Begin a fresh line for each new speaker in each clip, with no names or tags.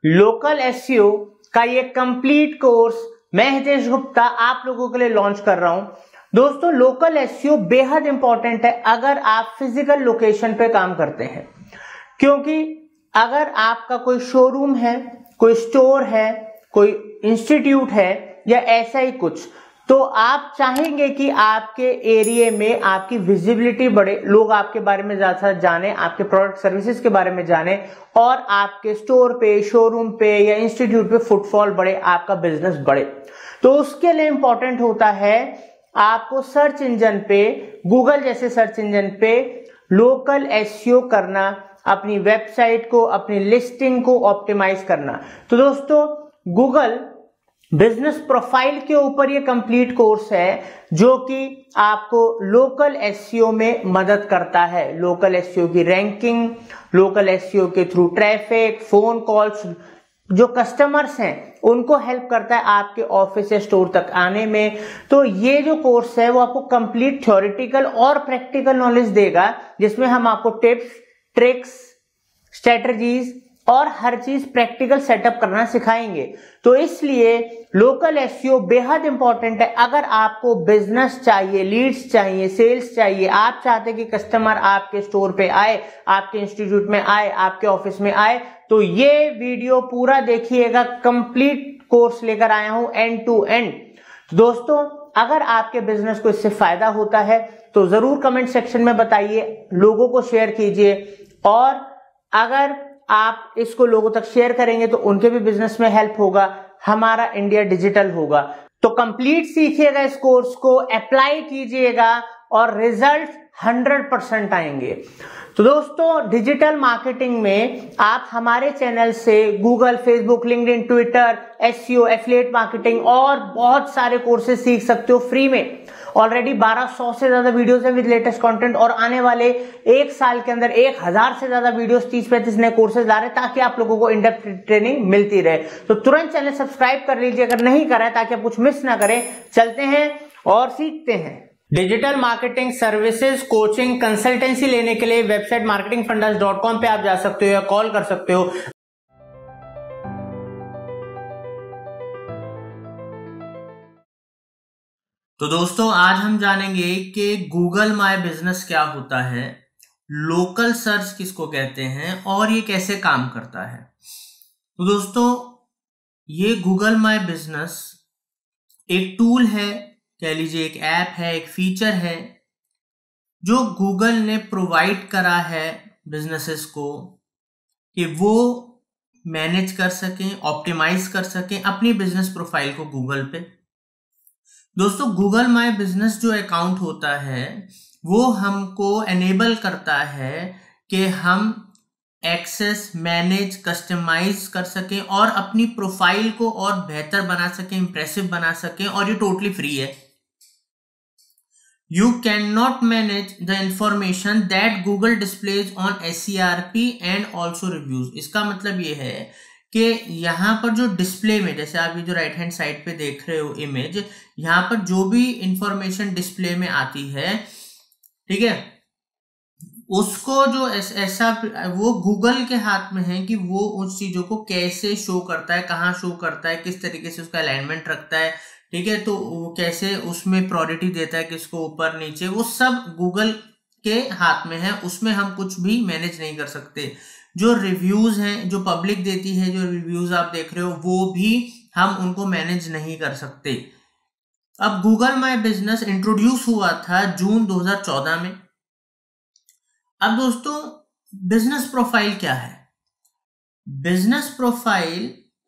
Local SEO का ये complete course मैं हितेश गुप्ता आप लोगों के लिए लॉन्च कर रहा हूं। दोस्तों, लोकल एसईओ बेहद इंपॉर्टेंट है अगर आप फिजिकल लोकेशन पे काम करते हैं, क्योंकि अगर आपका कोई शोरूम है, कोई स्टोर है, कोई इंस्टीट्यूट है या ऐसा ही कुछ, तो आप चाहेंगे कि आपके एरिया में आपकी विजिबिलिटी बढ़े, लोग आपके बारे में ज्यादा जाने, आपके प्रोडक्ट सर्विसेज के बारे में जाने और आपके स्टोर पे, शोरूम पे या इंस्टीट्यूट पे फुटफॉल बढ़े, आपका बिजनेस बढ़े। तो उसके लिए इंपॉर्टेंट होता है आपको सर्च इंजन पे, गूगल जैसे सर्च इंजन पे लोकल एसईओ करना, अपनी वेबसाइट को, अपनी लिस्टिंग को ऑप्टिमाइज करना। तो दोस्तों, गूगल बिजनेस प्रोफाइल के ऊपर ये कंप्लीट कोर्स है जो कि आपको लोकल एसईओ में मदद करता है। लोकल एसईओ की रैंकिंग, लोकल एसईओ के थ्रू ट्रैफिक, फोन कॉल्स, जो कस्टमर्स हैं उनको हेल्प करता है आपके ऑफिस या स्टोर तक आने में। तो ये जो कोर्स है वो आपको कंप्लीट थ्योरेटिकल और प्रैक्टिकल नॉलेज देगा, जिसमें हम आपको टिप्स, ट्रिक्स, स्ट्रेटजीज और हर चीज प्रैक्टिकल सेटअप करना सिखाएंगे। तो इसलिए लोकल एसईओ बेहद इंपॉर्टेंट है। अगर आपको बिजनेस चाहिए, लीड्स चाहिए, सेल्स चाहिए, आप चाहते हैं कि कस्टमर आपके स्टोर पे आए, आपके इंस्टीट्यूट में आए, आपके ऑफिस में आए, तो ये वीडियो पूरा देखिएगा। कंप्लीट कोर्स लेकर आया हूं एंड टू एंड। दोस्तों, अगर आपके बिजनेस को इससे फायदा होता है तो जरूर कमेंट सेक्शन में बताइए, लोगों को शेयर कीजिए, और अगर आप इसको लोगों तक शेयर करेंगे तो उनके भी बिजनेस में हेल्प होगा, हमारा इंडिया डिजिटल होगा। तो कंप्लीट सीखिएगा, इस कोर्स को अप्लाई कीजिएगा और रिजल्ट 100% आएंगे। तो दोस्तों, डिजिटल मार्केटिंग में आप हमारे चैनल से Google, Facebook, LinkedIn, Twitter, SEO, affiliate marketing और बहुत सारे कोर्सेज सीख सकते हो फ्री में। ऑलरेडी 1200 से ज्यादा वीडियोस हैं विद लेटेस्ट कंटेंट, और आने वाले एक साल के अंदर 1000 से ज्यादा वीडियोस, 30-35 नए कोर्सेज ला रहे हैं ताकि आप लोगों को इन डेप्थ ट्रेनिंग मिलती रहे। तो तुरंत चैनल सब्सक्राइब कर लीजिए अगर नहीं करा है, ताकि आप कुछ मिस ना करें। चलते हैं और सीखते हैं। Digital marketing services, coaching, consultancy लेने के लिए वेबसाइट marketingfundas.com पे आप जा सकते हो या कॉल कर सकते हो। तो दोस्तों, आज हम जानेंगे कि गूगल माय बिजनेस क्या होता है, लोकल सर्च किसको कहते हैं और ये कैसे काम करता है। तो दोस्तों, ये गूगल माय बिजनेस एक टूल है, कह लीजिए एक ऐप है, एक फीचर है जो गूगल ने प्रोवाइड करा है बिजनेसेस को कि वो मैनेज कर सकें, ऑप्टिमाइज कर सकें अपनी बिजनेस प्रोफाइल को गूगल पे। दोस्तों, गूगल माय बिजनेस जो अकाउंट होता है वो हमको एनेबल करता है कि हम एक्सेस, मैनेज, कस्टमाइज कर सकें और अपनी प्रोफाइल को और बेहतर बना सकें, इंप्रेसिव बना सकें, और ये टोटली फ्री है। You cannot manage the information that Google displays on SERP and also reviews। इसका मतलब ये है कि यहाँ पर जो डिस्प्ले में, जैसे आप ये जो राइट हैंड साइड पे देख रहे हो इमेज, यहाँ पर जो भी इंफॉर्मेशन डिस्प्ले में आती है, ठीक है, उसको जो ऐसा वो गूगल के हाथ में है कि वो उस चीजों को कैसे शो करता है, कहाँ शो करता है, किस तरीके से उसका अलाइनमेंट रखता है, ठीक है, तो वो कैसे उसमें प्रायोरिटी देता है, किसको ऊपर नीचे, वो सब गूगल के हाथ में है। उसमें हम कुछ भी मैनेज नहीं कर सकते। जो रिव्यूज हैं, जो पब्लिक देती है, जो रिव्यूज आप देख रहे हो, वो भी हम उनको मैनेज नहीं कर सकते। अब गूगल माय बिजनेस इंट्रोड्यूस हुआ था जून 2014 में। अब दोस्तों, बिजनेस प्रोफाइल क्या है? बिजनेस प्रोफाइल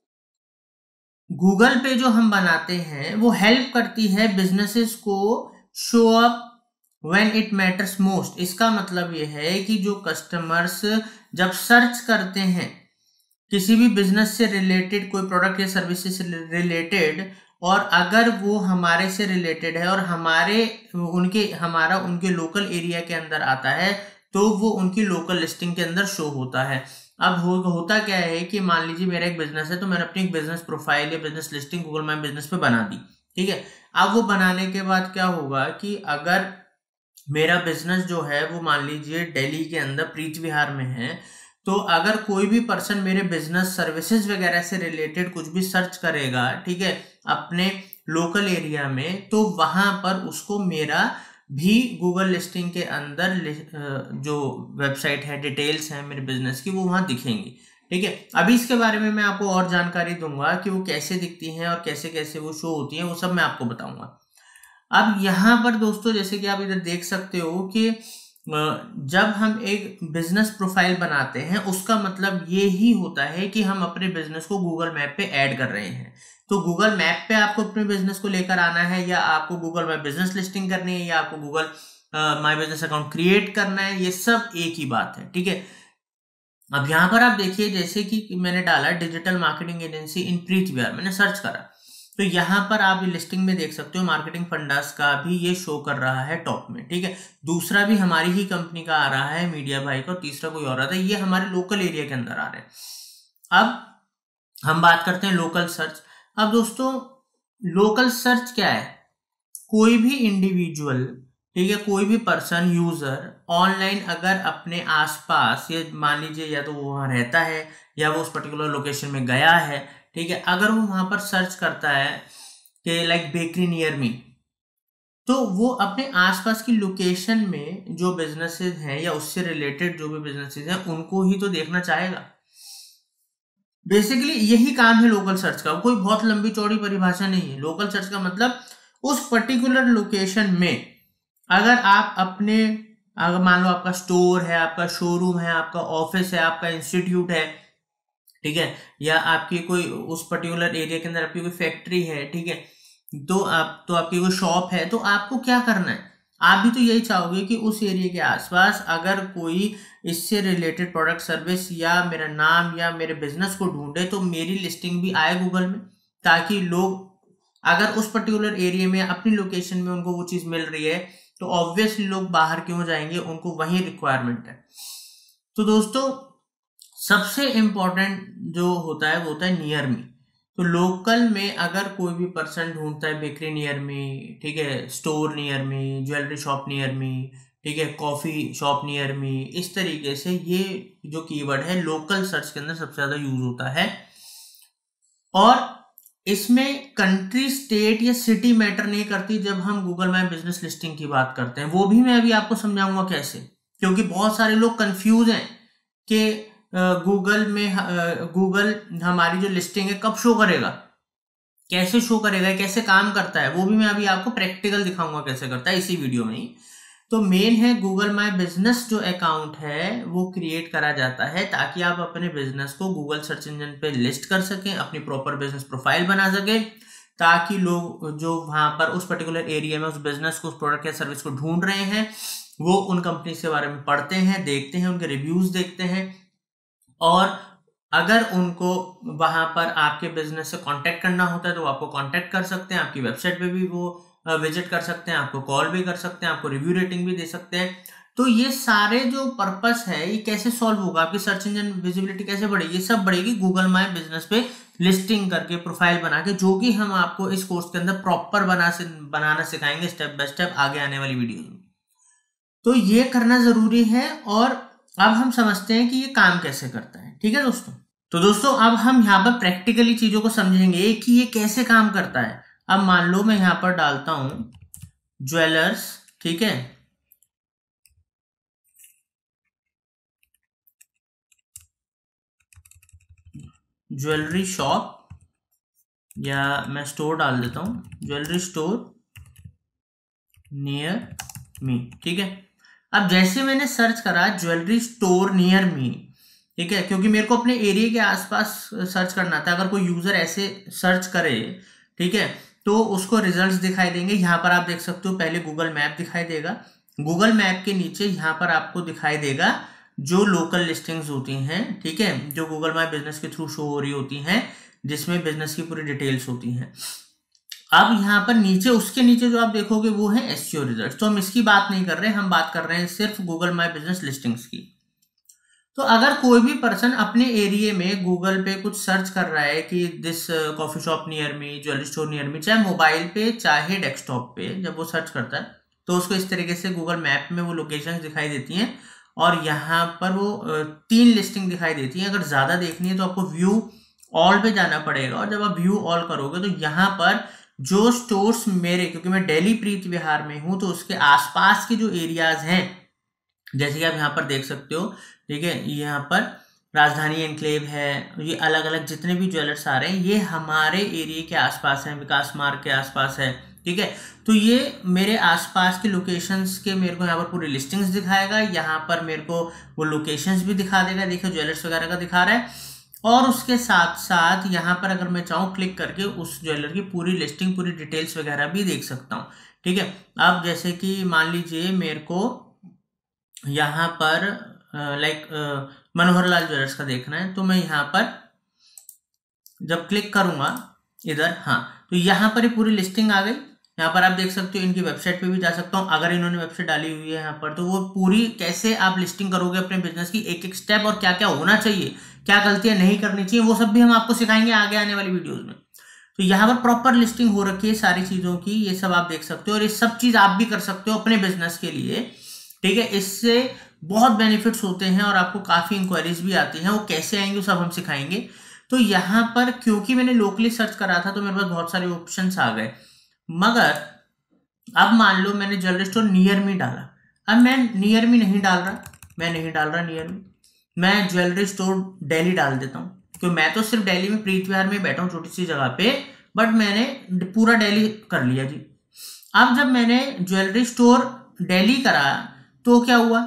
गूगल पे जो हम बनाते हैं वो हेल्प करती है बिजनेसेस को show up when it matters most. इसका मतलब ये है कि जो कस्टमर्स जब सर्च करते हैं किसी भी बिजनेस से रिलेटेड, कोई प्रोडक्ट या सर्विसेज से रिलेटेड, और अगर वो हमारे से रिलेटेड है और हमारा उनके लोकल एरिया के अंदर आता है, तो वो उनकी लोकल लिस्टिंग के अंदर शो होता है। अब होता क्या है कि मान लीजिए मेरा एक बिजनेस है, तो मैंने अपनी एक बिजनेस प्रोफाइल या business listing Google my business पे बना दी, ठीक है। अब वो बनाने के बाद क्या होगा कि अगर मेरा बिजनेस जो है वो मान लीजिए दिल्ली के अंदर प्रीच विहार में है, तो अगर कोई भी पर्सन मेरे बिजनेस सर्विसेज वगैरह से रिलेटेड कुछ भी सर्च करेगा, ठीक है, अपने लोकल एरिया में, तो वहां पर उसको मेरा भी गूगल लिस्टिंग के अंदर जो वेबसाइट है, डिटेल्स हैं मेरे बिजनेस की, वो वहां दिखेंगी। ठीक है, अभी इसके बारे में मैं आपको और जानकारी दूंगा कि वो कैसे दिखती हैं और कैसे कैसे वो शो होती हैं, वो सब मैं आपको बताऊंगा। अब यहाँ पर दोस्तों, जैसे कि आप इधर देख सकते हो कि जब हम एक बिजनेस प्रोफाइल बनाते हैं, उसका मतलब ये ही होता है कि हम अपने बिजनेस को गूगल मैप पे ऐड कर रहे हैं। तो गूगल मैप पे आपको अपने बिजनेस को लेकर आना है, या आपको गूगल माई बिजनेस लिस्टिंग करनी है, या आपको Google my business account create करना है, ये सब एक ही बात है। ठीक है, अब यहां पर आप देखिए, जैसे कि मैंने डाला digital marketing agency in Preet Vihar, मैंने सर्च करा, तो यहां पर आप लिस्टिंग में देख सकते हो मार्केटिंग फंडास का भी ये शो कर रहा है टॉप में। ठीक है, दूसरा भी हमारी ही कंपनी का आ रहा है, मीडिया भाई का, और तीसरा कोई और आता है, ये हमारे लोकल एरिया के अंदर आ रहे हैं। अब हम बात करते हैं लोकल सर्च। अब दोस्तों, लोकल सर्च क्या है? कोई भी इंडिविजुअल, ठीक है, कोई भी पर्सन, यूजर ऑनलाइन अगर अपने आसपास, या मान लीजिए या तो वो वहां रहता है या वो उस पर्टिकुलर लोकेशन में गया है, ठीक है, अगर वो वहां पर सर्च करता है कि लाइक बेकरी नियर मी, तो वो अपने आसपास की लोकेशन में जो बिजनेसेस हैं या उससे रिलेटेड जो भी बिजनेसेस हैं उनको ही तो देखना चाहेगा। बेसिकली यही काम है लोकल सर्च का, कोई बहुत लंबी चौड़ी परिभाषा नहीं है। लोकल सर्च का मतलब उस पर्टिकुलर लोकेशन में अगर आप अपने, अगर मान लो आपका स्टोर है, आपका शोरूम है, आपका ऑफिस है, आपका इंस्टीट्यूट है, ठीक है, या आपकी कोई उस पर्टिकुलर एरिया के अंदर आपकी कोई फैक्ट्री है, ठीक है, तो आपकी कोई शॉप है, तो आपको क्या करना है? आप भी तो यही चाहोगे कि उस एरिया के आसपास अगर कोई इससे रिलेटेड प्रोडक्ट सर्विस या मेरा नाम या मेरे बिजनेस को ढूंढे तो मेरी लिस्टिंग भी आए गूगल में, ताकि लोग अगर उस पर्टिकुलर एरिया में अपनी लोकेशन में उनको वो चीज मिल रही है तो ऑब्वियसली लोग बाहर क्यों जाएंगे, उनको वही रिक्वायरमेंट है। तो दोस्तों, सबसे इंपॉर्टेंट जो होता है वो होता है नियर मी। तो लोकल में अगर कोई भी पर्सन ढूंढता है बेकरी नियर मी, ठीक है, store near me, jewellery shop near me, ठीक है, कॉफी शॉप नियर मी, इस तरीके से ये जो कीवर्ड है लोकल सर्च के अंदर सबसे ज्यादा यूज होता है। और इसमें कंट्री, स्टेट या सिटी मैटर नहीं करती जब हम गूगल माई बिजनेस लिस्टिंग की बात करते हैं। वो भी मैं अभी आपको समझाऊंगा कैसे, क्योंकि बहुत सारे लोग कंफ्यूज हैं कि गूगल में गूगल हमारी जो लिस्टिंग है कब शो करेगा, कैसे शो करेगा, कैसे काम करता है, वो भी मैं अभी आपको प्रैक्टिकल दिखाऊंगा कैसे करता है इसी वीडियो में ही। तो मेन है गूगल माई बिजनेस जो अकाउंट है वो क्रिएट करा जाता है ताकि आप अपने बिजनेस को गूगल सर्च इंजन पे लिस्ट कर सकें, अपनी प्रॉपर बिजनेस प्रोफाइल बना सके, ताकि लोग जो वहां पर उस पर्टिकुलर एरिया में उस बिजनेस को, उस प्रोडक्ट या सर्विस को ढूंढ रहे हैं, वो उन कंपनी के बारे में पढ़ते हैं, देखते हैं, उनके रिव्यूज देखते हैं, और अगर उनको वहां पर आपके बिजनेस से कांटेक्ट करना होता है तो आपको कांटेक्ट कर सकते हैं, आपकी वेबसाइट पे भी वो विजिट कर सकते हैं, आपको कॉल भी कर सकते हैं, आपको रिव्यू रेटिंग भी दे सकते हैं। तो ये सारे जो पर्पस है ये कैसे सॉल्व होगा, आपकी सर्च इंजन विजिबिलिटी कैसे बढ़ेगी? ये सब बढ़ेगी गूगल माई बिजनेस पे लिस्टिंग करके, प्रोफाइल बना के, जो कि हम आपको इस कोर्स के अंदर प्रॉपर बनाना सिखाएंगे स्टेप बाय स्टेप आगे आने वाली वीडियो में। तो ये करना जरूरी है। और अब हम समझते हैं कि ये काम कैसे करता है। ठीक है दोस्तों, तो दोस्तों अब हम यहाँ पर प्रैक्टिकली चीजों को समझेंगे कि ये कैसे काम करता है। अब मान लो मैं यहां पर डालता हूं ज्वेलर्स, ठीक है, ज्वेलरी शॉप, या मैं स्टोर डाल देता हूं ज्वेलरी स्टोर नियर मी, ठीक है। अब जैसे मैंने सर्च करा ज्वेलरी स्टोर नियर मी, ठीक है, क्योंकि मेरे को अपने एरिया के आसपास सर्च करना था। अगर कोई यूजर ऐसे सर्च करे, ठीक है, तो उसको रिजल्ट्स दिखाई देंगे। यहाँ पर आप देख सकते हो पहले गूगल मैप दिखाई देगा, गूगल मैप के नीचे यहाँ पर आपको दिखाई देगा जो लोकल लिस्टिंग्स होती हैं, ठीक है, जो गूगल माई बिजनेस के थ्रू शो हो रही होती हैं, जिसमें बिजनेस की पूरी डिटेल्स होती हैं। अब यहाँ पर नीचे, उसके नीचे जो आप देखोगे वो है एसईओ रिजल्ट्स। तो हम इसकी बात नहीं कर रहे, हम बात कर रहे हैं सिर्फ गूगल माई बिजनेस लिस्टिंग्स की। तो अगर कोई भी पर्सन अपने एरिया में गूगल पे कुछ सर्च कर रहा है कि this coffee shop near me, jewellery store near me, चाहे मोबाइल पे चाहे डेस्कटॉप पे, जब वो सर्च करता है तो उसको इस तरीके से गूगल मैप में वो लोकेशंस दिखाई देती हैं और यहाँ पर वो 3 लिस्टिंग दिखाई देती है। अगर ज़्यादा देखनी है तो आपको व्यू ऑल पे जाना पड़ेगा, और जब आप व्यू ऑल करोगे तो यहाँ पर जो स्टोर्स मेरे, क्योंकि मैं दिल्ली प्रीति विहार में हूँ, तो उसके आसपास के जो एरियाज हैं, जैसे कि आप यहाँ पर देख सकते हो, ठीक है, यहाँ पर राजधानी एनक्लेव है, ये अलग अलग जितने भी ज्वेलर्स आ रहे हैं ये हमारे एरिया के आसपास हैं, विकास मार्ग के आसपास है, ठीक है। तो ये मेरे आसपास के लोकेशंस के मेरे को यहाँ पर पूरी लिस्टिंग्स दिखाएगा, यहाँ पर मेरे को वो लोकेशंस भी दिखा देगा, देखिए ज्वेलर्स वगैरह का दिखा रहा है। और उसके साथ साथ यहाँ पर अगर मैं चाहूँ क्लिक करके उस ज्वेलर की पूरी लिस्टिंग, पूरी डिटेल्स वगैरह भी देख सकता हूँ, ठीक है। अब जैसे कि मान लीजिए मेरे को यहाँ पर मनोहर लाल ज्वेलर्स का देखना है, तो मैं यहाँ पर जब क्लिक करूंगा इधर, हाँ, तो यहाँ पर ये पूरी लिस्टिंग आ गई। यहाँ पर आप देख सकते हो, इनकी वेबसाइट पे भी जा सकता हूँ अगर इन्होंने वेबसाइट डाली हुई है यहाँ पर, तो वो पूरी कैसे आप लिस्टिंग करोगे अपने बिजनेस की, एक एक स्टेप, और क्या क्या होना चाहिए, क्या गलतियां नहीं करनी चाहिए, वो सब भी हम आपको सिखाएंगे आगे आने वाली वीडियोज में। तो यहाँ पर प्रॉपर लिस्टिंग हो रखी है सारी चीजों की, ये सब आप देख सकते हो, और ये सब चीज आप भी कर सकते हो अपने बिजनेस के लिए, ठीक है। इससे बहुत बेनिफिट्स होते हैं और आपको काफी इंक्वायरीज भी आती हैं, वो कैसे आएंगे वो सब हम सिखाएंगे। तो यहाँ पर क्योंकि मैंने लोकली सर्च करा था तो मेरे पास बहुत सारे ऑप्शंस आ गए, मगर अब मान लो मैंने ज्वेलरी स्टोर नियर मी डाला, अब मैं नियर मी नहीं डाल रहा, नियर मी, मैं ज्वेलरी स्टोर दिल्ली डाल देता हूँ, क्योंकि मैं तो सिर्फ दिल्ली में प्रीति विहार में बैठा हूँ छोटी सी जगह पे, बट मैंने पूरा दिल्ली कर लिया जी। अब जब मैंने ज्वेलरी स्टोर दिल्ली करा तो क्या हुआ,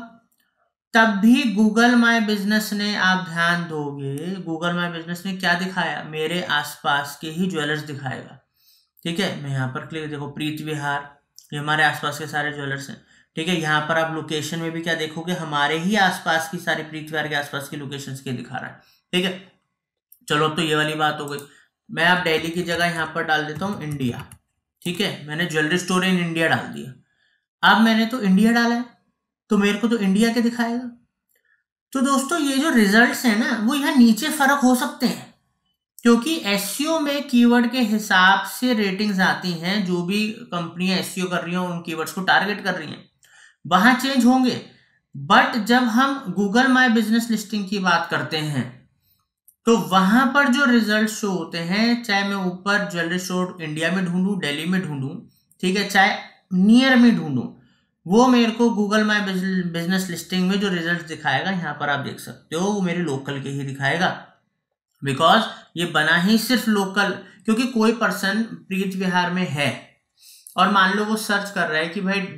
तब भी गूगल माय बिजनेस ने, आप ध्यान दोगे, गूगल माय बिजनेस ने क्या दिखाया, मेरे आसपास के ही ज्वेलर्स दिखाएगा, ठीक है। मैं यहाँ पर क्लिक, देखो प्रीति विहार, ये हमारे आसपास के सारे ज्वेलर्स हैं, ठीक है। यहाँ पर आप लोकेशन में भी क्या देखोगे, हमारे ही आसपास की सारी प्रीति विहार के आसपास की लोकेशंस के दिखा रहा है, ठीक है। चलो अब तो ये वाली बात हो गई। मैं आप दिल्ली की जगह यहाँ पर डाल देता हूँ इंडिया, ठीक है, मैंने ज्वेलरी स्टोर इन इंडिया डाल दिया। अब मैंने तो इंडिया डाला है तो मेरे को तो इंडिया के दिखाएगा। तो दोस्तों ये जो रिजल्ट्स हैं ना, वो यहाँ नीचे फर्क हो सकते हैं, क्योंकि एसईओ में कीवर्ड के हिसाब से रेटिंग्स आती हैं, जो भी कंपनियां एसईओ कर रही हैं उन कीवर्ड्स को टारगेट कर रही हैं, वहां चेंज होंगे। बट जब हम गूगल माय बिजनेस लिस्टिंग की बात करते हैं तो वहां पर जो रिजल्ट शो होते हैं, चाहे मैं ऊपर ज्वेलरी स्टोर इंडिया में ढूंढूं, दिल्ली में ढूंढूं, ठीक है, चाहे नियर में ढूंढूं, वो मेरे को गूगल माय बिजनेस लिस्टिंग में जो रिजल्ट दिखाएगा, यहाँ पर आप देख सकते हो, वो मेरे लोकल के ही दिखाएगा, बिकॉज ये बना ही सिर्फ लोकल, क्योंकि कोई पर्सन प्रीति विहार में है और मान लो वो सर्च कर रहा है कि भाई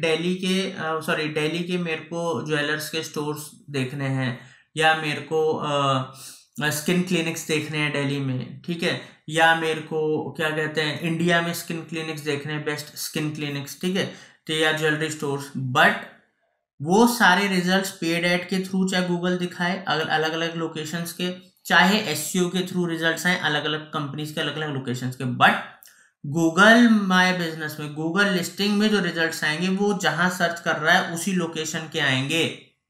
दिल्ली के मेरे को ज्वेलर्स के स्टोर्स देखने हैं, या मेरे को स्किन क्लिनिक्स देखने हैं दिल्ली में, ठीक है, या मेरे को क्या कहते हैं इंडिया में स्किन क्लिनिक्स देखने हैं, बेस्ट स्किन क्लिनिक्स, ठीक है, तो या ज्वेलरी स्टोर्स, बट वो सारे रिजल्ट्स पेड एड के थ्रू चाहे गूगल दिखाए अलग अलग लोकेशंस के, चाहे एसईओ के थ्रू रिजल्ट्स आए अलग अलग कंपनीज के अलग अलग लोकेशंस के, बट गूगल माय बिजनेस में, गूगल लिस्टिंग में जो रिजल्ट्स आएंगे वो जहां सर्च कर रहा है उसी लोकेशन के आएंगे।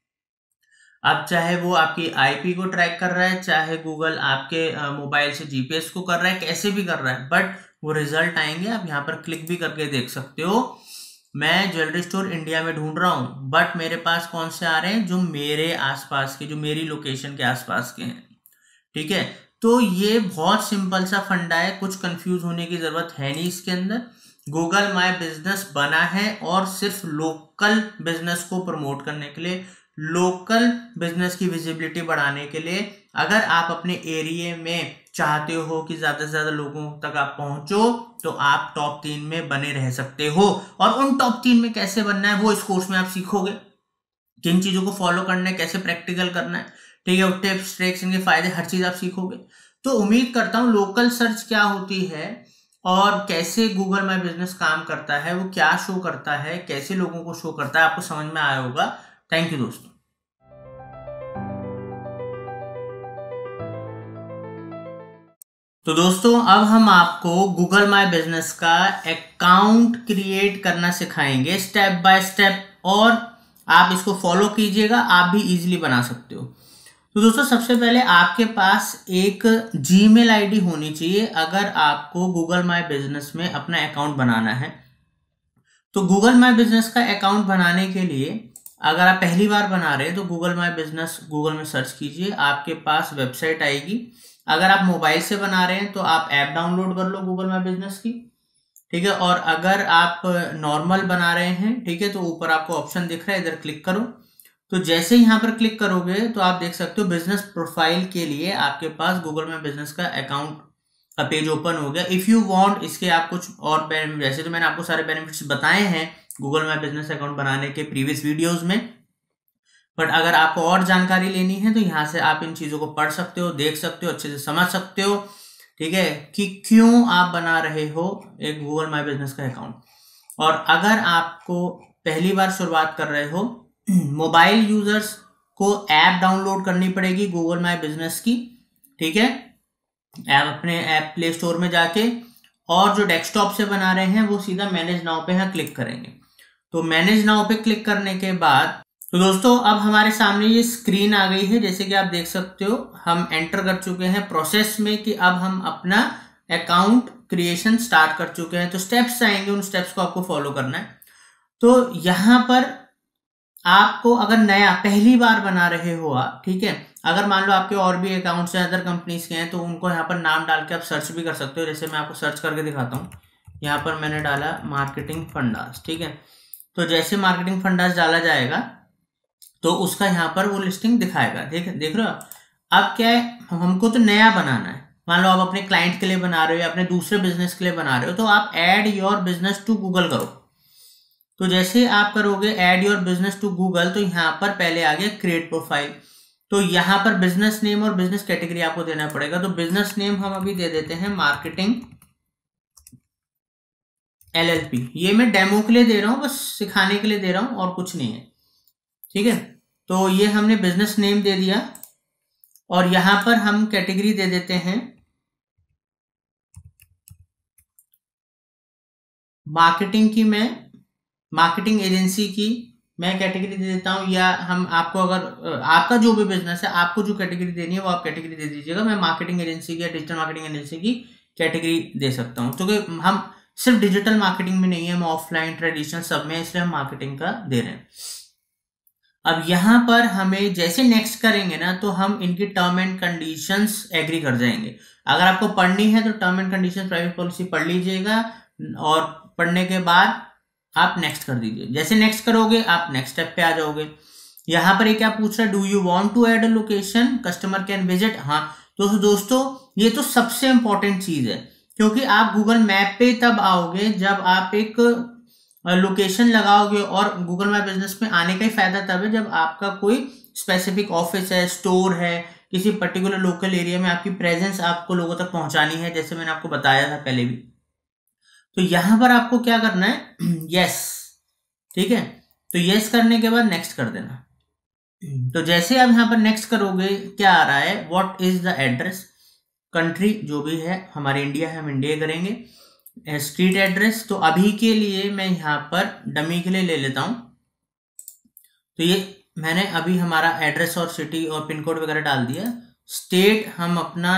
अब चाहे वो आपकी आईपी को ट्रैक कर रहा है, चाहे गूगल आपके मोबाइल से जीपीएस को कर रहा है, कैसे भी कर रहा है, बट वो रिजल्ट आएंगे। आप यहाँ पर क्लिक भी करके देख सकते हो, मैं ज्वेलरी स्टोर इंडिया में ढूंढ रहा हूँ, बट मेरे पास कौन से आ रहे हैं, जो मेरे आसपास के, जो मेरी लोकेशन के आसपास के हैं, ठीक है। तो ये बहुत सिंपल सा फंडा है, कुछ कंफ्यूज होने की जरूरत है नहीं इसके अंदर। गूगल माय बिजनेस बना है और सिर्फ लोकल बिजनेस को प्रमोट करने के लिए, लोकल बिजनेस की विजिबिलिटी बढ़ाने के लिए। अगर आप अपने एरिया में चाहते हो कि ज्यादा से ज्यादा लोगों तक आप पहुंचो, तो आप टॉप 3 में बने रह सकते हो। और उन टॉप 3 में कैसे बनना है वो इस कोर्स में आप सीखोगे, किन चीजों को फॉलो करना है, कैसे प्रैक्टिकल करना है, ठीक है, टिप्स ट्रिक्स, इनके फायदे, हर चीज आप सीखोगे। तो उम्मीद करता हूं लोकल सर्च क्या होती है और कैसे गूगल माय बिजनेस काम करता है, वो क्या शो करता है, कैसे लोगों को शो करता है, आपको समझ में आया होगा। थैंक यू दोस्तों। तो दोस्तों अब हम आपको गूगल माय बिजनेस का अकाउंट क्रिएट करना सिखाएंगे स्टेप बाय स्टेप, और आप इसको फॉलो कीजिएगा, आप भी इजीली बना सकते हो। तो दोस्तों सबसे पहले आपके पास एक जीमेल आईडी होनी चाहिए अगर आपको गूगल माय बिजनेस में अपना अकाउंट बनाना है। तो गूगल माय बिजनेस का अकाउंट बनाने के लिए अगर आप पहली बार बना रहे हैं तो गूगल माई बिजनेस गूगल में सर्च कीजिए, आपके पास वेबसाइट आएगी। अगर आप मोबाइल से बना रहे हैं तो आप ऐप डाउनलोड कर लो गूगल माई बिजनेस की, ठीक है। और अगर आप नॉर्मल बना रहे हैं, ठीक है, तो ऊपर आपको ऑप्शन दिख रहा है, इधर क्लिक करो। तो जैसे यहाँ पर क्लिक करोगे तो आप देख सकते हो बिजनेस प्रोफाइल के लिए आपके पास गूगल माई बिजनेस का अकाउंट का पेज ओपन हो गया। इफ यू वांट, इसके आप कुछ और वैसे तो मैंने आपको सारे बेनिफिट्स बताए हैं गूगल माई बिजनेस अकाउंट बनाने के प्रीवियस वीडियोस में, बट अगर आपको और जानकारी लेनी है तो यहाँ से आप इन चीजों को पढ़ सकते हो, देख सकते हो, अच्छे से समझ सकते हो, ठीक है, कि क्यों आप बना रहे हो एक गूगल माई बिजनेस का अकाउंट। और अगर आपको पहली बार शुरुआत कर रहे हो, मोबाइल यूजर्स को ऐप डाउनलोड करनी पड़ेगी गूगल माई बिजनेस की, ठीक है, अपने ऐप प्ले स्टोर में जाके, और जो डेस्कटॉप से बना रहे हैं वो सीधा मैनेज नाउ पे यहाँ क्लिक करेंगे। तो मैनेज नाउ पे क्लिक करने के बाद तो दोस्तों अब हमारे सामने ये स्क्रीन आ गई है, जैसे कि आप देख सकते हो हम एंटर कर चुके हैं प्रोसेस में कि अब हम अपना अकाउंट क्रिएशन स्टार्ट कर चुके हैं। तो स्टेप्स आएंगे, उन स्टेप्स को आपको फॉलो करना है। तो यहाँ पर आपको अगर नया पहली बार बना रहे हो आप, ठीक है, अगर मान लो आपके और भी अकाउंट्स हैं अदर कंपनीज के हैं तो उनको यहाँ पर नाम डाल के आप सर्च भी कर सकते हो। जैसे मैं आपको सर्च करके दिखाता हूँ, यहाँ पर मैंने डाला मार्केटिंग फंडास, ठीक है। तो जैसे मार्केटिंग फंडास डाला जाएगा तो उसका यहाँ पर वो लिस्टिंग दिखाएगा, देख रहे हो। अब क्या है, हमको तो नया बनाना है। मान लो आप अपने क्लाइंट के लिए बना रहे हो या अपने दूसरे बिजनेस के लिए बना रहे हो, तो आप add your business to Google करो। तो जैसे आप करोगे add your business to Google, तो यहाँ पर पहले आ गया क्रिएट प्रोफाइल। तो यहाँ पर बिजनेस नेम और बिजनेस कैटेगरी आपको देना पड़ेगा। तो बिजनेस नेम हम अभी दे देते हैं मार्केटिंग LLP। ये मैं डेमो के लिए दे रहा हूँ, बस सिखाने के लिए दे रहा हूँ और कुछ नहीं है, ठीक है। तो ये हमने बिजनेस नेम दे दिया और यहां पर हम कैटेगरी दे देते हैं मार्केटिंग की, मैं मार्केटिंग एजेंसी की मैं कैटेगरी दे देता हूं। या हम आपको अगर आपका जो भी बिजनेस है आपको जो कैटेगरी देनी है वो आप कैटेगरी दे दीजिएगा। मैं मार्केटिंग एजेंसी की या डिजिटल मार्केटिंग एजेंसी की कैटेगरी दे सकता हूं, क्योंकि हम सिर्फ डिजिटल मार्केटिंग में नहीं है, हम ऑफलाइन ट्रेडिशनल सब में, इसलिए हम मार्केटिंग का दे रहे हैं। अब यहां पर हमें जैसे नेक्स्ट करेंगे ना तो हम इनकी टर्म एंड कंडीशंस एग्री कर जाएंगे। अगर आपको पढ़नी है तो term and conditions private policy पढ़ लीजिएगा और पढ़ने के बाद आप नेक्स्ट कर दीजिए। जैसे नेक्स्ट करोगे आप नेक्स्ट स्टेप पे आ जाओगे। यहां पर ये क्या पूछ रहा है, do you want to add a location customer can visit. हाँ तो दोस्तों ये तो सबसे इंपॉर्टेंट चीज है, क्योंकि आप गूगल मैप पे तब आओगे जब आप एक लोकेशन लगाओगे। और गूगल माई बिजनेस में आने का ही फायदा तब है जब आपका कोई स्पेसिफिक ऑफिस है, स्टोर है, किसी पर्टिकुलर लोकल एरिया में आपकी प्रेजेंस आपको लोगों तक पहुंचानी है, जैसे मैंने आपको बताया था पहले भी। तो यहां पर आपको क्या करना है, यस, ठीक है। तो यस करने के बाद नेक्स्ट कर देना। तो जैसे आप यहां पर नेक्स्ट करोगे क्या आ रहा है, what is the address, country जो भी है, हमारे इंडिया है हम इंडिया करेंगे, स्ट्रीट एड्रेस। तो अभी के लिए मैं यहां पर डमी के लिए ले लेता हूं। तो ये मैंने अभी हमारा एड्रेस और सिटी और पिन कोड वगैरह डाल दिया। स्टेट हम अपना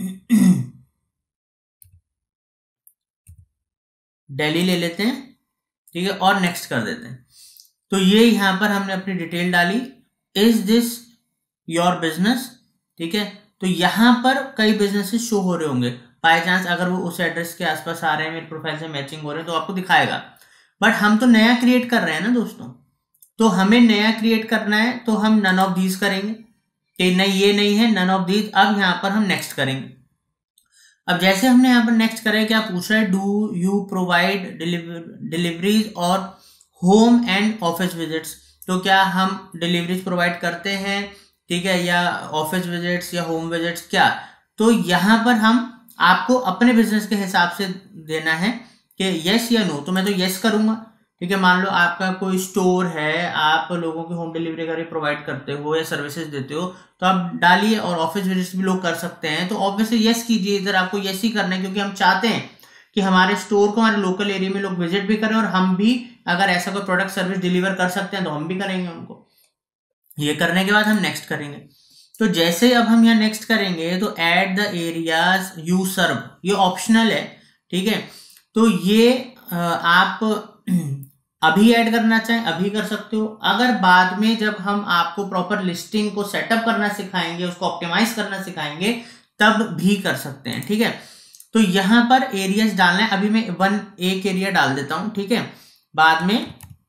दिल्ली ले लेते हैं, ठीक है, और नेक्स्ट कर देते हैं। तो ये यहां पर हमने अपनी डिटेल डाली, इज दिस योर बिजनेस, ठीक है। तो यहां पर कई बिजनेसेस शो हो रहे होंगे, बाय चांस अगर वो उस एड्रेस के आसपास आ रहे हैं, मेरे प्रोफाइल से मैचिंग हो रहे हैं तो आपको दिखाएगा। बट हम तो नया क्रिएट कर रहे हैं ना दोस्तों, तो हमें नया क्रिएट करना है तो हम नन ऑफ दीज करेंगे कि नहीं ये नहीं है, नन ऑफ दीज। अब यहां पर हम नेक्स्ट करेंगे। अब जैसे हमने यहां पर नेक्स्ट करें, क्या पूछ रहा है, डू यू प्रोवाइड डिलीवरीज और होम एंड ऑफिस विजिट्स। तो क्या हम डिलीवरीज प्रोवाइड करते हैं, ठीक है, या ऑफिस विजिट्स या होम विजिट्स क्या। तो यहां पर हम आपको अपने बिजनेस के हिसाब से देना है कि यस या नो। तो मैं तो यस करूंगा, ठीक है। मान लो आपका कोई स्टोर है, आप लोगों की होम डिलीवरी करके प्रोवाइड करते हो या सर्विसेज देते हो, तो आप डालिए, और ऑफिस विजिट्स भी लोग कर सकते हैं। तो ऑब्वियसली यस कीजिए, इधर आपको यस ही करना है, क्योंकि हम चाहते हैं कि हमारे स्टोर को हमारे लोकल एरिया में लोग विजिट भी करें, और हम भी अगर ऐसा कोई प्रोडक्ट सर्विस डिलीवर कर सकते हैं तो हम भी करेंगे उनको। ये करने के बाद हम नेक्स्ट करेंगे। तो जैसे अब हम यहाँ नेक्स्ट करेंगे तो add the areas you serve, ये ऑप्शनल है, ठीक है। तो ये आप अभी ऐड करना चाहें अभी कर सकते हो, अगर बाद में जब हम आपको प्रॉपर लिस्टिंग को सेटअप करना सिखाएंगे, उसको ऑप्टिमाइज करना सिखाएंगे, तब भी कर सकते हैं। ठीक है, तो यहां पर एरियाज डालना है। अभी मैं एक एरिया डाल देता हूं, ठीक है, बाद में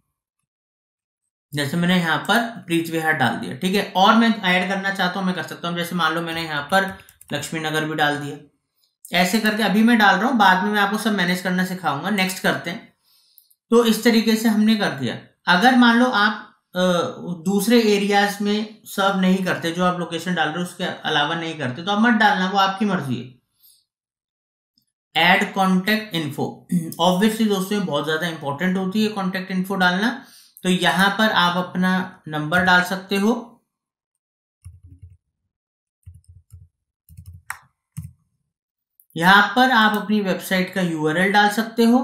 जैसे मैंने यहाँ पर प्रीच विहार डाल दिया, ठीक है, और मैं ऐड करना चाहता हूं मैं कर सकता हूं। जैसे मान लो मैंने यहाँ पर लक्ष्मी नगर भी डाल दिया, ऐसे करके अभी मैं डाल रहा हूं, बाद में मैं आपको सब मैनेज करना सिखाऊंगा। नेक्स्ट करते हैं। तो इस तरीके से हमने कर दिया। अगर मान लो आप दूसरे एरियाज में सर्व नहीं करते, जो आप लोकेशन डाल रहे हो उसके अलावा नहीं करते, तो आप मत डालना, वो आपकी मर्जी है। ऐड कॉन्टेक्ट इन्फो, ऑब्वियसली दोस्तों बहुत ज्यादा इंपॉर्टेंट होती है कॉन्टेक्ट इन्फो डालना। तो यहां पर आप अपना नंबर डाल सकते हो, यहां पर आप अपनी वेबसाइट का यूआरएल डाल सकते हो,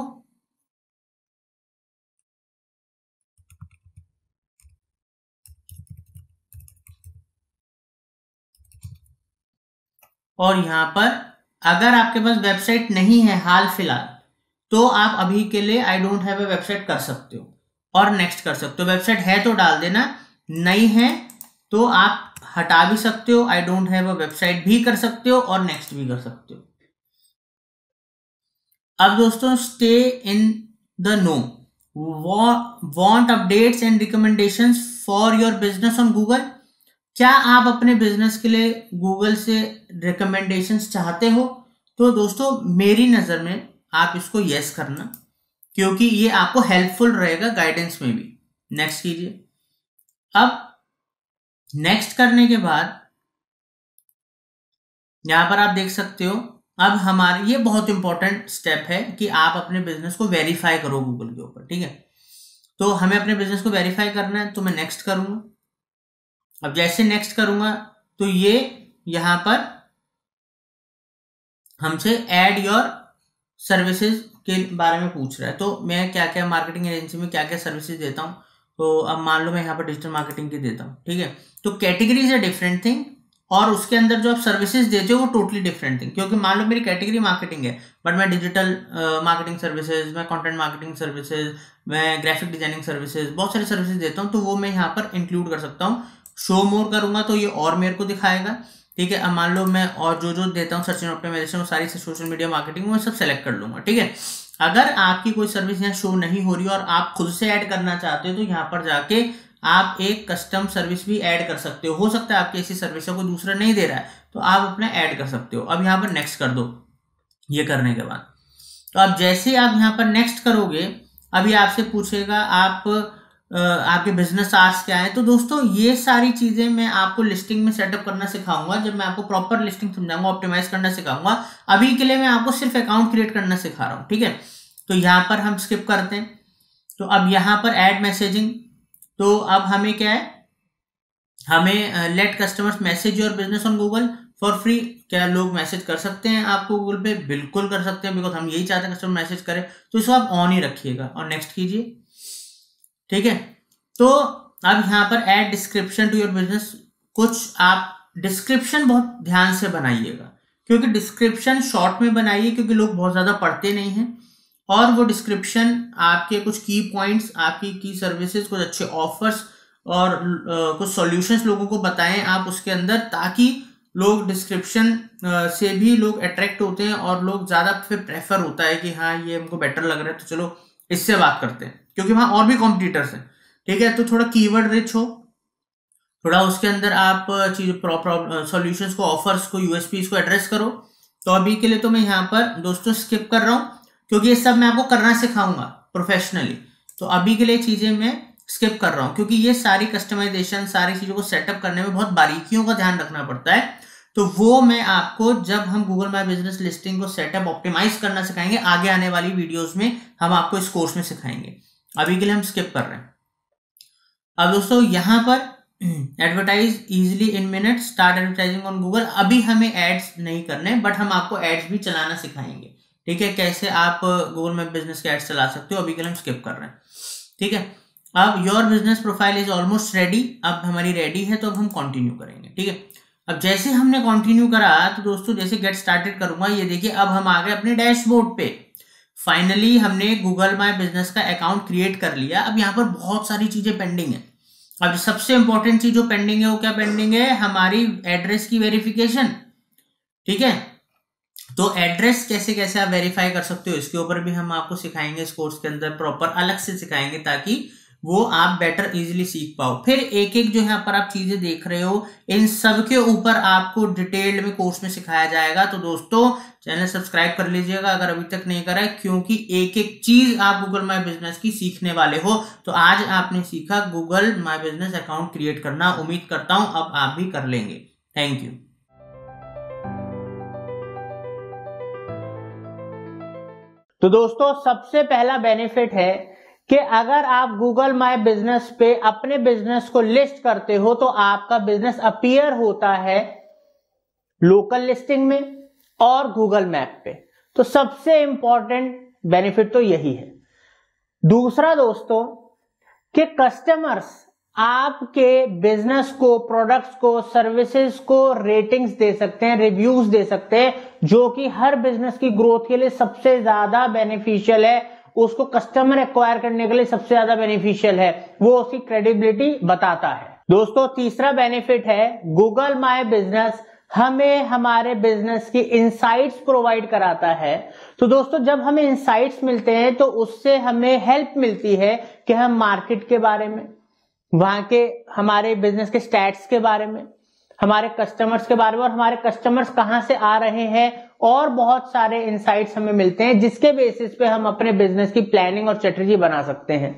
और यहां पर अगर आपके पास वेबसाइट नहीं है हाल फिलहाल, तो आप अभी के लिए I don't have a website कर सकते हो और नेक्स्ट कर सकते हो। वेबसाइट है तो डाल देना, नहीं है तो आप हटा भी सकते हो, I don't have a website भी कर सकते हो और नेक्स्ट भी कर सकते हो। अब दोस्तों stay in the know, want updates and recommendations for your business on Google. क्या आप अपने बिजनेस के लिए गूगल से रिकमेंडेशंस चाहते हो? तो दोस्तों मेरी नजर में आप इसको यस करना, क्योंकि ये आपको हेल्पफुल रहेगा गाइडेंस में भी। नेक्स्ट कीजिए। अब नेक्स्ट करने के बाद यहां पर आप देख सकते हो, अब हमारे ये बहुत इंपॉर्टेंट स्टेप है कि आप अपने बिजनेस को वेरीफाई करो गूगल के ऊपर, ठीक है। तो हमें अपने बिजनेस को वेरीफाई करना है, तो मैं नेक्स्ट करूंगा। अब जैसे नेक्स्ट करूंगा तो ये यहां पर हमसे ऐड योर सर्विसेज के बारे में पूछ रहा है। तो मैं क्या क्या मार्केटिंग एजेंसी में क्या क्या सर्विसेज देता हूं, तो अब मान लो मैं यहाँ पर डिजिटल मार्केटिंग की देता हूँ, ठीक है। तो category is a different thing, और उसके अंदर जो आप सर्विसेज देते हो वो टोटली डिफरेंट थिंग। क्योंकि मान लो मेरी कैटेगरी मार्केटिंग है, बट मैं डिजिटल मार्केटिंग सर्विसेज, मैं कंटेंट मार्केटिंग सर्विसेज, मैं ग्राफिक डिजाइनिंग सर्विसेज, बहुत सारी सर्विसेज देता हूँ, तो वो मैं यहाँ पर इंक्लूड कर सकता हूँ। शो मोर करूंगा तो ये और मेरे को दिखाएगा, ठीक है। अब मान लो मैं और जो देता हूँ सर्च एंड ऑप्टिमाइजेशन, वो सारी सोशल मीडिया मार्केटिंग मैं सब सेलेक्ट कर लूंगा, ठीक है। अगर आपकी कोई सर्विस यहाँ शो नहीं हो रही और आप खुद से ऐड करना चाहते हो, तो यहाँ पर जाके आप एक कस्टम सर्विस भी ऐड कर सकते हो सकता है आपकी ऐसी सर्विस है कोई दूसरा नहीं दे रहा है, तो आप अपना ऐड कर सकते हो। अब यहाँ पर नेक्स्ट कर दो। ये करने के बाद तो अब जैसे आप यहाँ पर नेक्स्ट करोगे, अभी आपसे पूछेगा आप आपके बिजनेस आवर्स क्या है। तो दोस्तों ये सारी चीजें मैं आपको लिस्टिंग में सेटअप करना सिखाऊंगा, जब मैं आपको प्रॉपर लिस्टिंग समझाऊंगा, ऑप्टिमाइज करना सिखाऊंगा। अभी के लिए मैं आपको सिर्फ अकाउंट क्रिएट करना सिखा रहा हूँ, ठीक है। तो यहाँ पर हम स्किप करते हैं। तो अब यहाँ पर ऐड मैसेजिंग, तो अब हमें क्या है, हमें let customers message your business on Google for free. क्या लोग मैसेज कर सकते हैं आपको गूगल पे? बिल्कुल कर सकते हैं, बिकॉज हम यही चाहते हैं कस्टमर मैसेज करे, तो इसको आप ऑन ही रखिएगा और नेक्स्ट कीजिए, ठीक है। तो अब यहाँ पर add description to your business, कुछ आप डिस्क्रिप्शन बहुत ध्यान से बनाइएगा, क्योंकि डिस्क्रिप्शन शॉर्ट में बनाइए, क्योंकि लोग बहुत ज्यादा पढ़ते नहीं हैं। और वो डिस्क्रिप्शन आपके कुछ की पॉइंट्स, आपकी की सर्विसेज, कुछ अच्छे ऑफर्स और कुछ सॉल्यूशंस लोगों को बताएं आप उसके अंदर, ताकि लोग डिस्क्रिप्शन से भी लोग अट्रैक्ट होते हैं और लोग ज्यादा फिर प्रेफर होता है कि हाँ ये हमको बेटर लग रहा है, तो चलो इससे बात करते हैं, क्योंकि वहां और भी कॉम्पिटिटर्स हैं, ठीक है। तो थोड़ा कीवर्ड रिच हो, थोड़ा उसके अंदर आप चीज सॉल्यूशंस को, ऑफर्स को, यूएसपी को एड्रेस करो। तो अभी के लिए तो मैं यहाँ पर दोस्तों स्किप कर रहा हूँ, क्योंकि ये सब मैं आपको करना सिखाऊंगा प्रोफेशनली। तो अभी के लिए चीजें मैं स्किप कर रहा हूं, क्योंकि ये सारी कस्टमाइजेशन, सारी चीजों को सेटअप करने में बहुत बारीकियों का ध्यान रखना पड़ता है। तो वो मैं आपको जब हम गूगल माई बिजनेस लिस्टिंग को सेटअप ऑप्टिमाइज करना सिखाएंगे, आगे आने वाली वीडियोस में हम आपको इस कोर्स में सिखाएंगे। अभी के लिए हम स्किप कर रहे हैं। अब दोस्तों यहां पर advertise easily in minutes, start advertising on Google. अभी हमें एड्स नहीं करने, बट हम आपको एड्स भी चलाना सिखाएंगे, ठीक है। कैसे आप गूगल में बिजनेस के एड्स चला सकते हो, अभी के लिए हम स्किप कर रहे हैं, ठीक है। अब your business profile is almost ready, अब हमारी रेडी है, तो अब हम कंटिन्यू करेंगे, ठीक है। अब जैसे हमने कंटिन्यू करा, तो दोस्तों जैसे गेट स्टार्टेड करूंगा, ये देखिए अब हम आ गए अपने डैशबोर्ड पे। फाइनली हमने गूगल माय बिजनेस का अकाउंट क्रिएट कर लिया। अब यहाँ पर बहुत सारी चीजें पेंडिंग है। अब सबसे इंपॉर्टेंट चीज जो पेंडिंग है वो क्या पेंडिंग है, हमारी एड्रेस की वेरिफिकेशन। ठीक है, तो एड्रेस कैसे कैसे आप वेरीफाई कर सकते हो इसके ऊपर भी हम आपको सिखाएंगे इस कोर्स के अंदर, प्रॉपर अलग से सिखाएंगे ताकि वो आप बेटर इजीली सीख पाओ। फिर एक एक जो यहाँ पर आप चीजें देख रहे हो इन सब के ऊपर आपको डिटेल्ड में कोर्स में सिखाया जाएगा। तो दोस्तों चैनल सब्सक्राइब कर लीजिएगा अगर अभी तक नहीं करा है, क्योंकि एक एक चीज आप गूगल माय बिजनेस की सीखने वाले हो। तो आज आपने सीखा Google my business account create करना, उम्मीद करता हूं अब आप भी कर लेंगे। Thank you. तो दोस्तों सबसे पहला बेनिफिट है कि अगर आप गूगल माय बिजनेस पे अपने बिजनेस को लिस्ट करते हो तो आपका बिजनेस अपीयर होता है लोकल लिस्टिंग में और गूगल मैप पे। तो सबसे इंपॉर्टेंट बेनिफिट तो यही है। दूसरा दोस्तों कि कस्टमर्स आपके बिजनेस को, प्रोडक्ट्स को, सर्विसेज को रेटिंग्स दे सकते हैं, रिव्यूज दे सकते हैं, जो कि हर बिजनेस की ग्रोथ के लिए सबसे ज्यादा बेनिफिशियल है। उसको कस्टमर एक्वायर करने के लिए सबसे ज्यादा बेनिफिशियल है, वो उसकी क्रेडिबिलिटी बताता है। दोस्तों तीसरा बेनिफिट है गूगल माय बिजनेस हमें हमारे बिजनेस की इनसाइट्स प्रोवाइड कराता है। तो दोस्तों जब हमें इनसाइट्स मिलते हैं तो उससे हमें हेल्प मिलती है कि हम मार्केट के बारे में, वहां के हमारे बिजनेस के स्टैट्स के बारे में, हमारे कस्टमर्स के बारे में, और हमारे कस्टमर्स कहां से आ रहे हैं, और बहुत सारे इनसाइट्स हमें मिलते हैं जिसके बेसिस पे हम अपने बिजनेस की प्लानिंग और स्ट्रेटजी बना सकते हैं।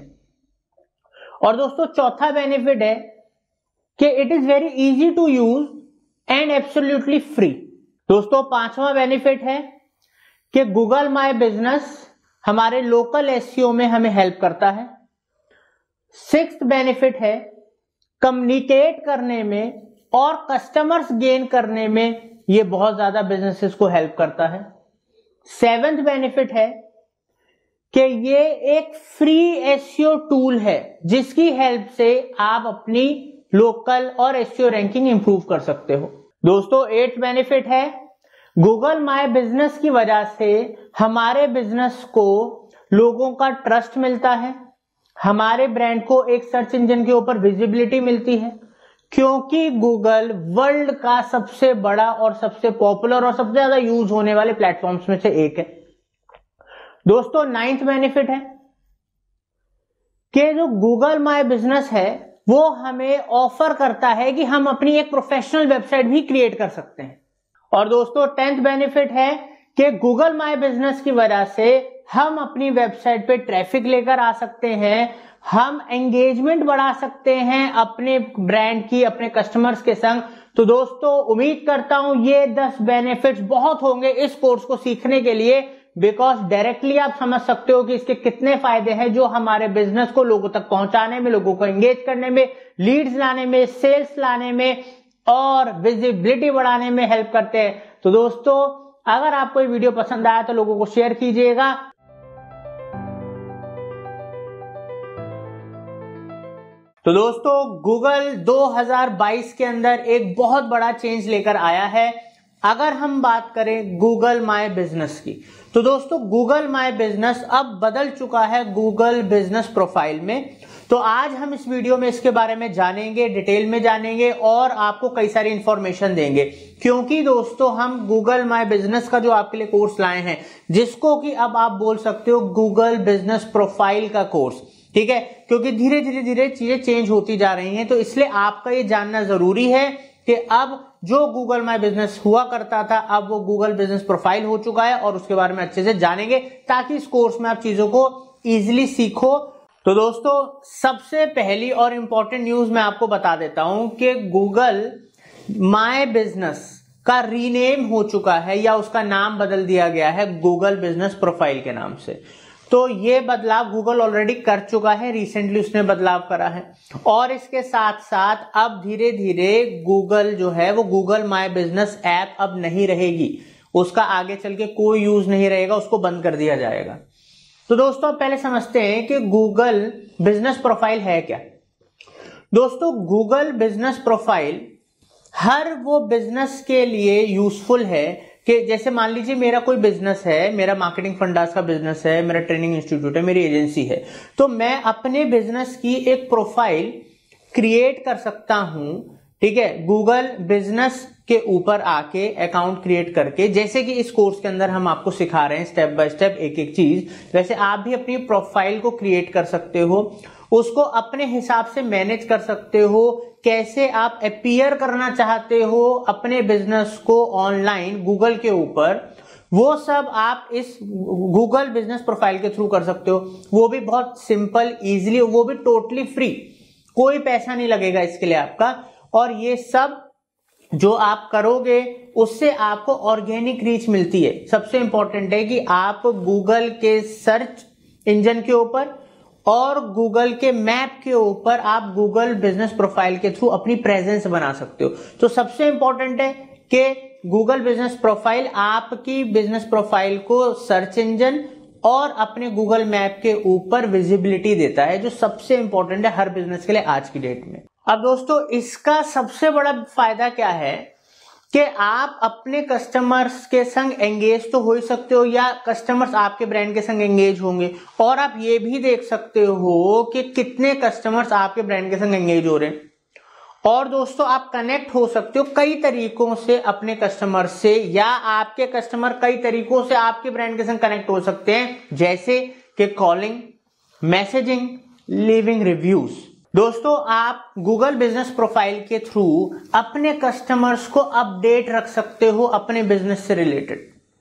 और दोस्तों चौथा बेनिफिट है कि it is very easy to use and absolutely free. दोस्तों पांचवा बेनिफिट है कि गूगल माय बिजनेस हमारे लोकल एसईओ में हमें हेल्प करता है। सिक्स्थ बेनिफिट है कम्युनिकेट करने में और कस्टमर्स गेन करने में ये बहुत ज्यादा बिजनेसेस को हेल्प करता है। सेवेंथ बेनिफिट है कि ये एक फ्री एसईओ टूल है जिसकी हेल्प से आप अपनी लोकल और एसईओ रैंकिंग इंप्रूव कर सकते हो। दोस्तों एट्थ बेनिफिट है गूगल माय बिजनेस की वजह से हमारे बिजनेस को लोगों का ट्रस्ट मिलता है, हमारे ब्रांड को एक सर्च इंजन के ऊपर विजिबिलिटी मिलती है, क्योंकि गूगल वर्ल्ड का सबसे बड़ा और सबसे पॉपुलर और सबसे ज्यादा यूज होने वाले प्लेटफॉर्म्स में से एक है। दोस्तों नाइन्थ बेनिफिट है कि जो गूगल माय बिजनेस है वो हमें ऑफर करता है कि हम अपनी एक प्रोफेशनल वेबसाइट भी क्रिएट कर सकते हैं। और दोस्तों 10th बेनिफिट है कि गूगल माय बिजनेस की वजह से हम अपनी वेबसाइट पे ट्रैफिक लेकर आ सकते हैं, हम एंगेजमेंट बढ़ा सकते हैं अपने ब्रांड की, अपने कस्टमर्स के संग। तो दोस्तों उम्मीद करता हूं ये 10 बेनिफिट्स बहुत होंगे इस कोर्स को सीखने के लिए, बिकॉज डायरेक्टली आप समझ सकते हो कि इसके कितने फायदे हैं जो हमारे बिजनेस को लोगों तक पहुंचाने में, लोगों को एंगेज करने में, लीड्स लाने में, सेल्स लाने में और विजिबिलिटी बढ़ाने में हेल्प करते हैं। तो दोस्तों अगर आपको ये वीडियो पसंद आया तो लोगों को शेयर कीजिएगा। तो दोस्तों गूगल 2022 के अंदर एक बहुत बड़ा चेंज लेकर आया है। अगर हम बात करें गूगल माय बिजनेस की, तो दोस्तों गूगल माय बिजनेस अब बदल चुका है गूगल बिजनेस प्रोफाइल में। तो आज हम इस वीडियो में इसके बारे में जानेंगे, डिटेल में जानेंगे और आपको कई सारी इंफॉर्मेशन देंगे, क्योंकि दोस्तों हम गूगल माय बिजनेस का जो आपके लिए कोर्स लाए हैं, जिसको कि अब आप बोल सकते हो गूगल बिजनेस प्रोफाइल का कोर्स, ठीक है, क्योंकि धीरे धीरे चीजें चेंज होती जा रही हैं। तो इसलिए आपका ये जानना जरूरी है कि अब जो गूगल माय बिजनेस हुआ करता था अब वो गूगल बिजनेस प्रोफाइल हो चुका है, और उसके बारे में अच्छे से जानेंगे ताकि इस कोर्स में आप चीजों को इजीली सीखो। तो दोस्तों सबसे पहली और इंपॉर्टेंट न्यूज मैं आपको बता देता हूं कि गूगल माय बिजनेस का रीनेम हो चुका है, या उसका नाम बदल दिया गया है गूगल बिजनेस प्रोफाइल के नाम से। तो ये बदलाव गूगल ऑलरेडी कर चुका है, रिसेंटली उसने बदलाव करा है। और इसके साथ साथ अब धीरे धीरे गूगल जो है वो गूगल माय बिजनेस ऐप अब नहीं रहेगी, उसका आगे चल के कोई यूज नहीं रहेगा, उसको बंद कर दिया जाएगा। तो दोस्तों पहले समझते हैं कि गूगल बिजनेस प्रोफाइल है क्या। दोस्तों गूगल बिजनेस प्रोफाइल हर वो बिजनेस के लिए यूजफुल है कि जैसे मान लीजिए मेरा कोई बिजनेस है, मेरा मार्केटिंग फंडास का बिजनेस है, मेरा ट्रेनिंग इंस्टीट्यूट है, मेरी एजेंसी है, तो मैं अपने बिजनेस की एक प्रोफाइल क्रिएट कर सकता हूं, ठीक है, गूगल बिजनेस के ऊपर आके अकाउंट क्रिएट करके, जैसे कि इस कोर्स के अंदर हम आपको सिखा रहे हैं स्टेप बाय स्टेप एक एक चीज, वैसे आप भी अपनी प्रोफाइल को क्रिएट कर सकते हो, उसको अपने हिसाब से मैनेज कर सकते हो, कैसे आप अपीयर करना चाहते हो अपने बिजनेस को ऑनलाइन गूगल के ऊपर, वो सब आप इस गूगल बिजनेस प्रोफाइल के थ्रू कर सकते हो। वो भी बहुत सिंपल, इजीली, वो भी टोटली फ्री, कोई पैसा नहीं लगेगा इसके लिए आपका। और ये सब जो आप करोगे उससे आपको ऑर्गेनिक रीच मिलती है। सबसे इंपॉर्टेंट है कि आप गूगल के सर्च इंजन के ऊपर और गूगल के मैप के ऊपर आप गूगल बिजनेस प्रोफाइल के थ्रू अपनी प्रेजेंस बना सकते हो। तो सबसे इंपॉर्टेंट है कि गूगल बिजनेस प्रोफाइल आपकी बिजनेस प्रोफाइल को सर्च इंजन और अपने गूगल मैप के ऊपर विजिबिलिटी देता है, जो सबसे इंपॉर्टेंट है हर बिजनेस के लिए आज की डेट में। अब दोस्तों, इसका सबसे बड़ा फायदा क्या है कि आप अपने कस्टमर्स के संग एंगेज तो हो ही सकते हो, या कस्टमर्स आपके ब्रांड के संग एंगेज होंगे, और आप ये भी देख सकते हो कि कितने कस्टमर्स आपके ब्रांड के संग एंगेज हो रहे हैं। और दोस्तों, आप कनेक्ट हो सकते हो कई तरीकों से अपने कस्टमर से, या आपके कस्टमर कई तरीकों से आपके ब्रांड के संग कनेक्ट हो सकते हैं, जैसे कि कॉलिंग, मैसेजिंग, लीविंग रिव्यूज। दोस्तों, आप गूगल बिजनेस प्रोफाइल के थ्रू अपने कस्टमर्स को अपडेट रख सकते हो अपने बिजनेस से रिलेटेड।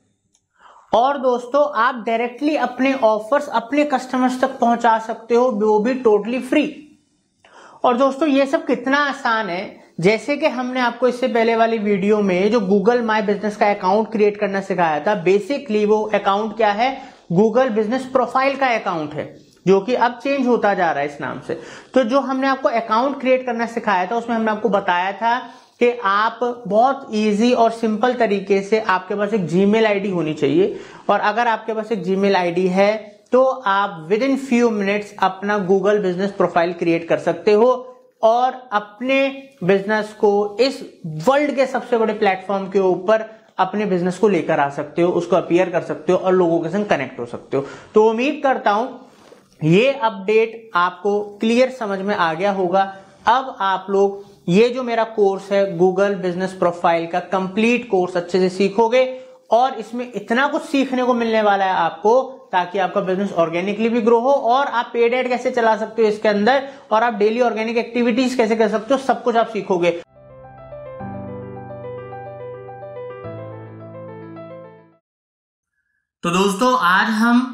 और दोस्तों, आप डायरेक्टली अपने ऑफर्स अपने कस्टमर्स तक पहुंचा सकते हो, वो भी टोटली फ्री। और दोस्तों, ये सब कितना आसान है, जैसे कि हमने आपको इससे पहले वाली वीडियो में जो गूगल माय बिजनेस का अकाउंट क्रिएट करना सिखाया था। बेसिकली वो अकाउंट क्या है, गूगल बिजनेस प्रोफाइल का अकाउंट है, जो कि अब चेंज होता जा रहा है इस नाम से। तो जो हमने आपको अकाउंट क्रिएट करना सिखाया था, उसमें हमने आपको बताया था कि आप बहुत इजी और सिंपल तरीके से, आपके पास एक जीमेल आईडी होनी चाहिए, और अगर आपके पास एक जीमेल आईडी है तो आप विद इन फ्यू मिनट्स अपना गूगल बिजनेस प्रोफाइल क्रिएट कर सकते हो और अपने बिजनेस को इस वर्ल्ड के सबसे बड़े प्लेटफॉर्म के ऊपर अपने बिजनेस को लेकर आ सकते हो, उसको अपीयर कर सकते हो और लोगों के संग कनेक्ट हो सकते हो। तो उम्मीद करता हूं ये अपडेट आपको क्लियर समझ में आ गया होगा। अब आप लोग ये जो मेरा कोर्स है गूगल बिजनेस प्रोफाइल का कंप्लीट कोर्स अच्छे से सीखोगे, और इसमें इतना कुछ सीखने को मिलने वाला है आपको, ताकि आपका बिजनेस ऑर्गेनिकली भी ग्रो हो, और आप पेड एड कैसे चला सकते हो इसके अंदर, और आप डेली ऑर्गेनिक एक्टिविटीज कैसे कर सकते हो, सब कुछ आप सीखोगे। तो दोस्तों, आज हम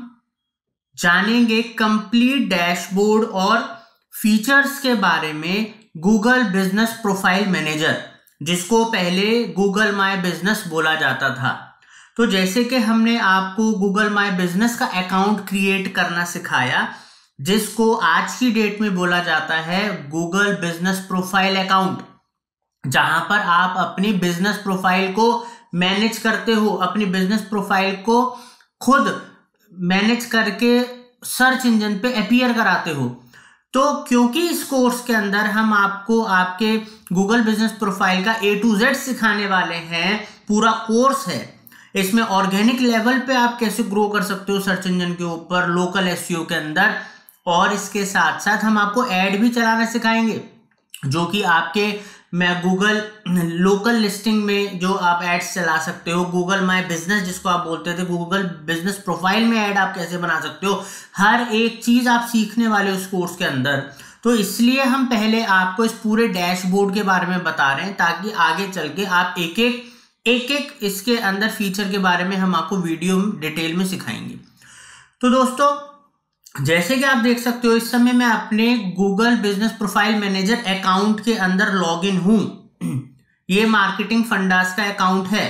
जानेंगे कंप्लीट डैशबोर्ड और फीचर्स के बारे में गूगल बिजनेस प्रोफाइल मैनेजर, जिसको पहले गूगल माय बिजनेस बोला जाता था। तो जैसे कि हमने आपको गूगल माय बिजनेस का अकाउंट क्रिएट करना सिखाया, जिसको आज की डेट में बोला जाता है गूगल बिजनेस प्रोफाइल अकाउंट, जहां पर आप अपनी बिजनेस प्रोफाइल को मैनेज करते हो, अपनी बिजनेस प्रोफाइल को खुद मैनेज करके सर्च इंजन पे अपीयर कराते हो। तो क्योंकि इस कोर्स के अंदर हम आपको आपके गूगल बिजनेस प्रोफाइल का A to Z सिखाने वाले हैं, पूरा कोर्स है, इसमें ऑर्गेनिक लेवल पे आप कैसे ग्रो कर सकते हो सर्च इंजन के ऊपर, लोकल एसईओ के अंदर, और इसके साथ साथ हम आपको ऐड भी चलाना सिखाएंगे, जो कि आपके मैं गूगल लोकल लिस्टिंग में जो आप एड्स चला सकते हो, गूगल माय बिजनेस जिसको आप बोलते थे, गूगल बिजनेस प्रोफाइल में ऐड आप कैसे बना सकते हो, हर एक चीज आप सीखने वाले हो इस कोर्स के अंदर। तो इसलिए हम पहले आपको इस पूरे डैशबोर्ड के बारे में बता रहे हैं, ताकि आगे चल के आप एक एक इसके अंदर फीचर के बारे में हम आपको वीडियो डिटेल में सिखाएंगे। तो दोस्तों, जैसे कि आप देख सकते हो, इस समय मैं अपने Google business profile manager account के अंदर लॉगिन हूं। ये मार्केटिंग फंडास का अकाउंट है,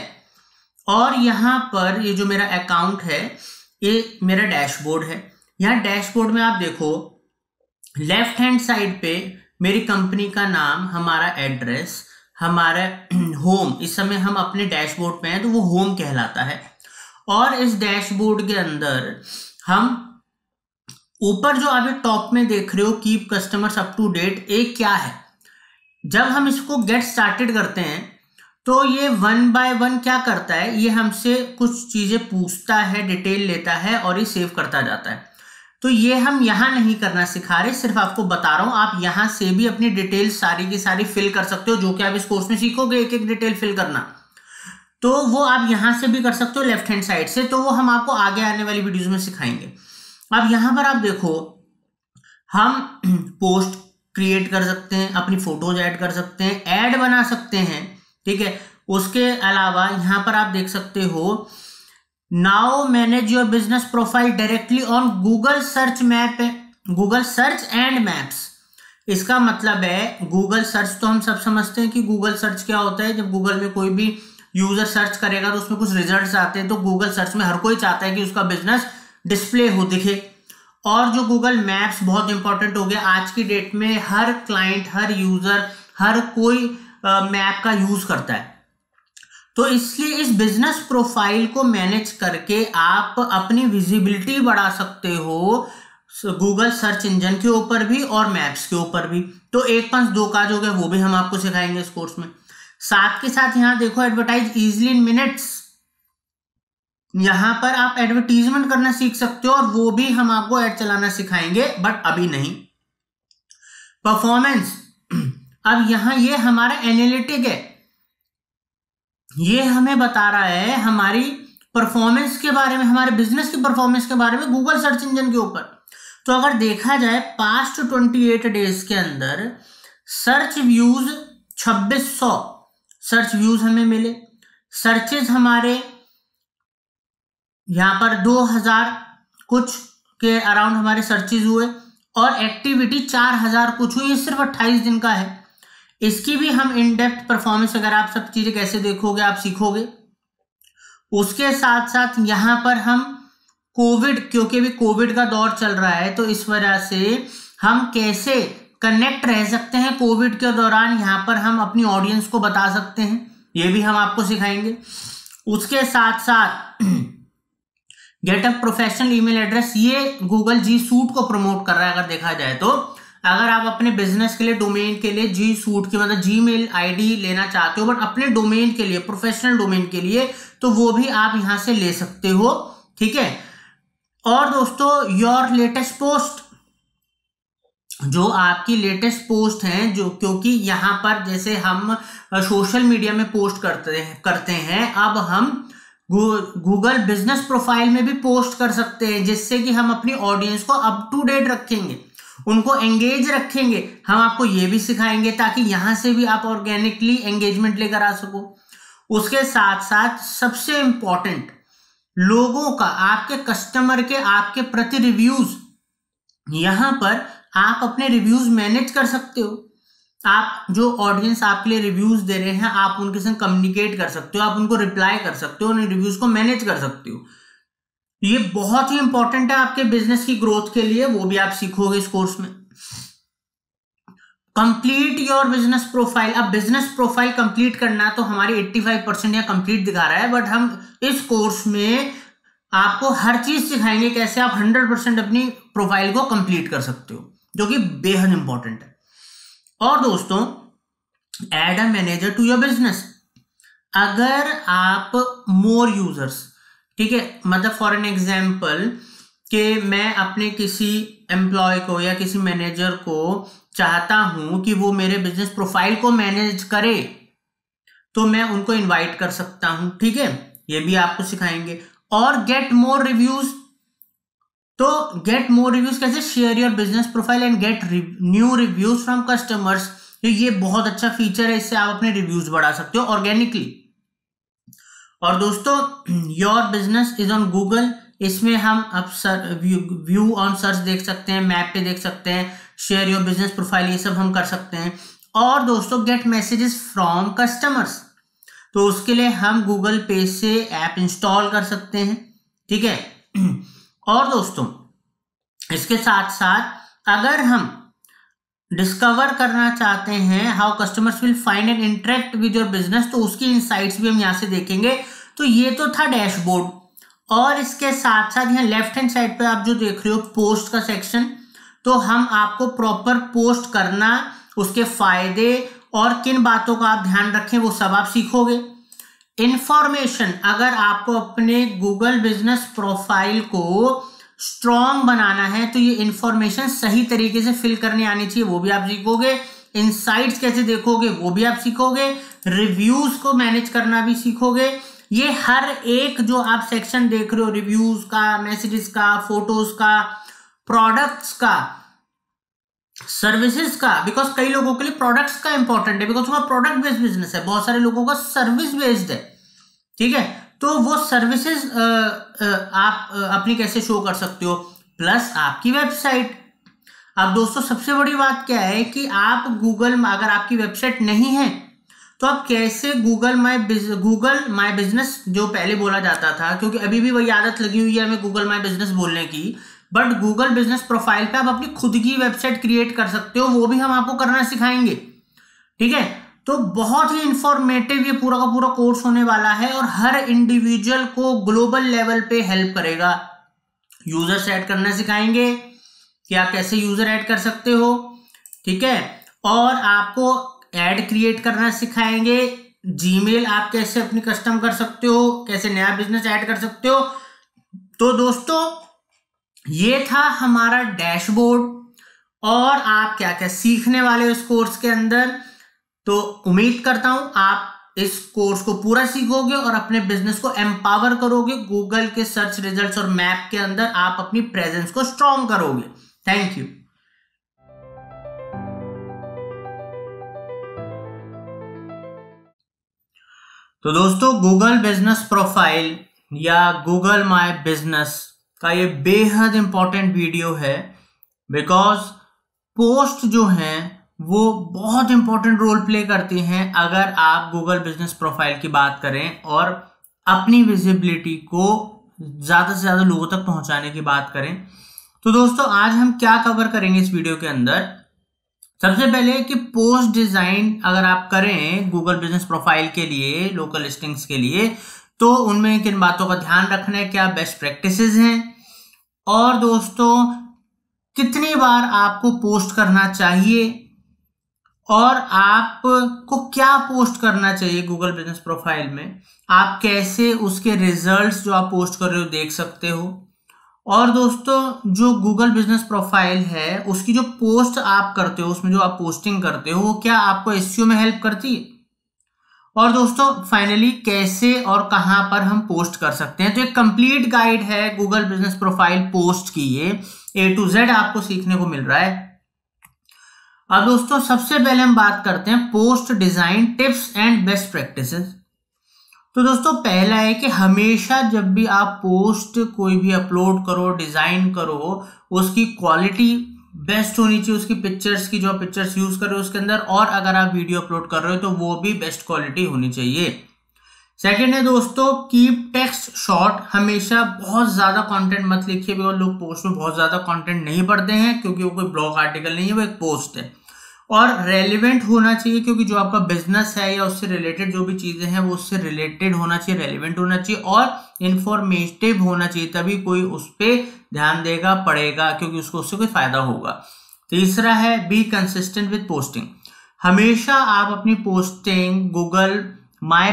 और यहां पर ये जो मेरा अकाउंट है, ये मेरा डैशबोर्ड है। यहां डैशबोर्ड में आप देखो, लेफ्ट हैंड साइड पे मेरी कंपनी का नाम, हमारा एड्रेस, हमारा होम, इस समय हम अपने डैशबोर्ड पे हैं तो वो होम कहलाता है। और इस डैशबोर्ड के अंदर हम ऊपर जो अभी टॉप में देख रहे हो, keep customers up to date, एक क्या है, जब हम इसको गेट स्टार्टेड करते हैं तो ये 1 बाय 1 क्या करता है, ये हमसे कुछ चीजें पूछता है, डिटेल लेता है और ये सेव करता जाता है। तो ये हम यहां नहीं करना सिखा रहे, सिर्फ आपको बता रहा हूं, आप यहां से भी अपनी डिटेल सारी की सारी फिल कर सकते हो, जो कि आप इस कोर्स में सीखोगे एक एक डिटेल फिल करना, तो वो आप यहां से भी कर सकते हो लेफ्ट हैंड साइड से। तो वो हम आपको आगे आने वाली वीडियोस में सिखाएंगे। अब यहां पर आप देखो, हम पोस्ट क्रिएट कर सकते हैं, अपनी फोटोज ऐड कर सकते हैं, ऐड बना सकते हैं, ठीक है। उसके अलावा यहां पर आप देख सकते हो, now manage your business profile directly on Google search map, Google search and maps. इसका मतलब है गूगल सर्च तो हम सब समझते हैं कि गूगल सर्च क्या होता है। जब गूगल में कोई भी यूजर सर्च करेगा तो उसमें कुछ रिजल्ट्स आते हैं, तो गूगल सर्च में हर कोई चाहता है कि उसका बिजनेस डिस्प्ले हो, दिखे। और जो गूगल मैप्स बहुत इंपॉर्टेंट हो गया आज की डेट में, हर क्लाइंट, हर यूजर, हर कोई मैप का यूज करता है। तो इसलिए इस बिजनेस प्रोफाइल को मैनेज करके आप अपनी विजिबिलिटी बढ़ा सकते हो गूगल सर्च इंजन के ऊपर भी और मैप्स के ऊपर भी। तो 1 5 2 काज हो गए, वो भी हम आपको सिखाएंगे इस कोर्स में। साथ के साथ यहां देखो, एडवर्टाइज इजीली इन मिनट्स, यहां पर आप एडवर्टीजमेंट करना सीख सकते हो और वो भी हम आपको ऐड चलाना सिखाएंगे, बट अभी नहीं। परफॉर्मेंस, अब यहां ये हमारा एनालिटिक है, ये हमें बता रहा है हमारी परफॉर्मेंस के बारे में, हमारे बिजनेस की परफॉर्मेंस के बारे में गूगल सर्च इंजन के ऊपर। तो अगर देखा जाए पास्ट 28 डेज के अंदर सर्च व्यूज 2600 सर्च व्यूज हमें मिले, सर्चेज हमारे यहां पर 2000 कुछ के अराउंड हमारे सर्चेज हुए और एक्टिविटी 4000 कुछ हुई। ये सिर्फ 28 दिन का है। इसकी भी हम इन डेप्थ परफॉर्मेंस, अगर आप सब चीजें कैसे देखोगे आप सीखोगे। उसके साथ साथ यहां पर हम कोविड, क्योंकि अभी कोविड का दौर चल रहा है, तो इस वजह से हम कैसे कनेक्ट रह सकते हैं कोविड के दौरान, यहां पर हम अपनी ऑडियंस को बता सकते हैं, ये भी हम आपको सिखाएंगे। उसके साथ साथ get a professional email address, ये गूगल जी सूट को प्रमोट कर रहा है। अगर देखा जाए तो अगर आप अपने बिजनेस के लिए, डोमेन के लिए जी सूट की मतलब जीमेल आईडी लेना चाहते हो, बट अपने डोमेन के लिए, प्रोफेशनल डोमेन के लिए, तो वो भी आप यहां से ले सकते हो, ठीक है। और दोस्तों, योर लेटेस्ट पोस्ट, जो आपकी लेटेस्ट पोस्ट हैं, जो क्योंकि यहां पर जैसे हम सोशल मीडिया में पोस्ट करते हैं, अब हम गूगल बिजनेस प्रोफाइल में भी पोस्ट कर सकते हैं, जिससे कि हम अपनी ऑडियंस को अप टू डेट रखेंगे, उनको एंगेज रखेंगे। हम आपको ये भी सिखाएंगे ताकि यहां से भी आप ऑर्गेनिकली एंगेजमेंट लेकर आ सको। उसके साथ साथ सबसे इंपॉर्टेंट, लोगों का, आपके कस्टमर के आपके प्रति रिव्यूज, यहां पर आप अपने रिव्यूज मैनेज कर सकते हो। आप जो ऑडियंस आपके लिए रिव्यूज दे रहे हैं, आप उनके संग कम्युनिकेट कर सकते हो, आप उनको रिप्लाई कर सकते हो, उन रिव्यूज को मैनेज कर सकते हो। ये बहुत ही इंपॉर्टेंट है आपके बिजनेस की ग्रोथ के लिए, वो भी आप सीखोगे इस कोर्स में। कंप्लीट योर बिजनेस प्रोफाइल, अब बिजनेस प्रोफाइल कंप्लीट करना तो हमारी 85% या कंप्लीट दिखा रहा है, बट हम इस कोर्स में आपको हर चीज सिखाएंगे कैसे आप 100% अपनी प्रोफाइल को कंप्लीट कर सकते हो, जो कि बेहद इंपॉर्टेंट है। और दोस्तों, add a manager to your business, अगर आप मोर यूजर्स, ठीक है, मतलब फॉर एन एग्जाम्पल कि मैं अपने किसी एम्प्लॉय को या किसी मैनेजर को चाहता हूं कि वो मेरे बिजनेस प्रोफाइल को मैनेज करे, तो मैं उनको इनवाइट कर सकता हूं, ठीक है, ये भी आपको सिखाएंगे। और गेट मोर रिव्यूज, तो गेट मोर रिव्यूज कैसे, share your business profile and get new reviews from customers, तो ये बहुत अच्छा फीचर है, इससे आप अपने रिव्यूज बढ़ा सकते हो ऑर्गेनिकली। और दोस्तों, your business is on Google, इसमें हम अब व्यू ऑन सर्च देख सकते हैं, मैप पे देख सकते हैं, शेयर योर बिजनेस प्रोफाइल, ये सब हम कर सकते हैं। और दोस्तों, गेट मैसेजेस फ्रॉम कस्टमर्स, तो उसके लिए हम गूगल पे से ऐप इंस्टॉल कर सकते हैं, ठीक है। और दोस्तों, इसके साथ साथ अगर हम डिस्कवर करना चाहते हैं how customers will find and interact with your business, तो उसकी इनसाइट्स भी हम यहां से देखेंगे। तो ये तो था डैशबोर्ड, और इसके साथ साथ यहाँ लेफ्ट हैंड साइड पे आप जो देख रहे हो पोस्ट का सेक्शन, तो हम आपको प्रॉपर पोस्ट करना, उसके फायदे और किन बातों का आप ध्यान रखें वो सब आप सीखोगे। इंफॉर्मेशन, अगर आपको अपने गूगल बिजनेस प्रोफाइल को स्ट्रॉन्ग बनाना है तो ये इंफॉर्मेशन सही तरीके से फिल करनी आनी चाहिए, वो भी आप सीखोगे। इनसाइट्स कैसे देखोगे वो भी आप सीखोगे। रिव्यूज को मैनेज करना भी सीखोगे। ये हर एक जो आप सेक्शन देख रहे हो, रिव्यूज का, मैसेजेस का, फोटोज का, प्रोडक्ट्स का, सर्विसेज का, बिकॉज कई लोगों के लिए प्रोडक्ट्स का इंपॉर्टेंट है, बिकॉज वह प्रोडक्ट बेस्ड बिजनेस है, बहुत सारे लोगों का सर्विस बेस्ड है, ठीक है। तो वो सर्विसेज आप अपनी कैसे शो कर सकते हो, प्लस आपकी वेबसाइट। अब दोस्तों सबसे बड़ी बात क्या है कि आप गूगल, अगर आपकी वेबसाइट नहीं है तो आप कैसे गूगल माय बिजनेस जो पहले बोला जाता था, क्योंकि अभी भी वही आदत लगी हुई है हमें गूगल माय बिजनेस बोलने की, बट गूगल बिजनेस प्रोफाइल पे आप अपनी खुद की वेबसाइट क्रिएट कर सकते हो, वो भी हम आपको करना सिखाएंगे, ठीक है। तो बहुत ही इंफॉर्मेटिव ये पूरा का पूरा कोर्स होने वाला है और हर इंडिविजुअल को ग्लोबल लेवल पे हेल्प करेगा। यूजर्स ऐड करना सिखाएंगे कि आप कैसे यूजर ऐड कर सकते हो, ठीक है, और आपको ऐड क्रिएट करना सिखाएंगे। जीमेल आप कैसे अपनी कस्टम कर सकते हो, कैसे नया बिजनेस ऐड कर सकते हो। तो दोस्तों ये था हमारा डैशबोर्ड और आप क्या क्या सीखने वाले उस कोर्स के अंदर। तो उम्मीद करता हूं आप इस कोर्स को पूरा सीखोगे और अपने बिजनेस को एम्पावर करोगे। गूगल के सर्च रिजल्ट्स और मैप के अंदर आप अपनी प्रेजेंस को स्ट्रॉन्ग करोगे। Thank you. तो दोस्तों गूगल बिजनेस प्रोफाइल या गूगल माय बिजनेस का ये बेहद इंपॉर्टेंट वीडियो है, बिकॉज पोस्ट जो हैं वो बहुत इंपॉर्टेंट रोल प्ले करती हैं अगर आप गूगल बिजनेस प्रोफाइल की बात करें और अपनी विजिबिलिटी को ज़्यादा से ज़्यादा लोगों तक पहुंचाने की बात करें। तो दोस्तों आज हम क्या कवर करेंगे इस वीडियो के अंदर, सबसे पहले कि पोस्ट डिजाइन अगर आप करें गूगल बिजनेस प्रोफाइल के लिए, लोकल लिस्टिंग्स के लिए, तो उनमें किन बातों का ध्यान रखना है, क्या बेस्ट प्रैक्टिसेस हैं, और दोस्तों कितनी बार आपको पोस्ट करना चाहिए और आपको क्या पोस्ट करना चाहिए गूगल बिजनेस प्रोफाइल में, आप कैसे उसके रिजल्ट्स जो आप पोस्ट कर रहे हो देख सकते हो, और दोस्तों जो गूगल बिजनेस प्रोफाइल है उसकी जो पोस्ट आप करते हो, उसमें जो आप पोस्टिंग करते हो वो क्या आपको एसईओ में हेल्प करती है, और दोस्तों फाइनली कैसे और कहां पर हम पोस्ट कर सकते हैं। तो एक कंप्लीट गाइड है गूगल बिजनेस प्रोफाइल पोस्ट की, ये A to Z आपको सीखने को मिल रहा है। अब दोस्तों सबसे पहले हम बात करते हैं post design tips and best practices. तो दोस्तों पहला है कि हमेशा जब भी आप पोस्ट कोई भी अपलोड करो, डिजाइन करो, उसकी क्वालिटी बेस्ट होनी चाहिए, उसकी पिक्चर्स की जो आप पिक्चर्स यूज कर रहे हो उसके अंदर, और अगर आप वीडियो अपलोड कर रहे हो तो वो भी बेस्ट क्वालिटी होनी चाहिए। सेकंड है दोस्तों कीप टेक्स्ट शॉर्ट, हमेशा बहुत ज्यादा कंटेंट मत लिखिए, बिकॉज लोग पोस्ट में बहुत ज्यादा कंटेंट नहीं पढ़ते हैं, क्योंकि वो कोई ब्लॉग आर्टिकल नहीं है, वो एक पोस्ट है। और रेलिवेंट होना चाहिए, क्योंकि जो आपका बिजनेस है या उससे रिलेटेड जो भी चीजें हैं वो उससे रिलेटेड होना चाहिए, रेलिवेंट होना चाहिए और इंफॉर्मेटिव होना चाहिए, तभी कोई उस पर ध्यान देगा, पढ़ेगा, क्योंकि उसको उससे कोई फायदा होगा। तीसरा है बी कंसिस्टेंट विद पोस्टिंग, हमेशा आप अपनी पोस्टिंग गूगल माय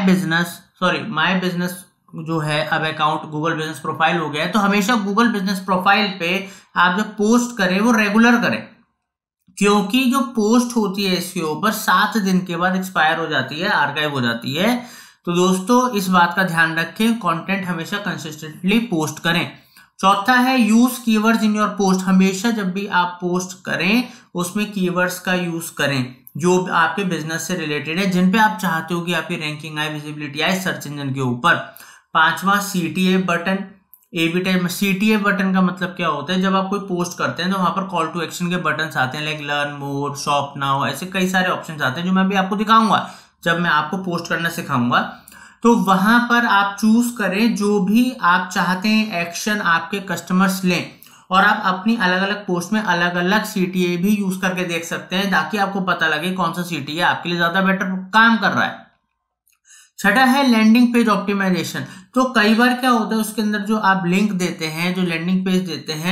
बिजनेस जो है, अब अकाउंट गूगल बिजनेस प्रोफाइल हो गया है, तो हमेशा गूगल बिजनेस प्रोफाइल पे आप जब पोस्ट करें वो रेगुलर करें, क्योंकि जो पोस्ट होती है इसके ऊपर 7 दिन के बाद एक्सपायर हो जाती है, आर्काइव हो जाती है। तो दोस्तों इस बात का ध्यान रखें, कंटेंट हमेशा कंसिस्टेंटली पोस्ट करें। चौथा है use keywords in your post, हमेशा जब भी आप पोस्ट करें उसमें कीवर्ड्स का यूज करें जो आपके बिजनेस से रिलेटेड है, जिन पे आप चाहते हो कि आपकी रैंकिंग आए, विजिबिलिटी आए सर्च इंजन के ऊपर। पांचवा CTA button, A/B test. CTA button का मतलब क्या होता है, जब आप कोई पोस्ट करते हैं तो वहां पर कॉल टू एक्शन के बटन्स आते हैं, like learn more, shop now, ऐसे कई सारे ऑप्शंस आते हैं जो मैं भी आपको दिखाऊंगा जब मैं आपको पोस्ट करना सिखाऊंगा। तो वहां पर आप चूज करें जो भी आप चाहते हैं एक्शन आपके कस्टमर्स लें, और आप अपनी अलग अलग पोस्ट में अलग अलग CTA भी यूज करके देख सकते हैं, ताकि आपको पता लगे कौन सा CTA आपके लिए ज्यादा बेटर काम कर रहा है। छठा है लैंडिंग पेज ऑप्टिमाइजेशन। तो कई बार क्या होता है उसके अंदर जो आप लिंक देते हैं, जो लैंडिंग पेज देते हैं,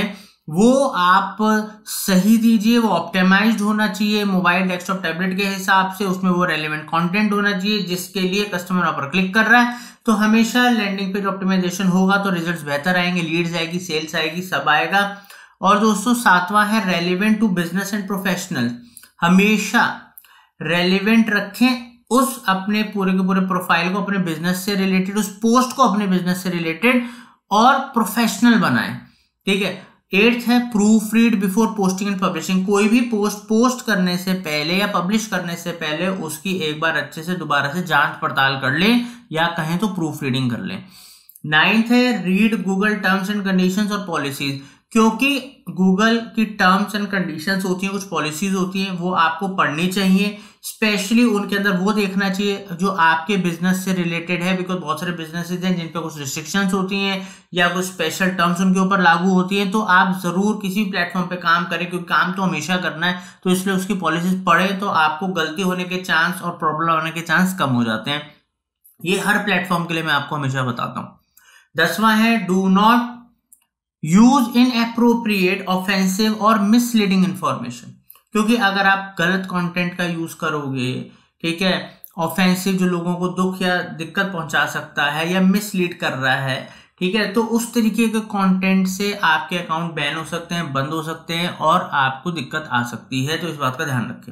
वो आप सही दीजिए, वो ऑप्टिमाइज्ड होना चाहिए मोबाइल, डेस्कटॉप, टैबलेट के हिसाब से, उसमें वो रेलेवेंट कंटेंट होना चाहिए जिसके लिए कस्टमर वहां पर क्लिक कर रहा है। तो हमेशा लैंडिंग पेज ऑप्टिमाइजेशन होगा तो रिजल्ट्स बेहतर आएंगे, लीड्स आएगी, सेल्स आएगी, सब आएगा। और दोस्तों सातवां है relevant to business and professional. हमेशा रेलेवेंट रखें उस अपने पूरे के पूरे प्रोफाइल को अपने बिजनेस से रिलेटेड, उस पोस्ट को अपने बिजनेस से रिलेटेड और प्रोफेशनल बनाएं। ठीक है। 8th है proofread before posting and publishing. कोई भी पोस्ट करने से पहले या पब्लिश करने से पहले उसकी एक बार अच्छे से दोबारा से जांच पड़ताल कर लें, या कहें तो प्रूफ रीडिंग कर लें। 9th है read Google terms and conditions और पॉलिसीज। क्योंकि गूगल की टर्म्स एंड कंडीशंस होती हैं, कुछ पॉलिसीज होती हैं, वो आपको पढ़नी चाहिए। स्पेशली उनके अंदर वो देखना चाहिए जो आपके बिजनेस से रिलेटेड है, बिकॉज बहुत सारे बिजनेसेस हैं जिन पे कुछ रिस्ट्रिक्शंस होती हैं या कुछ स्पेशल टर्म्स उनके ऊपर लागू होती हैं। तो आप जरूर किसी प्लेटफॉर्म पे काम करें, क्योंकि काम तो हमेशा करना है, तो इसलिए उसकी पॉलिसीज पढ़ें, तो आपको गलती होने के चांस और प्रॉब्लम होने के चांस कम हो जाते हैं। ये हर प्लेटफॉर्म के लिए मैं आपको हमेशा बताता हूं। 10वां है do not use inappropriate, offensive और मिसलीडिंग इंफॉर्मेशन। क्योंकि अगर आप गलत कंटेंट का यूज करोगे, ठीक है, ऑफेंसिव जो लोगों को दुख या दिक्कत पहुंचा सकता है या मिसलीड कर रहा है, ठीक है, तो उस तरीके के कंटेंट से आपके अकाउंट बैन हो सकते हैं, बंद हो सकते हैं और आपको दिक्कत आ सकती है। तो इस बात का ध्यान रखें।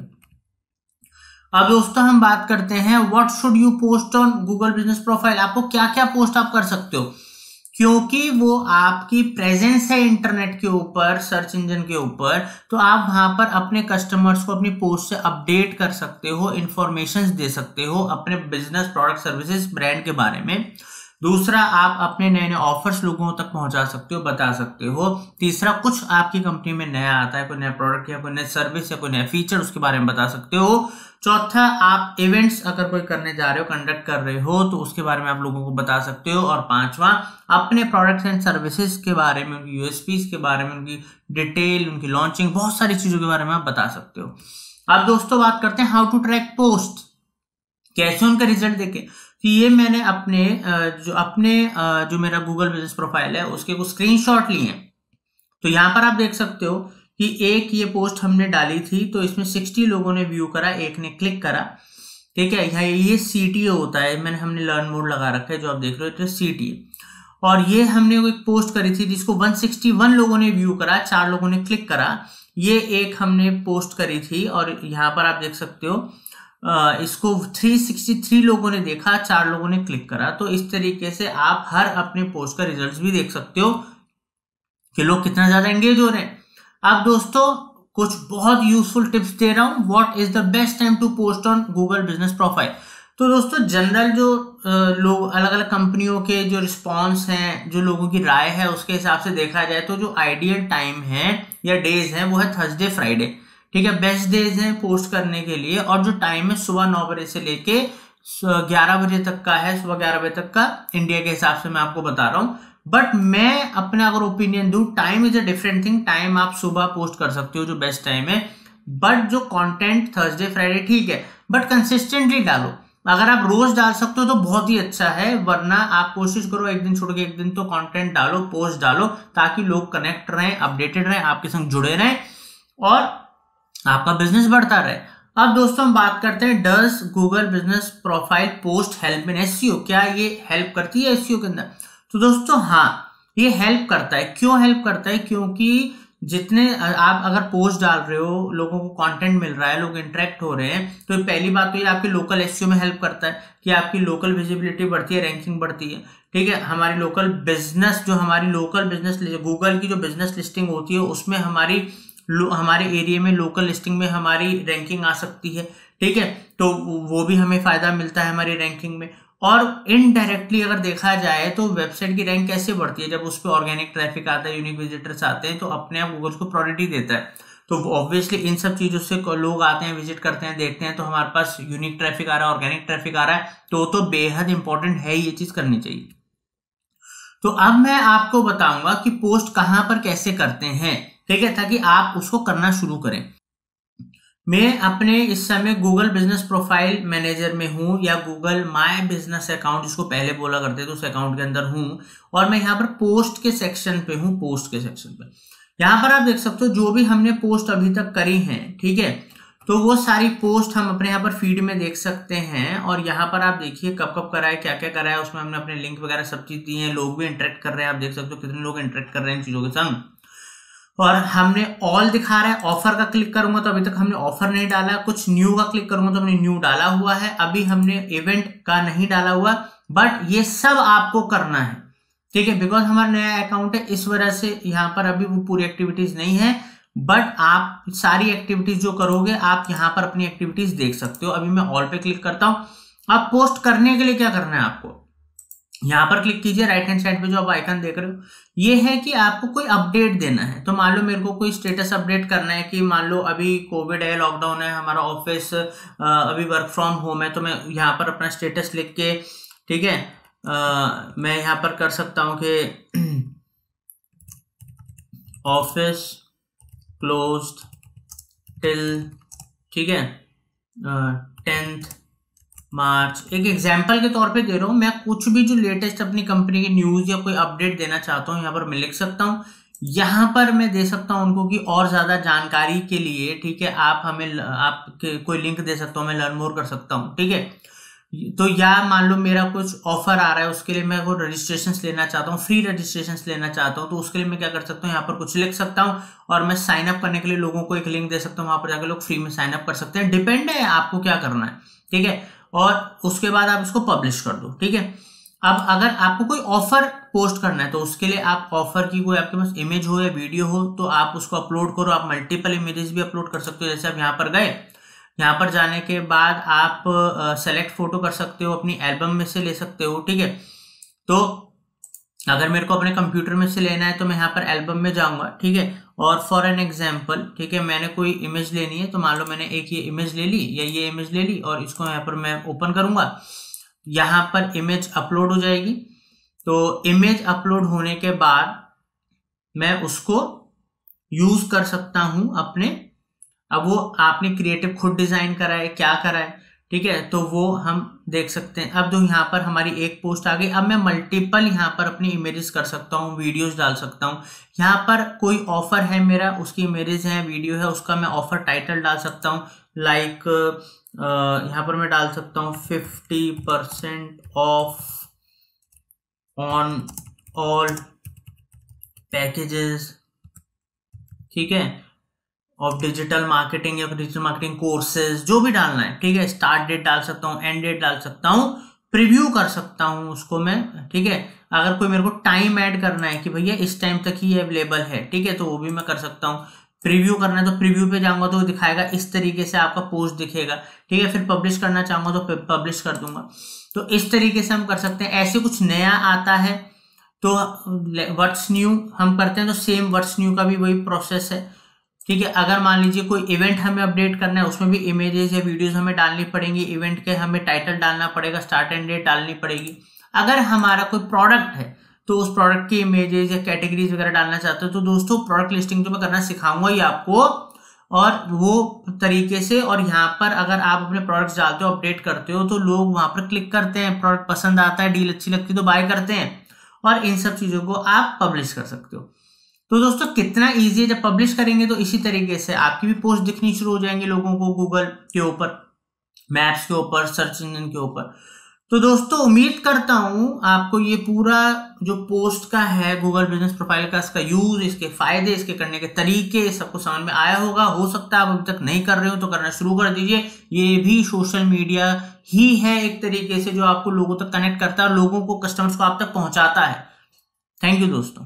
अब दोस्तों हम बात करते हैं what should you post on Google business profile. आपको क्या क्या पोस्ट आप कर सकते हो, क्योंकि वो आपकी प्रेजेंस है इंटरनेट के ऊपर, सर्च इंजन के ऊपर, तो आप वहां पर अपने कस्टमर्स को अपनी पोस्ट से अपडेट कर सकते हो, इंफॉर्मेशंस दे सकते हो अपने बिजनेस, प्रोडक्ट, सर्विसेज, ब्रांड के बारे में। दूसरा, आप अपने नए नए ऑफर्स लोगों तक पहुंचा सकते हो, बता सकते हो। तीसरा, कुछ आपकी कंपनी में नया आता है, कोई नया प्रोडक्ट या कोई नया सर्विस या कोई नया फीचर, उसके बारे में बता सकते हो। चौथा, आप इवेंट्स अगर कोई करने जा रहे हो, कंडक्ट कर रहे हो, तो उसके बारे में आप लोगों को बता सकते हो। और पांचवा, अपने प्रोडक्ट्स एंड सर्विसेज के बारे में, उनकी यूएसपीज के बारे में, उनकी डिटेल, उनकी लॉन्चिंग, बहुत सारी चीजों के बारे में आप बता सकते हो। अब दोस्तों बात करते हैं हाउ टू ट्रैक पोस्ट, कैसे उनका रिजल्ट देखें। तो ये मैंने जो मेरा गूगल बिजनेस प्रोफाइल है उसके कुछ स्क्रीनशॉट लिए हैं। तो यहां पर आप देख सकते हो कि एक ये पोस्ट हमने डाली थी, तो इसमें 60 लोगों ने व्यू करा, एक ने क्लिक करा। ठीक है, यहाँ ये CTA होता है, हमने लर्न मोड लगा रखा है, जो आप देख रहे हो तो CTA। और ये हमने एक पोस्ट करी थी जिसको 161 लोगों ने व्यू करा, 4 लोगों ने क्लिक करा। ये एक हमने पोस्ट करी थी और यहाँ पर आप देख सकते हो इसको 363 लोगों ने देखा, 4 लोगों ने क्लिक करा। तो इस तरीके से आप हर अपने पोस्ट का रिजल्ट भी देख सकते हो कि लोग कितना ज्यादा एंगेज हो रहे हैं। अब दोस्तों कुछ बहुत यूजफुल टिप्स दे रहा हूं, what is the best time to post on Google business profile. तो दोस्तों जनरल जो लोग, अलग अलग कंपनियों के जो रिस्पॉन्स हैं, जो लोगों की राय है, उसके हिसाब से देखा जाए तो जो आइडियल टाइम है या डेज है वो है थर्सडे, फ्राइडे। ठीक है, बेस्ट डेज हैं पोस्ट करने के लिए। और जो टाइम है सुबह 9 बजे से लेके 11 बजे तक का है, सुबह 11 बजे तक का इंडिया के हिसाब से मैं आपको बता रहा हूं। बट मैं अपना अगर ओपिनियन दूं, time is a different thing. Time आप सुबह पोस्ट कर सकते हो जो बेस्ट टाइम है, बट जो कंटेंट थर्सडे फ्राइडे ठीक है, बट कंसिस्टेंटली डालो। अगर आप रोज डाल सकते हो तो बहुत ही अच्छा है, वरना आप कोशिश करो एक दिन छोड़ के एक दिन तो कंटेंट डालो, पोस्ट डालो, ताकि लोग कनेक्ट रहें, अपडेटेड रहें, आपके संग जुड़े रहें और आपका बिजनेस बढ़ता रहे। अब दोस्तों हम बात करते हैं, does Google business profile post help in SEO. क्या ये हेल्प करती है एसईओ के अंदर? तो दोस्तों हाँ, ये हेल्प करता है। क्यों हेल्प करता है? क्योंकि जितने आप अगर पोस्ट डाल रहे हो, लोगों को कंटेंट मिल रहा है, लोग इंटरेक्ट हो रहे हैं, तो पहली बात तो ये आपके लोकल एसईओ में हेल्प करता है कि आपकी लोकल विजिबिलिटी बढ़ती है, रैंकिंग बढ़ती है। ठीक है, हमारी लोकल बिजनेस, जो हमारी लोकल बिजनेस गूगल की जो बिजनेस लिस्टिंग होती है उसमें हमारे एरिया में लोकल लिस्टिंग में हमारी रैंकिंग आ सकती है। ठीक है, तो वो भी हमें फायदा मिलता है हमारी रैंकिंग में। और इनडायरेक्टली अगर देखा जाए तो वेबसाइट की रैंक कैसे बढ़ती है? जब उस पर ऑर्गेनिक ट्रैफिक आता है, यूनिक विजिटर्स आते हैं, तो अपने आप गूगल को प्रायोरिटी देता है। तो ऑब्वियसली इन सब चीजों से लोग आते हैं, विजिट करते हैं, देखते हैं, तो हमारे पास यूनिक ट्रैफिक आ रहा है, ऑर्गेनिक ट्रैफिक आ रहा है, तो बेहद इंपॉर्टेंट है, ये चीज करनी चाहिए। तो अब मैं आपको बताऊंगा कि पोस्ट कहां पर कैसे करते हैं, ठीक है, ताकि आप उसको करना शुरू करें। मैं अपने इस समय गूगल बिजनेस प्रोफाइल मैनेजर में हूं, या गूगल माय बिजनेस अकाउंट जिसको पहले बोला करते थे, उस अकाउंट के अंदर हूं, और मैं यहां पर पोस्ट के सेक्शन पे हूं, पोस्ट के सेक्शन पे। यहाँ पर आप देख सकते हो जो भी हमने पोस्ट अभी तक करी हैं, ठीक है, तो वो सारी पोस्ट हम अपने यहाँ पर फीड में देख सकते हैं। और यहाँ पर आप देखिए कब कब करा है, क्या क्या करा है, उसमें हमने अपने लिंक वगैरह सब चीज दी है। लोग भी इंटरेक्ट कर रहे हैं, आप देख सकते हो कितने लोग इंटरेक्ट कर रहे हैं इन चीजों के संग। और हमने ऑल दिखा रहा है। ऑफर का क्लिक करूंगा तो अभी तक हमने ऑफर नहीं डाला। कुछ न्यू का क्लिक करूंगा तो हमने न्यू डाला हुआ है। अभी हमने इवेंट का नहीं डाला हुआ, बट ये सब आपको करना है, ठीक है, बिकॉज हमारा नया अकाउंट है, इस वजह से यहाँ पर अभी वो पूरी एक्टिविटीज नहीं है। बट आप सारी एक्टिविटीज जो करोगे आप यहाँ पर अपनी एक्टिविटीज देख सकते हो। अभी मैं ऑल पे क्लिक करता हूं। अब पोस्ट करने के लिए क्या करना है, आपको यहाँ पर क्लिक कीजिए। राइट हैंड साइड पे जो आप आइकन देख रहे हो ये है कि आपको कोई अपडेट देना है। तो मान लो मेरे को कोई स्टेटस अपडेट करना है कि मान लो अभी कोविड है, लॉकडाउन है, हमारा ऑफिस अभी वर्क फ्रॉम होम है, तो मैं यहाँ पर अपना स्टेटस लिख के, ठीक है, मैं यहाँ पर कर सकता हूँ कि ऑफिस क्लोज्ड टिल, ठीक है, 10th मार्च। एक एग्जाम्पल के तौर पे दे रहा हूं मैं। कुछ भी जो लेटेस्ट अपनी कंपनी की न्यूज या कोई अपडेट देना चाहता हूं यहाँ पर मैं लिख सकता हूं। यहाँ पर मैं दे सकता हूं उनको कि और ज्यादा जानकारी के लिए, ठीक है, आप हमें कोई लिंक दे सकता हूं, मैं लर्न मोर कर सकता हूं, ठीक है। तो या मान लो मेरा कुछ ऑफर आ रहा है, उसके लिए मैं वो रजिस्ट्रेशन लेना चाहता हूँ, फ्री रजिस्ट्रेशन लेना चाहता हूँ, तो उसके लिए मैं क्या कर सकता हूँ, यहाँ पर कुछ लिख सकता हूँ और मैं साइन अप करने के लिए लोगों को एक लिंक दे सकता हूँ, वहां पर जाकर लोग फ्री में साइन अप कर सकते हैं। डिपेंड है आपको क्या करना है, ठीक है। और उसके बाद आप इसको पब्लिश कर दो, ठीक है। अब अगर आपको कोई ऑफर पोस्ट करना है तो उसके लिए आप ऑफर की कोई आपके पास इमेज हो या वीडियो हो तो आप उसको अपलोड करो। आप मल्टीपल इमेजेस भी अपलोड कर सकते हो। जैसे आप यहाँ पर गए, यहाँ पर जाने के बाद आप सेलेक्ट फोटो कर सकते हो, अपनी एल्बम में से ले सकते हो, ठीक है। तो अगर मेरे को अपने कंप्यूटर में से लेना है तो मैं यहाँ पर एल्बम में जाऊंगा, ठीक है। और फॉर एन एग्जाम्पल, ठीक है, मैंने कोई इमेज लेनी है तो मान लो मैंने एक ये इमेज ले ली या ये इमेज ले ली और इसको यहाँ पर मैं ओपन करूंगा। यहाँ पर इमेज अपलोड हो जाएगी। तो इमेज अपलोड होने के बाद मैं उसको यूज कर सकता हूं अपने। अब वो आपने क्रिएटिव खुद डिजाइन करा है, क्या करा है, ठीक है, तो वो हम देख सकते हैं। अब जो यहाँ पर हमारी एक पोस्ट आ गई, अब मैं मल्टीपल यहाँ पर अपनी इमेजेस कर सकता हूँ, वीडियोस डाल सकता हूँ। यहाँ पर कोई ऑफर है मेरा, उसकी इमेजेस है, वीडियो है, उसका मैं ऑफर टाइटल डाल सकता हूँ। लाइक यहाँ पर मैं डाल सकता हूँ 50% ऑफ ऑन ऑल पैकेजेस, ठीक है, ऑफ डिजिटल मार्केटिंग या डिजिटल मार्केटिंग कोर्सेज, जो भी डालना है, ठीक है। स्टार्ट डेट डाल सकता हूँ, एंड डेट डाल सकता हूँ, प्रीव्यू कर सकता हूँ उसको मैं, ठीक है। अगर कोई मेरे को टाइम ऐड करना है कि भैया इस टाइम तक ही अवेलेबल है, ठीक है, तो वो भी मैं कर सकता हूँ। प्रीव्यू करना है तो प्रीव्यू पे जाऊंगा तो दिखाएगा, इस तरीके से आपका पोस्ट दिखेगा, ठीक है। फिर पब्लिश करना चाहूंगा तो पब्लिश कर दूंगा। तो इस तरीके से हम कर सकते हैं। ऐसे कुछ नया आता है तो व्हाट्स न्यू हम करते हैं, तो सेम व्हाट्स न्यू का भी वही प्रोसेस है, ठीक है। अगर मान लीजिए कोई इवेंट हमें अपडेट करना है, उसमें भी इमेजेस या वीडियोस हमें डालनी पड़ेंगी। इवेंट के हमें टाइटल डालना पड़ेगा, स्टार्ट एंड डेट डालनी पड़ेगी। अगर हमारा कोई प्रोडक्ट है तो उस प्रोडक्ट की इमेजेस या कैटेगरीज वगैरह डालना चाहते हो तो दोस्तों प्रोडक्ट लिस्टिंग तो मैं करना सिखाऊंगा ही आपको, और वो तरीके से। और यहाँ पर अगर आप अपने प्रोडक्ट्स डालते हो, अपडेट करते हो, तो लोग वहां पर क्लिक करते हैं, प्रोडक्ट पसंद आता है, डील अच्छी लगती है तो बाय करते हैं, और इन सब चीजों को आप पब्लिश कर सकते हो। तो दोस्तों कितना इजी है। जब पब्लिश करेंगे तो इसी तरीके से आपकी भी पोस्ट दिखनी शुरू हो जाएंगी लोगों को, गूगल के ऊपर, मैप्स के ऊपर, सर्च इंजन के ऊपर। तो दोस्तों उम्मीद करता हूं आपको ये पूरा जो पोस्ट का है, गूगल बिजनेस प्रोफाइल का, इसका यूज, इसके फायदे, इसके करने के तरीके सबको समझ में आया होगा। हो सकता है आप अभी तक नहीं कर रहे हो तो करना शुरू कर दीजिए। ये भी सोशल मीडिया ही है एक तरीके से जो आपको लोगों तक कनेक्ट करता है और लोगों को, कस्टमर्स को आप तक पहुंचाता है। थैंक यू दोस्तों।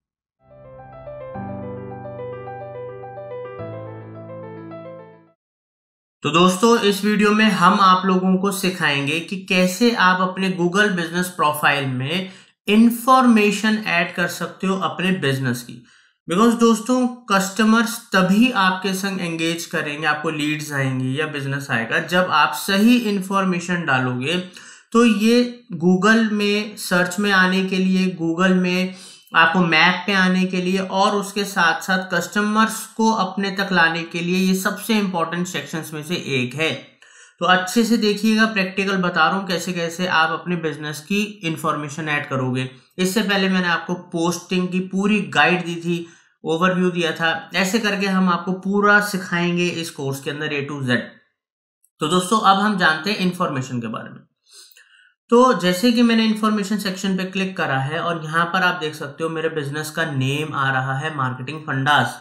तो दोस्तों इस वीडियो में हम आप लोगों को सिखाएंगे कि कैसे आप अपने गूगल बिजनेस प्रोफाइल में इंफॉर्मेशन ऐड कर सकते हो अपने बिजनेस की। बिकॉज दोस्तों कस्टमर्स तभी आपके संग एंगेज करेंगे, आपको लीड्स आएंगे या बिजनेस आएगा जब आप सही इंफॉर्मेशन डालोगे। तो ये गूगल में सर्च में आने के लिए, गूगल में आपको मैप पे आने के लिए, और उसके साथ साथ कस्टमर्स को अपने तक लाने के लिए ये सबसे इंपॉर्टेंट सेक्शंस में से एक है। तो अच्छे से देखिएगा, प्रैक्टिकल बता रहा हूँ कैसे कैसे आप अपने बिजनेस की इंफॉर्मेशन ऐड करोगे। इससे पहले मैंने आपको पोस्टिंग की पूरी गाइड दी थी, ओवरव्यू दिया था। ऐसे करके हम आपको पूरा सिखाएंगे इस कोर्स के अंदर A to Z। तो दोस्तों अब हम जानते हैं इंफॉर्मेशन के बारे में। तो जैसे कि मैंने इंफॉर्मेशन सेक्शन पे क्लिक करा है और यहाँ पर आप देख सकते हो मेरे बिजनेस का नेम आ रहा है मार्केटिंग फंडास।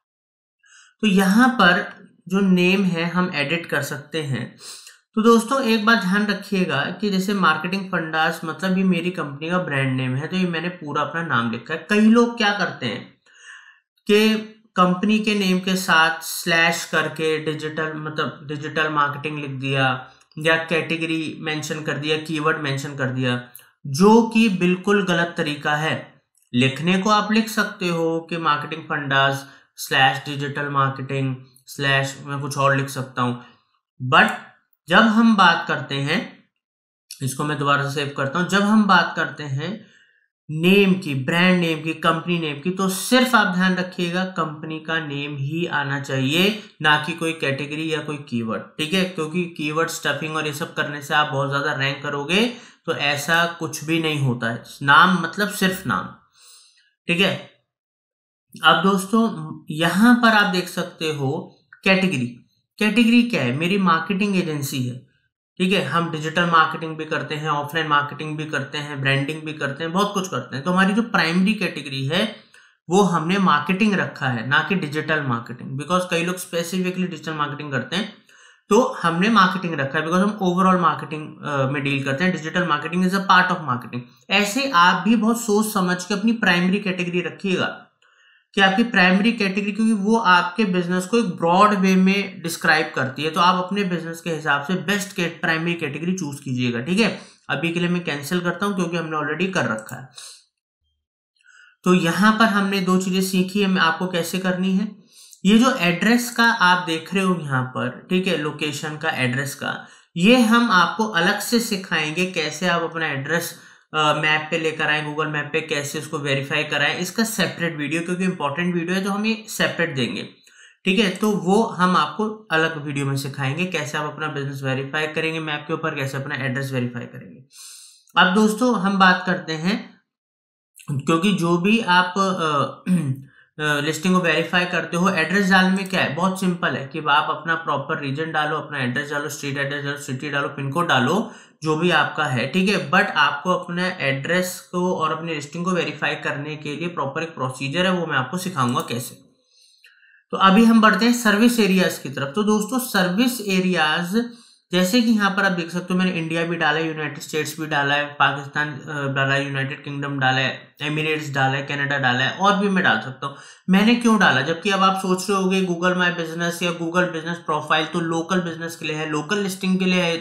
तो यहाँ पर जो नेम है हम एडिट कर सकते हैं। तो दोस्तों एक बात ध्यान रखिएगा कि जैसे मार्केटिंग फंडास मतलब ये मेरी कंपनी का ब्रांड नेम है, तो ये मैंने पूरा अपना नाम लिखा है। कई लोग क्या करते हैं कि कंपनी के नेम के साथ स्लैश करके डिजिटल मार्केटिंग लिख दिया या कैटेगरी मेंशन कर दिया, कीवर्ड मेंशन कर दिया, जो कि बिल्कुल गलत तरीका है। लिखने को आप लिख सकते हो कि marketing fundas slash digital marketing slash मैं कुछ और लिख सकता हूं, बट जब हम बात करते हैं, इसको मैं दोबारा सेव करता हूं, जब हम बात करते हैं नेम की, ब्रांड नेम की, कंपनी नेम की, तो सिर्फ आप ध्यान रखिएगा कंपनी का नेम ही आना चाहिए, ना कि कोई कैटेगरी या कोई कीवर्ड। ठीक है, क्योंकि कीवर्ड स्टफिंग और ये सब करने से आप बहुत ज्यादा रैंक करोगे, तो ऐसा कुछ भी नहीं होता है। नाम मतलब सिर्फ नाम। ठीक है, अब दोस्तों यहां पर आप देख सकते हो कैटेगरी। कैटेगरी क्या है? मेरी मार्केटिंग एजेंसी है। ठीक है, हम डिजिटल मार्केटिंग भी करते हैं, ऑफलाइन मार्केटिंग भी करते हैं, ब्रांडिंग भी करते हैं, बहुत कुछ करते हैं। तो हमारी जो प्राइमरी कैटेगरी है वो हमने मार्केटिंग रखा है, ना कि डिजिटल मार्केटिंग, बिकॉज कई लोग स्पेसिफिकली डिजिटल मार्केटिंग करते हैं, तो हमने मार्केटिंग रखा है बिकॉज हम ओवरऑल मार्केटिंग में डील करते हैं। Digital marketing is a part of marketing. ऐसे आप भी बहुत सोच समझ के अपनी प्राइमरी कैटेगरी रखिएगा कि आपकी प्राइमरी कैटेगरी, क्योंकि वो आपके बिजनेस को एक ब्रॉड वे में डिस्क्राइब करती है। तो आप अपने बिजनेस के हिसाब से बेस्ट प्राइमरी कैटेगरी चूज कीजिएगा। ठीक है, अभी के लिए मैं कैंसिल करता हूं क्योंकि हमने ऑलरेडी कर रखा है। तो यहां पर हमने दो चीजें सीखी है, आपको कैसे करनी है। ये जो एड्रेस का आप देख रहे हो यहाँ पर, ठीक है, लोकेशन का, एड्रेस का, ये हम आपको अलग से सिखाएंगे कैसे आप अपना एड्रेस मैप पे लेकर आए, गूगल मैप पे कैसे उसको वेरीफाई कराएं। इसका सेपरेट वीडियो, क्योंकि इंपॉर्टेंट वीडियो है तो हम ये सेपरेट देंगे। ठीक है, तो वो हम आपको अलग वीडियो में सिखाएंगे कैसे आप अपना बिजनेस वेरीफाई करेंगे मैप के ऊपर, कैसे अपना एड्रेस वेरीफाई करेंगे। अब दोस्तों हम बात करते हैं, क्योंकि जो भी आप लिस्टिंग को वेरीफाई करते हो, एड्रेस डालने में क्या है, बहुत सिंपल है कि आप अपना प्रॉपर रीजन डालो, अपना एड्रेस डालो, स्ट्रीट एड्रेस डालो, सिटी डालो, पिन कोड डालो, जो भी आपका है। ठीक है, बट आपको अपने एड्रेस को और अपनी लिस्टिंग को वेरीफाई करने के लिए प्रॉपर एक प्रोसीजर है, वो मैं आपको सिखाऊंगा कैसे। तो अभी हम बढ़ते हैं सर्विस एरियाज की तरफ। तो दोस्तों सर्विस एरियाज, जैसे कि यहाँ पर आप देख सकते हो, मैंने इंडिया भी डाला है, यूनाइटेड स्टेट्स भी डाला है, पाकिस्तान डाला है, यूनाइटेड किंगडम डाला है, एमिरेट्स डाला है, कनाडा डाला है, और भी मैं डाल सकता हूँ। मैंने क्यों डाला, जबकि अब आप सोच रहे होगे गूगल माई बिजनेस या गूगल बिजनेस प्रोफाइल तो लोकल बिजनेस के लिए है, लोकल लिस्टिंग के लिए है।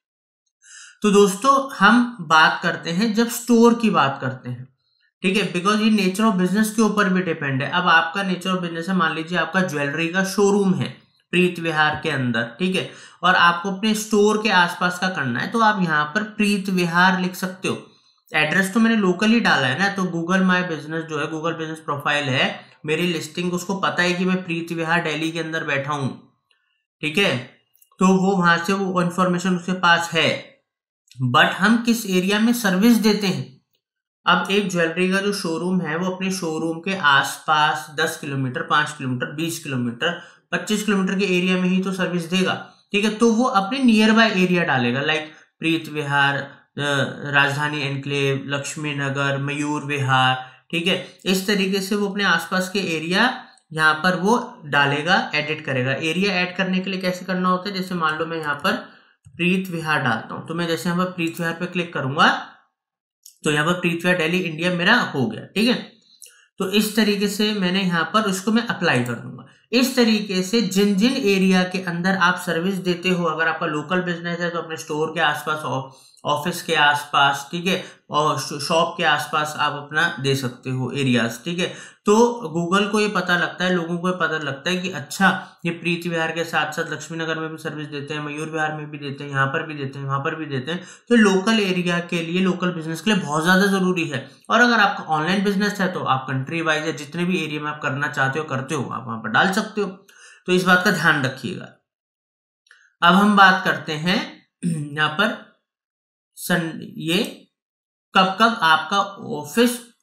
तो दोस्तों हम बात करते हैं जब स्टोर की बात करते हैं। ठीक है, बिकॉज ये नेचर ऑफ बिजनेस के ऊपर भी डिपेंड है। अब आपका नेचर ऑफ बिजनेस है, मान लीजिए आपका ज्वेलरी का शोरूम है प्रीत विहार के अंदर, ठीक है, और आपको अपने स्टोर के आसपास का करना है, तो आप यहाँ पर प्रीत विहार लिख सकते हो। एड्रेस तो मैंने लोकल ही डाला है ना, तो गूगल माई बिजनेस जो है, गूगल बिजनेस प्रोफाइल है, मेरी लिस्टिंग उसको पता है कि मैं प्रीत विहार दिल्ली के अंदर बैठा हूं। ठीक है, तो वो वहां से वो इंफॉर्मेशन उसके पास है। बट हम किस एरिया में सर्विस देते हैं, अब एक ज्वेलरी का जो शोरूम है वो अपने शोरूम के आसपास 10 किलोमीटर, 5 किलोमीटर, 20 किलोमीटर, 25 किलोमीटर के एरिया में ही तो सर्विस देगा। ठीक है, तो वो अपने नियर बाय एरिया डालेगा, लाइक प्रीत विहार, राजधानी एनक्लेव, लक्ष्मी नगर, मयूर विहार। ठीक है, इस तरीके से वो अपने आसपास के एरिया यहाँ पर वो डालेगा, एडिट करेगा। एरिया ऐड करने के लिए कैसे करना होता है, जैसे मान लो मैं यहाँ पर प्रीत विहार डालता हूं, तो मैं जैसे यहाँ पर प्रीत विहार पे क्लिक करूंगा तो यहाँ पर प्रीत विहार दिल्ली इंडिया मेरा हो गया। ठीक है, तो इस तरीके से मैंने यहाँ पर उसको मैं अप्लाई कर दूंगा। इस तरीके से जिन जिन एरिया के अंदर आप सर्विस देते हो, अगर आपका लोकल बिजनेस है तो अपने स्टोर के आसपास, ऑफिस के आसपास, ठीक है, और शॉप के आसपास आप अपना दे सकते हो एरियाज। ठीक है, तो गूगल को ये पता लगता है, लोगों को ये पता लगता है कि अच्छा ये प्रीत विहार के साथ साथ लक्ष्मी नगर में भी सर्विस देते हैं, मयूर विहार में भी देते हैं, यहाँ पर भी देते हैं, वहां पर भी देते हैं। तो लोकल एरिया के लिए, लोकल बिजनेस के लिए बहुत ज्यादा जरूरी है। और अगर आपका ऑनलाइन बिजनेस है तो आप कंट्री वाइज या जितने भी एरिया में आप करना चाहते हो, करते हो, आप वहां पर डाल सकते हो। तो इस बात का ध्यान रखिएगा। अब हम बात करते हैं यहाँ पर ये कब कब आपका ऑफिस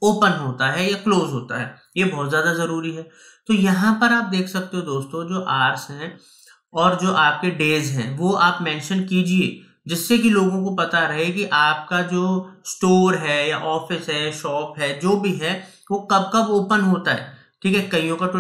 ओपन होता है या क्लोज होता है, ये बहुत ज्यादा जरूरी है। तो यहाँ पर आप देख सकते हो दोस्तों, जो आवर्स हैं और जो आपके डेज हैं वो आप मेंशन कीजिए, जिससे कि लोगों को पता रहे कि आपका जो स्टोर है या ऑफिस है, शॉप है, जो भी है, वो कब कब ओपन होता है। ठीक है, कईयों का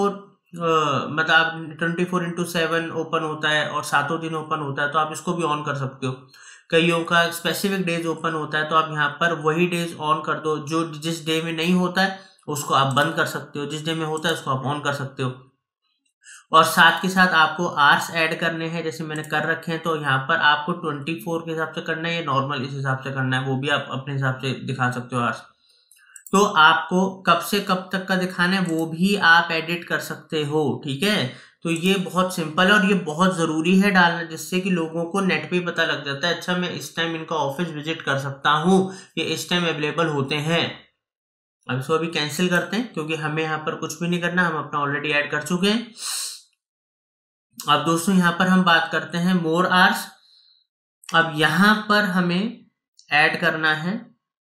24/7 ओपन होता है और 7 दिन ओपन होता है, तो आप इसको भी ऑन कर सकते हो। कईयों का स्पेसिफिक डेज ओपन होता है, तो आप यहाँ पर वही डेज ऑन कर दो। जो जिस डे में नहीं होता है उसको आप बंद कर सकते हो, जिस डे में होता है उसको आप ऑन कर सकते हो। और साथ के साथ आपको आवर्स ऐड करने हैं, जैसे मैंने कर रखे हैं। तो यहाँ पर आपको 24 के हिसाब से करना है या नॉर्मल इस हिसाब से करना है, वो भी आप अपने हिसाब से दिखा सकते हो आवर्स। तो आपको कब से कब तक का दिखाना है वो भी आप एडिट कर सकते हो। ठीक है, तो ये बहुत सिंपल है और ये बहुत जरूरी है डालना, जिससे कि लोगों को नेट पे पता लग जाता है, अच्छा मैं इस टाइम इनका ऑफिस विजिट कर सकता हूँ, ये इस टाइम अवेलेबल होते हैं। अब इसको अभी कैंसिल करते हैं, क्योंकि हमें यहाँ पर कुछ भी नहीं करना, हम अपना ऑलरेडी ऐड कर चुके हैं। अब दोस्तों यहाँ पर हम बात करते हैं मोर आवर्स। अब यहाँ पर हमें ऐड करना है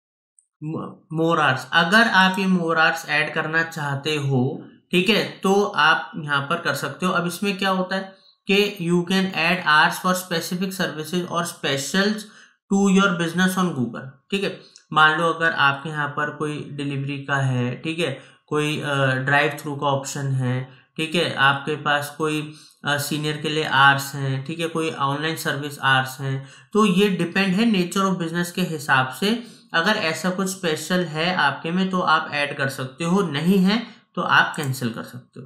मोर आवर्स। अगर आप ये मोर आवर्स ऐड करना चाहते हो, ठीक है, तो आप यहाँ पर कर सकते हो। अब इसमें क्या होता है कि you can add hours for specific services और specials to your business on Google. ठीक है, मान लो अगर आपके यहाँ पर कोई डिलीवरी का है, ठीक है, कोई ड्राइव थ्रू का ऑप्शन है, ठीक है, आपके पास कोई सीनियर के लिए आवर्स हैं, ठीक है, कोई ऑनलाइन सर्विस आवर्स हैं, तो ये डिपेंड है नेचर ऑफ बिजनेस के हिसाब से। अगर ऐसा कुछ स्पेशल है आपके में तो आप ऐड कर सकते हो, नहीं है तो आप कैंसिल कर सकते हो।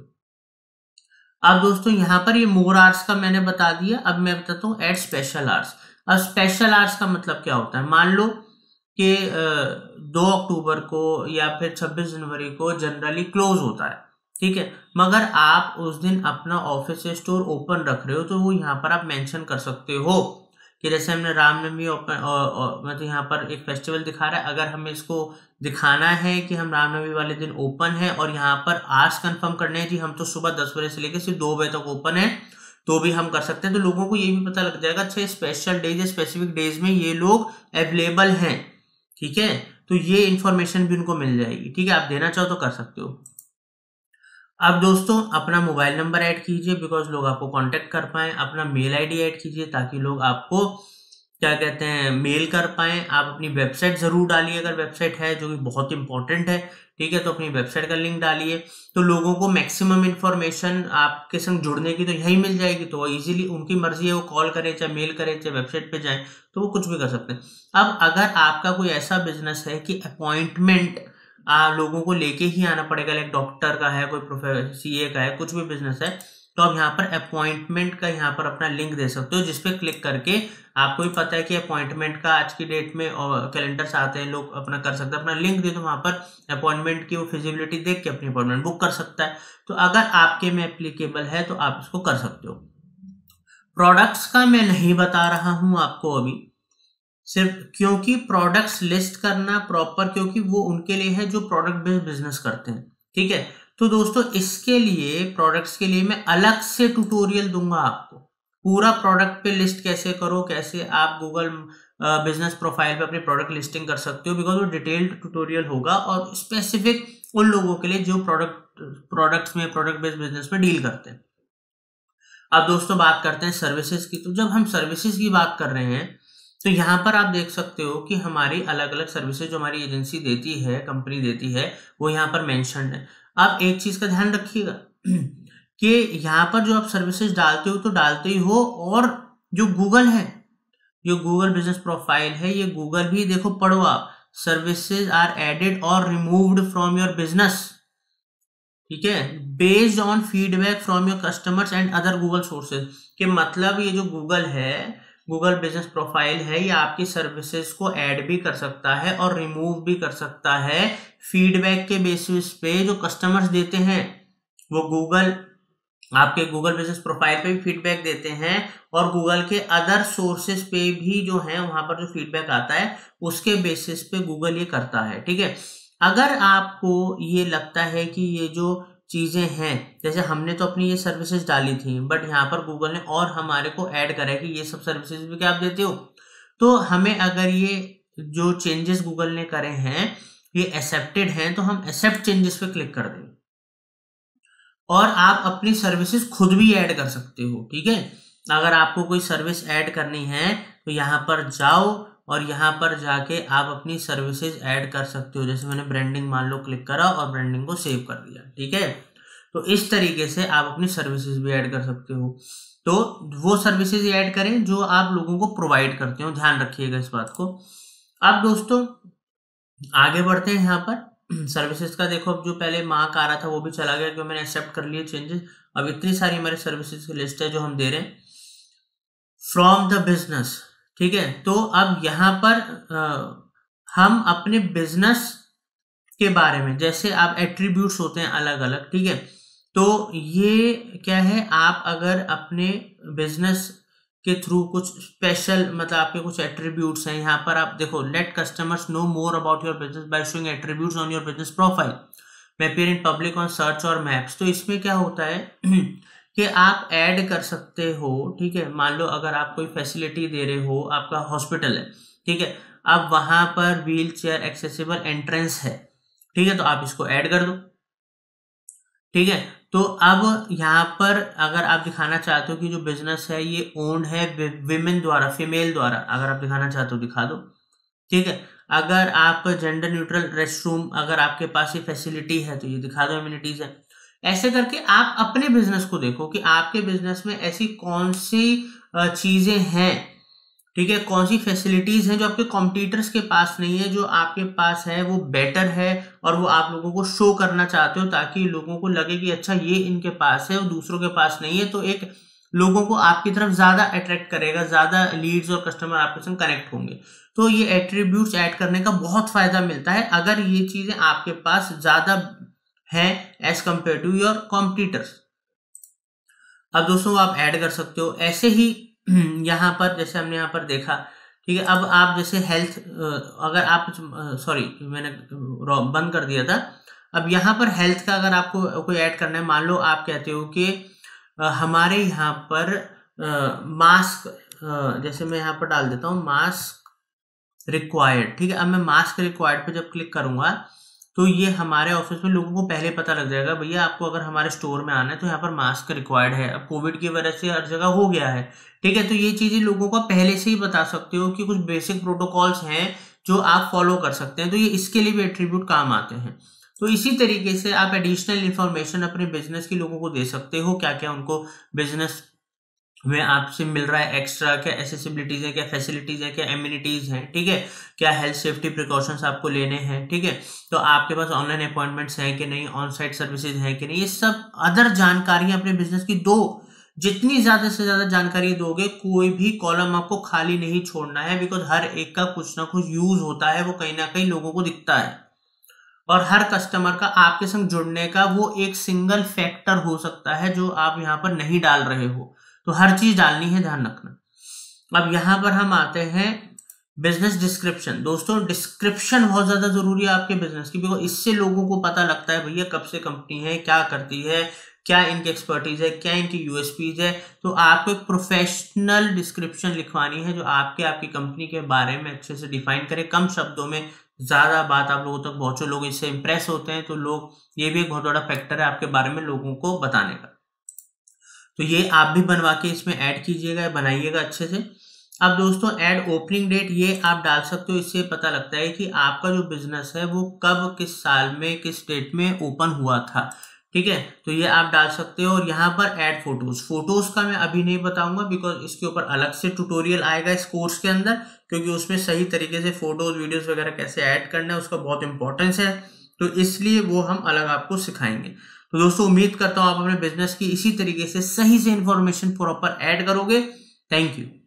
अब दोस्तों यहाँ पर ये मोर आवर्स का मैंने बता दिया। अब मैं बताता हूँ ऐड स्पेशल आवर्स। अब स्पेशल आवर्स का मतलब क्या होता है, मान लो कि 2 अक्टूबर को या फिर 26 जनवरी को जनरली क्लोज होता है, ठीक है, मगर आप उस दिन अपना ऑफिस या स्टोर ओपन रख रहे हो, तो वो यहाँ पर आप मेंशन कर सकते हो कि जैसे हमने रामनवमी मतलब यहाँ पर एक फेस्टिवल दिखा रहा है, अगर हमें इसको दिखाना है कि हम रामनवमी वाले दिन ओपन है और यहाँ पर आवर्स कंफर्म करने हैं, जी हम तो सुबह 10 बजे से लेकर सिर्फ 2 बजे तक ओपन है, तो भी हम कर सकते हैं। तो लोगों को ये भी पता लग जाएगा, अच्छा स्पेशल डेज या स्पेसिफिक डेज में ये लोग अवेलेबल हैं। ठीक है, तो ये इंफॉर्मेशन भी उनको मिल जाएगी। ठीक है, आप देना चाहो तो कर सकते हो। अब दोस्तों अपना मोबाइल नंबर ऐड कीजिए, बिकॉज लोग आपको कांटेक्ट कर पाए। अपना मेल आईडी ऐड कीजिए ताकि लोग आपको क्या कहते हैं मेल कर पाए। आप अपनी वेबसाइट जरूर डालिए, अगर वेबसाइट है, जो कि बहुत इंपॉर्टेंट है। ठीक है, तो अपनी वेबसाइट का लिंक डालिए, तो लोगों को मैक्सिमम इन्फॉर्मेशन आपके संग जुड़ने की तो यही मिल जाएगी। तो इजीली उनकी मर्जी है, वो कॉल करें, चाहे मेल करें, चाहे वेबसाइट पे जाएं, तो वो कुछ भी कर सकते हैं। अब अगर आपका कोई ऐसा बिजनेस है कि अपॉइंटमेंट लोगों को लेके ही आना पड़ेगा, लाइक डॉक्टर का है, कोई प्रोफेसर, सीए का है, कुछ भी बिजनेस है, तो आप यहाँ पर अपॉइंटमेंट का यहाँ पर अपना लिंक दे सकते हो, जिसपे क्लिक करके आपको भी पता है कि अपॉइंटमेंट का आज की डेट में कैलेंडर्स आते हैं, लोग अपना कर सकते हैं। अपना लिंक दे दो, वहां पर अपॉइंटमेंट की वो फिजिबिलिटी देख के अपनी अपॉइंटमेंट बुक कर सकता है। तो अगर आपके में एप्लीकेबल है तो आप इसको कर सकते हो। प्रोडक्ट्स का मैं नहीं बता रहा हूं आपको अभी, सिर्फ क्योंकि प्रोडक्ट्स लिस्ट करना प्रॉपर, क्योंकि वो उनके लिए है जो प्रोडक्ट बेस्ड बिजनेस करते हैं। ठीक है, तो दोस्तों इसके लिए प्रोडक्ट्स के लिए मैं अलग से ट्यूटोरियल दूंगा आपको, पूरा प्रोडक्ट पे लिस्ट कैसे करो, कैसे आप गूगल बिजनेस प्रोफाइल पे अपनी प्रोडक्ट लिस्टिंग कर सकते हो, बिकॉज वो डिटेल्ड ट्यूटोरियल होगा और स्पेसिफिक उन लोगों के लिए जो प्रोडक्ट्स में प्रोडक्ट बेस्ड बिजनेस में डील करते हैं। अब दोस्तों बात करते हैं सर्विसेज की। तो जब हम सर्विसेज की बात कर रहे हैं तो यहाँ पर आप देख सकते हो कि हमारी अलग अलग सर्विसेज जो हमारी एजेंसी देती है, कंपनी देती है, वो यहाँ पर मेंशन्ड है। अब एक चीज का ध्यान रखिएगा कि यहाँ पर जो आप सर्विसेज डालते हो तो डालते ही हो, और जो गूगल है, जो गूगल बिजनेस प्रोफाइल है, ये गूगल भी देखो पढ़ो आप, सर्विसेज आर एडेड और रिमूव्ड फ्रॉम योर बिजनेस, ठीक है, based on feedback from your customers and other Google sources. के मतलब ये जो गूगल है, गूगल बिजनेस प्रोफाइल है, ये आपकी सर्विसेज को ऐड भी कर सकता है और रिमूव भी कर सकता है फीडबैक के बेसिस पे जो कस्टमर्स देते हैं। वो गूगल आपके गूगल बिजनेस प्रोफाइल पे भी फीडबैक देते हैं और गूगल के अदर सोर्सेज पे भी जो है वहां पर जो फीडबैक आता है उसके बेसिस पे गूगल ये करता है। ठीक है, अगर आपको ये लगता है कि ये जो चीजें हैं, जैसे हमने तो अपनी ये सर्विसेज डाली थी, बट यहाँ पर गूगल ने और हमारे को ऐड करा है कि ये सब सर्विसेज भी क्या आप देते हो, तो हमें अगर ये जो चेंजेस गूगल ने करे हैं ये एक्सेप्टेड हैं तो हम एक्सेप्ट चेंजेस पे क्लिक कर देंगे और आप अपनी सर्विसेज खुद भी ऐड कर सकते हो। ठीक है, अगर आपको कोई सर्विस ऐड करनी है तो यहाँ पर जाओ और यहाँ पर जाके आप अपनी सर्विसेज ऐड कर सकते हो। जैसे मैंने ब्रांडिंग मान लो क्लिक करा और ब्रांडिंग को सेव कर दिया। ठीक है, तो इस तरीके से आप अपनी सर्विसेज भी ऐड कर सकते हो। तो वो सर्विसेज ऐड करें जो आप लोगों को प्रोवाइड करते हो, ध्यान रखिएगा इस बात को। अब दोस्तों आगे बढ़ते हैं। यहाँ पर सर्विसेज का देखो, अब जो पहले मार्क आ रहा था वो भी चला गया क्योंकि मैंने एक्सेप्ट कर लिए चेंजेस। अब इतनी सारी हमारी सर्विसेज की लिस्ट है जो हम दे रहे हैं फ्रॉम द बिजनेस। ठीक है, तो अब यहाँ पर हम अपने बिजनेस के बारे में, जैसे आप एट्रीब्यूट्स होते हैं अलग अलग। ठीक है, तो ये क्या है, आप अगर अपने बिजनेस के थ्रू कुछ स्पेशल, मतलब आपके कुछ एट्रीब्यूट्स हैं, यहाँ पर आप देखो, let customers know more about your business by showing attributes on your business profile, मैं appear in public on search और मैप्स। तो इसमें क्या होता है कि आप ऐड कर सकते हो। ठीक है, मान लो अगर आप कोई फैसिलिटी दे रहे हो, आपका हॉस्पिटल है, ठीक है, अब वहां पर व्हील चेयर एक्सेसिबल एंट्रेंस है। ठीक है, तो आप इसको ऐड कर दो। ठीक है, तो अब यहाँ पर अगर आप दिखाना चाहते हो कि जो बिजनेस है ये ओन्ड है विमेन द्वारा, फीमेल द्वारा, अगर आप दिखाना चाहते हो दिखा दो। ठीक है, अगर आप जेंडर न्यूट्रल रेस्टरूम, अगर आपके पास ये फैसिलिटी है तो ये दिखा दो, एमिनिटीज है। ऐसे करके आप अपने बिजनेस को देखो कि आपके बिजनेस में ऐसी कौन सी चीजें हैं, ठीक है, कौन सी फैसिलिटीज हैं जो आपके कॉम्पिटिटर्स के पास नहीं है, जो आपके पास है वो बेटर है और वो आप लोगों को शो करना चाहते हो ताकि लोगों को लगे कि अच्छा ये इनके पास है और दूसरों के पास नहीं है। तो एक लोगों को आपकी तरफ ज्यादा अट्रैक्ट करेगा, ज्यादा लीड्स और कस्टमर आपके संग कनेक्ट होंगे। तो ये एट्रीब्यूट्स ऐड करने का बहुत फायदा मिलता है अगर ये चीजें आपके पास ज्यादा है as compare to your competitors. अब दोस्तों आप ऐड कर सकते हो ऐसे ही यहाँ पर, जैसे हमने यहाँ पर देखा। ठीक है, अब आप जैसे हेल्थ, अगर आप सॉरी मैंने बंद कर दिया था। अब यहाँ पर हेल्थ का अगर आपको कोई ऐड करना है, मान लो आप कहते हो कि हमारे यहाँ पर मास्क, जैसे मैं यहाँ पर डाल देता हूँ मास्क रिक्वायर्ड। ठीक है, अब मैं मास्क रिक्वायर्ड पे जब क्लिक करूंगा तो ये हमारे ऑफिस में लोगों को पहले पता लग जाएगा, भैया आपको अगर हमारे स्टोर में आना है तो यहाँ पर मास्क रिक्वायर्ड है। अब कोविड की वजह से हर जगह हो गया है। ठीक है, तो ये चीजें लोगों को पहले से ही बता सकते हो कि कुछ बेसिक प्रोटोकॉल्स हैं जो आप फॉलो कर सकते हैं, तो ये इसके लिए भी एट्रीब्यूट काम आते हैं। तो इसी तरीके से आप एडिशनल इंफॉर्मेशन अपने बिजनेस के लोगों को दे सकते हो, क्या क्या उनको बिजनेस में आपसे मिल रहा है एक्स्ट्रा, क्या एसेसिबिलिटीज है, क्या फैसिलिटीज है, क्या एमिनिटीज हैं। ठीक है, क्या हेल्थ सेफ्टी प्रिकॉशंस आपको लेने हैं। ठीक है, तो आपके पास ऑनलाइन अपॉइंटमेंट्स हैं कि नहीं, ऑन साइट सर्विसेज हैं कि नहीं, ये सब अदर जानकारियां अपने बिजनेस की दो। जितनी ज्यादा से ज्यादा जानकारी दोगे, कोई भी कॉलम आपको खाली नहीं छोड़ना है, बिकॉज हर एक का कुछ ना कुछ यूज होता है, वो कहीं ना कहीं लोगों को दिखता है और हर कस्टमर का आपके संग जुड़ने का वो एक सिंगल फैक्टर हो सकता है जो आप यहाँ पर नहीं डाल रहे हो। तो हर चीज डालनी है, ध्यान रखना। अब यहां पर हम आते हैं बिजनेस डिस्क्रिप्शन। दोस्तों डिस्क्रिप्शन बहुत ज्यादा जरूरी है आपके बिजनेस की, बिकॉज इससे लोगों को पता लगता है भैया कब से कंपनी है, क्या करती है, क्या इनकी एक्सपर्टीज है, क्या इनकी यूएसपीज है। तो आपको एक प्रोफेशनल डिस्क्रिप्शन लिखवानी है जो आपकी कंपनी के बारे में अच्छे से डिफाइन करे, कम शब्दों में ज्यादा बात आप लोगों तक पहुंचो, लोग इससे इंप्रेस होते हैं। तो लोग, ये भी एक बहुत बड़ा फैक्टर है आपके बारे में लोगों को बताने का। तो ये आप भी बनवा के इसमें ऐड कीजिएगा, बनाइएगा अच्छे से। अब दोस्तों ऐड ओपनिंग डेट, ये आप डाल सकते हो, इससे पता लगता है कि आपका जो बिजनेस है वो कब, किस साल में, किस डेट में ओपन हुआ था। ठीक है, तो ये आप डाल सकते हो। और यहाँ पर ऐड फोटोज, फोटोज का मैं अभी नहीं बताऊंगा बिकॉज इसके ऊपर अलग से ट्यूटोरियल आएगा इस कोर्स के अंदर, क्योंकि उसमें सही तरीके से फोटोज वीडियोज वगैरह कैसे ऐड करना है उसका बहुत इंपॉर्टेंस है, तो इसलिए वो हम अलग आपको सिखाएंगे। तो दोस्तों उम्मीद करता हूं आप अपने बिजनेस की इसी तरीके से सही से इंफॉर्मेशन प्रॉपर ऐड करोगे। Thank you.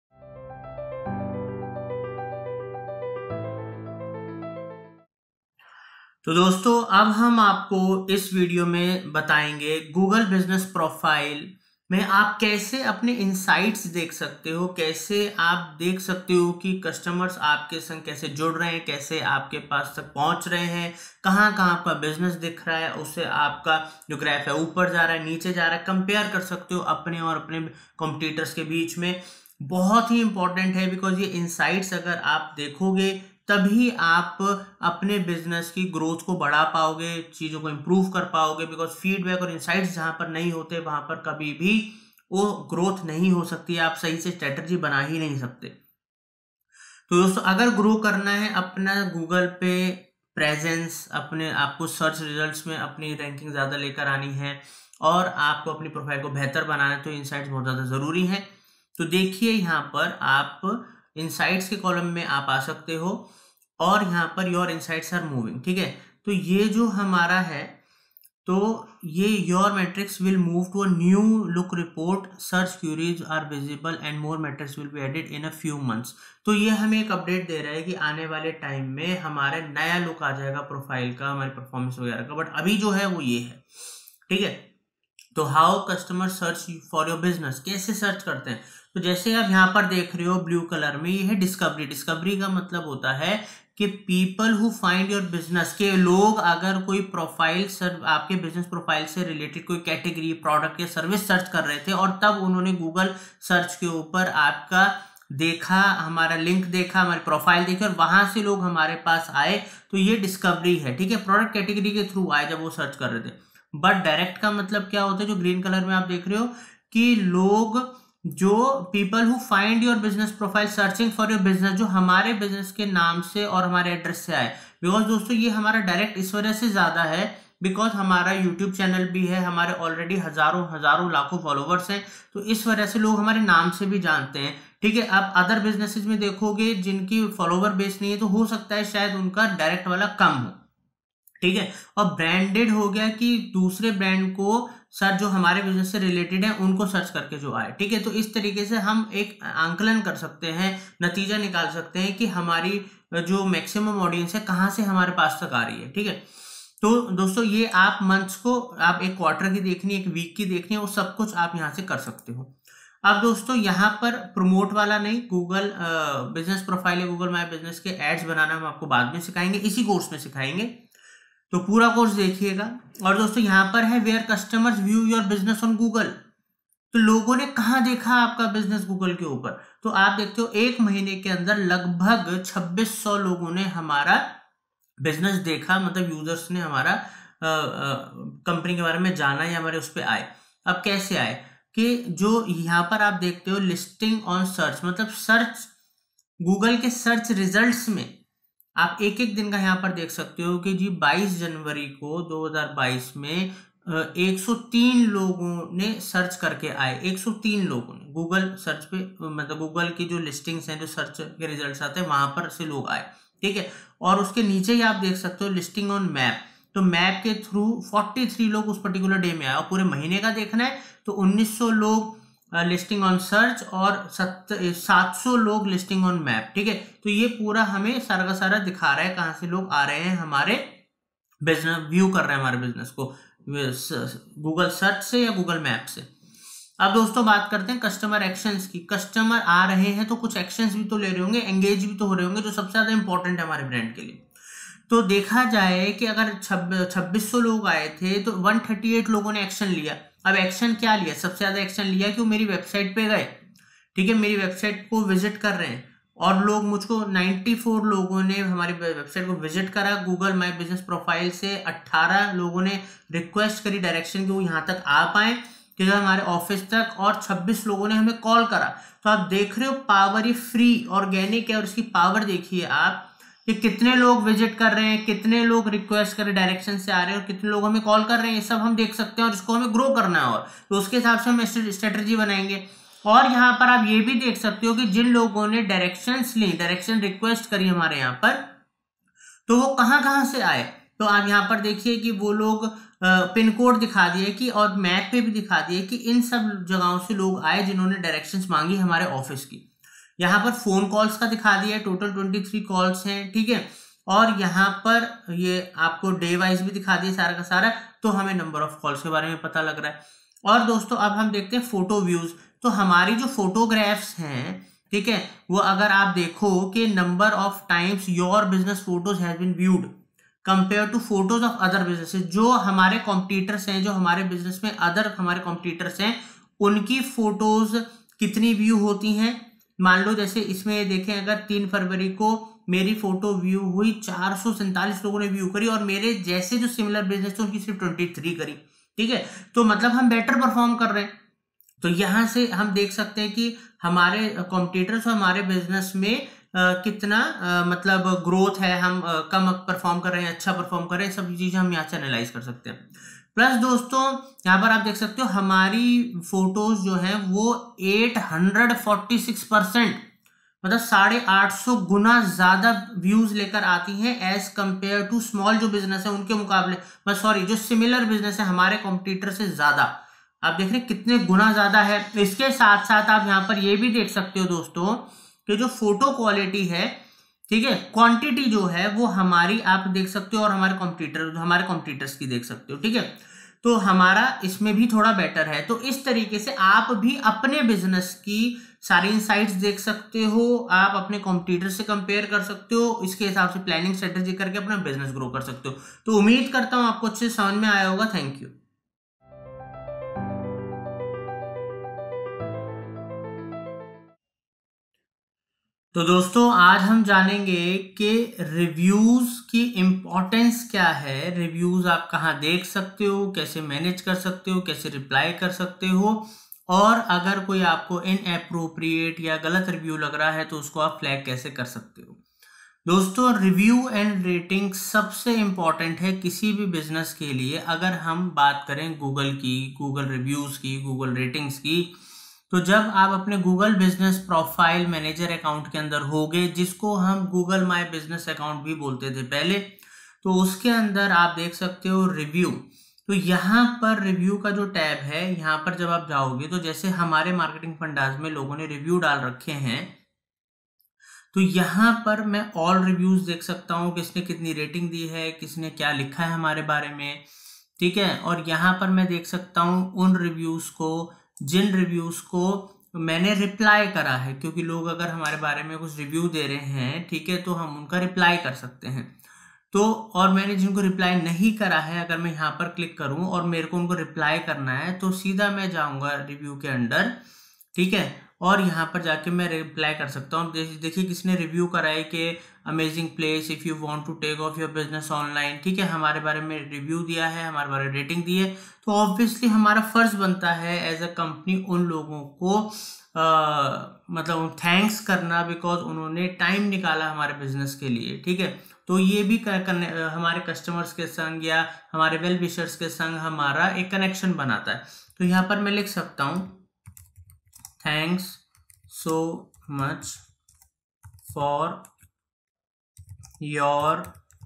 तो दोस्तों अब हम आपको इस वीडियो में बताएंगे गूगल बिजनेस प्रोफाइल में आप कैसे अपने इनसाइट्स देख सकते हो, कैसे आप देख सकते हो कि कस्टमर्स आपके संग कैसे जुड़ रहे हैं, कैसे आपके पास तक पहुंच रहे हैं, कहाँ कहाँ आपका बिजनेस दिख रहा है, उससे आपका जो ग्राफ है ऊपर जा रहा है, नीचे जा रहा है, कंपेयर कर सकते हो अपने और अपने कॉम्पिटिटर्स के बीच में। बहुत ही इंपॉर्टेंट है बिकॉज ये इनसाइट्स अगर आप देखोगे तभी आप अपने बिजनेस की ग्रोथ को बढ़ा पाओगे, चीज़ों को इम्प्रूव कर पाओगे। बिकॉज फीडबैक और इंसाइट्स जहाँ पर नहीं होते वहाँ पर कभी भी वो ग्रोथ नहीं हो सकती, आप सही से स्ट्रेटजी बना ही नहीं सकते। तो दोस्तों अगर ग्रो करना है अपना गूगल पे प्रेजेंस, अपने आपको सर्च रिजल्ट्स में अपनी रैंकिंग ज़्यादा लेकर आनी है और आपको अपनी प्रोफाइल को बेहतर बनाना है, तो इनसाइट्स बहुत ज़्यादा ज़रूरी है। तो देखिए यहाँ पर आप इनसाइट्स के कॉलम में आप आ सकते हो और यहाँ per your insights are moving, ठीक है। तो ये जो हमारा है, तो ये your metrics will move to a new look report, search queries are visible and more metrics will be added in a few months. तो ये हमें एक अपडेट दे रहा है कि आने वाले टाइम में हमारे नया लुक आ जाएगा प्रोफाइल का, हमारी परफॉर्मेंस वगैरह का। बट अभी जो है वो ये है, ठीक है। तो how customer search for your business, कैसे सर्च करते हैं? तो जैसे आप यहाँ पर देख रहे हो ब्लू कलर में, ये है डिस्कवरी। डिस्कवरी का मतलब होता है कि people who find your business, के लोग अगर कोई प्रोफाइल आपके बिजनेस प्रोफाइल से रिलेटेड कोई कैटेगरी, प्रोडक्ट या सर्विस सर्च कर रहे थे और तब उन्होंने गूगल सर्च के ऊपर आपका देखा, हमारा लिंक देखा, हमारी प्रोफाइल देखी और वहां से लोग हमारे पास आए, तो ये डिस्कवरी है, ठीक है। प्रोडक्ट कैटेगरी के थ्रू आए जब वो सर्च कर रहे थे। बट डायरेक्ट का मतलब क्या होता है, जो ग्रीन कलर में आप देख रहे हो, कि लोग जो people who find your business profile searching for your business, जो हमारे बिजनेस के नाम से और हमारे एड्रेस से आए। बिकॉज दोस्तों ये हमारा डायरेक्ट इस वजह से ज्यादा है बिकॉज हमारा यूट्यूब चैनल भी है, हमारे ऑलरेडी हजारों लाखों फॉलोवर्स हैं, तो इस वजह से लोग हमारे नाम से भी जानते हैं, ठीक है। अब अदर बिजनेसेस में देखोगे जिनकी फॉलोवर बेस नहीं है, तो हो सकता है शायद उनका डायरेक्ट वाला कम हो, ठीक है। और ब्रांडेड हो गया कि दूसरे ब्रांड को सर्च, जो हमारे बिजनेस से रिलेटेड है उनको सर्च करके जो आए, ठीक है। तो इस तरीके से हम एक आंकलन कर सकते हैं, नतीजा निकाल सकते हैं कि हमारी जो मैक्सिमम ऑडियंस है कहाँ से हमारे पास तक आ रही है, ठीक है। तो दोस्तों ये आप मंथ्स को, आप एक क्वार्टर की देखनी है, एक वीक की देखनी है, वो सब कुछ आप यहाँ से कर सकते हो। अब दोस्तों यहाँ पर प्रमोट वाला नहीं, गूगल बिजनेस प्रोफाइल है, गूगल माय बिजनेस के एड्स बनाना हम आपको बाद में सिखाएंगे, इसी कोर्स में सिखाएंगे, तो पूरा कोर्स देखिएगा। और दोस्तों यहाँ पर है where customers view your business on Google, तो लोगों ने कहाँ देखा आपका बिजनेस गूगल के ऊपर। तो आप देखते हो एक महीने के अंदर लगभग 2600 लोगों ने हमारा बिजनेस देखा, मतलब यूजर्स ने हमारा कंपनी के बारे में जाना या हमारे उस पर आए। अब कैसे आए, कि जो यहाँ पर आप देखते हो लिस्टिंग ऑन सर्च, मतलब सर्च गूगल के सर्च रिजल्ट्स में आप एक एक दिन का यहाँ पर देख सकते हो कि जी 22 जनवरी को 2022 में 103 लोगों ने सर्च करके आए, 103 लोगों ने गूगल सर्च पे, मतलब गूगल की जो लिस्टिंग्स हैं, जो सर्च के रिजल्ट्स आते हैं वहां पर से लोग आए, ठीक है। और उसके नीचे ही आप देख सकते हो लिस्टिंग ऑन मैप, तो मैप के थ्रू 43 लोग उस पर्टिकुलर डे में आए। और पूरे महीने का देखना है तो 1900 लोग लिस्टिंग ऑन सर्च और 700 लोग लिस्टिंग ऑन मैप, ठीक है। तो ये पूरा हमें सारा का सारा दिखा रहा है कहाँ से लोग आ रहे हैं, हमारे बिजनेस व्यू कर रहे हैं हमारे बिजनेस को गूगल सर्च से या गूगल मैप से। अब दोस्तों बात करते हैं कस्टमर एक्शंस की। कस्टमर आ रहे हैं तो कुछ एक्शंस भी तो ले रहे होंगे, एंगेज भी तो हो रहे होंगे, जो सबसे ज्यादा इंपॉर्टेंट है हमारे ब्रांड के लिए। तो देखा जाए कि अगर 2600 लोग आए थे तो 138 लोगों ने एक्शन लिया। अब एक्शन क्या लिया, सबसे ज्यादा एक्शन लिया कि वो मेरी वेबसाइट पे गए, ठीक है, मेरी वेबसाइट को विजिट कर रहे हैं। और लोग मुझको 94 लोगों ने हमारी वेबसाइट को विजिट करा गूगल माय बिजनेस प्रोफाइल से। 18 लोगों ने रिक्वेस्ट करी डायरेक्शन कि वो यहाँ तक आ पाए, कि हमारे ऑफिस तक, और 26 लोगों ने हमें कॉल करा। तो आप देख रहे हो पावर, ये फ्री ऑर्गेनिक है और इसकी पावर देखिए आप कि कितने लोग विजिट कर रहे हैं, कितने लोग रिक्वेस्ट कर डायरेक्शन से आ रहे हैं और कितने लोग हमें कॉल कर रहे हैं, ये सब हम देख सकते हैं। और इसको हमें ग्रो करना है, और तो उसके हिसाब से हम स्ट्रेटजी बनाएंगे। और यहाँ पर आप ये भी देख सकते हो कि जिन लोगों ने डायरेक्शंस ली, डायरेक्शन रिक्वेस्ट करी हमारे यहाँ पर, तो वो कहाँ से आए। तो आप यहाँ पर देखिए कि वो लोग पिन कोड दिखा दिए कि, और मैप पे भी दिखा दिए कि इन सब जगहों से लोग आए जिन्होंने डायरेक्शंस मांगी हमारे ऑफिस की। यहाँ पर फोन कॉल्स का दिखा दिया, टोटल 23 कॉल्स हैं, ठीक है। और यहाँ पर ये आपको डे वाइज भी दिखा दिया सारा का सारा, तो हमें नंबर ऑफ कॉल्स के बारे में पता लग रहा है। और दोस्तों अब हम देखते हैं फोटो व्यूज। तो हमारी जो फोटोग्राफ्स हैं, ठीक है, वो अगर आप देखो कि number of times your business photos has been viewed compare to photos of other businesses, जो हमारे कॉम्पिटिटर्स हैं, जो हमारे बिजनेस में अदर हमारे कॉम्पिटिटर्स हैं, उनकी फोटोज कितनी व्यू होती हैं। मान लो जैसे इसमें देखें, अगर 3 फरवरी को मेरी फोटो व्यू हुई, 447 लोगों ने व्यू करी, और मेरे जैसे जो सिमिलर बिजनेस थे उनकी सिर्फ 23 करी। ठीक है, तो मतलब हम बेटर परफॉर्म कर रहे हैं। तो यहां से हम देख सकते हैं कि हमारे कॉम्पिटिटर्स और हमारे बिजनेस में कितना मतलब ग्रोथ है, हम कम परफॉर्म कर रहे हैं, अच्छा परफॉर्म कर रहे हैं, सब चीजें हम यहाँ से एनालाइज कर सकते हैं। प्लस दोस्तों यहाँ पर आप देख सकते हो हमारी फोटोज जो है वो 846% मतलब 850 गुना ज्यादा व्यूज लेकर आती हैं एज कंपेयर टू स्मॉल जो बिजनेस है उनके मुकाबले, सॉरी जो सिमिलर बिजनेस है हमारे कॉम्पिटिटर से ज्यादा। आप देख रहे हैं कितने गुना ज्यादा है। इसके साथ साथ आप यहाँ पर ये भी देख सकते हो दोस्तों कि जो फोटो क्वालिटी है, ठीक है, क्वांटिटी जो है वो हमारी आप देख सकते हो और हमारे कॉम्पिटिटर्स की देख सकते हो। ठीक है, तो हमारा इसमें भी थोड़ा बेटर है। तो इस तरीके से आप भी अपने बिजनेस की सारी इनसाइट्स देख सकते हो, आप अपने कॉम्पिटिटर से कंपेयर कर सकते हो, इसके हिसाब से प्लानिंग स्ट्रेटेजी करके अपना बिजनेस ग्रो कर सकते हो। तो उम्मीद करता हूं आपको अच्छे समझ में आया होगा। Thank you. तो दोस्तों आज हम जानेंगे कि रिव्यूज की इंपॉर्टेंस क्या है, रिव्यूज आप कहाँ देख सकते हो, कैसे मैनेज कर सकते हो, कैसे रिप्लाई कर सकते हो, और अगर कोई आपको इनएप्रोप्रिएट या गलत रिव्यू लग रहा है तो उसको आप फ्लैग कैसे कर सकते हो। दोस्तों रिव्यू एंड रेटिंग सबसे इंपॉर्टेंट है किसी भी बिजनेस के लिए। अगर हम बात करें गूगल की, गूगल रिव्यूज की, गूगल रेटिंग्स की, तो जब आप अपने Google business profile manager account के अंदर होगे, जिसको हम गूगल माय बिजनेस अकाउंट भी बोलते थे पहले, तो उसके अंदर आप देख सकते हो रिव्यू। तो यहाँ पर रिव्यू का जो टैब है, यहाँ पर जब आप जाओगे तो जैसे हमारे मार्केटिंग फंडाज में लोगों ने रिव्यू डाल रखे हैं, तो यहाँ पर मैं ऑल रिव्यूज देख सकता हूँ, किसने कितनी रेटिंग दी है, किसने क्या लिखा है हमारे बारे में। ठीक है, और यहाँ पर मैं देख सकता हूँ उन रिव्यूज को जिन रिव्यूज को मैंने रिप्लाई करा है, क्योंकि लोग अगर हमारे बारे में कुछ रिव्यू दे रहे हैं, ठीक है, तो हम उनका रिप्लाई कर सकते हैं। तो और मैंने जिनको रिप्लाई नहीं करा है, अगर मैं यहाँ पर क्लिक करूं और मेरे को उनको रिप्लाई करना है, तो सीधा मैं जाऊंगा रिव्यू के अंदर, ठीक है, और यहाँ पर जाके मैं रिप्लाई कर सकता हूँ। देखिए किसने रिव्यू करा है कि amazing place if you want to take off your business online. ठीक है, हमारे बारे में रिव्यू दिया है, हमारे बारे में रेटिंग दी है, तो ऑब्वियसली हमारा फर्ज बनता है एज अ कंपनी उन लोगों को मतलब थैंक्स करना, बिकॉज उन्होंने टाइम निकाला हमारे बिजनेस के लिए। ठीक है, तो ये भी हमारे कस्टमर्स के संग या हमारे वेल विशर्स के संग हमारा एक कनेक्शन बनाता है। तो यहाँ पर मैं लिख सकता हूँ thanks so much for your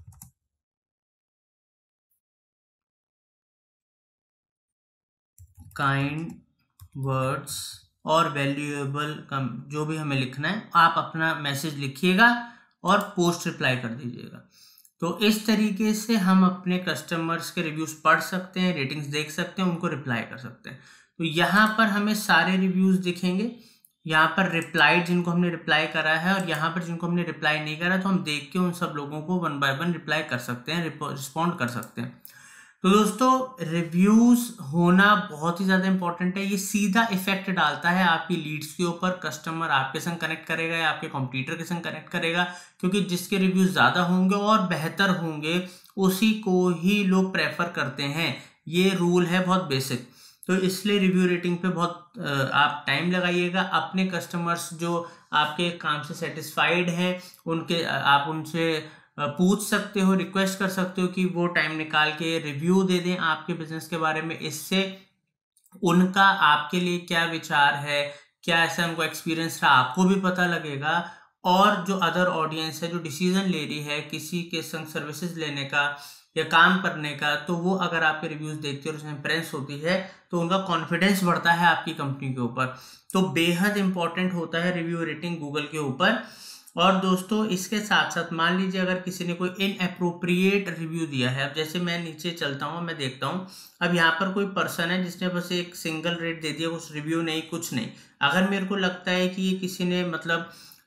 kind words और वैल्यूएबल जो भी हमें लिखना है, आप अपना मैसेज लिखिएगा और पोस्ट रिप्लाई कर दीजिएगा। तो इस तरीके से हम अपने कस्टमर्स के रिव्यूज पढ़ सकते हैं, रेटिंग्स देख सकते हैं, उनको रिप्लाई कर सकते हैं। तो यहाँ पर हमें सारे रिव्यूज दिखेंगे, यहाँ पर रिप्लाई जिनको हमने रिप्लाई करा है और यहाँ पर जिनको हमने रिप्लाई नहीं करा, तो हम देख के उन सब लोगों को वन बाय वन रिप्लाई कर सकते हैं, रिस्पॉन्ड कर सकते हैं। तो दोस्तों रिव्यूज होना बहुत ही ज्यादा इंपॉर्टेंट है। ये सीधा इफेक्ट डालता है आपकी लीड्स के ऊपर। कस्टमर आपके संग कनेक्ट करेगा या आपके कॉम्पिटिटर के संग कनेक्ट करेगा, क्योंकि जिसके रिव्यूज ज्यादा होंगे और बेहतर होंगे उसी को ही लोग प्रेफर करते हैं। ये रूल है बहुत बेसिक। तो इसलिए रिव्यू रेटिंग पे बहुत आप टाइम लगाइएगा। अपने कस्टमर्स जो आपके काम से सेटिस्फाइड हैं उनके आप उनसे पूछ सकते हो, रिक्वेस्ट कर सकते हो कि वो टाइम निकाल के रिव्यू दे दें आपके बिजनेस के बारे में। इससे उनका आपके लिए क्या विचार है, क्या ऐसा उनको एक्सपीरियंस रहा, आपको भी पता लगेगा। और जो अदर ऑडियंस है जो डिसीजन ले रही है किसी के संग सर्विसेज लेने का या काम करने का, तो वो अगर आपके रिव्यूज देखती है और उसमें इंप्रेस होती है तो उनका कॉन्फिडेंस बढ़ता है आपकी कंपनी के ऊपर। तो बेहद इंपॉर्टेंट होता है रिव्यू रेटिंग गूगल के ऊपर। और दोस्तों इसके साथ साथ मान लीजिए अगर किसी ने कोई इनएप्रोप्रिएट रिव्यू दिया है, अब जैसे मैं नीचे चलता हूँ, मैं देखता हूँ अब यहाँ पर कोई पर्सन है जिसने बस एक सिंगल रेट दे दिया, कुछ रिव्यू नहीं, कुछ नहीं। अगर मेरे को लगता है कि ये किसी ने मतलब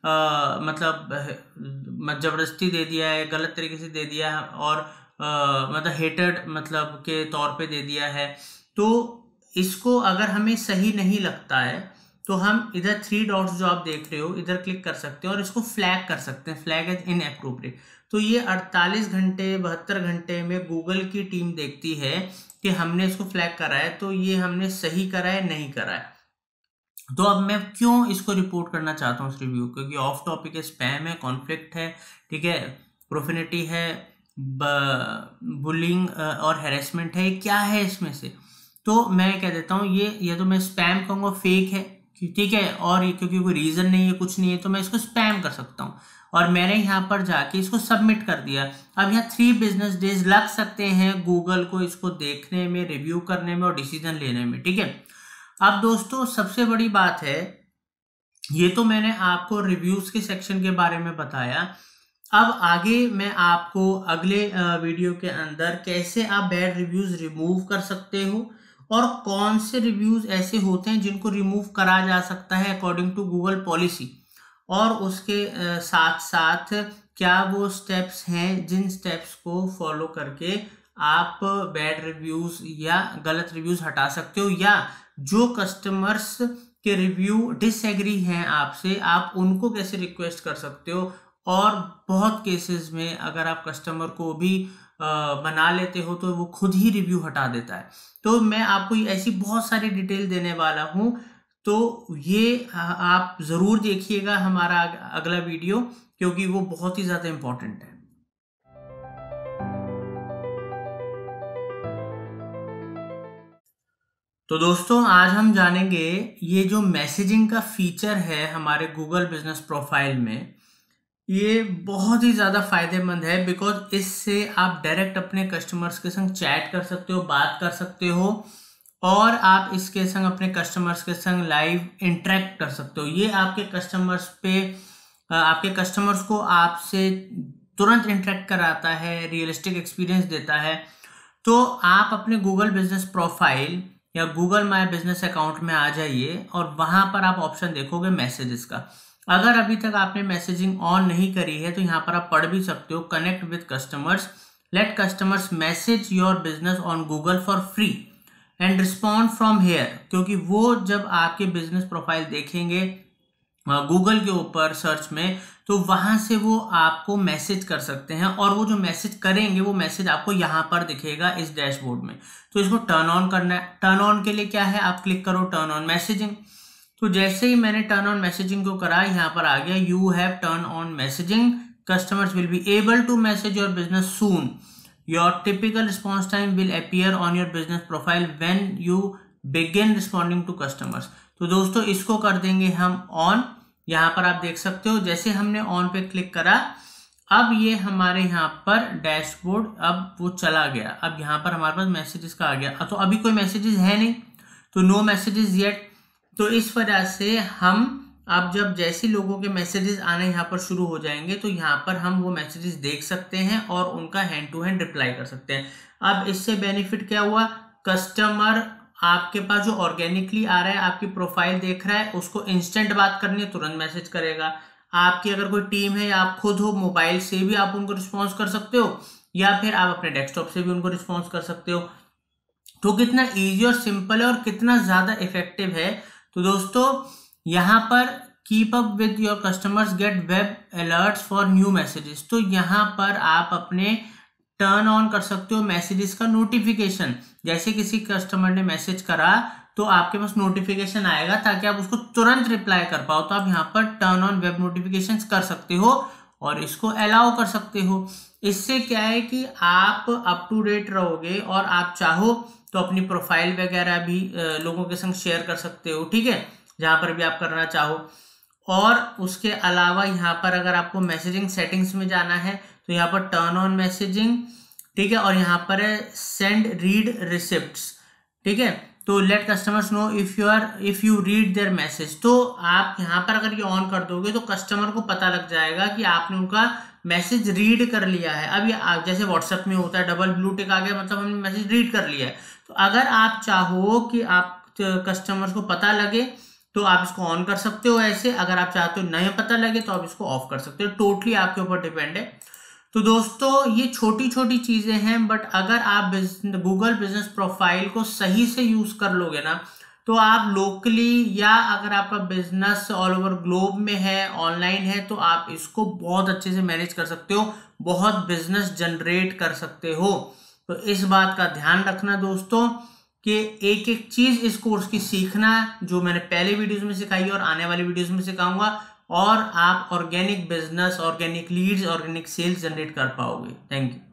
जबरदस्ती दे दिया है, गलत तरीके से दे दिया है और मतलब हेटेड मतलब के तौर पे दे दिया है, तो इसको अगर हमें सही नहीं लगता है तो हम इधर 3 डॉट्स जो आप देख रहे हो इधर क्लिक कर सकते हैं और इसको फ्लैग कर सकते हैं, फ्लैग एज इनएप्रोप्रिएट। तो ये 48 घंटे 72 घंटे में गूगल की टीम देखती है कि हमने इसको फ्लैग करा है तो ये हमने सही करा है नहीं करा है। तो अब मैं क्यों इसको रिपोर्ट करना चाहता हूँ इस रिव्यू, क्योंकि ऑफ टॉपिक है, स्पैम है, कॉन्फ्लिक्ट है, ठीक है, प्रोफेनिटी है, बुलिंग और हैरेसमेंट है, क्या है इसमें से। तो मैं कह देता हूँ ये तो मैं स्पैम कहूँगा, फेक है, ठीक है, और ये क्योंकि कोई रीजन नहीं है, कुछ नहीं है, तो मैं इसको स्पैम कर सकता हूँ। और मैंने यहाँ पर जाके इसको सबमिट कर दिया। अब यहाँ 3 बिजनेस डेज लग सकते हैं गूगल को इसको देखने में, रिव्यू करने में और डिसीजन लेने में, ठीक है। अब दोस्तों सबसे बड़ी बात है, ये तो मैंने आपको रिव्यूज के सेक्शन के बारे में बताया। अब आगे मैं आपको अगले वीडियो के अंदर कैसे आप बैड रिव्यूज रिमूव कर सकते हो और कौन से रिव्यूज ऐसे होते हैं जिनको रिमूव करा जा सकता है अकॉर्डिंग टू गूगल पॉलिसी, और उसके साथ साथ क्या वो स्टेप्स हैं जिन स्टेप्स को फॉलो करके आप बैड रिव्यूज या गलत रिव्यूज हटा सकते हो, या जो कस्टमर्स के रिव्यू डिसएग्री हैं आपसे, आप उनको कैसे रिक्वेस्ट कर सकते हो। और बहुत केसेस में अगर आप कस्टमर को भी बना लेते हो तो वो खुद ही रिव्यू हटा देता है। तो मैं आपको ऐसी बहुत सारी डिटेल देने वाला हूं, तो ये आप जरूर देखिएगा हमारा अगला वीडियो, क्योंकि वो बहुत ही ज्यादा इंपॉर्टेंट है। तो दोस्तों आज हम जानेंगे ये जो मैसेजिंग का फीचर है हमारे गूगल बिजनेस प्रोफाइल में, ये बहुत ही ज़्यादा फायदेमंद है, बिकॉज इससे आप डायरेक्ट अपने कस्टमर्स के संग चैट कर सकते हो, बात कर सकते हो, और आप इसके संग अपने कस्टमर्स के संग लाइव इंटरेक्ट कर सकते हो। ये आपके कस्टमर्स को आपसे तुरंत इंटरेक्ट कराता है, रियलिस्टिक एक्सपीरियंस देता है। तो आप अपने गूगल बिजनेस प्रोफाइल या गूगल माय बिजनेस अकाउंट में आ जाइए और वहां पर आप ऑप्शन देखोगे मैसेजेस का। अगर अभी तक आपने मैसेजिंग ऑन नहीं करी है तो यहाँ पर आप पढ़ भी सकते हो, connect with customers, let customers message your business on Google for free and respond from here, क्योंकि वो जब आपके बिजनेस प्रोफाइल देखेंगे गूगल के ऊपर सर्च में, तो वहां से वो आपको मैसेज कर सकते हैं, और वो जो मैसेज करेंगे वो मैसेज आपको यहाँ पर दिखेगा इस डैशबोर्ड में। तो इसको टर्न ऑन करना है। टर्न ऑन के लिए क्या है, आप क्लिक करो टर्न ऑन मैसेजिंग। तो जैसे ही मैंने टर्न ऑन मैसेजिंग को करा, यहाँ पर आ गया you have turn on messaging, customers will be able to message your business soon, your typical response time will appear on your business profile when you begin responding to customers. तो दोस्तों इसको कर देंगे हम ऑन। यहाँ पर आप देख सकते हो जैसे हमने ऑन पे क्लिक करा, अब ये हमारे यहाँ पर डैशबोर्ड अब वो चला गया। अब यहाँ पर हमारे पास मैसेजेस का आ गया। तो अभी कोई मैसेजेस है नहीं, तो नो मैसेजेस येट। तो इस वजह से हम अब जब जैसे लोगों के मैसेजेस आने यहाँ पर शुरू हो जाएंगे तो यहाँ पर हम वो मैसेजेस देख सकते हैं और उनका हैंड टू हैंड रिप्लाई कर सकते हैं। अब इससे बेनिफिट क्या हुआ, कस्टमर आपके पास जो ऑर्गेनिकली आ रहा है, आपकी प्रोफाइल देख रहा है, उसको इंस्टेंट बात करनी है तुरंत मैसेज करेगा। आपकी अगर कोई टीम है या आप खुद हो, मोबाइल से भी आप उनको रिस्पॉन्स कर सकते हो, या फिर आप अपने डेस्कटॉप से भी उनको रिस्पॉन्स कर सकते हो। तो कितना इजी और सिंपल है और कितना ज्यादा इफेक्टिव है। तो दोस्तों यहाँ पर keep up with your customers, get web alerts for new messages. तो यहाँ पर आप अपने टर्न ऑन कर सकते हो मैसेजेस का नोटिफिकेशन। जैसे किसी कस्टमर ने मैसेज करा तो आपके पास नोटिफिकेशन आएगा ताकि आप उसको तुरंत रिप्लाई कर पाओ। तो आप यहाँ पर टर्न ऑन वेब नोटिफिकेशंस कर सकते हो और इसको अलाउ कर सकते हो। इससे क्या है कि आप अप टू डेट रहोगे और आप चाहो तो अपनी प्रोफाइल वगैरह भी लोगों के संग शेयर कर सकते हो, ठीक है, जहां पर भी आप करना चाहो। और उसके अलावा यहाँ पर अगर आपको मैसेजिंग सेटिंग्स में जाना है तो यहाँ पर टर्न ऑन मैसेजिंग, ठीक है, और यहाँ पर है सेंड रीड रिसिप्ट्स, ठीक है। तो let customers know if you read their message. तो आप यहाँ पर अगर ये ऑन कर दोगे तो कस्टमर को पता लग जाएगा कि आपने उनका मैसेज रीड कर लिया है। अब ये जैसे व्हाट्सएप में होता है डबल ब्लू टिक आ गया, मतलब हमने मैसेज रीड कर लिया है। तो अगर आप चाहो कि आप कस्टमर्स को पता लगे तो आप इसको ऑन कर सकते हो ऐसे, अगर आप चाहते हो नहीं पता लगे तो आप इसको ऑफ कर सकते हो। टोटली आपके ऊपर डिपेंड है। तो दोस्तों ये छोटी छोटी चीजें हैं, बट अगर आप गूगल बिजनेस प्रोफाइल को सही से यूज कर लोगे ना तो आप लोकली या अगर आपका बिजनेस ऑल ओवर ग्लोब में है, ऑनलाइन है, तो आप इसको बहुत अच्छे से मैनेज कर सकते हो, बहुत बिजनेस जनरेट कर सकते हो। तो इस बात का ध्यान रखना दोस्तों कि एक एक चीज इस कोर्स की सीखना, जो मैंने पहले वीडियोस में सिखाई है और आने वाले वीडियोस में सिखाऊंगा, और आप organic business, organic leads, organic sales generate कर पाओगे। Thank you.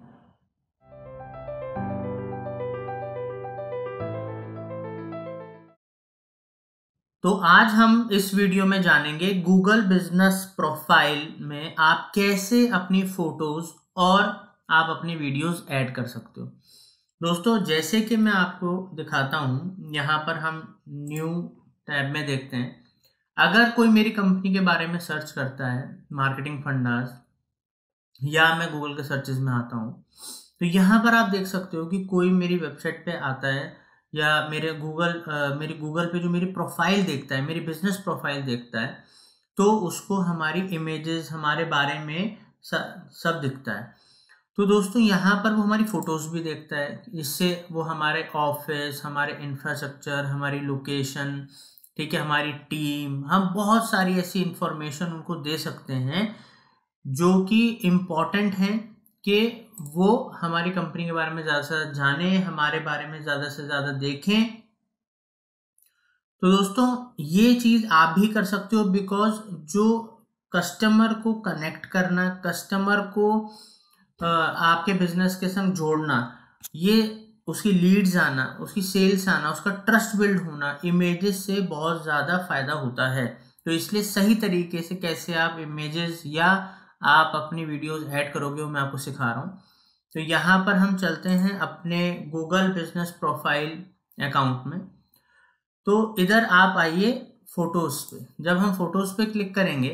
तो आज हम इस वीडियो में जानेंगे गूगल बिजनेस प्रोफाइल में आप कैसे अपनी फोटोज और आप अपनी वीडियोस ऐड कर सकते हो। दोस्तों जैसे कि मैं आपको दिखाता हूं, यहाँ पर हम न्यू टैब में देखते हैं। अगर कोई मेरी कंपनी के बारे में सर्च करता है, मार्केटिंग फंडास, या मैं गूगल के सर्चेस में आता हूँ, तो यहाँ पर आप देख सकते हो कि कोई मेरी वेबसाइट पे आता है या मेरी गूगल पे जो मेरी प्रोफाइल देखता है, मेरी बिजनेस प्रोफाइल देखता है, तो उसको हमारी इमेजेस, हमारे बारे में सब दिखता है। तो दोस्तों यहाँ पर वो हमारी फोटोज भी देखता है, इससे वो हमारे ऑफिस, हमारे इंफ्रास्ट्रक्चर, हमारी लोकेशन, ठीक है, हमारी टीम, हम बहुत सारी ऐसी इंफॉर्मेशन उनको दे सकते हैं जो कि इम्पॉर्टेंट हैं कि वो हमारी कंपनी के बारे में ज़्यादा से ज़्यादा जाने, हमारे बारे में ज़्यादा से ज़्यादा देखें। तो दोस्तों ये चीज़ आप भी कर सकते हो, बिकॉज जो कस्टमर को कनेक्ट करना, कस्टमर को आपके बिजनेस के संग जोड़ना, ये उसकी लीड्स आना, उसकी सेल्स आना, उसका ट्रस्ट बिल्ड होना इमेजेस से बहुत ज़्यादा फायदा होता है। तो इसलिए सही तरीके से कैसे आप इमेजेस या आप अपनी वीडियोस ऐड करोगे वो मैं आपको सिखा रहा हूँ। तो यहाँ पर हम चलते हैं अपने गूगल बिजनेस प्रोफाइल अकाउंट में। तो इधर आप आइए फोटोज पे। जब हम फोटोज पे क्लिक करेंगे,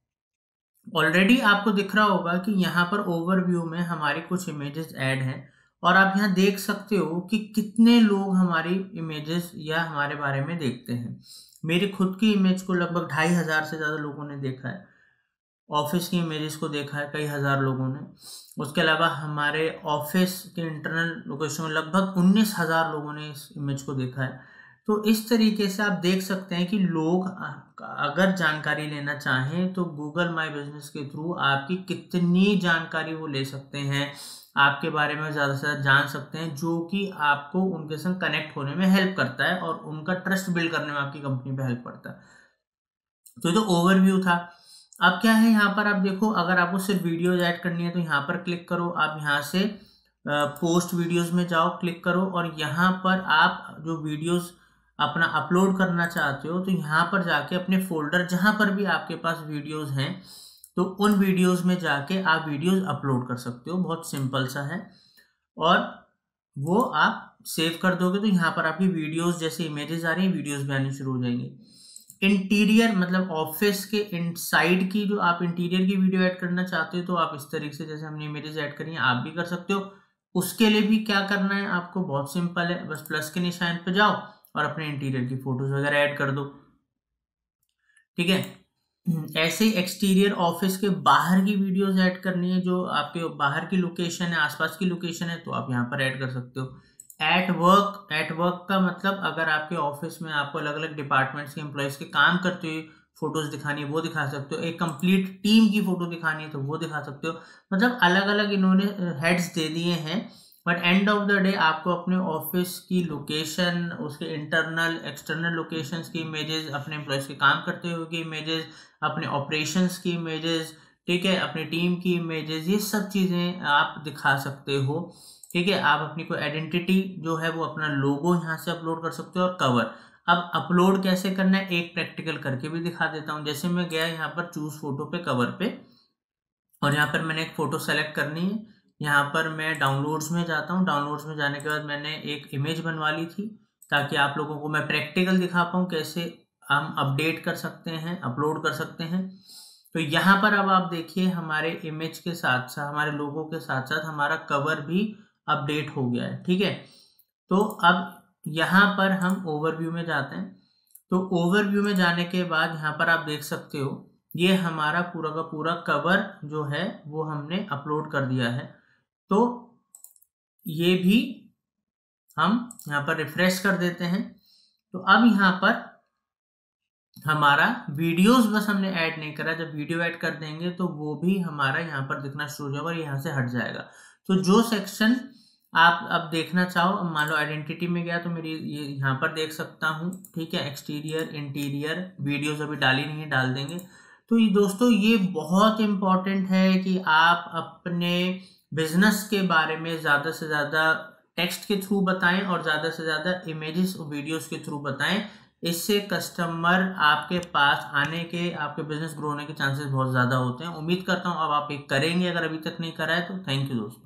ऑलरेडी आपको दिख रहा होगा कि यहाँ पर ओवरव्यू में हमारी कुछ इमेजेस ऐड हैं, और आप यहाँ देख सकते हो कि कितने लोग हमारी इमेजेस या हमारे बारे में देखते हैं। मेरी खुद की इमेज को लगभग 2500 से ज़्यादा लोगों ने देखा है, ऑफिस की इमेजेस को देखा है कई हज़ार लोगों ने, उसके अलावा हमारे ऑफिस के इंटरनल लोकेशन में लगभग 19,000 लोगों ने इस इमेज को देखा है। तो इस तरीके से आप देख सकते हैं कि लोग अगर जानकारी लेना चाहें तो गूगल माई बिजनेस के थ्रू आपकी कितनी जानकारी वो ले सकते हैं, आपके बारे में ज़्यादा से ज़्यादा जान सकते हैं, जो कि आपको उनके संग कनेक्ट होने में हेल्प करता है और उनका ट्रस्ट बिल्ड करने में आपकी कंपनी पे हेल्प करता है। तो ये तो ओवरव्यू था। अब क्या है, यहाँ पर आप देखो, अगर आपको सिर्फ वीडियोज ऐड करनी है तो यहाँ पर क्लिक करो, आप यहाँ से पोस्ट वीडियोज में जाओ, क्लिक करो, और यहाँ पर आप जो वीडियोज अपना अपलोड करना चाहते हो तो यहाँ पर जाके अपने फोल्डर जहाँ पर भी आपके पास वीडियोज हैं, तो उन वीडियोज में जाके आप वीडियोज अपलोड कर सकते हो। बहुत सिंपल सा है, और वो आप सेव कर दोगे तो यहाँ पर आपकी वीडियोज जैसे इमेजेस आ रही हैं, वीडियोज भी आनी शुरू हो जाएंगी। इंटीरियर मतलब ऑफिस के इनसाइड की जो आप इंटीरियर की वीडियो ऐड करना चाहते हो तो आप इस तरीके से, जैसे हमने इमेजेस ऐड करी हैं, आप भी कर सकते हो। उसके लिए भी क्या करना है आपको, बहुत सिंपल है, बस प्लस के निशान पे जाओ और अपने इंटीरियर की फोटोज वगैरह ऐड कर दो, ठीक है। ऐसे ही एक्सटीरियर ऑफिस के बाहर की वीडियोस ऐड करनी है, जो आपके बाहर की लोकेशन है, आसपास की लोकेशन है, तो आप यहाँ पर ऐड कर सकते हो। एट वर्क का मतलब अगर आपके ऑफिस में आपको अलग अलग डिपार्टमेंट्स के एम्प्लॉयज के काम करते हुए फोटोज दिखानी है वो दिखा सकते हो, एक कंप्लीट टीम की फोटो दिखानी है तो वो दिखा सकते हो। मतलब अलग अलग इन्होंने हेड्स दे दिए हैं, but end of the day आपको अपने ऑफिस की लोकेशन, उसके इंटरनल एक्सटर्नल लोकेशंस की इमेजेस, अपने एम्प्लॉयज के काम करते हुए की इमेजेस, अपने ऑपरेशंस की इमेजेस, ठीक है, अपनी टीम की इमेजेस, ये सब चीज़ें आप दिखा सकते हो, ठीक है। आप अपनी कोई आइडेंटिटी जो है वो अपना लोगो यहाँ से अपलोड कर सकते हो, और कवर। अब अपलोड कैसे करना है एक प्रैक्टिकल करके भी दिखा देता हूँ। जैसे मैं गया यहाँ पर चूज फोटो पे, कवर पे, और यहाँ पर मैंने एक फ़ोटो सेलेक्ट करनी है। यहाँ पर मैं डाउनलोड्स में जाता हूँ, डाउनलोड्स में जाने के बाद मैंने एक इमेज बनवा ली थी ताकि आप लोगों को मैं प्रैक्टिकल दिखा पाऊँ कैसे हम अपडेट कर सकते हैं, अपलोड कर सकते हैं। तो यहाँ पर अब आप देखिए हमारे इमेज के साथ साथ, हमारे लोगों के साथ साथ हमारा कवर भी अपडेट हो गया है, ठीक है। तो अब यहाँ पर हम ओवरव्यू में जाते हैं। तो ओवरव्यू में जाने के बाद यहाँ पर आप देख सकते हो ये हमारा पूरा का पूरा कवर जो है वो हमने अपलोड कर दिया है। तो ये भी हम यहाँ पर रिफ्रेश कर देते हैं, तो अब यहाँ पर हमारा वीडियोस बस हमने ऐड नहीं करा, जब वीडियो ऐड कर देंगे तो वो भी हमारा यहाँ पर दिखना शुरू हो जाएगा और यहाँ से हट जाएगा। तो जो सेक्शन आप अब देखना चाहो, अब मान लो आइडेंटिटी में गया तो मेरी ये यहाँ पर देख सकता हूँ, ठीक है। एक्सटीरियर, इंटीरियर, वीडियोस अभी डाली नहीं है, डाल देंगे। तो ये दोस्तों ये बहुत इंपॉर्टेंट है कि आप अपने बिजनेस के बारे में ज़्यादा से ज़्यादा टेक्स्ट के थ्रू बताएं और ज़्यादा से ज़्यादा इमेजेस और वीडियोस के थ्रू बताएं। इससे कस्टमर आपके पास आने के, आपके बिजनेस ग्रो होने के चांसेस बहुत ज़्यादा होते हैं। उम्मीद करता हूँ अब आप एक करेंगे, अगर अभी तक नहीं करा है तो। थैंक यू दोस्तों।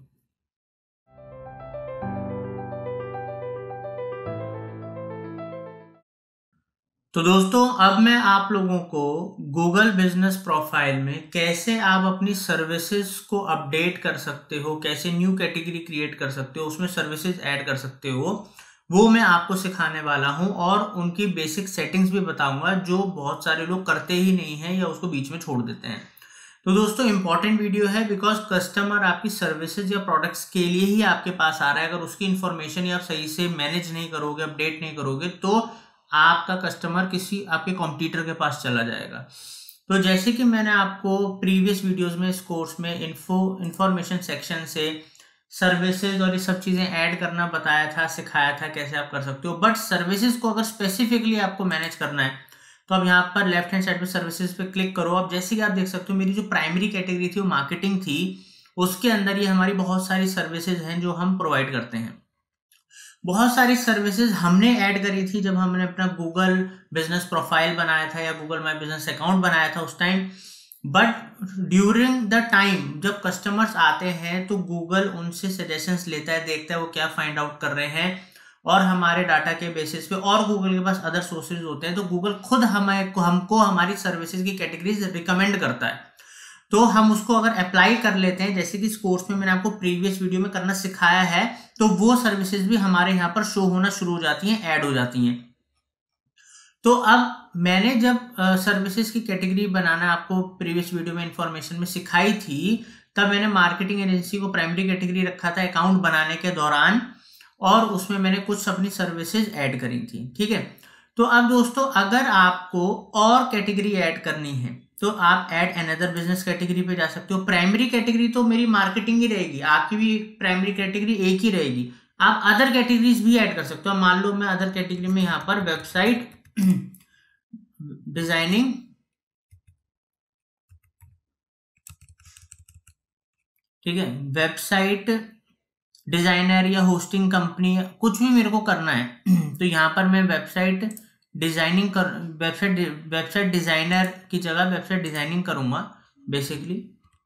तो दोस्तों अब मैं आप लोगों को गूगल बिजनेस प्रोफाइल में कैसे आप अपनी सर्विसेज को अपडेट कर सकते हो, कैसे न्यू कैटेगरी क्रिएट कर सकते हो, उसमें सर्विसेज ऐड कर सकते हो, वो मैं आपको सिखाने वाला हूं और उनकी बेसिक सेटिंग्स भी बताऊंगा, जो बहुत सारे लोग करते ही नहीं हैं या उसको बीच में छोड़ देते हैं। तो दोस्तों इंपॉर्टेंट वीडियो है, बिकॉज कस्टमर आपकी सर्विसेज या प्रोडक्ट्स के लिए ही आपके पास आ रहा है। अगर उसकी इन्फॉर्मेशन आप सही से मैनेज नहीं करोगे, अपडेट नहीं करोगे, तो आपका कस्टमर किसी आपके कॉम्पिटिटर के पास चला जाएगा। तो जैसे कि मैंने आपको प्रीवियस वीडियोस में इस कोर्स में इंफॉर्मेशन सेक्शन से सर्विसेज और ये सब चीजें ऐड करना बताया था, सिखाया था कैसे आप कर सकते हो। बट सर्विसेज को अगर स्पेसिफिकली आपको मैनेज करना है तो अब यहाँ पर लेफ्ट हैंड साइड पे सर्विसेज पे क्लिक करो। अब जैसे कि आप देख सकते हो मेरी जो प्राइमरी कैटेगरी थी वो मार्केटिंग थी, उसके अंदर ये हमारी बहुत सारी सर्विसेज हैं जो हम प्रोवाइड करते हैं। बहुत सारी सर्विसेज हमने ऐड करी थी जब हमने अपना गूगल बिजनेस प्रोफाइल बनाया था या गूगल माई बिजनेस अकाउंट बनाया था उस time. But during the time जब कस्टमर्स आते हैं तो गूगल उनसे सजेशंस लेता है, देखता है वो क्या फाइंड आउट कर रहे हैं, और हमारे डाटा के बेसिस पे, और गूगल के पास अदर सोर्सेज होते हैं तो गूगल खुद हमको हमारी सर्विसेज की कैटेगरीज रिकमेंड करता है। तो हम उसको अगर अप्लाई कर लेते हैं, जैसे कि इस कोर्स में मैंने आपको प्रीवियस वीडियो में करना सिखाया है, तो वो सर्विसेज भी हमारे यहाँ पर शो होना शुरू हो जाती हैं, ऐड हो जाती हैं। तो अब मैंने जब सर्विसेज की कैटेगरी बनाना आपको प्रीवियस वीडियो में इंफॉर्मेशन में सिखाई थी, तब मैंने मार्केटिंग एजेंसी को प्राइमरी कैटेगरी रखा था अकाउंट बनाने के दौरान, और उसमें मैंने कुछ अपनी सर्विसेज ऐड करी थी, ठीक है। तो अब दोस्तों अगर आपको और कैटेगरी ऐड करनी है तो आप ऐड अनदर बिजनेस कैटेगरी पे जा सकते हो। प्राइमरी कैटेगरी तो मेरी मार्केटिंग ही रहेगी, आपकी भी प्राइमरी कैटेगरी एक ही रहेगी। आप अदर कैटेगरीज भी ऐड कर सकते हो। मान लो मैं अदर कैटेगरी में यहाँ पर वेबसाइट डिजाइनिंग, ठीक है, वेबसाइट डिजाइनर या होस्टिंग कंपनी, कुछ भी मेरे को करना है तो यहाँ पर मैं वेबसाइट डिजाइनिंग वेबसाइट डिजाइनर की जगह वेबसाइट डिजाइनिंग करूंगा बेसिकली।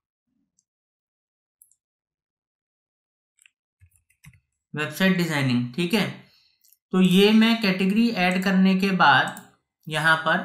वेबसाइट डिजाइनिंग, ठीक है। तो ये मैं कैटेगरी ऐड करने के बाद यहाँ पर,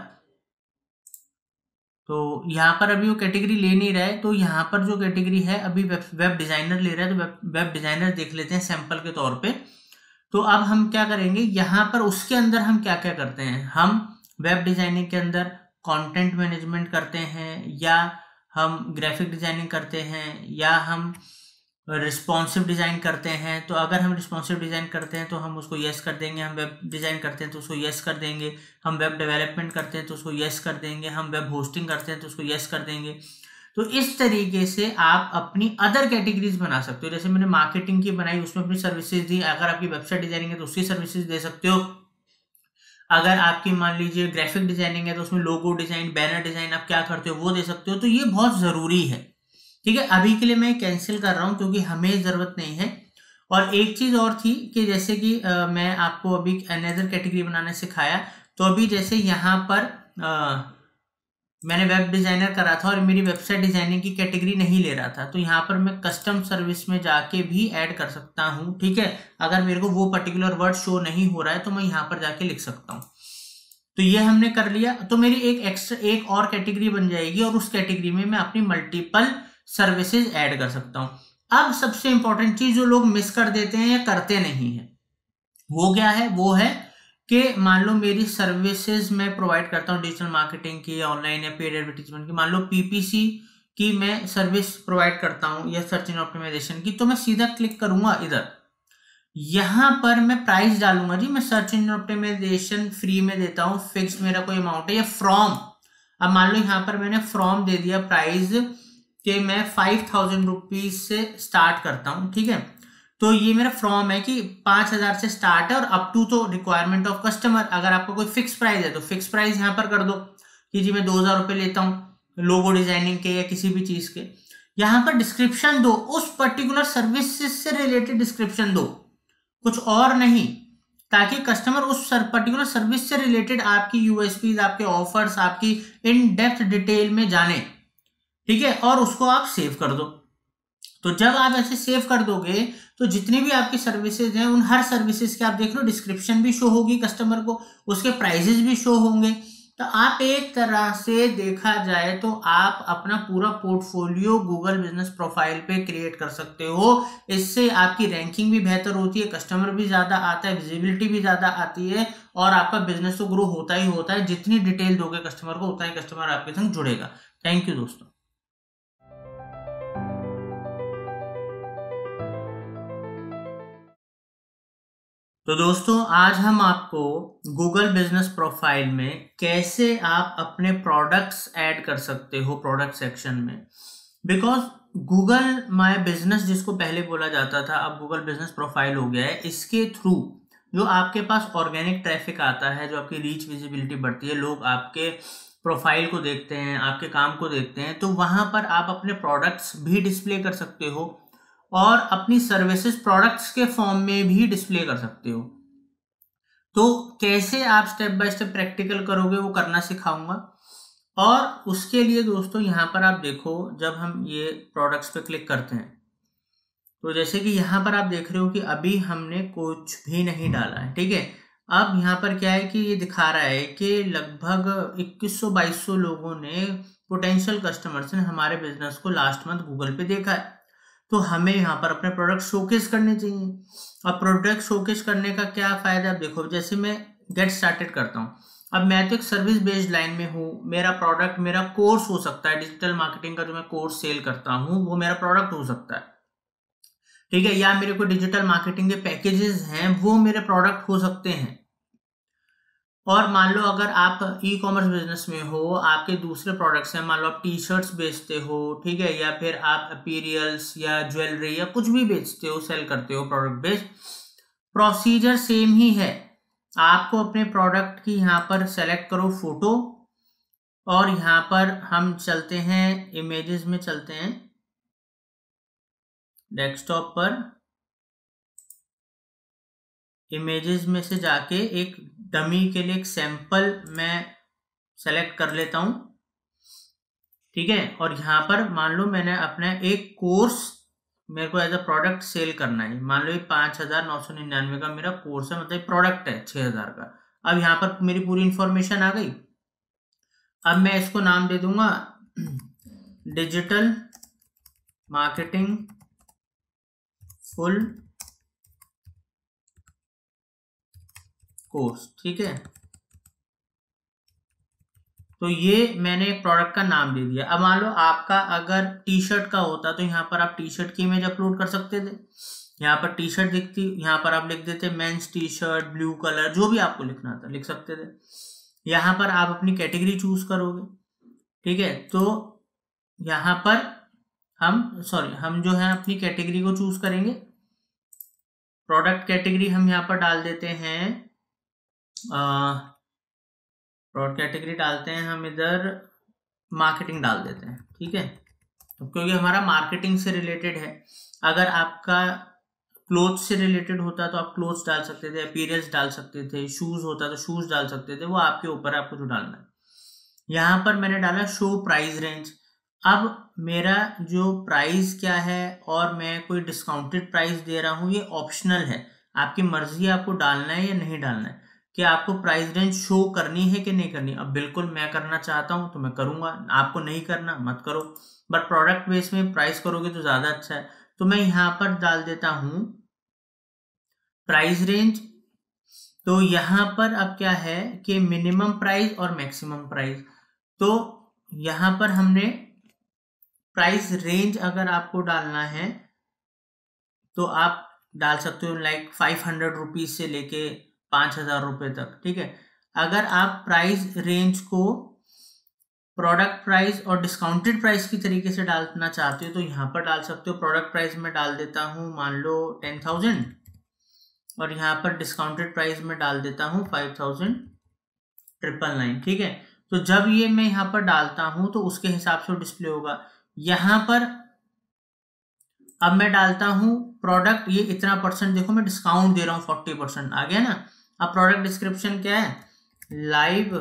तो यहाँ पर अभी वो कैटेगरी ले नहीं रहा है, तो यहाँ पर जो कैटेगरी है अभी वेब डिजाइनर ले रहा है, तो वेब डिजाइनर देख लेते हैं सैंपल के तौर पे। तो अब हम क्या करेंगे, यहाँ पर उसके अंदर हम क्या क्या करते हैं, हम वेब डिजाइनिंग के अंदर कंटेंट मैनेजमेंट करते हैं, या हम ग्राफिक डिजाइनिंग करते हैं, या हम रिस्पॉन्सिव डिजाइन करते हैं। तो अगर हम रिस्पॉन्सिव डिजाइन करते हैं तो हम उसको यस कर देंगे, हम वेब डिजाइन करते हैं तो उसको यस कर देंगे, हम वेब डेवलपमेंट करते हैं तो उसको यस कर देंगे, हम वेब होस्टिंग करते हैं तो उसको यस कर देंगे। तो इस तरीके से आप अपनी अदर कैटेगरीज बना सकते हो। जैसे मैंने मार्केटिंग की बनाई, उसमें अपनी सर्विसेज दी। अगर आपकी वेबसाइट डिजाइनिंग है तो उसकी सर्विसेज दे सकते हो। अगर आपकी मान लीजिए ग्राफिक डिजाइनिंग है तो उसमें लोगो डिजाइन, बैनर डिजाइन आप क्या करते हो वो दे सकते हो। तो ये बहुत जरूरी है, ठीक है। अभी के लिए मैं कैंसिल कर रहा हूं क्योंकि हमें जरूरत नहीं है। और एक चीज और थी कि जैसे कि मैं आपको अभी अनदर कैटेगरी बनाने सिखाया, तो अभी जैसे यहाँ पर मैंने वेब डिजाइनर करा था और मेरी वेबसाइट डिजाइनिंग की कैटेगरी नहीं ले रहा था, तो यहाँ पर मैं कस्टम सर्विस में जाके भी ऐड कर सकता हूँ, ठीक है। अगर मेरे को वो पर्टिकुलर वर्ड शो नहीं हो रहा है तो मैं यहाँ पर जाके लिख सकता हूँ। तो ये हमने कर लिया, तो मेरी एक और कैटेगरी बन जाएगी और उस कैटेगरी में मैं अपनी मल्टीपल सर्विसेज ऐड कर सकता हूं। अब सबसे इंपॉर्टेंट चीज जो लोग मिस कर देते हैं या करते नहीं है, वो क्या है, वो है कि मान लो मेरी सर्विसेज मैं प्रोवाइड करता हूं डिजिटल मार्केटिंग की, ऑनलाइन या पेड एडवर्टीजमेंट की। मान लो पीपीसी की मैं सर्विस प्रोवाइड करता हूं या सर्च इंजन ऑप्टिमाइजेशन की, तो मैं सीधा क्लिक करूंगा इधर, यहां पर मैं प्राइस डालूंगा जी, मैं सर्च इंजन ऑप्टिमाइजेशन फ्री में देता हूं, फिक्स मेरा कोई अमाउंट है, या फ्रॉम, अब मान लो यहां पर मैंने फ्रॉम दे दिया प्राइस कि मैं 5000 रुपीज से स्टार्ट करता हूं, ठीक है। तो ये मेरा फ्रॉम है कि 5000 से स्टार्ट है और अप टू तो रिक्वायरमेंट ऑफ कस्टमर। अगर आपको कोई फिक्स प्राइस है तो फिक्स प्राइस यहां पर कर दो कि जी मैं 2000 रुपये लेता हूं लोगो डिजाइनिंग के या किसी भी चीज के। यहां पर डिस्क्रिप्शन दो, उस पर्टिकुलर सर्विस से रिलेटेड डिस्क्रिप्शन दो, कुछ और नहीं, ताकि कस्टमर उस पर्टिकुलर सर्विस से रिलेटेड आपकी यूएसपीज, आपके ऑफर्स, आपकी इन डेप्थ डिटेल में जाने, ठीक है, और उसको आप सेव कर दो। तो जब आप ऐसे सेव कर दोगे तो जितनी भी आपकी सर्विसेज हैं उन हर सर्विसेज के आप देख लो डिस्क्रिप्शन भी शो होगी कस्टमर को, उसके प्राइजेस भी शो होंगे। तो आप एक तरह से देखा जाए तो आप अपना पूरा पोर्टफोलियो गूगल बिजनेस प्रोफाइल पे क्रिएट कर सकते हो। इससे आपकी रैंकिंग भी बेहतर होती है, कस्टमर भी ज्यादा आता है, विजिबिलिटी भी ज्यादा आती है, और आपका बिजनेस तो ग्रो होता ही होता है। जितनी डिटेल दोगे कस्टमर को उतना ही कस्टमर आपके संग जुड़ेगा। थैंक यू दोस्तों। तो दोस्तों आज हम आपको गूगल बिजनेस प्रोफाइल में कैसे आप अपने प्रोडक्ट्स ऐड कर सकते हो प्रोडक्ट सेक्शन में, बिकॉज गूगल माय बिजनेस जिसको पहले बोला जाता था अब गूगल बिजनेस प्रोफाइल हो गया है। इसके थ्रू जो आपके पास ऑर्गेनिक ट्रैफिक आता है, जो आपकी रीच विजिबिलिटी बढ़ती है, लोग आपके प्रोफाइल को देखते हैं, आपके काम को देखते हैं, तो वहां पर आप अपने प्रोडक्ट्स भी डिस्प्ले कर सकते हो और अपनी सर्विसेज प्रोडक्ट्स के फॉर्म में भी डिस्प्ले कर सकते हो। तो कैसे आप स्टेप बाय स्टेप प्रैक्टिकल करोगे वो करना सिखाऊंगा। और उसके लिए दोस्तों यहाँ पर आप देखो, जब हम ये प्रोडक्ट्स पे क्लिक करते हैं तो जैसे कि यहाँ पर आप देख रहे हो कि अभी हमने कुछ भी नहीं डाला है, ठीक है। अब यहाँ पर क्या है कि ये दिखा रहा है कि लगभग 2100-2200 लोगों ने, पोटेंशियल कस्टमर्स ने हमारे बिजनेस को लास्ट मंथ गूगल पे देखा है। तो हमें यहाँ पर अपने प्रोडक्ट शोकेस करने चाहिए। अब प्रोडक्ट शोकेस करने का क्या फायदा है, देखो जैसे मैं गेट स्टार्टेड करता हूँ, अब मैं तो एक सर्विस बेस्ड लाइन में हूँ, मेरा प्रोडक्ट मेरा कोर्स हो सकता है, डिजिटल मार्केटिंग का जो मैं कोर्स सेल करता हूँ वो मेरा प्रोडक्ट हो सकता है, ठीक है, या मेरे को डिजिटल मार्केटिंग के पैकेजेस हैं वो मेरे प्रोडक्ट हो सकते हैं। और मान लो अगर आप ई कॉमर्स बिजनेस में हो, आपके दूसरे प्रोडक्ट्स हैं, मान लो आप टी शर्ट्स बेचते हो, ठीक है, या फिर आप अपीरियल्स या ज्वेलरी या कुछ भी बेचते हो, सेल करते हो प्रोडक्ट बेस्ड, प्रोसीजर सेम ही है। आपको अपने प्रोडक्ट की यहाँ पर सेलेक्ट करो फोटो, और यहाँ पर हम चलते हैं इमेजेस में, चलते हैं डेस्कटॉप पर, इमेजेस में से जाके एक डमी के लिए एक सैंपल मैं सेलेक्ट कर लेता हूं, ठीक है। और यहां पर मान लो मैंने अपना एक कोर्स मेरे को एज अ प्रोडक्ट सेल करना है, मान लो ये 5999 का मेरा कोर्स है, मतलब प्रोडक्ट है 6000 का। अब यहाँ पर मेरी पूरी इंफॉर्मेशन आ गई। अब मैं इसको नाम दे दूंगा डिजिटल मार्केटिंग फुल कोर्स, ठीक है। तो ये मैंने एक प्रोडक्ट का नाम दे दिया। अब मान लो आपका अगर टी शर्ट का होता तो यहाँ पर आप टी शर्ट की इमेज अपलोड कर सकते थे, यहाँ पर टी शर्ट दिखती, यहाँ पर आप लिख देते men's T shirt blue colour, जो भी आपको लिखना था लिख सकते थे। यहाँ पर आप अपनी कैटेगरी चूज करोगे, ठीक है। तो यहाँ पर हम जो है अपनी कैटेगरी को चूज करेंगे, प्रोडक्ट कैटेगरी हम यहाँ पर डाल देते हैं, प्रोडक्ट कैटेगरी डालते हैं हम इधर मार्केटिंग डाल देते हैं, ठीक है, क्योंकि हमारा मार्केटिंग से रिलेटेड है। अगर आपका क्लोथ से रिलेटेड होता तो आप क्लोथ्स डाल सकते थे, अपीयरेंस डाल सकते थे, शूज होता तो शूज डाल सकते थे, वो आपके ऊपर है आपको जो डालना है। यहाँ पर मैंने डाला शो प्राइस रेंज। अब मेरा जो प्राइस क्या है और मैं कोई डिस्काउंटेड प्राइस दे रहा हूँ ये ऑप्शनल है, आपकी मर्जी है आपको डालना है या नहीं डालना है, कि आपको प्राइस रेंज शो करनी है कि नहीं करनी। अब बिल्कुल मैं करना चाहता हूं तो मैं करूंगा, आपको नहीं करना मत करो, बट प्रोडक्ट बेस में प्राइस करोगे तो ज्यादा अच्छा है। तो मैं यहां पर डाल देता हूं प्राइस रेंज। तो यहां पर अब क्या है कि मिनिमम प्राइस और मैक्सिमम प्राइस, तो यहां पर हमने प्राइस रेंज अगर आपको डालना है तो आप डाल सकते हो लाइक 500 रुपीज से लेके 5000 रुपये तक, ठीक है। अगर आप प्राइस रेंज को प्रोडक्ट प्राइस और डिस्काउंटेड प्राइस की तरीके से डालना चाहते हो तो यहाँ पर डाल सकते हो। प्रोडक्ट प्राइस में डाल देता हूँ मान लो 10,000 और यहाँ पर डिस्काउंटेड प्राइस में डाल देता हूँ 5,999, ठीक है। तो जब ये मैं यहाँ पर डालता हूँ तो उसके हिसाब से डिस्प्ले होगा। यहाँ पर अब मैं डालता हूँ प्रोडक्ट, ये इतना परसेंट, देखो मैं डिस्काउंट दे रहा हूँ 40%, आ गया ना। अब प्रोडक्ट डिस्क्रिप्शन क्या है, live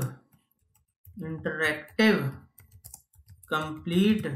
interactive complete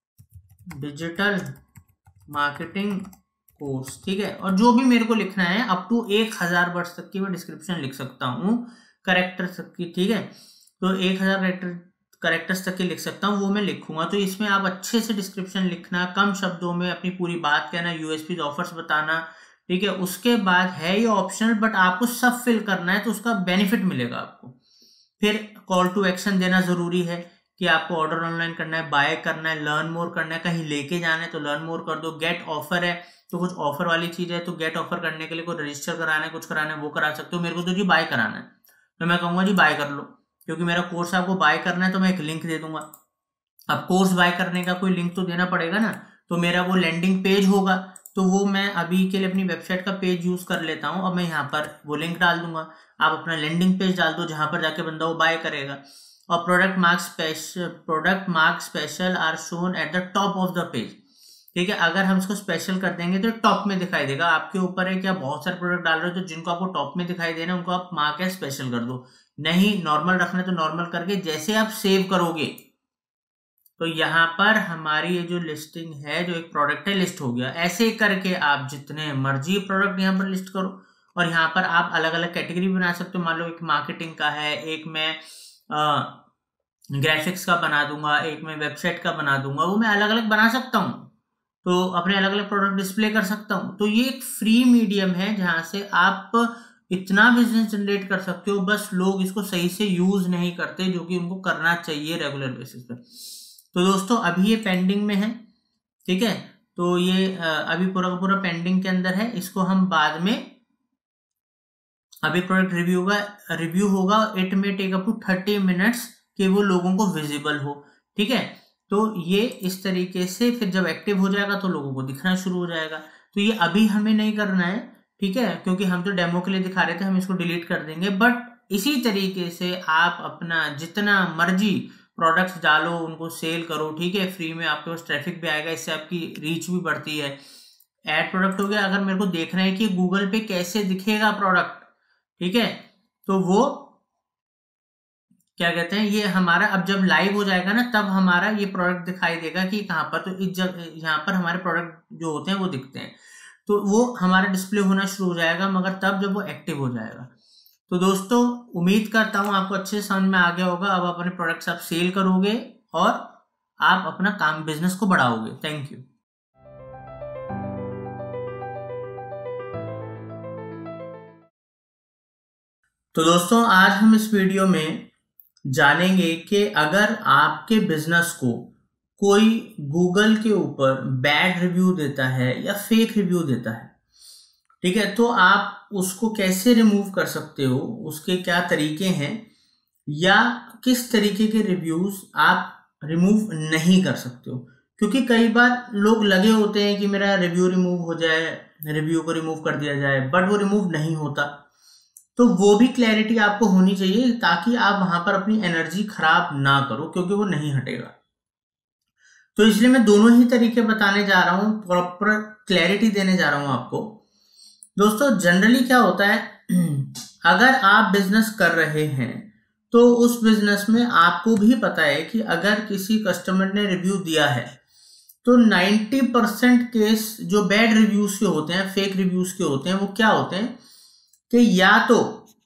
digital marketing course, ठीक है। और जो भी मेरे को लिखना है अप टू 1000 वर्ड्स तक की मैं डिस्क्रिप्शन लिख सकता हूँ, करेक्टर्स तक की, ठीक है। तो 1000 करेक्टर्स तक की लिख सकता हूँ, वो मैं लिखूंगा। तो इसमें आप अच्छे से डिस्क्रिप्शन लिखना, कम शब्दों में अपनी पूरी बात कहना, यूएसपी ऑफर्स बताना, ठीक है। उसके बाद है ये ऑप्शनल, बट आपको सब फिल करना है तो उसका बेनिफिट मिलेगा आपको। फिर कॉल टू एक्शन देना जरूरी है कि आपको ऑर्डर ऑनलाइन करना है, बाय करना है, लर्न मोर करना है, कहीं लेके जाना है तो लर्न मोर कर दो। गेट ऑफर है तो कुछ ऑफर वाली चीज है तो गेट ऑफर करने के लिए कोई रजिस्टर कराना है, कुछ कराना है, वो करा सकते हो। मेरे को तो जी बाय कराना है तो मैं कहूंगा जी बाय कर लो, क्योंकि मेरा कोर्स आपको बाय करना है तो मैं एक लिंक दे दूंगा। अब कोर्स बाय करने का कोई लिंक तो देना पड़ेगा ना, तो मेरा वो लैंडिंग पेज होगा, तो वो मैं अभी के लिए अपनी वेबसाइट का पेज यूज कर लेता हूँ और मैं यहाँ पर वो लिंक डाल दूंगा। आप अपना लैंडिंग पेज डाल दो जहां पर जाके बंदा वो बाय करेगा। और product mark special are shown at the top of the page, ठीक है। अगर हम इसको स्पेशल कर देंगे तो टॉप में दिखाई देगा। आपके ऊपर है कि आप बहुत सारे प्रोडक्ट डाल रहे हो तो जिनको आपको टॉप में दिखाई देना उनको आप मार्क एज स्पेशल कर दो। नहीं नॉर्मल रखना है तो नॉर्मल करके जैसे आप सेव करोगे तो यहाँ पर हमारी ये जो लिस्टिंग है, जो एक प्रोडक्ट है, लिस्ट हो गया। ऐसे करके आप जितने मर्जी प्रोडक्ट यहाँ पर लिस्ट करो और यहाँ पर आप अलग अलग कैटेगरी बना सकते हो। मान लो एक मार्केटिंग का है, एक मैं ग्राफिक्स का बना दूंगा, एक मैं वेबसाइट का बना दूंगा, वो मैं अलग अलग बना सकता हूँ, तो अपने अलग अलग प्रोडक्ट डिस्प्ले कर सकता हूँ। तो ये एक फ्री मीडियम है जहां से आप इतना बिजनेस जनरेट कर सकते हो, बस लोग इसको सही से यूज नहीं करते, जो कि उनको करना चाहिए रेगुलर बेसिस पे। तो दोस्तों अभी ये पेंडिंग में है, ठीक है। तो ये अभी पूरा का पूरा पेंडिंग के अंदर है। इसको हम बाद में, अभी प्रोडक्ट रिव्यू होगा, it may take up to 30 minutes कि वो लोगों को विजिबल हो, ठीक है। तो ये इस तरीके से फिर जब एक्टिव हो जाएगा तो लोगों को दिखना शुरू हो जाएगा। तो ये अभी हमें नहीं करना है, ठीक है, क्योंकि हम तो डेमो के लिए दिखा रहे थे, हम इसको डिलीट कर देंगे। बट इसी तरीके से आप अपना जितना मर्जी प्रोडक्ट्स डालो, उनको सेल करो, ठीक है। फ्री में आपके पास ट्रैफिक भी आएगा, इससे आपकी रीच भी बढ़ती है। ऐड प्रोडक्ट हो गया। अगर मेरे को देखना है कि गूगल पे कैसे दिखेगा प्रोडक्ट, ठीक है, तो वो क्या कहते हैं, ये हमारा अब जब लाइव हो जाएगा ना तब हमारा ये प्रोडक्ट दिखाई देगा कि कहाँ पर, तो इस जगह यहाँ पर हमारे प्रोडक्ट जो होते हैं वो दिखते हैं, तो वो हमारा डिस्प्ले होना शुरू हो जाएगा, मगर तब जब वो एक्टिव हो जाएगा। तो दोस्तों उम्मीद करता हूँ आपको अच्छे से समझ में आ गया होगा। अब अपने प्रोडक्ट्स आप सेल करोगे और आप अपना काम बिजनेस को बढ़ाओगे। Thank you. तो दोस्तों आज हम इस वीडियो में जानेंगे कि अगर आपके बिजनेस को कोई गूगल के ऊपर बैड रिव्यू देता है या फेक रिव्यू देता है, ठीक है, तो आप उसको कैसे रिमूव कर सकते हो, उसके क्या तरीके हैं, या किस तरीके के रिव्यूज आप रिमूव नहीं कर सकते हो। क्योंकि कई बार लोग लगे होते हैं कि मेरा रिव्यू रिमूव हो जाए, रिव्यू को रिमूव कर दिया जाए, बट वो रिमूव नहीं होता। तो वो भी क्लैरिटी आपको होनी चाहिए ताकि आप वहां पर अपनी एनर्जी खराब ना करो, क्योंकि वो नहीं हटेगा। तो इसलिए मैं दोनों ही तरीके बताने जा रहा हूं, प्रॉपर क्लैरिटी देने जा रहा हूं आपको। दोस्तों जनरली क्या होता है, अगर आप बिजनेस कर रहे हैं तो उस बिजनेस में आपको भी पता है कि अगर किसी कस्टमर ने रिव्यू दिया है तो 90% केस जो बैड रिव्यूज के होते हैं, फेक रिव्यूज के होते हैं, वो क्या होते हैं कि या तो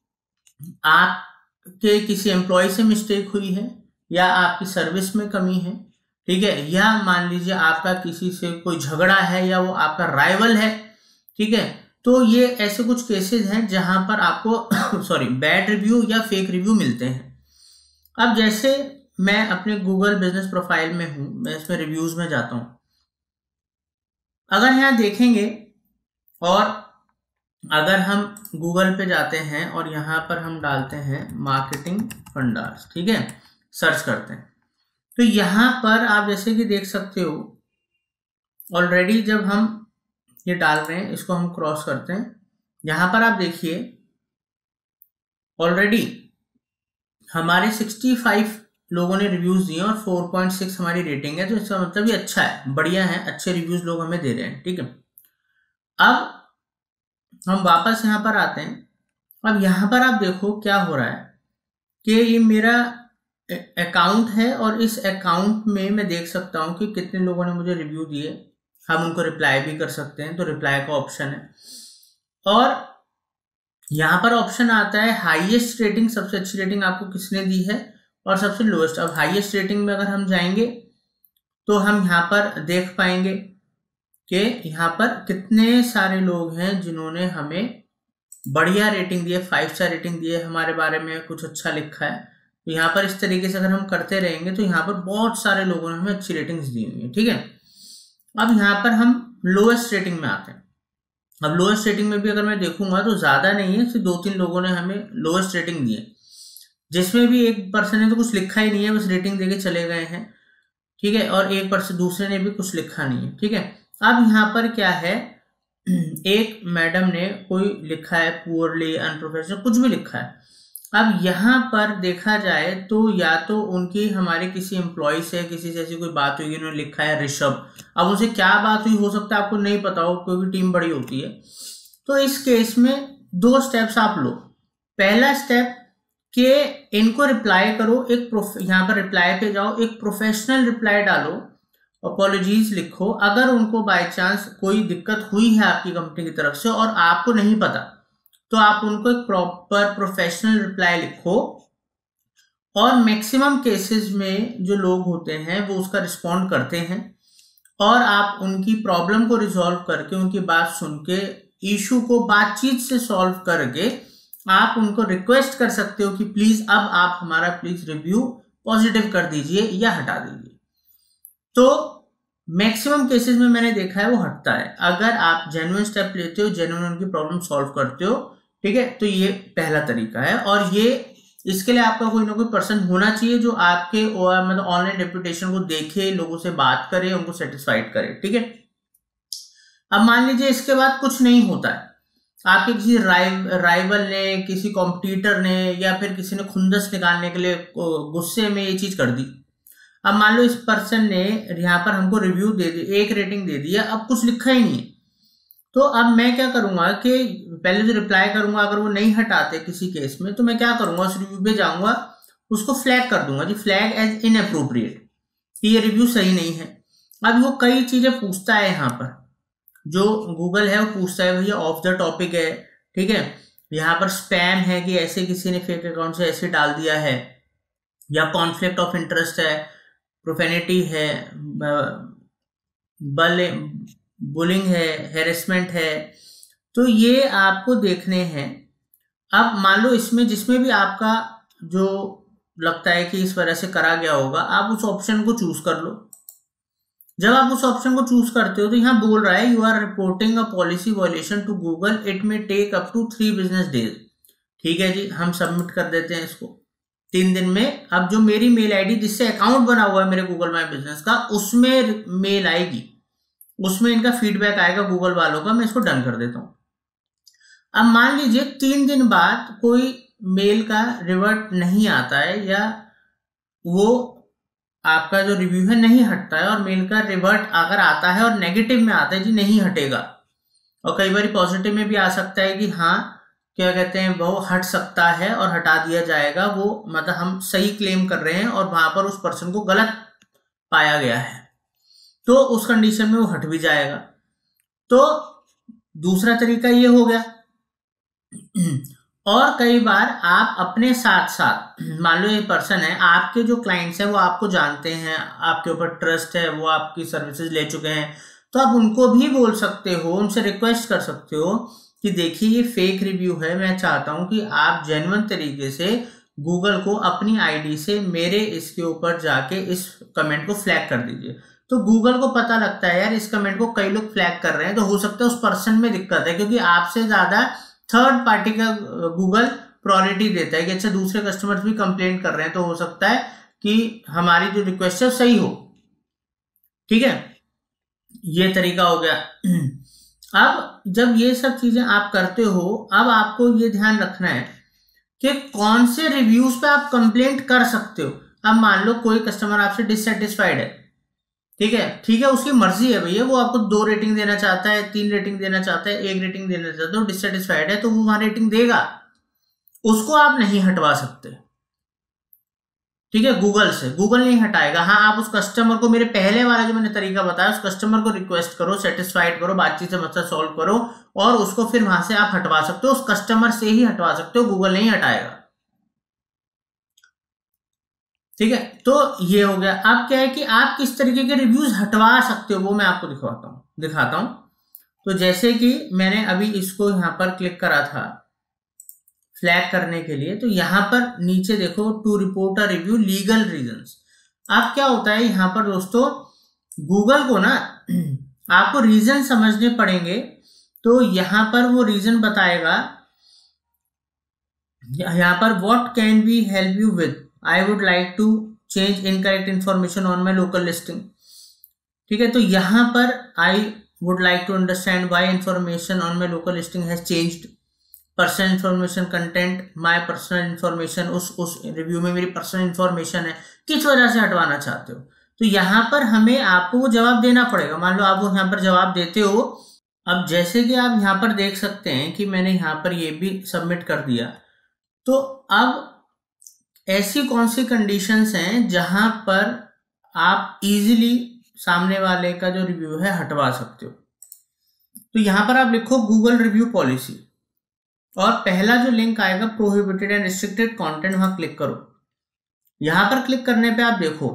आपके किसी एम्प्लॉय से मिस्टेक हुई है, या आपकी सर्विस में कमी है, ठीक है, या मान लीजिए आपका किसी से कोई झगड़ा है, या वो आपका राइवल है, ठीक है। तो ये ऐसे कुछ केसेस हैं जहां पर आपको बैड रिव्यू या फेक रिव्यू मिलते हैं। अब जैसे मैं अपने गूगल बिजनेस प्रोफाइल में हूं, मैं इसमें रिव्यूज में जाता हूं। अगर यहां देखेंगे और अगर हम गूगल पे जाते हैं और यहाँ पर हम डालते हैं मार्केटिंग फंडास, ठीक है, सर्च करते हैं, तो यहाँ पर आप जैसे कि देख सकते हो ऑलरेडी जब हम ये डाल रहे हैं, इसको हम क्रॉस करते हैं, यहाँ पर आप देखिए ऑलरेडी हमारे 65 लोगों ने रिव्यूज दिए और 4.6 हमारी रेटिंग है, तो इसका मतलब ये अच्छा है, बढ़िया है, अच्छे रिव्यूज लोग हमें दे रहे हैं, ठीक है। अब हम वापस यहाँ पर आते हैं। अब यहाँ पर आप देखो क्या हो रहा है कि ये मेरा अकाउंट है और इस अकाउंट में मैं देख सकता हूँ कि कितने लोगों ने मुझे रिव्यू दिए। हम उनको रिप्लाई भी कर सकते हैं, तो रिप्लाई का ऑप्शन है और यहाँ पर ऑप्शन आता है हाईएस्ट रेटिंग, सबसे अच्छी रेटिंग आपको किसने दी है, और सबसे लोएस्ट। अब हाईएस्ट रेटिंग में अगर हम जाएंगे तो हम यहाँ पर देख पाएंगे कि यहाँ पर कितने सारे लोग हैं जिन्होंने हमें बढ़िया रेटिंग दी है, 5 स्टार रेटिंग दी है, हमारे बारे में कुछ अच्छा लिखा है। तो यहाँ पर इस तरीके से अगर हम करते रहेंगे तो यहाँ पर बहुत सारे लोगों ने हमें अच्छी रेटिंग्स दी हुई है, ठीक है। अब यहाँ पर हम लोएस्ट रेटिंग में आते हैं। अब लोएस्ट रेटिंग में भी अगर मैं देखूंगा तो ज्यादा नहीं है, सिर्फ 2-3 लोगों ने हमें लोएस्ट रेटिंग दी है, जिसमें भी एक पर्सन ने तो कुछ लिखा ही नहीं है, बस रेटिंग देके चले गए हैं, ठीक है, और एक पर्सन दूसरे ने भी कुछ लिखा नहीं है, ठीक है। अब यहाँ पर क्या है, एक मैडम ने कोई लिखा है पुअरली, अनप्रोफेशनल, कुछ भी लिखा है। अब यहाँ पर देखा जाए तो या तो उनकी हमारे किसी एम्प्लॉय से किसी से ऐसी कोई बात हुई, उन्होंने लिखा है ऋषभ, अब उनसे क्या बात हुई हो सकता है आपको नहीं पता हो, कोई भी टीम बड़ी होती है। तो इस केस में 2 स्टेप्स आप लो। पहला स्टेप कि इनको रिप्लाई करो, यहाँ पर रिप्लाई पे जाओ, एक प्रोफेशनल रिप्लाई डालो, अपॉलॉजीज लिखो। अगर उनको बाय चांस कोई दिक्कत हुई है आपकी कंपनी की तरफ से और आपको नहीं पता, तो आप उनको एक प्रॉपर प्रोफेशनल रिप्लाई लिखो, और मैक्सिमम केसेस में जो लोग होते हैं वो उसका रिस्पॉन्ड करते हैं, और आप उनकी प्रॉब्लम को रिजॉल्व करके, उनकी बात सुन के, इशू को बातचीत से सॉल्व करके आप उनको रिक्वेस्ट कर सकते हो कि प्लीज अब आप हमारा प्लीज रिव्यू पॉजिटिव कर दीजिए या हटा दीजिए। तो मैक्सिमम केसेस में मैंने देखा है वो हटता है, अगर आप जेन्युइन स्टेप लेते हो, जेन्युइन उनकी प्रॉब्लम सॉल्व करते हो, ठीक है। तो ये पहला तरीका है, और ये इसके लिए आपका कोई ना कोई पर्सन होना चाहिए जो आपके मतलब ऑनलाइन रेपुटेशन को देखे, लोगों से बात करे, उनको सेटिस्फाइड करे, ठीक है। अब मान लीजिए इसके बाद कुछ नहीं होता है, आपके किसी राइवल ने, किसी कॉम्पिटिटर ने, या फिर किसी ने खुंदस निकालने के लिए गुस्से में ये चीज कर दी। अब मान लो इस पर्सन ने यहाँ पर हमको रिव्यू दे दी, 1 रेटिंग दे दिया, अब कुछ लिखा ही नहीं है, तो अब मैं क्या करूंगा कि पहले जो रिप्लाई करूंगा, अगर वो नहीं हटाते किसी केस में, तो मैं क्या करूंगा, उस रिव्यू पे जाऊंगा, उसको फ्लैग कर दूंगा जी, फ्लैग एज इनअप्रोप्रिएट, कि ये रिव्यू सही नहीं है। अब वो कई चीजें पूछता है, यहाँ पर जो गूगल है वो पूछता है भैया ऑफ द टॉपिक है, ठीक है, यहाँ पर स्पैम है कि ऐसे किसी ने फेक अकाउंट से ऐसे डाल दिया है, या कॉन्फ्लिक्ट ऑफ इंटरेस्ट है, प्रोफेनिटी है, बुलिंग है, हेरेसमेंट है, तो ये आपको देखने हैं। अब मान लो इसमें जिसमें भी आपका जो लगता है कि इस वजह से करा गया होगा, आप उस ऑप्शन को चूज कर लो। जब आप उस ऑप्शन को चूज करते हो तो यहाँ बोल रहा है you are reporting a policy violation to Google, it may take up to 3 business days. ठीक है जी, हम सबमिट कर देते हैं इसको 3 दिन में। अब जो मेरी मेल आईडी जिससे अकाउंट बना हुआ है मेरे गूगल माई बिजनेस का, उसमें मेल आएगी, उसमें इनका फीडबैक आएगा गूगल वालों का, मैं इसको डन कर देता हूं। अब मान लीजिए 3 दिन बाद कोई मेल का रिवर्ट नहीं आता है, या वो आपका जो रिव्यू है नहीं हटता है, और मेल का रिवर्ट अगर आता है और नेगेटिव में आता है जी नहीं हटेगा, और कई बार पॉजिटिव में भी आ सकता है कि हाँ क्या कहते हैं वो हट सकता है और हटा दिया जाएगा, वो मतलब हम सही क्लेम कर रहे हैं और वहां पर उस पर्सन को गलत पाया गया है, तो उस कंडीशन में वो हट भी जाएगा। तो दूसरा तरीका ये हो गया। और कई बार आप अपने साथ साथ, मान लो ये पर्सन है, आपके जो क्लाइंट्स हैं वो आपको जानते हैं, आपके ऊपर ट्रस्ट है, वो आपकी सर्विसेज ले चुके हैं, तो आप उनको भी बोल सकते हो, उनसे रिक्वेस्ट कर सकते हो कि देखिए ये फेक रिव्यू है, मैं चाहता हूं कि आप जेन्युइन तरीके से गूगल को अपनी आईडी से मेरे इसके ऊपर जाके इस कमेंट को फ्लैग कर दीजिए। तो गूगल को पता लगता है यार इस कमेंट को कई लोग फ्लैग कर रहे हैं, तो हो सकता है उस पर्सन में दिक्कत है, क्योंकि आपसे ज्यादा थर्ड पार्टी का गूगल प्रायोरिटी देता है कि अच्छा दूसरे कस्टमर्स भी कंप्लेंट कर रहे हैं, तो हो सकता है कि हमारी जो रिक्वेस्ट है सही हो। ठीक है, ये तरीका हो गया। अब जब ये सब चीजें आप करते हो, अब आपको ये ध्यान रखना है कि कौन से रिव्यूज पे आप कंप्लेंट कर सकते हो। अब मान लो कोई कस्टमर आपसे डिससेटिस्फाइड है, ठीक है, उसकी मर्जी है भैया, वो आपको 2 रेटिंग देना चाहता है, 3 रेटिंग देना चाहता है, 1 रेटिंग देना चाहता है, डिससेटिस्फाइड है तो वो वहां रेटिंग देगा, उसको आप नहीं हटवा सकते। ठीक है, गूगल से गूगल नहीं हटाएगा। हाँ, आप उस कस्टमर को, मेरे पहले वाला जो मैंने तरीका बताया, उस कस्टमर को रिक्वेस्ट करो, सेटिस्फाइड करो, बातचीत से मसला सॉल्व करो और उसको फिर वहां से आप हटवा सकते हो, उस कस्टमर से ही हटवा सकते हो, गूगल नहीं हटाएगा। ठीक है, तो ये हो गया। अब क्या है कि आप किस तरीके के रिव्यूज हटवा सकते हो वो मैं आपको दिखाता हूं। तो जैसे कि मैंने अभी इसको यहां पर क्लिक करा था फ्लैग करने के लिए, तो यहां पर नीचे देखो to report a review legal reasons. अब क्या होता है यहां पर दोस्तों, गूगल को ना आपको रीजन समझने पड़ेंगे, तो यहां पर वो रीजन बताएगा, यहां पर what can be help you with, I would like to change incorrect information on my local listing. ठीक है, तो यहां पर I would like to understand why information on my local listing has changed, personal information content, my personal information, उस review में मेरी personal information है, किस वजह से हटवाना चाहते हो। तो यहां पर हमें आपको वो जवाब देना पड़ेगा। मान लो आप वो यहां पर जवाब देते हो। अब जैसे कि आप यहां पर देख सकते हैं कि मैंने यहां पर ये भी सबमिट कर दिया, तो अब ऐसी कौन सी कंडीशंस हैं जहां पर आप इजीली सामने वाले का जो रिव्यू है हटवा सकते हो। तो यहां पर आप लिखो गूगल रिव्यू पॉलिसी और पहला जो लिंक आएगा प्रोहिबिटेड एंड रिस्ट्रिक्टेड कंटेंट, वहां क्लिक करो। यहां पर क्लिक करने पे आप देखो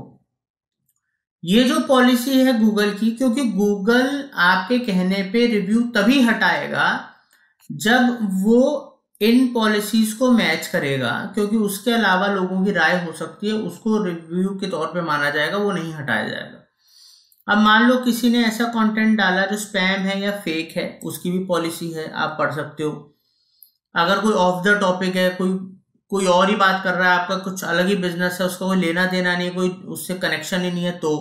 ये जो पॉलिसी है गूगल की, क्योंकि गूगल आपके कहने पे रिव्यू तभी हटाएगा जब वो इन पॉलिसीज को मैच करेगा, क्योंकि उसके अलावा लोगों की राय हो सकती है, उसको रिव्यू के तौर पे माना जाएगा, वो नहीं हटाया जाएगा। अब मान लो किसी ने ऐसा कंटेंट डाला जो स्पैम है या फेक है, उसकी भी पॉलिसी है, आप पढ़ सकते हो। अगर कोई ऑफ द टॉपिक है, कोई और ही बात कर रहा है, आपका कुछ अलग ही बिजनेस है, उसका कोई लेना देना नहीं, कोई उससे कनेक्शन ही नहीं है, तो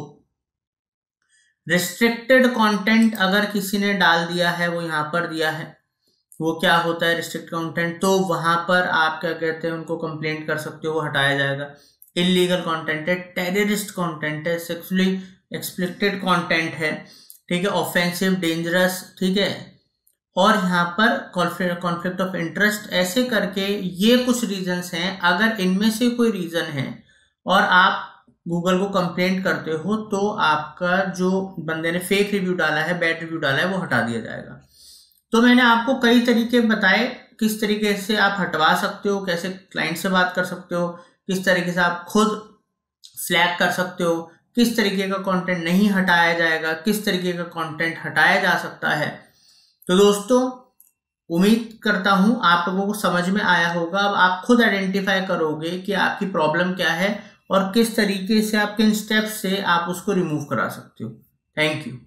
रिस्ट्रिक्टेड कंटेंट अगर किसी ने डाल दिया है, वो यहां पर दिया है, वो क्या होता है रिस्ट्रिक्ट कंटेंट, तो वहां पर आप क्या कहते हैं उनको कंप्लेंट कर सकते हो, वो हटाया जाएगा। इलीगल कंटेंट है, टेररिस्ट कंटेंट है, सेक्सुअली एक्सप्लिसिट कंटेंट है, ठीक है, ऑफेंसिव, डेंजरस, ठीक है, और यहाँ पर कॉन्फ्लिक्ट ऑफ इंटरेस्ट, ऐसे करके ये कुछ रीजंस हैं। अगर इनमें से कोई रीजन है और आप गूगल को कंप्लेंट करते हो, तो आपका जो बंदे ने फेक रिव्यू डाला है, बैड रिव्यू डाला है, वो हटा दिया जाएगा। तो मैंने आपको कई तरीके बताए किस तरीके से आप हटवा सकते हो, कैसे क्लाइंट से बात कर सकते हो, किस तरीके से आप खुद फ्लैग कर सकते हो, किस तरीके का कंटेंट नहीं हटाया जाएगा, किस तरीके का कंटेंट हटाया जा सकता है। तो दोस्तों उम्मीद करता हूं आप लोगों को समझ में आया होगा। अब आप खुद आइडेंटिफाई करोगे कि आपकी प्रॉब्लम क्या है और किस तरीके से आप किन स्टेप्स से आप उसको रिमूव करा सकते हो। Thank you.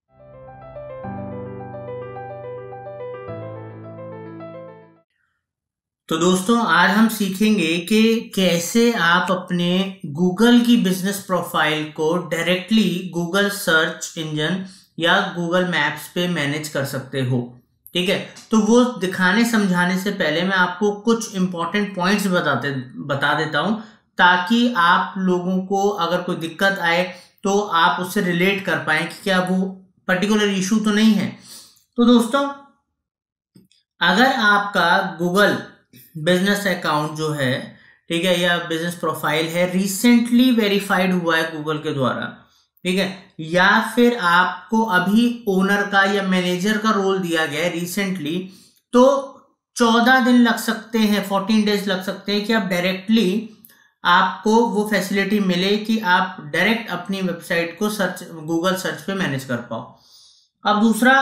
तो दोस्तों आज हम सीखेंगे कि कैसे आप अपने गूगल की बिजनेस प्रोफाइल को डायरेक्टली गूगल सर्च इंजन या गूगल मैप्स पे मैनेज कर सकते हो। ठीक है, तो वो दिखाने समझाने से पहले मैं आपको कुछ इंपॉर्टेंट पॉइंट्स बता देता हूं, ताकि आप लोगों को अगर कोई दिक्कत आए तो आप उससे रिलेट कर पाए कि क्या वो पर्टिकुलर इशू तो नहीं है। तो दोस्तों अगर आपका गूगल बिजनेस अकाउंट जो है, ठीक है, या बिजनेस प्रोफाइल है, रिसेंटली वेरीफाइड हुआ है गूगल के द्वारा, ठीक है, या फिर आपको अभी ओनर का या मैनेजर का रोल दिया गया है रिसेंटली, तो 14 दिन लग सकते हैं, 14 डेज लग सकते हैं कि आप डायरेक्टली आपको वो फैसिलिटी मिले कि आप डायरेक्ट अपनी वेबसाइट को गूगल सर्च पे मैनेज कर पाओ। अब दूसरा,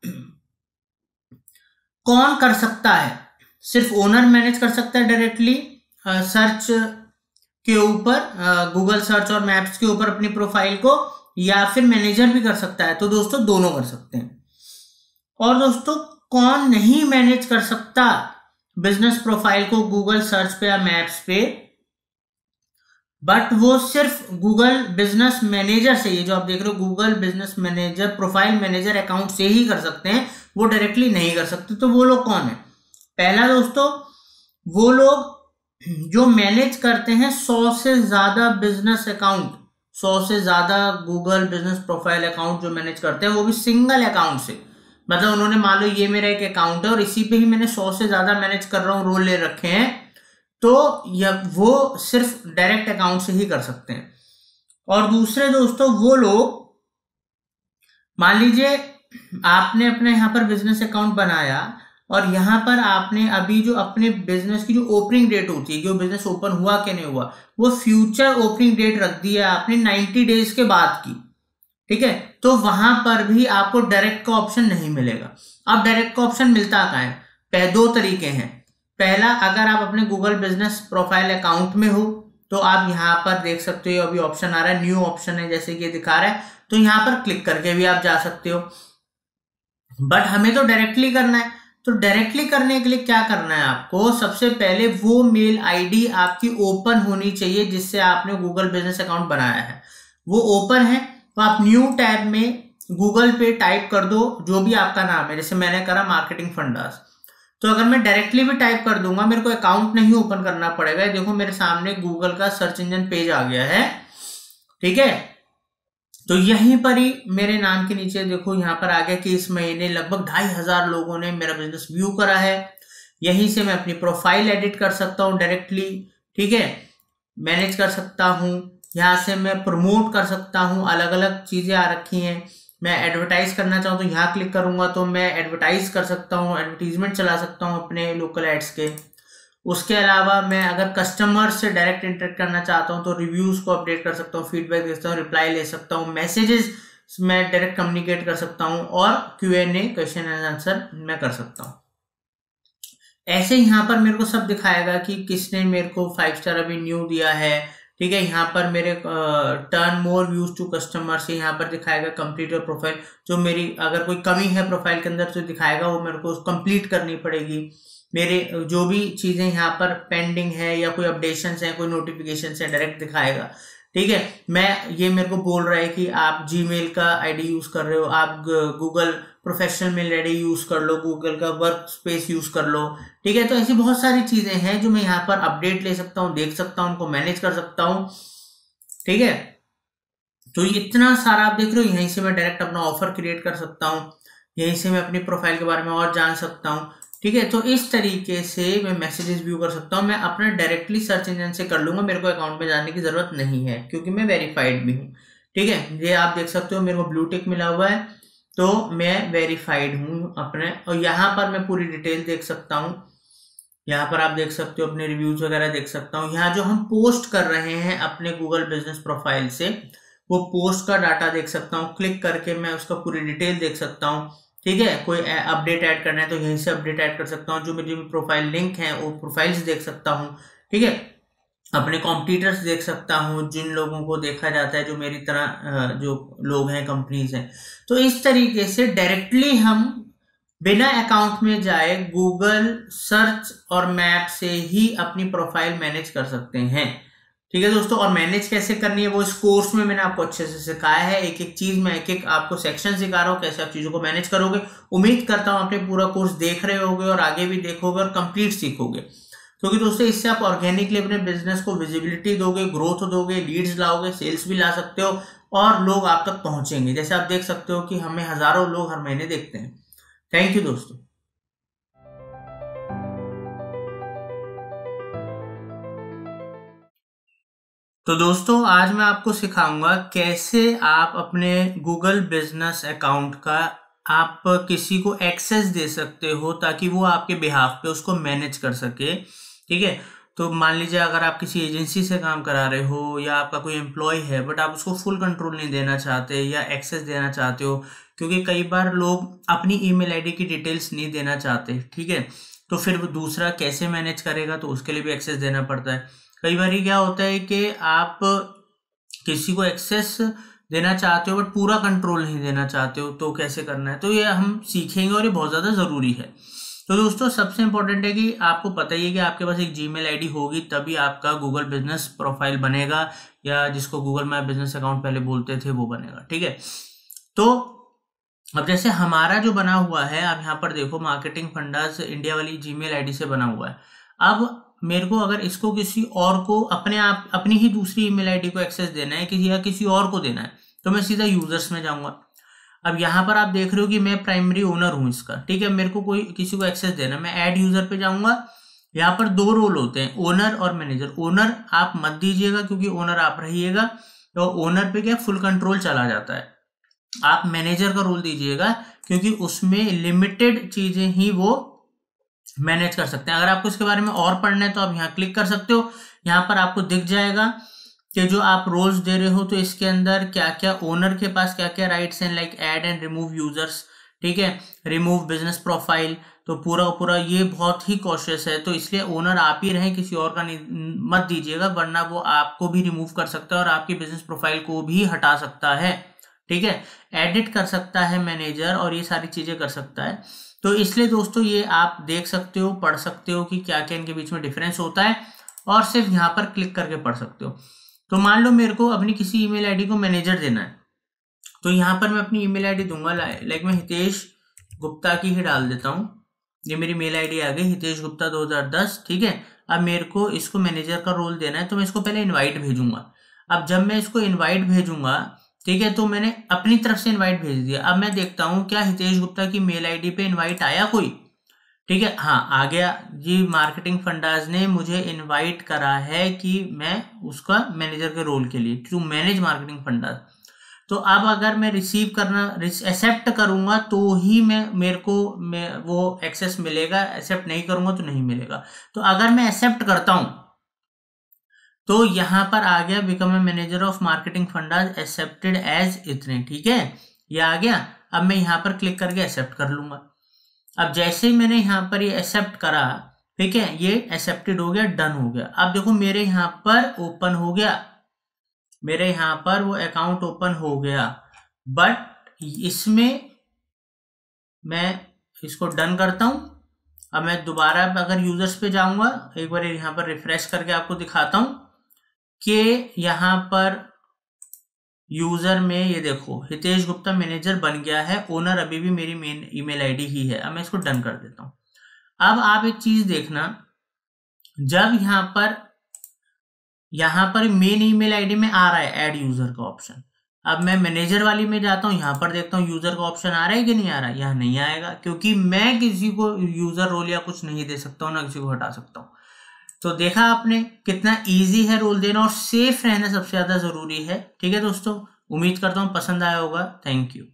कौन कर सकता है? सिर्फ ओनर मैनेज कर सकता है डायरेक्टली सर्च के ऊपर, गूगल सर्च और मैप्स के ऊपर अपनी प्रोफाइल को, या फिर मैनेजर भी कर सकता है। तो दोस्तों दोनों कर सकते हैं। और दोस्तों कौन नहीं मैनेज कर सकता बिजनेस प्रोफाइल को गूगल सर्च पे या मैप्स पे, बट वो सिर्फ गूगल बिजनेस मैनेजर से, ये जो आप देख रहे हो Google business manager profile manager account से ही कर सकते हैं, वो डायरेक्टली नहीं कर सकते। तो वो लोग कौन है? पहला दोस्तों, वो लोग जो मैनेज करते हैं 100 से ज्यादा बिजनेस अकाउंट, 100 से ज्यादा गूगल बिजनेस प्रोफाइल अकाउंट जो मैनेज करते हैं, वो भी सिंगल अकाउंट से। मतलब उन्होंने मान लो ये मेरा एक अकाउंट है और इसी पे ही मैंने 100 से ज्यादा मैनेज कर रहा हूं, रोल ले रखे हैं, तो वो सिर्फ डायरेक्ट अकाउंट से ही कर सकते हैं। और दूसरे दोस्तों, वो लोग मान लीजिए आपने अपने यहां पर बिजनेस अकाउंट बनाया और यहां पर आपने अभी जो अपने बिजनेस की जो ओपनिंग डेट होती है, जो बिजनेस ओपन हुआ कि नहीं हुआ, वो फ्यूचर ओपनिंग डेट रख दी है आपने 90 डेज के बाद की, ठीक है। तो वहां पर भी आपको डायरेक्ट का ऑप्शन नहीं मिलेगा। अब डायरेक्ट का ऑप्शन मिलता कहां है? दो तरीके हैं। पहला, अगर आप अपने गूगल बिजनेस प्रोफाइल अकाउंट में हो तो आप यहां पर देख सकते हो, अभी ऑप्शन आ रहा है, न्यू ऑप्शन है, जैसे कि ये दिखा रहा है, तो यहां पर क्लिक करके भी आप जा सकते हो। बट हमें तो डायरेक्टली करना है, तो डायरेक्टली करने के लिए क्या करना है आपको? सबसे पहले वो मेल आईडी आपकी ओपन होनी चाहिए जिससे आपने गूगल बिजनेस अकाउंट बनाया है, वो ओपन है। तो आप न्यू टैब में गूगल पे टाइप कर दो जो भी आपका नाम है, जैसे मैंने करा मार्केटिंग फंडास। तो अगर मैं डायरेक्टली भी टाइप कर दूंगा, मेरे को अकाउंट नहीं ओपन करना पड़ेगा। देखो मेरे सामने गूगल का सर्च इंजन पेज आ गया है, ठीक है। तो यहीं पर ही मेरे नाम के नीचे देखो यहाँ पर आ गया कि इस महीने लगभग 2500 लोगों ने मेरा बिजनेस व्यू करा है। यहीं से मैं अपनी प्रोफाइल एडिट कर सकता हूँ डायरेक्टली, ठीक है, मैनेज कर सकता हूँ। यहाँ से मैं प्रमोट कर सकता हूँ, अलग अलग चीजें आ रखी हैं। मैं एडवर्टाइज करना चाहूँ तो यहाँ क्लिक करूंगा तो मैं एडवर्टाइज कर सकता हूँ, एडवर्टीजमेंट चला सकता हूँ अपने लोकल एड्स के। उसके अलावा मैं अगर कस्टमर से डायरेक्ट इंटरेक्ट करना चाहता हूँ तो रिव्यूज को अपडेट कर सकता हूँ, फीडबैक दे सकता हूँ, रिप्लाई ले सकता हूँ, मैसेजेस मैं डायरेक्ट कम्युनिकेट कर सकता हूँ, और Q&A क्वेश्चन एंड आंसर मैं कर सकता हूँ। ऐसे यहाँ पर मेरे को सब दिखाएगा कि किसने मेरे को 5 स्टार अभी न्यू दिया है, ठीक है। यहाँ पर मेरे turn more views to customer से यहाँ पर दिखाएगा कंप्लीट योर प्रोफाइल, जो मेरी अगर कोई कमी है प्रोफाइल के अंदर तो दिखाएगा, वो मेरे को कंप्लीट करनी पड़ेगी। मेरे जो भी चीजें यहाँ पर पेंडिंग है या कोई अपडेशन है, कोई नोटिफिकेशन है, डायरेक्ट दिखाएगा, ठीक है। ये मेरे को बोल रहा है कि आप जीमेल का आईडी यूज कर रहे हो, आप Google professional mail ID use कर लो, गूगल का वर्क स्पेस यूज कर लो, ठीक है। तो ऐसी बहुत सारी चीजें हैं जो मैं यहाँ पर अपडेट ले सकता हूँ, देख सकता हूँ, उनको मैनेज कर सकता हूँ, ठीक है। तो इतना सारा आप देख रहे हो, यहीं से मैं डायरेक्ट अपना ऑफर क्रिएट कर सकता हूँ, यहीं से मैं अपनी प्रोफाइल के बारे में और जान सकता हूँ, ठीक है। तो इस तरीके से मैं मैसेजेस व्यू कर सकता हूँ। मैं अपना डायरेक्टली सर्च इंजन से कर लूंगा, मेरे को अकाउंट में जाने की जरूरत नहीं है क्योंकि मैं वेरीफाइड भी हूँ, ठीक है। ये आप देख सकते हो मेरे को ब्लू टिक मिला हुआ है, तो मैं वेरीफाइड हूँ अपने। और यहाँ पर मैं पूरी डिटेल देख सकता हूँ, यहाँ पर आप देख सकते हो अपने रिव्यूज वगैरह देख सकता हूँ। यहाँ जो हम पोस्ट कर रहे हैं अपने गूगल बिजनेस प्रोफाइल से, वो पोस्ट का डाटा देख सकता हूँ, क्लिक करके मैं उसका पूरी डिटेल देख सकता हूँ, ठीक है। कोई अपडेट ऐड करना है तो यहीं से अपडेट ऐड कर सकता हूँ, जो मेरी प्रोफाइल लिंक है वो प्रोफाइल्स देख सकता हूँ, ठीक है। अपने कॉम्पिटिटर्स देख सकता हूँ, जिन लोगों को देखा जाता है जो मेरी तरह जो लोग हैं, कंपनीज हैं। तो इस तरीके से डायरेक्टली हम बिना अकाउंट में जाए गूगल सर्च और मैप से ही अपनी प्रोफाइल मैनेज कर सकते हैं, ठीक है दोस्तों। और मैनेज कैसे करनी है वो इस कोर्स में मैंने आपको अच्छे से सिखाया है। एक एक चीज में एक एक आपको सेक्शन सिखा रहा हूँ, कैसे आप चीजों को मैनेज करोगे। उम्मीद करता हूँ आपने पूरा कोर्स देख रहे होगे और आगे भी देखोगे और कंप्लीट सीखोगे, क्योंकि दोस्तों इससे आप ऑर्गेनिकली अपने बिजनेस को विजिबिलिटी दोगे, ग्रोथ दोगे, लीड्स लाओगे, सेल्स भी ला सकते हो और लोग आप तक पहुंचेंगे। जैसे आप देख सकते हो कि हमें हजारों लोग हर महीने देखते हैं। थैंक यू दोस्तों। तो दोस्तों आज मैं आपको सिखाऊंगा कैसे आप अपने गूगल बिजनेस अकाउंट का आप किसी को एक्सेस दे सकते हो ताकि वो आपके बिहाफ पे उसको मैनेज कर सके, ठीक है। तो मान लीजिए अगर आप किसी एजेंसी से काम करा रहे हो या आपका कोई एम्प्लॉय है बट आप उसको फुल कंट्रोल नहीं देना चाहते या एक्सेस देना चाहते हो, क्योंकि कई बार लोग अपनी ईमेल आईडी की डिटेल्स नहीं देना चाहते, ठीक है। तो फिर वो दूसरा कैसे मैनेज करेगा, तो उसके लिए भी एक्सेस देना पड़ता है। कई बार क्या होता है कि आप किसी को एक्सेस देना चाहते हो बट पूरा कंट्रोल नहीं देना चाहते हो तो कैसे करना है, तो ये हम सीखेंगे और ये बहुत ज़्यादा ज़रूरी है। तो दोस्तों सबसे इंपॉर्टेंट है कि आपको पता ही है कि आपके पास एक जीमेल आईडी होगी तभी आपका गूगल बिजनेस प्रोफाइल बनेगा, या जिसको गूगल माय बिजनेस अकाउंट पहले बोलते थे वो बनेगा, ठीक है। तो अब जैसे हमारा जो बना हुआ है, आप यहाँ पर देखो मार्केटिंग फंडास इंडिया वाली जीमेल आईडी से बना हुआ है। अब मेरे को अगर इसको किसी और को अपनी ही दूसरी ईमेल आईडी को एक्सेस देना है या किसी और को देना है, तो मैं सीधा यूजर्स में जाऊंगा। अब यहाँ पर आप देख रहे हो कि मैं प्राइमरी ओनर हूँ इसका, ठीक है। मेरे को कोई किसी को एक्सेस देना, मैं ऐड यूजर पे जाऊंगा। यहाँ पर 2 रोल होते हैं, ओनर और मैनेजर। ओनर आप मत दीजिएगा क्योंकि ओनर आप रहिएगा, तो ओनर पे क्या फुल कंट्रोल चला जाता है। आप मैनेजर का रोल दीजिएगा क्योंकि उसमें लिमिटेड चीजें ही वो मैनेज कर सकते हैं। अगर आपको इसके बारे में और पढ़ना है तो आप यहाँ क्लिक कर सकते हो। यहाँ पर आपको दिख जाएगा कि जो आप रोल्स दे रहे हो तो इसके अंदर क्या क्या ओनर के पास क्या क्या राइट्स हैं, like add and remove users, ठीक है, रिमूव बिजनेस प्रोफाइल, तो पूरा ये बहुत ही कॉशियस है, तो इसलिए ओनर आप ही रहें, किसी और का मत दीजिएगा, वरना वो आपको भी रिमूव कर सकता है और आपकी बिजनेस प्रोफाइल को भी हटा सकता है, ठीक है। एडिट कर सकता है मैनेजर और ये सारी चीजें कर सकता है। तो इसलिए दोस्तों ये आप देख सकते हो, पढ़ सकते हो कि क्या क्या इनके बीच में डिफरेंस होता है, और सिर्फ यहाँ पर क्लिक करके पढ़ सकते हो। तो मान लो मेरे को अपनी किसी ईमेल आईडी को मैनेजर देना है, तो यहाँ पर मैं अपनी ईमेल आईडी दूंगा, लाइक मैं हितेश गुप्ता की ही डाल देता हूँ। ये मेरी मेल आईडी आ गई, हितेश गुप्ता 2010, ठीक है। अब मेरे को इसको मैनेजर का रोल देना है, तो मैं इसको पहले इन्वाइट भेजूंगा। अब जब मैं इसको इन्वाइट भेजूंगा, ठीक है, तो मैंने अपनी तरफ से इन्वाइट भेज दिया। अब मैं देखता हूँ क्या हितेश गुप्ता की मेल आईडी पे इन्वाइट आया कोई, ठीक है, हाँ आ गया जी। मार्केटिंग फंडाज ने मुझे इनवाइट करा है कि मैं उसका मैनेजर के रोल के लिए, टू मैनेज मार्केटिंग फंडाज। तो अब अगर मैं रिसीव करना एक्सेप्ट करूंगा तो ही मेरे को वो एक्सेस मिलेगा, एक्सेप्ट नहीं करूंगा तो नहीं मिलेगा। तो अगर मैं एक्सेप्ट करता हूं तो यहां पर आ गया become a manager of marketing fundas accepted as इतने, ठीक है, ये आ गया। अब मैं यहां पर क्लिक करके एक्सेप्ट कर लूंगा। अब जैसे ही मैंने यहाँ पर ये एक्सेप्ट करा, ठीक है, ये एक्सेप्टेड हो गया, डन हो गया। अब देखो मेरे यहाँ पर ओपन हो गया, मेरे यहाँ पर वो अकाउंट ओपन हो गया, बट इसमें मैं इसको डन करता हूं। अब मैं दोबारा अगर यूजर्स पे जाऊंगा, एक बार यहाँ पर रिफ्रेश करके आपको दिखाता हूं कि यहाँ पर यूजर में ये देखो हितेश गुप्ता मैनेजर बन गया है, ओनर अभी भी मेरी मेन ईमेल आईडी ही है। अब मैं इसको डन कर देता हूं। अब आप एक चीज देखना, जब यहां पर मेन ईमेल आईडी में आ रहा है ऐड यूजर का ऑप्शन, अब मैं मैनेजर वाली में जाता हूं, यहां पर देखता हूं यूजर का ऑप्शन आ रहा है कि नहीं आ रहा है। यहां नहीं आएगा क्योंकि मैं किसी को यूजर रोल या कुछ नहीं दे सकता हूं, ना किसी को हटा सकता हूं। तो देखा आपने कितना इजी है रोल देना, और सेफ रहना सबसे ज्यादा जरूरी है, ठीक है दोस्तों। उम्मीद करता हूं पसंद आया होगा। Thank you.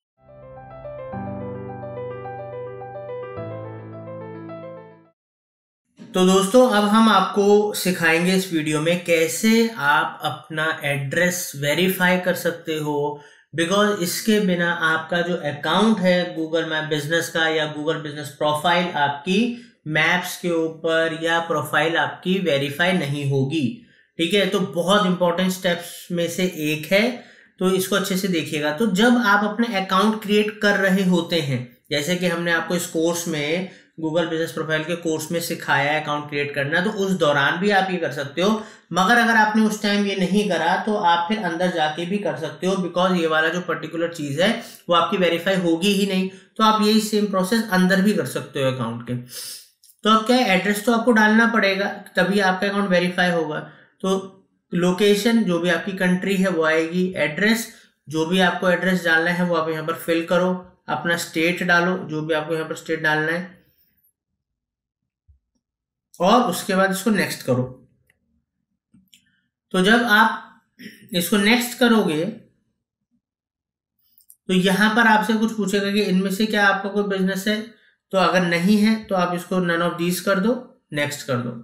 तो दोस्तों अब हम आपको सिखाएंगे इस वीडियो में कैसे आप अपना एड्रेस वेरीफाई कर सकते हो, बिकॉज इसके बिना आपका जो अकाउंट है गूगल माय बिजनेस का या गूगल बिजनेस प्रोफाइल आपकी मैप्स के ऊपर या प्रोफाइल आपकी वेरीफाई नहीं होगी, ठीक है। तो बहुत इंपॉर्टेंट स्टेप्स में से एक है, तो इसको अच्छे से देखिएगा। तो जब आप अपने अकाउंट क्रिएट कर रहे होते हैं, जैसे कि हमने आपको इस कोर्स में गूगल बिजनेस प्रोफाइल के कोर्स में सिखाया है अकाउंट क्रिएट करना, तो उस दौरान भी आप ये कर सकते हो। मगर अगर आपने उस टाइम ये नहीं करा तो आप फिर अंदर जाके भी कर सकते हो, बिकॉज ये वाला जो पर्टिकुलर चीज है वो आपकी वेरीफाई होगी ही नहीं। तो आप यही सेम प्रोसेस अंदर भी कर सकते हो अकाउंट के। तो अब क्या है, एड्रेस तो आपको डालना पड़ेगा तभी आपका अकाउंट वेरीफाई होगा। तो लोकेशन जो भी आपकी कंट्री है वो आएगी, एड्रेस जो भी आपको एड्रेस डालना है वो आप यहाँ पर फिल करो, अपना स्टेट डालो जो भी आपको यहाँ पर स्टेट डालना है, और उसके बाद इसको नेक्स्ट करो। तो जब आप इसको नेक्स्ट करोगे तो यहां पर आपसे कुछ पूछेगा कि इनमें से क्या आपका कोई बिजनेस है, तो अगर नहीं है तो आप इसको नन ऑफ दीज कर दो, नेक्स्ट कर दो।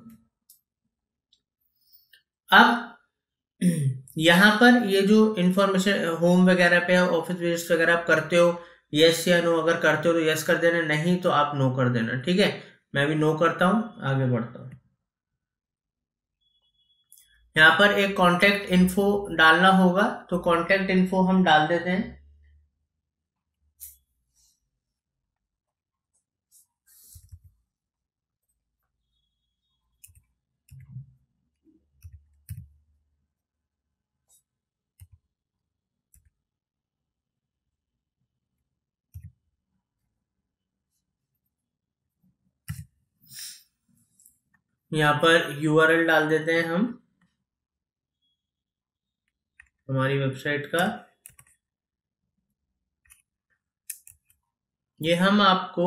अब यहां पर ये जो इंफॉर्मेशन होम वगैरह पे ऑफिस विजिट्स वगैरह आप करते हो, यस या नो, अगर करते हो तो यस कर देना, नहीं तो आप नो कर देना, ठीक है। मैं भी नो करता हूं, आगे बढ़ता हूं। यहाँ पर एक कॉन्टैक्ट इन्फो डालना होगा, तो कॉन्टैक्ट इन्फो हम डाल देते हैं। यहाँ पर URL डाल देते हैं हम हमारी वेबसाइट का। ये हम आपको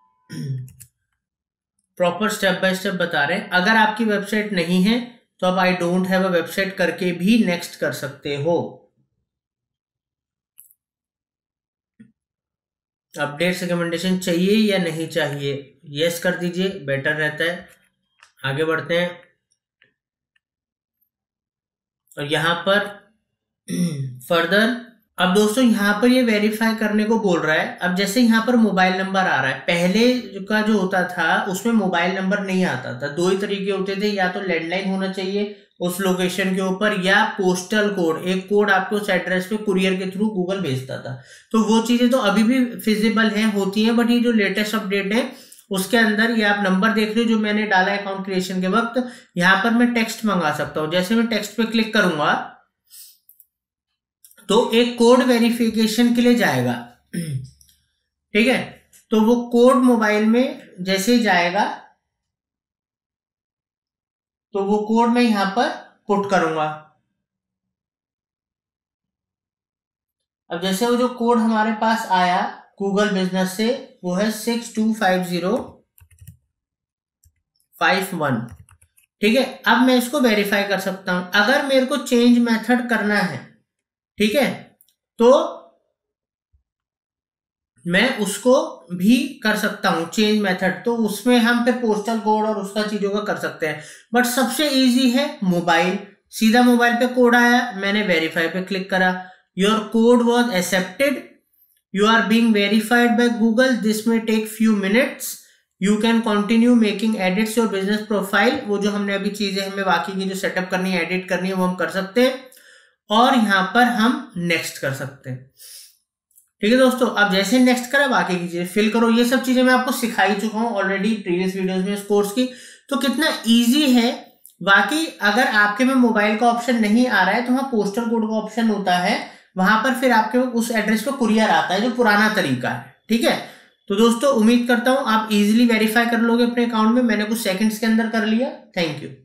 प्रॉपर स्टेप बाय स्टेप बता रहे हैं। अगर आपकी वेबसाइट नहीं है तो आप I don't have a website करके भी नेक्स्ट कर सकते हो। अपडेट रिकमेंडेशन चाहिए या नहीं चाहिए, यस कर दीजिए, बेटर रहता है। आगे बढ़ते हैं और यहां पर फर्दर, अब दोस्तों यहां पर ये वेरीफाई करने को बोल रहा है। अब जैसे यहां पर मोबाइल नंबर आ रहा है, पहले का जो होता था उसमें मोबाइल नंबर नहीं आता था। दो ही तरीके होते थे, या तो लैंडलाइन होना चाहिए उस लोकेशन के ऊपर, या पोस्टल कोड, एक कोड आपको उस एड्रेस पे कुरियर के थ्रू गूगल भेजता था। तो वो चीजें तो अभी भी फिजिबल हैं, होती हैं, बट ये जो लेटेस्ट अपडेट है उसके अंदर ये आप नंबर देख रहे हो जो मैंने डाला है अकाउंट क्रिएशन के वक्त, यहाँ पर मैं टेक्स्ट मंगा सकता हूं। जैसे मैं टेक्स्ट पे क्लिक करूंगा तो एक कोड वेरिफिकेशन के लिए जाएगा, ठीक है। तो वो कोड मोबाइल में जैसे ही जाएगा तो वो कोड मैं यहां पर पुट करूंगा। अब जैसे वो जो कोड हमारे पास आया गूगल बिजनेस से, वो है 625051, ठीक है। अब मैं इसको वेरीफाई कर सकता हूं। अगर मेरे को चेंज मेथड करना है, ठीक है, तो मैं उसको भी कर सकता हूं चेंज मेथड। तो उसमें हम फिर पोस्टल कोड और उसका चीजों का कर सकते हैं, बट सबसे इजी है मोबाइल। सीधा मोबाइल पे कोड आया, मैंने वेरीफाई पे क्लिक करा, your code was accepted, you are being verified by Google, this may take few minutes, you can continue making edits your business profile. वो जो हमने अभी चीजें हमें बाकी की जो सेटअप करनी है, एडिट करनी है, वो हम कर सकते हैं, और यहां पर हम नेक्स्ट कर सकते हैं, ठीक है दोस्तों। अब जैसे नेक्स्ट करा, बाकी की चीजें फिल करो। ये सब चीजें मैं आपको सिखा ही चुका हूं ऑलरेडी प्रीवियस वीडियोस में इस कोर्स की, तो कितना इजी है। बाकी अगर आपके में मोबाइल का ऑप्शन नहीं आ रहा है तो वहां पोस्टल कोड का ऑप्शन होता है, वहां पर फिर आपके उस एड्रेस पर कुरियर आता है, जो पुराना तरीका है, ठीक है। तो दोस्तों उम्मीद करता हूं आप इजीली वेरीफाई कर लोगे अपने अकाउंट में। मैंने कुछ सेकंड्स के अंदर कर लिया। Thank you.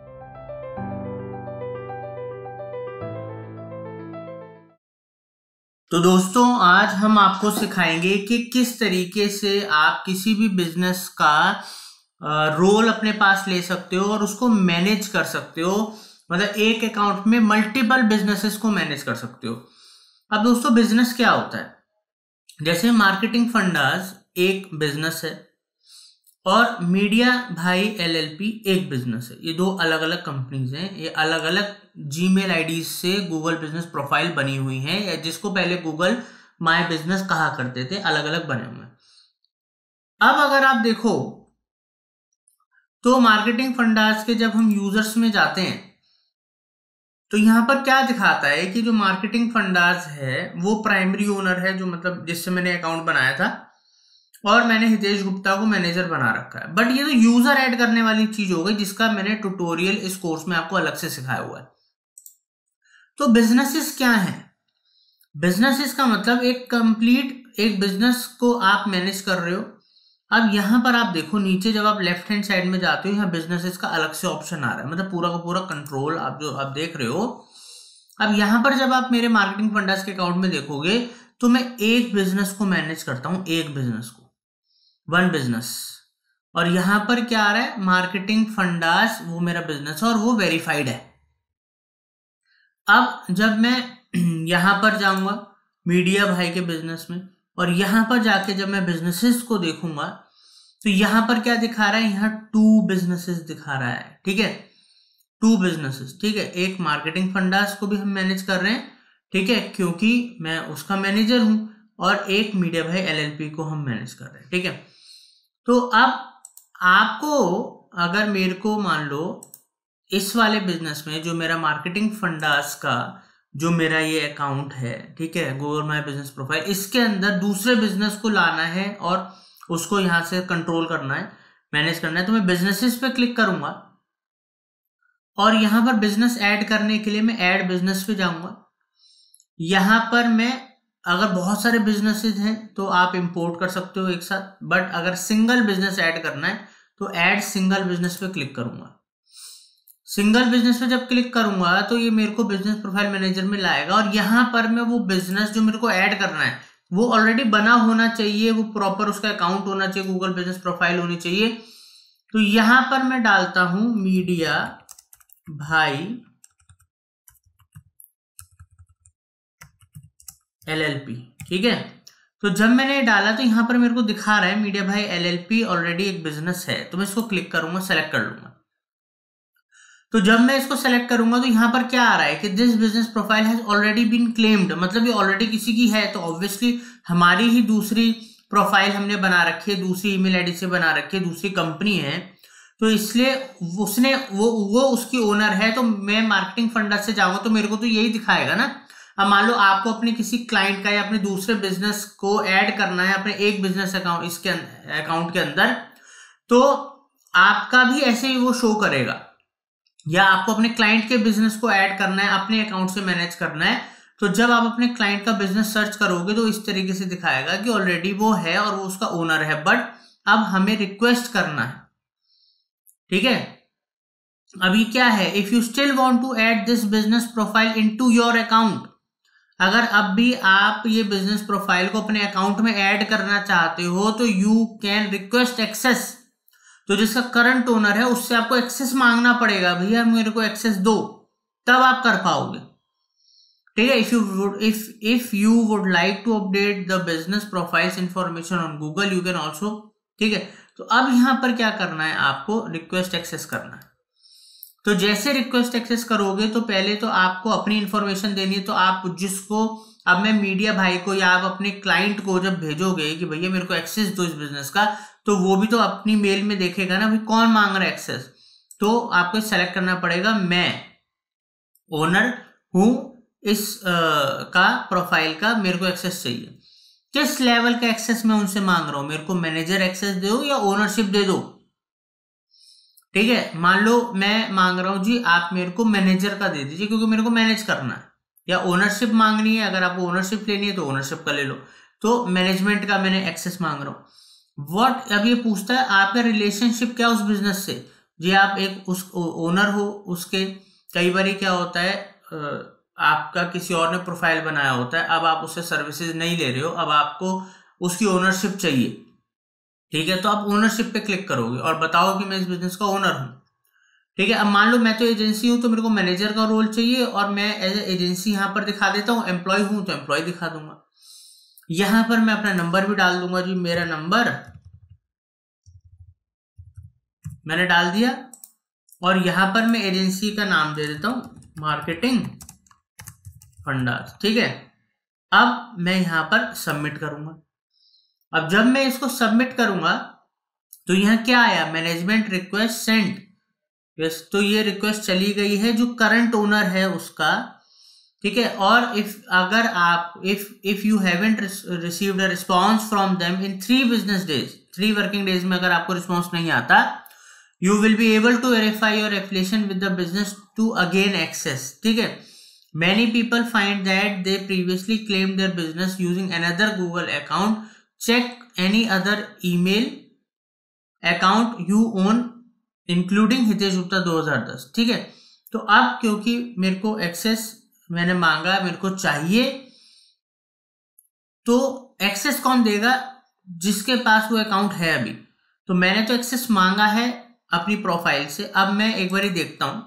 तो दोस्तों आज हम आपको सिखाएंगे कि किस तरीके से आप किसी भी बिजनेस का रोल अपने पास ले सकते हो और उसको मैनेज कर सकते हो। मतलब एक अकाउंट में मल्टीपल बिजनेसेस को मैनेज कर सकते हो। अब दोस्तों बिजनेस क्या होता है, जैसे मार्केटिंग फंडास एक बिजनेस है और मीडिया भाई LLP एक बिजनेस है। ये दो अलग अलग कंपनीज हैं, ये अलग अलग जीमेल आईडी से गूगल बिजनेस प्रोफाइल बनी हुई हैं, या जिसको पहले गूगल माय बिजनेस कहा करते थे, अलग अलग बने हुए हैं। अब अगर आप देखो तो मार्केटिंग फंडास के जब हम यूजर्स में जाते हैं तो यहां पर क्या दिखाता है कि जो मार्केटिंग फंडास है वो प्राइमरी ओनर है, जो मतलब जिससे मैंने अकाउंट बनाया था, और मैंने हितेश गुप्ता को मैनेजर बना रखा है। बट ये तो यूजर ऐड करने वाली चीज हो गई, जिसका मैंने ट्यूटोरियल इस कोर्स में आपको अलग से सिखाया हुआ है। तो बिजनेसेस क्या है? बिजनेसेस का मतलब एक कंप्लीट एक बिजनेस को आप मैनेज कर रहे हो। अब यहां पर आप देखो नीचे जब आप लेफ्ट हैंड साइड में जाते हो, यहाँ बिजनेसेस का अलग से ऑप्शन आ रहा है, मतलब पूरा का पूरा कंट्रोल आप जो आप देख रहे हो। अब यहां पर जब आप मेरे मार्केटिंग फंडास के अकाउंट में देखोगे तो मैं एक बिजनेस को मैनेज करता हूं, एक बिजनेस को, वन बिजनेस। और यहां पर क्या आ रहा है, मार्केटिंग फंडास वो मेरा बिजनेस है और वो वेरीफाइड है। अब जब मैं यहां पर जाऊंगा मीडिया भाई के बिजनेस में, और यहां पर जाके जब मैं बिजनेसेस को देखूंगा तो यहां पर क्या दिखा रहा है, यहाँ 2 बिजनेसेस दिखा रहा है, ठीक है, 2 बिजनेसेस, ठीक है। एक मार्केटिंग फंडास को भी हम मैनेज कर रहे हैं, ठीक है, क्योंकि मैं उसका मैनेजर हूं, और एक मीडिया भाई LLP को हम मैनेज कर रहे हैं, ठीक है। तो अब आपको अगर मेरे को मान लो इस वाले बिजनेस में जो मेरा मार्केटिंग फंडास का जो मेरा ये अकाउंट है, ठीक है, गूगल माय बिजनेस प्रोफाइल, इसके अंदर दूसरे बिजनेस को लाना है और उसको यहां से कंट्रोल करना है, मैनेज करना है। तो मैं बिजनेसेस पे क्लिक करूंगा और यहां पर बिजनेस ऐड करने के लिए मैं ऐड बिजनेस पे जाऊंगा। यहां पर मैं अगर बहुत सारे बिजनेसेस हैं तो आप इंपोर्ट कर सकते हो एक साथ, बट अगर सिंगल बिजनेस ऐड करना है तो ऐड सिंगल बिजनेस पे क्लिक करूंगा। सिंगल बिजनेस पे जब क्लिक करूंगा तो ये मेरे को बिजनेस प्रोफाइल मैनेजर में लाएगा और यहां पर मैं वो बिजनेस जो मेरे को ऐड करना है वो ऑलरेडी बना होना चाहिए, वो प्रॉपर उसका अकाउंट होना चाहिए, गूगल बिजनेस प्रोफाइल होनी चाहिए। तो यहां पर मैं डालता हूं मीडिया भाई LLP, ठीक है। तो जब मैंने डाला तो यहां पर मेरे को दिखा रहा है मीडिया भाई LLP ऑलरेडी एक बिजनेस है, तो मैं इसको क्लिक करूंगा, सेलेक्ट कर लूंगा। तो जब मैं इसको सेलेक्ट करूंगा तो यहां पर क्या आ रहा है कि this business profile has already been claimed, मतलब ये ऑलरेडी किसी की है, तो ऑब्वियसली हमारी ही दूसरी प्रोफाइल हमने बना रखी है, दूसरी ईमेल आईडी से बना रखी है, दूसरी कंपनी है, तो इसलिए उसने वो उसकी ओनर है। तो मैं मार्केटिंग फंडा से जाऊंगा तो मेरे को तो यही दिखाएगा ना। अब मान लो आपको अपने किसी क्लाइंट का या अपने दूसरे बिजनेस को ऐड करना है अपने एक बिजनेस अकाउंट, इसके अकाउंट के अंदर, तो आपका भी ऐसे ही वो शो करेगा। या आपको अपने क्लाइंट के बिजनेस को ऐड करना है, अपने अकाउंट से मैनेज करना है, तो जब आप अपने क्लाइंट का बिजनेस सर्च करोगे तो इस तरीके से दिखाएगा कि ऑलरेडी वो है और वो उसका ओनर है, बट अब हमें रिक्वेस्ट करना है, ठीक है। अभी क्या है, if you still want to add this business profile into your account, अगर अब भी आप ये बिजनेस प्रोफाइल को अपने अकाउंट में ऐड करना चाहते हो तो यू कैन रिक्वेस्ट एक्सेस। तो जिसका करंट ओनर है उससे आपको एक्सेस मांगना पड़ेगा, भैया मेरे को एक्सेस दो, तब आप कर पाओगे, ठीक है। If you would like to update the business profile's information on Google you can also, ठीक है। तो अब यहां पर क्या करना है, आपको रिक्वेस्ट एक्सेस करना है। तो जैसे रिक्वेस्ट एक्सेस करोगे तो पहले तो आपको अपनी इंफॉर्मेशन देनी है, तो आप जिसको, अब मैं मीडिया भाई को या आप अपने क्लाइंट को जब भेजोगे कि भैया मेरे को एक्सेस दो इस बिजनेस का, तो वो भी तो अपनी मेल में देखेगा ना भाई कौन मांग रहा है एक्सेस। तो आपको सेलेक्ट करना पड़ेगा, मैं ओनर हूं इस का प्रोफाइल का, मेरे को एक्सेस चाहिए। किस लेवल का एक्सेस मैं उनसे मांग रहा हूं, मेरे को मैनेजर एक्सेस दो या ओनरशिप दे दो, ठीक है। मान लो मैं मांग रहा हूं जी आप मेरे को मैनेजर का दे दीजिए क्योंकि मेरे को मैनेज करना है, या ओनरशिप मांगनी है, अगर आपको ओनरशिप लेनी है तो ओनरशिप का ले लो। तो मैनेजमेंट का मैंने एक्सेस मांग रहा हूं। व्हाट, अब ये पूछता है आपका रिलेशनशिप क्या उस बिजनेस से, जी आप एक उस ओनर हो उसके। कई बार क्या होता है, आपका किसी और ने प्रोफाइल बनाया होता है, अब आप उससे सर्विसेज नहीं ले रहे हो, अब आपको उसकी ओनरशिप चाहिए, ठीक है। तो आप ओनरशिप पे क्लिक करोगे और बताओ कि मैं इस बिजनेस का ओनर हूं, ठीक है। अब मान लो मैं तो एजेंसी हूं तो मेरे को मैनेजर का रोल चाहिए और मैं एज एजेंसी यहां पर दिखा देता हूं, एम्प्लॉय हूं तो एम्प्लॉय दिखा दूंगा। यहां पर मैं अपना नंबर भी डाल दूंगा, जी मेरा नंबर मैंने डाल दिया और यहां पर मैं एजेंसी का नाम दे देता हूं मार्केटिंग फंडास, ठीक है। अब मैं यहां पर सबमिट करूंगा। अब जब मैं इसको सबमिट करूंगा तो यहां क्या आया, मैनेजमेंट रिक्वेस्ट सेंड, यस, तो ये रिक्वेस्ट चली गई है जो करंट ओनर है उसका, ठीक है। और अगर आप if you haven't received a response from them in 3 business days, 3 working days में अगर आपको रिस्पांस नहीं आता, you will be able to verify your affiliation with the business to again access, ठीक है। Many people find that they previously claimed their business using another Google account. Check any other email account you own including Hitesh Gupta 2010, ठीक है। तो अब क्योंकि मेरे को access मैंने मांगा, मेरे को चाहिए, तो एक्सेस कौन देगा, जिसके पास वो अकाउंट है अभी। तो मैंने तो एक्सेस मांगा है अपनी प्रोफाइल से, अब मैं एक बार ही देखता हूं,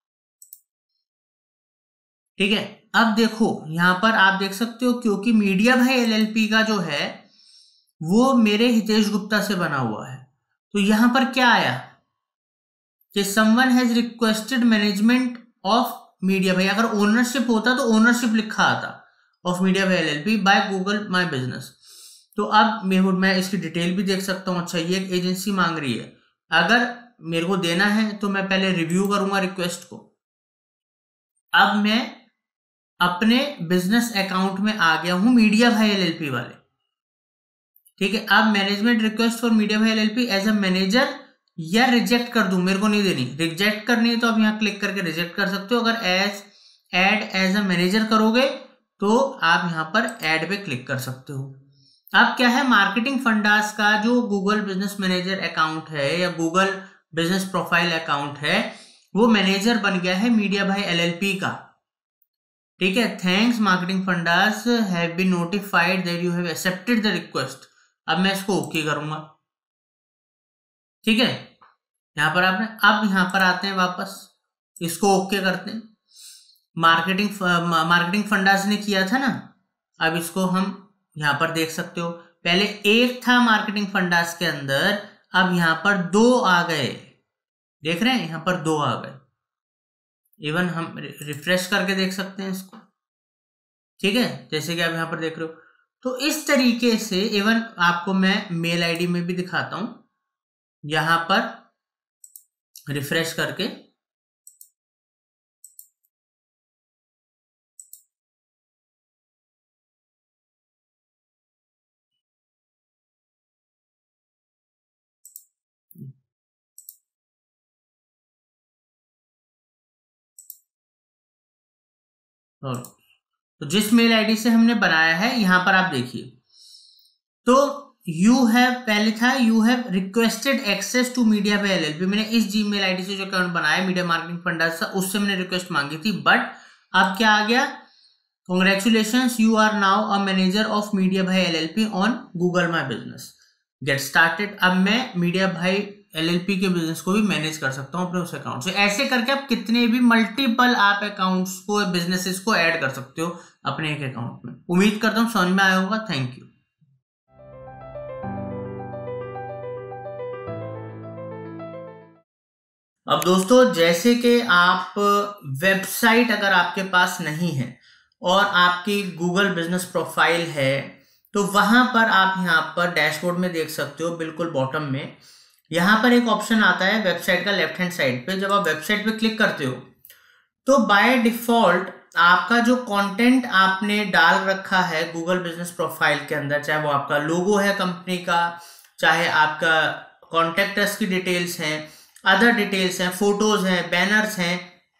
ठीक है। अब देखो यहां पर आप देख सकते हो क्योंकि मीडिया भाई LLP का जो है वो मेरे हितेश गुप्ता से बना हुआ है, तो यहां पर क्या आया कि someone has requested management of media Bhai, अगर ओनरशिप होता तो ओनरशिप लिखा आता of media Bhai LLP by Google my business. तो अब मैं इसकी डिटेल भी देख सकता हूं, अच्छा ये एक एजेंसी मांग रही है, अगर मेरे को देना है तो मैं पहले रिव्यू करूंगा रिक्वेस्ट को। अब मैं अपने बिजनेस अकाउंट में आ गया हूं मीडिया भाई एलएलपी वाले, ठीक है। अब management request for media Bhai LLP as a manager या रिजेक्ट कर दूं, मेरे को नहीं देनी, रिजेक्ट करनी है तो आप यहाँ क्लिक करके रिजेक्ट कर सकते हो। अगर ऐड एज अ मैनेजर करोगे तो आप यहाँ पर ऐड पे क्लिक कर सकते हो। अब क्या है, मार्केटिंग फंडास का जो गूगल बिजनेस मैनेजर अकाउंट है या गूगल बिजनेस प्रोफाइल अकाउंट है, वो मैनेजर बन गया है मीडिया भाई एलएलपी का, ठीक है। Thanks marketing fundas have been notified that you have accepted the request. अब मैं इसको ओके करूंगा, ठीक है। यहां पर आपने, अब यहां पर आते हैं वापस, इसको ओके करते हैं। मार्केटिंग फंडास ने किया था ना, अब इसको हम यहां पर देख सकते हो, पहले एक था मार्केटिंग फंडास के अंदर, अब यहां पर 2 आ गए, देख रहे हैं, यहां पर 2 आ गए। इवन हम रिफ्रेश करके देख सकते हैं इसको, ठीक है, जैसे कि आप यहां पर देख रहे हो। तो इस तरीके से इवन आपको मैं मेल आईडी में भी दिखाता हूं, यहां पर रिफ्रेश करके, तो जिस मेल आईडी से हमने बनाया है यहां पर आप देखिए, तो यू हैव, पहले था you have requested access to media by LLP, मैंने इस जीमेल आईडी से जो अकाउंट बनाया मीडिया मार्केटिंग फंडास था उससे मैंने रिक्वेस्ट मांगी थी, बट अब क्या आ गया, congratulations you are now a manager of media Bhai LLP on Google my business, get started. अब मैं मीडिया भाई एलएलपी के बिजनेस को भी मैनेज कर सकता हूं अपने उस अकाउंट से। ऐसे करके आप कितने भी मल्टीपल आप अकाउंट्स को, बिजनेसेस को ऐड कर सकते हो अपने एक अकाउंट में। उम्मीद करता हूं समझ में आया होगा। Thank you. अब दोस्तों, जैसे कि आप वेबसाइट अगर आपके पास नहीं है और आपकी गूगल बिजनेस प्रोफाइल है, तो वहां पर आप यहां पर डैशबोर्ड में देख सकते हो, बिल्कुल बॉटम में यहां पर एक ऑप्शन आता है वेबसाइट का लेफ्ट हैंड साइड पे। जब आप वेबसाइट पे क्लिक करते हो तो बाय डिफॉल्ट आपका जो कंटेंट आपने डाल रखा है गूगल बिजनेस प्रोफाइल के अंदर, चाहे वो आपका लोगो है कंपनी का, चाहे आपका कॉन्टेक्ट अस की डिटेल्स हैं, अदर डिटेल्स हैं, फोटोज हैं, बैनर्स हैं,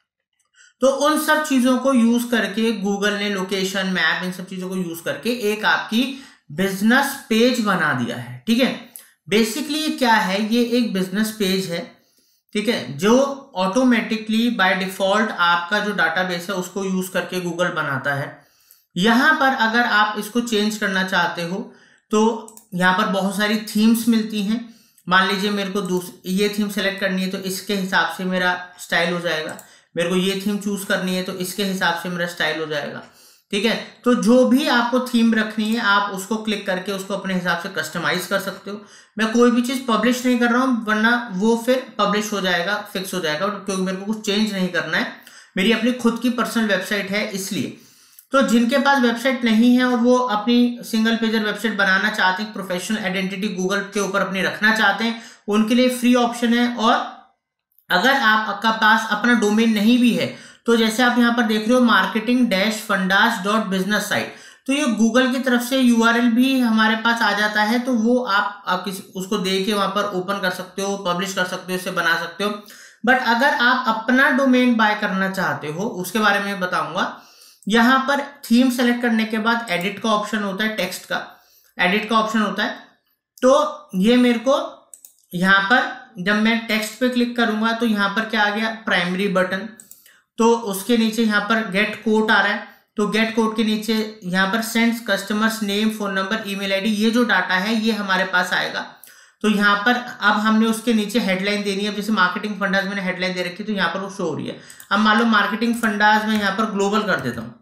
तो उन सब चीजों को यूज करके गूगल ने लोकेशन, मैप, इन सब चीजों को यूज करके एक आपकी बिजनेस पेज बना दिया है, ठीक है। बेसिकली ये क्या है, ये एक बिजनेस पेज है, ठीक है, जो ऑटोमेटिकली बाय डिफॉल्ट आपका जो डाटाबेस है उसको यूज करके गूगल बनाता है। यहां पर अगर आप इसको चेंज करना चाहते हो तो यहां पर बहुत सारी थीम्स मिलती हैं। मान लीजिए मेरे को ये थीम सेलेक्ट करनी है तो इसके हिसाब से मेरा स्टाइल हो जाएगा, मेरे को ये थीम चूज करनी है तो इसके हिसाब से मेरा स्टाइल हो जाएगा, ठीक है। तो जो भी आपको थीम रखनी है आप उसको क्लिक करके उसको अपने हिसाब से कस्टमाइज कर सकते हो। मैं कोई भी चीज पब्लिश नहीं कर रहा हूं, वरना वो फिर पब्लिश हो जाएगा, फिक्स हो जाएगा, क्योंकि मेरे को कुछ चेंज नहीं करना है, मेरी अपनी खुद की पर्सनल वेबसाइट है इसलिए। तो जिनके पास वेबसाइट नहीं है और वो अपनी सिंगल पेजर वेबसाइट बनाना चाहते हैं, प्रोफेशनल आइडेंटिटी गूगल के ऊपर अपनी रखना चाहते हैं, उनके लिए फ्री ऑप्शन है। और अगर आपका पास अपना डोमेन नहीं भी है तो जैसे आप यहां पर देख रहे हो marketing-fundas.business site, तो ये गूगल की तरफ से यूआरएल भी हमारे पास आ जाता है, तो वो आप उसको दे के वहां पर ओपन कर सकते हो, पब्लिश कर सकते हो, इसे बना सकते हो। बट अगर आप अपना डोमेन बाय करना चाहते हो, उसके बारे में बताऊंगा। यहां पर थीम सेलेक्ट करने के बाद एडिट का ऑप्शन होता है, टेक्स्ट का एडिट का ऑप्शन होता है। तो ये मेरे को यहां पर जब मैं टेक्स्ट पे क्लिक करूंगा तो यहां पर क्या आ गया, प्राइमरी बटन, तो उसके नीचे यहां पर गेट कोट आ रहा है, तो गेट कोट के नीचे यहां पर sends customers name, phone number, email ID, ये जो डाटा है ये हमारे पास आएगा। तो यहां पर अब हमने उसके नीचे हेडलाइन देनी है, जैसे मार्केटिंग फंडास मैंने हेडलाइन दे रखी है तो यहां पर वो शो हो रही है। अब मान लो मार्केटिंग फंडास में यहां पर ग्लोबल कर देता हूं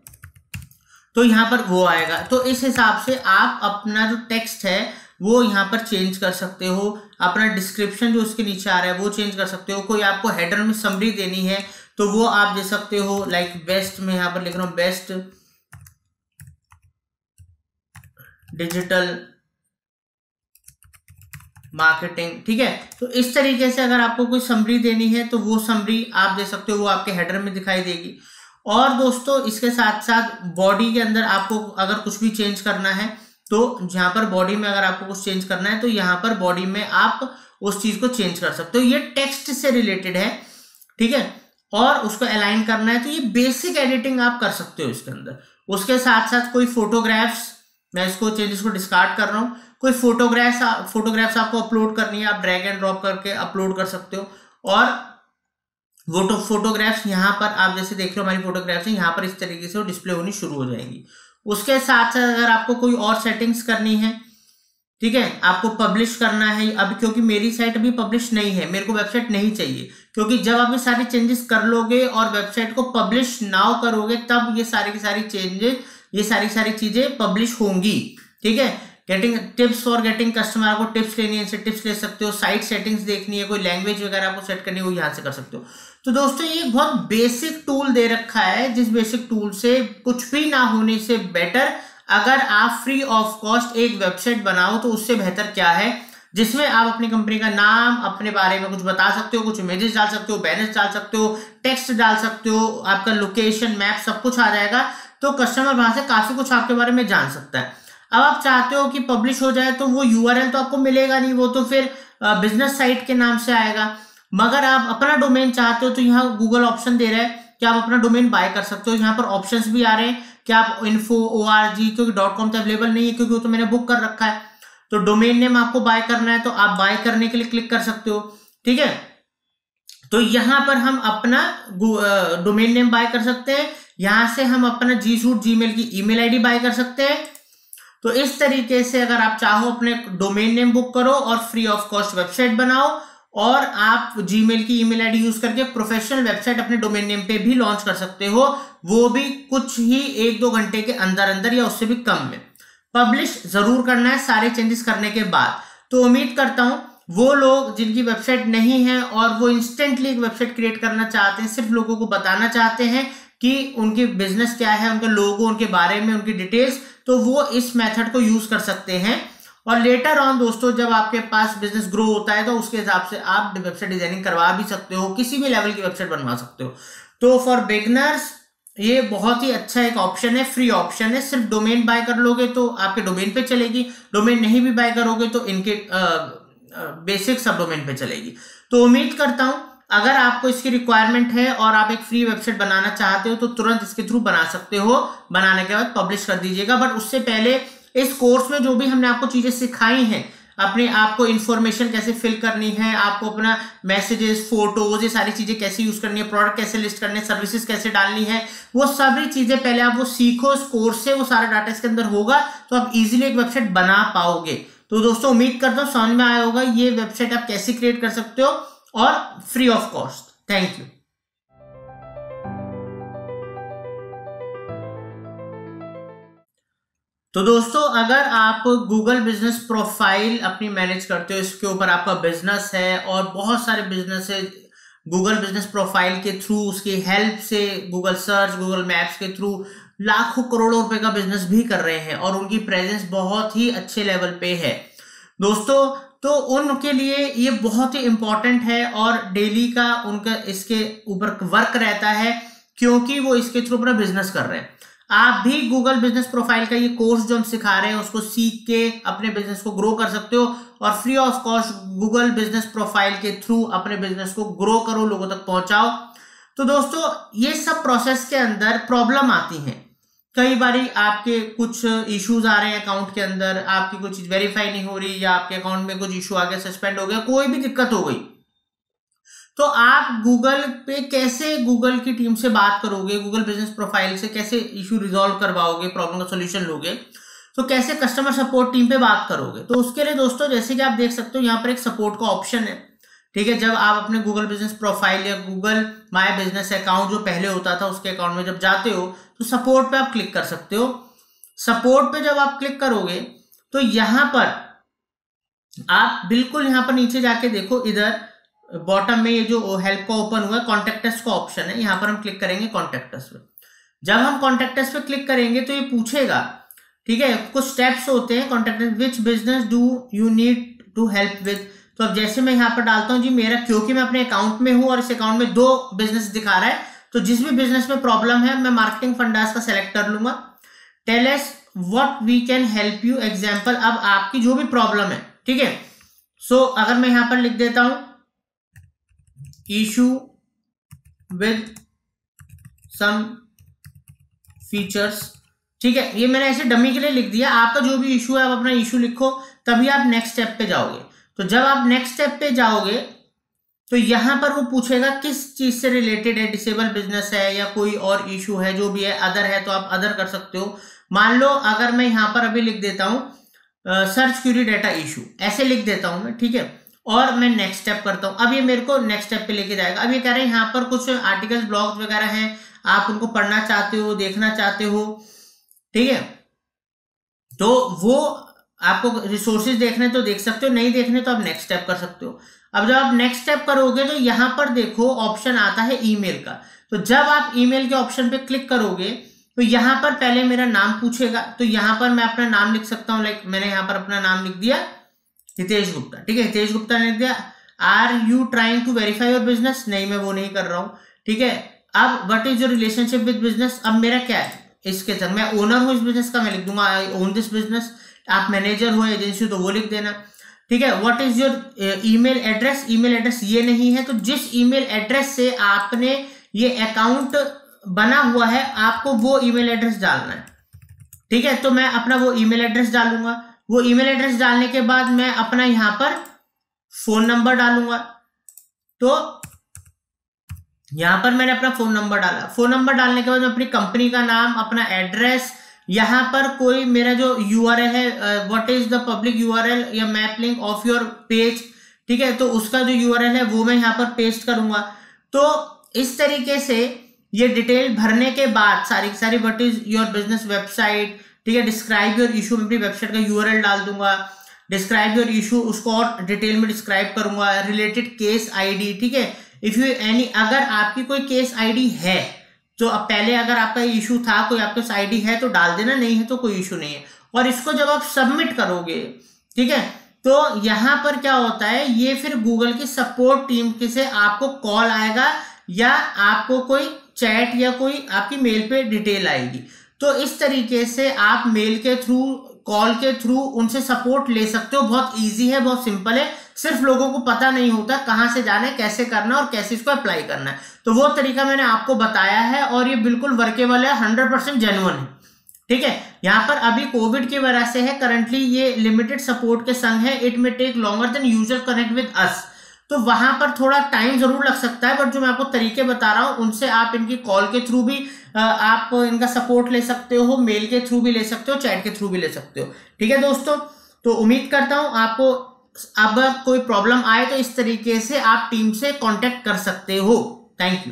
तो यहां पर वो आएगा। तो इस हिसाब से आप अपना जो टेक्स्ट है वो यहां पर चेंज कर सकते हो, अपना डिस्क्रिप्शन जो उसके नीचे आ रहा है वो चेंज कर सकते हो। कोई आपको हेडर में समरी देनी है तो वो आप दे सकते हो, लाइक बेस्ट, में यहां पर लिख रहा हूं बेस्ट डिजिटल मार्केटिंग, ठीक है। तो इस तरीके से अगर आपको कोई समरी देनी है तो वो समरी आप दे सकते हो, वो आपके हेडर में दिखाई देगी। और दोस्तों इसके साथ साथ बॉडी के अंदर आपको अगर कुछ भी चेंज करना है तो यहाँ पर बॉडी में अगर आपको कुछ चेंज करना है तो यहाँ पर बॉडी में आप उस चीज को चेंज कर सकते हो। ये टेक्स्ट से रिलेटेड है, ठीक है, और उसको अलाइन करना है तो ये बेसिक एडिटिंग आप कर सकते हो इसके अंदर। उसके साथ साथ कोई फोटोग्राफ्स, मैं इसको चेंजेस को डिस्कार्ड कर रहा हूँ, कोई फोटोग्राफ्स आपको अपलोड करनी है, आप ड्रैग एंड ड्रॉप करके अपलोड कर सकते हो। और वो तो फोटोग्राफ्स यहाँ पर आप जैसे देख रहे हो हमारी फोटोग्राफ्स यहाँ पर इस तरीके से वो डिस्प्ले होनी शुरू हो जाएंगी। उसके साथ साथ अगर आपको कोई और सेटिंग्स करनी है, ठीक है, आपको पब्लिश करना है, अब क्योंकि मेरी साइट अभी पब्लिश नहीं है, मेरे को वेबसाइट नहीं चाहिए, क्योंकि जब आप ये सारे चेंजेस कर लोगे और वेबसाइट को पब्लिश नाउ करोगे तब ये सारी की सारी चेंजेस, ये सारी चीजें पब्लिश होंगी, ठीक है। Getting tips for getting customer, आपको टिप्स लेनी है, इनसे टिप्स ले सकते हो। साइट सेटिंग्स देखनी है, कोई लैंग्वेज वगैरह आपको सेट करनी है, वो यहाँ से कर सकते हो। तो दोस्तों ये बहुत बेसिक टूल दे रखा है, जिस बेसिक टूल से कुछ भी ना होने से बेटर अगर आप फ्री ऑफ कॉस्ट एक वेबसाइट बनाओ तो उससे बेहतर क्या है, जिसमें आप अपनी कंपनी का नाम, अपने बारे में कुछ बता सकते हो, कुछ इमेजेस डाल सकते हो, बैनर्स डाल सकते हो, टेक्स्ट डाल सकते हो, आपका लोकेशन, मैप सब कुछ आ जाएगा। तो कस्टमर वहां से काफी कुछ आपके बारे में जान सकता है। अब आप चाहते हो कि पब्लिश हो जाए तो वो यूआरएल तो आपको मिलेगा नहीं, वो तो फिर बिजनेस साइट के नाम से आएगा। मगर आप अपना डोमेन चाहते हो तो यहाँ गूगल ऑप्शन दे रहा है कि आप अपना डोमेन बाय कर सकते हो। यहाँ पर ऑप्शंस भी आ रहे हैं कि आप info org, क्योंकि .com तो अवेलेबल नहीं है क्योंकि वो तो मैंने बुक कर रखा है। तो डोमेन नेम आपको बाय करना है तो आप बाय करने के लिए क्लिक कर सकते हो, ठीक है। तो यहाँ पर हम अपना डोमेन नेम बाय कर सकते हैं, यहाँ से हम अपना Gmail की ईमेल आईडी बाय कर सकते हैं। तो इस तरीके से अगर आप चाहो अपने डोमेन नेम बुक करो और फ्री ऑफ कॉस्ट वेबसाइट बनाओ, और आप जीमेल की ईमेल आईडी यूज करके प्रोफेशनल वेबसाइट अपने डोमेन नेम पे भी लॉन्च कर सकते हो, वो भी कुछ ही 1-2 घंटे के अंदर अंदर या उससे भी कम में। पब्लिश जरूर करना है सारे चेंजेस करने के बाद। तो उम्मीद करता हूं वो लोग जिनकी वेबसाइट नहीं है और वो इंस्टेंटली एक वेबसाइट क्रिएट करना चाहते हैं, सिर्फ लोगों को बताना चाहते हैं कि उनकी बिजनेस क्या है, उनका लोगो, उनके बारे में, उनकी डिटेल्स, तो वो इस मेथड को यूज कर सकते हैं। और लेटर ऑन दोस्तों जब आपके पास बिजनेस ग्रो होता है तो उसके हिसाब से आप वेबसाइट डिजाइनिंग करवा भी सकते हो, किसी भी लेवल की वेबसाइट बनवा सकते हो। तो फॉर बिगनर्स ये बहुत ही अच्छा एक ऑप्शन है, फ्री ऑप्शन है। सिर्फ डोमेन बाय कर लोगे तो आपके डोमेन पे चलेगी, डोमेन नहीं भी बाय करोगे तो इनके बेसिक सब डोमेन पे चलेगी। तो उम्मीद करता हूं अगर आपको इसकी रिक्वायरमेंट है और आप एक फ्री वेबसाइट बनाना चाहते हो तो तुरंत इसके थ्रू बना सकते हो, बनाने के बाद पब्लिश कर दीजिएगा। बट उससे पहले इस कोर्स में जो भी हमने आपको चीजें सिखाई हैं, अपने आपको इंफॉर्मेशन कैसे फिल करनी है, आपको अपना मैसेजेस, फोटोज, ये सारी चीजें कैसे यूज करनी है, प्रोडक्ट कैसे लिस्ट करने, सर्विसेज कैसे डालनी है, वो सभी चीजें पहले आप वो सीखो। इस कोर्स से वो सारा डाटा इसके अंदर होगा तो आप इजीली एक वेबसाइट बना पाओगे। तो दोस्तों उम्मीद करता हूं समझ में आया होगा ये वेबसाइट आप कैसे क्रिएट कर सकते हो और free of cost. Thank you. तो दोस्तों अगर आप गूगल बिजनेस प्रोफाइल अपनी मैनेज करते हो, इसके ऊपर आपका बिजनेस है और बहुत सारे बिजनेस है, गूगल बिजनेस प्रोफाइल के थ्रू, उसकी हेल्प से, गूगल सर्च, गूगल मैप्स के थ्रू लाखों करोड़ों रुपए का बिजनेस भी कर रहे हैं और उनकी प्रेजेंस बहुत ही अच्छे लेवल पे है दोस्तों, तो उनके लिए ये बहुत ही इंपॉर्टेंट है और डेली का उनका इसके ऊपर वर्क रहता है क्योंकि वो इसके थ्रू अपना बिजनेस कर रहे हैं। आप भी गूगल बिजनेस प्रोफाइल का ये कोर्स जो हम सिखा रहे हैं उसको सीख के अपने बिजनेस को ग्रो कर सकते हो और free of cost Google business profile के थ्रू अपने बिजनेस को ग्रो करो, लोगों तक पहुंचाओ। तो दोस्तों ये सब प्रोसेस के अंदर प्रॉब्लम आती है, कई बारी आपके कुछ इश्यूज आ रहे हैं अकाउंट के अंदर, आपकी कोई चीज वेरीफाई नहीं हो रही या आपके अकाउंट में कुछ इशू आ गया, सस्पेंड हो गया, कोई भी दिक्कत हो गई, तो आप गूगल पे कैसे गूगल की टीम से बात करोगे, गूगल बिजनेस प्रोफाइल से कैसे इशू रिजॉल्व करवाओगे, प्रॉब्लम का सॉल्यूशन लोगे, तो कैसे कस्टमर सपोर्ट टीम पे बात करोगे। तो उसके लिए दोस्तों जैसे कि आप देख सकते हो यहाँ पर एक सपोर्ट का ऑप्शन है, ठीक है। जब आप अपने गूगल बिजनेस प्रोफाइल या गूगल माय बिजनेस अकाउंट जो पहले होता था उसके अकाउंट में जब जाते हो तो सपोर्ट पे आप क्लिक कर सकते हो। सपोर्ट पे जब आप क्लिक करोगे तो यहां पर आप बिल्कुल यहां पर नीचे जाके देखो, इधर बॉटम में ये जो हेल्प का ओपन हुआ है कॉन्टेक्ट अस का ऑप्शन है, यहां पर हम क्लिक करेंगे कॉन्टेक्ट अस पे। जब हम कॉन्टेक्ट अस पे क्लिक करेंगे तो ये पूछेगा, ठीक है, कुछ स्टेप्स होते हैं contact us, which business do you need to help with. तो अब जैसे मैं यहाँ पर डालता हूँ जी मेरा, क्योंकि मैं अपने अकाउंट में हूँ और इस अकाउंट में 2 बिजनेस दिखा रहा है, तो जिस भी बिजनेस में प्रॉब्लम है मैं मार्केटिंग फंडास का सेलेक्ट कर लूंगा। Tell us what we can help you, example अब आपकी जो भी प्रॉब्लम है, ठीक है। सो अगर मैं यहां पर लिख देता हूं इशू विद सम फीचर्स, ठीक है, ये मैंने ऐसे डमी के लिए लिख दिया। आपका जो भी इशू है आप अपना इशू लिखो, तभी आप नेक्स्ट स्टेप पे जाओगे। तो जब आप नेक्स्ट स्टेप पे जाओगे तो यहां पर वो पूछेगा किस चीज से रिलेटेड है, डिसेबल बिजनेस है या कोई और इशू है, जो भी है, अदर है तो आप अदर कर सकते हो। मान लो अगर मैं यहां पर अभी लिख देता हूं सर्च क्यूरी डाटा इशू, ऐसे लिख देता हूं मैं, ठीक है, और मैं नेक्स्ट स्टेप करता हूं। अब ये मेरे को नेक्स्ट स्टेप पे लेके जाएगा। अब ये कह रहे हैं यहाँ पर कुछ आर्टिकल्स ब्लॉग्स वगैरह हैं, आप उनको पढ़ना चाहते हो, देखना चाहते हो, ठीक है, तो वो आपको रिसोर्सेज देखने तो देख सकते हो, नहीं देखने तो आप नेक्स्ट स्टेप कर सकते हो। अब जब आप नेक्स्ट स्टेप करोगे तो यहां पर देखो ऑप्शन आता है ईमेल का। तो जब आप ईमेल के ऑप्शन पे क्लिक करोगे तो यहां पर पहले मेरा नाम पूछेगा, तो यहां पर मैं अपना नाम लिख सकता हूं। लाइक मैंने यहां पर अपना नाम लिख दिया हितेश गुप्ता, ठीक है, हितेश गुप्ता लिख दिया। Are you trying to verify your business, नहीं मैं वो नहीं कर रहा हूं, ठीक है। अब what is your relationship with business, अब मेरा क्या है इसके संग, मैं ओनर हूं इस बिजनेस का, मैं लिख दूंगा आई ओन दिस बिजनेस। आप मैनेजर हो एजेंसी तो वो लिख देना, ठीक है। What is your email address, email address ये नहीं है, तो जिस ईमेल एड्रेस से आपने ये अकाउंट बना हुआ है आपको वो ईमेल एड्रेस डालना है, ठीक है। तो मैं अपना वो ईमेल एड्रेस डालूंगा। वो ईमेल एड्रेस डालने के बाद मैं अपना यहां पर फोन नंबर डालूंगा। तो यहां पर मैंने अपना फोन नंबर डाला। फोन नंबर डालने के बाद मैं अपनी कंपनी का नाम, अपना एड्रेस, यहां पर कोई मेरा जो यूआरएल है, what is the public URL या map link of your page, ठीक है, तो उसका जो यूआरएल है वो मैं यहां पर पेस्ट करूंगा। तो इस तरीके से ये डिटेल भरने के बाद सारी की सारी, what is your business website, ठीक है, डिस्क्राइब योर इशू, में अपनी वेबसाइट का यूआरएल डाल दूंगा। डिस्क्राइब योर इशू, उसको और डिटेल में डिस्क्राइब करूंगा। रिलेटेड केस आईडी, ठीक है, इफ यू एनी, अगर आपकी कोई केस आईडी है तो अब पहले अगर आपका इशू था, कोई आपके पास आईडी है तो डाल देना, नहीं है तो कोई इशू नहीं है। और इसको जब आप सबमिट करोगे, ठीक है, तो यहां पर क्या होता है, ये फिर गूगल की सपोर्ट टीम से आपको कॉल आएगा या आपको कोई चैट या कोई आपकी मेल पे डिटेल आएगी। तो इस तरीके से आप मेल के थ्रू, कॉल के थ्रू उनसे सपोर्ट ले सकते हो। बहुत इजी है, बहुत सिंपल है, सिर्फ लोगों को पता नहीं होता कहां से जाना है, कैसे करना और कैसे इसको अप्लाई करना है। तो वो तरीका मैंने आपको बताया है और ये बिल्कुल वर्केबल है, 100% जेन्युइन है, ठीक है। यहाँ पर अभी कोविड की वजह से है, करंटली ये लिमिटेड सपोर्ट के संग है। It may take longer than user connect with us, तो वहां पर थोड़ा टाइम जरूर लग सकता है, बट जो मैं आपको तरीके बता रहा हूं उनसे आप इनकी कॉल के थ्रू भी आप इनका सपोर्ट ले सकते हो, मेल के थ्रू भी ले सकते हो, चैट के थ्रू भी ले सकते हो, ठीक है दोस्तों। तो उम्मीद करता हूं आपको अब कोई प्रॉब्लम आए तो इस तरीके से आप टीम से कांटेक्ट कर सकते हो। Thank you.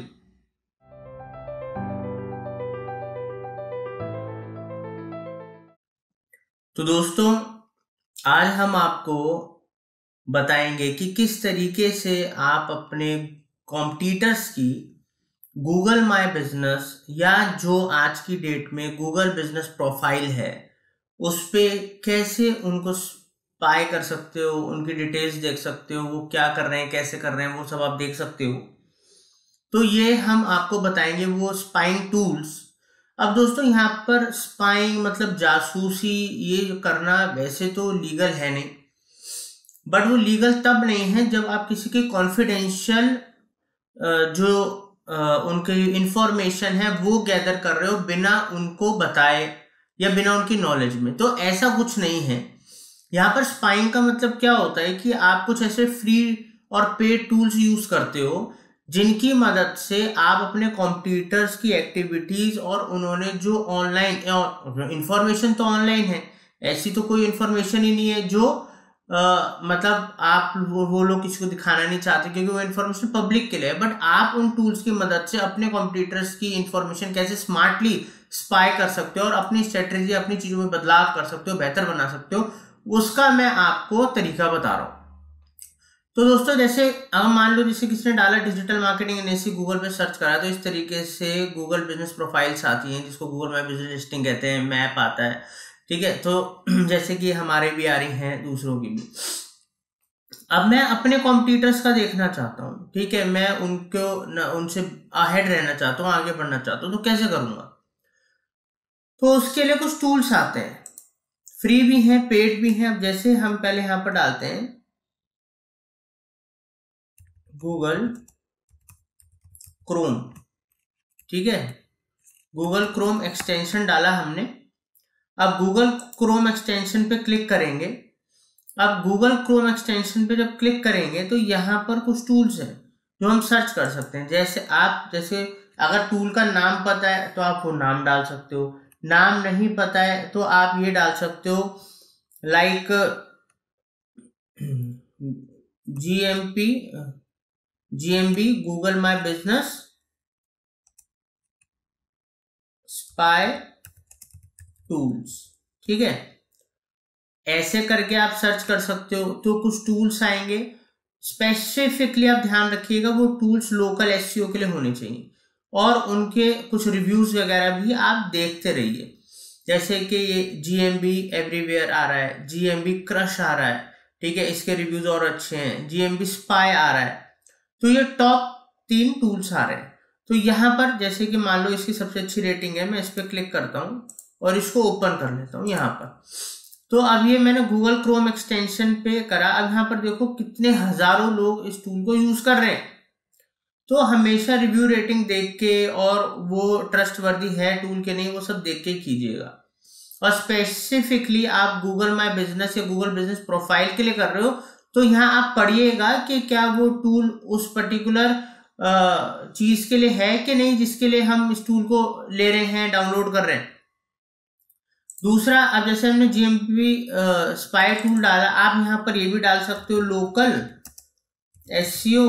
तो दोस्तों आज हम आपको बताएंगे कि किस तरीके से आप अपने कॉम्पिटिटर्स की गूगल माय बिजनेस या जो आज की डेट में गूगल बिजनेस प्रोफाइल है उस पे कैसे उनको स्पाई कर सकते हो, उनकी डिटेल्स देख सकते हो, वो क्या कर रहे हैं, कैसे कर रहे हैं, वो सब आप देख सकते हो। तो ये हम आपको बताएंगे वो स्पाइंग टूल्स। अब दोस्तों यहाँ पर स्पाइंग मतलब जासूसी ये करना वैसे तो लीगल है नहीं, बट वो लीगल तब नहीं है जब आप किसी के कॉन्फिडेंशियल जो उनके इंफॉर्मेशन है वो गैदर कर रहे हो बिना उनको बताए या बिना उनकी नॉलेज में। तो ऐसा कुछ नहीं है। यहाँ पर स्पाइंग का मतलब क्या होता है कि आप कुछ ऐसे फ्री और पेड टूल्स यूज करते हो जिनकी मदद से आप अपने कॉम्पिटिटर्स की एक्टिविटीज और उन्होंने जो ऑनलाइन इंफॉर्मेशन, तो ऑनलाइन है, ऐसी तो कोई इंफॉर्मेशन ही नहीं है जो मतलब आप वो लोग किसी को दिखाना नहीं चाहते क्योंकि वो इन्फॉर्मेशन पब्लिक के लिए है। बट आप उन टूल्स की मदद से अपने कॉम्पिटिटर्स की इंफॉर्मेशन कैसे स्मार्टली स्पाई कर सकते हो और अपनी स्ट्रेटेजी, अपनी चीजों में बदलाव कर सकते हो, बेहतर बना सकते हो, उसका मैं आपको तरीका बता रहा हूं। तो दोस्तों जैसे अब मान लो जैसे किसी ने डाला डिजिटल मार्केटिंग एनएससी, गूगल पे सर्च करा तो इस तरीके से गूगल बिजनेस प्रोफाइल्स आती हैं जिसको गूगल माय बिजनेस लिस्टिंग कहते हैं, मैप आता है, ठीक है। तो जैसे कि हमारे भी आ रही हैं, दूसरों की भी। अब मैं अपने कॉम्पिटिटर्स का देखना चाहता हूँ, ठीक है, मैं उनसे अहेड रहना चाहता हूँ, आगे बढ़ना चाहता हूँ, तो कैसे करूंगा? तो उसके लिए कुछ टूल्स आते हैं, फ्री भी हैं, पेड भी हैं। अब जैसे हम पहले यहां पर डालते हैं गूगल क्रोम, ठीक है, गूगल क्रोम एक्सटेंशन डाला हमने। अब गूगल क्रोम एक्सटेंशन पे क्लिक करेंगे। अब गूगल क्रोम एक्सटेंशन पे जब क्लिक करेंगे तो यहाँ पर कुछ टूल्स हैं जो हम सर्च कर सकते हैं। जैसे अगर टूल का नाम पता है तो आप वो नाम डाल सकते हो, नाम नहीं पता है तो आप ये डाल सकते हो like GMB Google my business spy tools, ठीक है, ऐसे करके आप सर्च कर सकते हो तो कुछ टूल्स आएंगे। स्पेसिफिकली आप ध्यान रखिएगा वो टूल्स लोकल एसईओ के लिए होने चाहिए और उनके कुछ रिव्यूज वगैरह भी आप देखते रहिए। जैसे कि ये GMB एवरीवेयर आ रहा है, GMB क्रश आ रहा है, ठीक है, इसके रिव्यूज और अच्छे हैं, GMB स्पाई आ रहा है। तो ये टॉप 3 टूल्स आ रहे हैं। तो यहाँ पर जैसे कि मान लो इसकी सबसे अच्छी रेटिंग है, मैं इस पर क्लिक करता हूँ और इसको ओपन कर लेता हूँ यहाँ पर। तो अब ये मैंने गूगल क्रोम एक्सटेंशन पे करा। अब यहाँ पर देखो कितने हजारों लोग इस टूल को यूज कर रहे हैं। तो हमेशा रिव्यू रेटिंग देख के और वो ट्रस्टवर्दी है टूल के नहीं, वो सब देख के कीजिएगा। और स्पेसिफिकली आप गूगल माई बिजनेस या गूगल बिजनेस प्रोफाइल के लिए कर रहे हो तो यहाँ आप पढ़िएगा कि क्या वो टूल उस पर्टिकुलर चीज के लिए है कि नहीं जिसके लिए हम इस टूल को ले रहे हैं, डाउनलोड कर रहे हैं। दूसरा, अब जैसे हमने GMB स्पाई टूल डाला, आप यहां पर ये भी डाल सकते हो लोकल एसईओ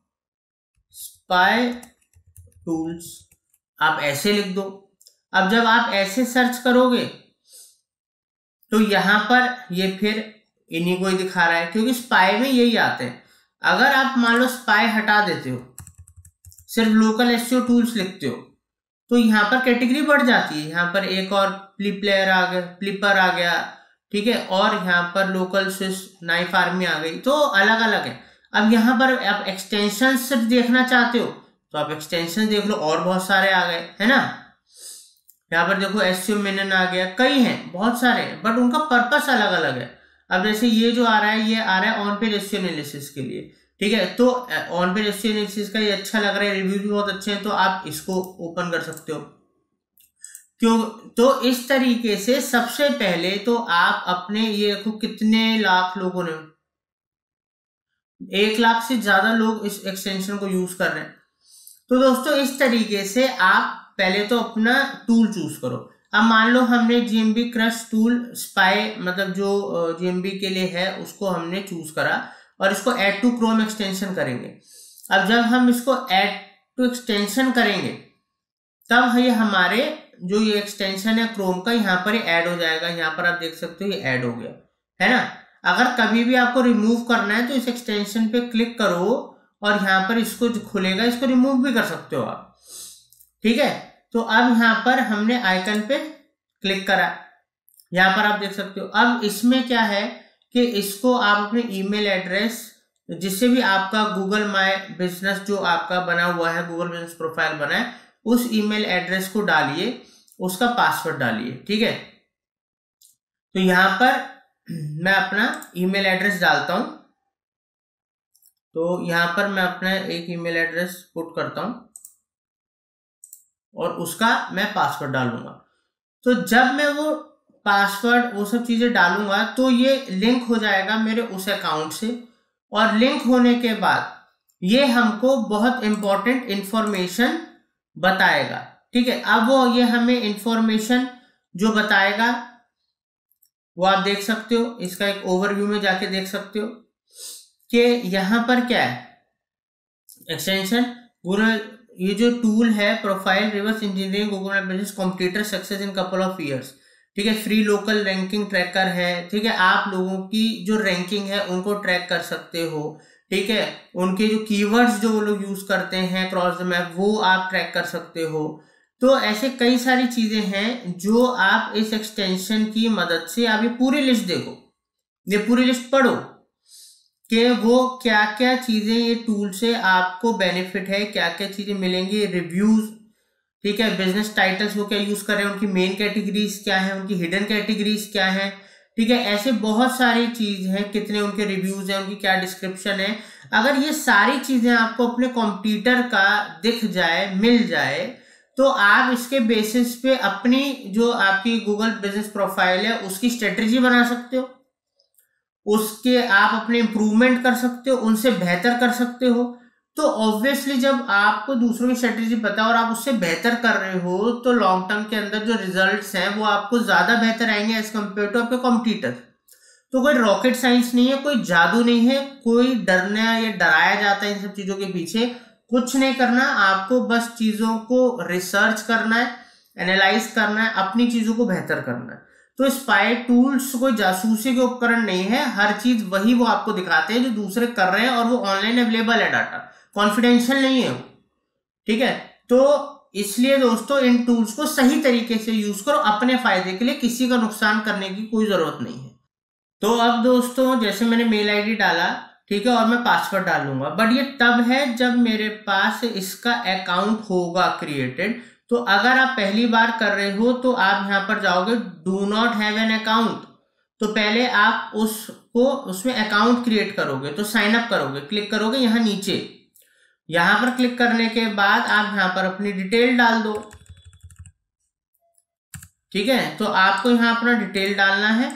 स्पाई टूल्स, आप ऐसे लिख दो। अब जब आप ऐसे सर्च करोगे तो यहां पर ये फिर इन्हीं को ही दिखा रहा है क्योंकि स्पाई में यही आते हैं। अगर आप मान लो स्पाई हटा देते हो, सिर्फ लोकल एसईओ टूल्स लिखते हो, तो यहाँ पर कैटेगरी बढ़ जाती है। यहाँ पर एक और फ्लिपर आ गया, ठीक है, और यहाँ पर लोकल स्विस नाइफ आर्मी आ गई, तो अलग अलग है। अब यहाँ पर आप एक्सटेंशन सिर्फ देखना चाहते हो तो आप एक्सटेंशन देख लो, और बहुत सारे आ गए, है ना। यहाँ पर देखो एसईओ मिनियन आ गया, कई हैं, बहुत सारे हैं, बट उनका पर्पस अलग अलग है। अब जैसे ये जो आ रहा है, ये आ रहा है ऑन पेज एसईओ एनालिसिस के लिए, ठीक है, तो ऑन पेज एसईओ एनालिसिस का ये अच्छा लग रहा है, रिव्यू भी बहुत अच्छे हैं, तो आप इसको ओपन कर सकते हो। क्यों? तो इस तरीके से सबसे पहले तो आप अपने, ये देखो कितने लाख लोगों ने, 1 लाख से ज्यादा लोग इस एक्सटेंशन को यूज कर रहे हैं। तो दोस्तों इस तरीके से आप पहले तो अपना टूल चूज करो। अब मान लो हमने GMB क्रश टूल स्पाई, मतलब जो GMB के लिए है, उसको हमने चूज करा और इसको ऐड टू क्रोम एक्सटेंशन करेंगे। अब जब हम इसको ऐड टू एक्सटेंशन करेंगे तब ये हमारे जो ये एक्सटेंशन है क्रोम का, यहाँ पर ऐड हो जाएगा। यहाँ पर आप देख सकते हो ये ऐड हो गया, है ना। अगर कभी भी आपको रिमूव करना है तो इस एक्सटेंशन पे क्लिक करो और यहाँ पर इसको जो खुलेगा इसको रिमूव भी कर सकते हो आप, ठीक है। तो अब यहाँ पर हमने आइकन पे क्लिक करा, यहाँ पर आप देख सकते हो। अब इसमें क्या है कि इसको आप अपने ईमेल एड्रेस, जिससे भी आपका गूगल माई बिजनेस जो आपका बना हुआ है, गूगल बिजनेस प्रोफाइल बना है, उस ईमेल एड्रेस को डालिए, उसका पासवर्ड डालिए, ठीक है। तो यहां पर मैं अपना ईमेल एड्रेस डालता हूं। तो यहां पर मैं अपना एक ईमेल एड्रेस पुट करता हूं और उसका मैं पासवर्ड डालूंगा। तो जब मैं वो पासवर्ड, वो सब चीजें डालूंगा तो ये लिंक हो जाएगा मेरे उस अकाउंट से, और लिंक होने के बाद ये हमको बहुत इंपॉर्टेंट इंफॉर्मेशन बताएगा, ठीक है। अब वो ये हमें इंफॉर्मेशन जो बताएगा वो आप देख सकते हो, इसका एक ओवरव्यू में जाके देख सकते हो कि यहां पर क्या है। एक्सटेंशन गूगल, ये जो टूल है profile reverse engineering Google business competitor success in couple of years, ठीक है। फ्री लोकल रैंकिंग ट्रैकर है, ठीक है, आप लोगों की जो रैंकिंग है उनको ट्रैक कर सकते हो, ठीक है। उनके जो कीवर्ड्स जो वो लोग यूज करते हैं क्रॉस द मैप, वो आप ट्रैक कर सकते हो। तो ऐसे कई सारी चीजें हैं जो आप इस एक्सटेंशन की मदद से, आप ये पूरी लिस्ट देखो, ये पूरी लिस्ट पढ़ो, कि वो क्या क्या चीजें ये टूल से आपको बेनिफिट है, क्या क्या चीजें मिलेंगी, रिव्यूज, ठीक है, बिजनेस टाइटल्स वो क्या यूज कर रहे हैं, उनकी मेन कैटेगरीज क्या है, उनकी हिडन कैटेगरीज क्या है, ठीक है, ऐसे बहुत सारी चीज हैं, कितने उनके रिव्यूज हैं, उनकी क्या डिस्क्रिप्शन है। अगर ये सारी चीजें आपको अपने कंप्यूटर का दिख जाए, मिल जाए, तो आप इसके बेसिस पे अपनी जो आपकी गूगल बिजनेस प्रोफाइल है उसकी स्ट्रेटेजी बना सकते हो, उसके आप अपने इंप्रूवमेंट कर सकते हो, उनसे बेहतर कर सकते हो। तो ऑब्वियसली जब आपको दूसरों की स्ट्रेटेजी पता है और आप उससे बेहतर कर रहे हो, तो लॉन्ग टर्म के अंदर जो रिजल्ट्स हैं वो आपको ज्यादा बेहतर आएंगे एज कम्पेयर टू आपके कॉम्पिटिटर। तो कोई रॉकेट साइंस नहीं है, कोई जादू नहीं है, कोई डरना या डराया जाता है इन सब चीजों के पीछे, कुछ नहीं करना। आपको बस चीजों को रिसर्च करना है, एनालाइज करना है, अपनी चीजों को बेहतर करना है। तो स्पाई टूल्स कोई जासूसी के उपकरण नहीं है, हर चीज वही वो आपको दिखाते हैं जो दूसरे कर रहे हैं, और वो ऑनलाइन अवेलेबल है, डाटा कॉन्फिडेंशियल नहीं है वो, ठीक है। तो इसलिए दोस्तों इन टूल्स को सही तरीके से यूज करो अपने फायदे के लिए, किसी का नुकसान करने की कोई जरूरत नहीं है। तो अब दोस्तों जैसे मैंने मेल आईडी डाला, ठीक है, और मैं पासवर्ड डालूंगा, बट ये तब है जब मेरे पास इसका अकाउंट होगा क्रिएटेड। तो अगर आप पहली बार कर रहे हो तो आप यहां पर जाओगे do not have an account, तो पहले आप उसको उसमें अकाउंट क्रिएट करोगे, तो साइन अप करोगे, क्लिक करोगे यहाँ नीचे, यहां पर क्लिक करने के बाद आप यहां पर अपनी डिटेल डाल दो, ठीक है। तो आपको यहां अपना डिटेल डालना है,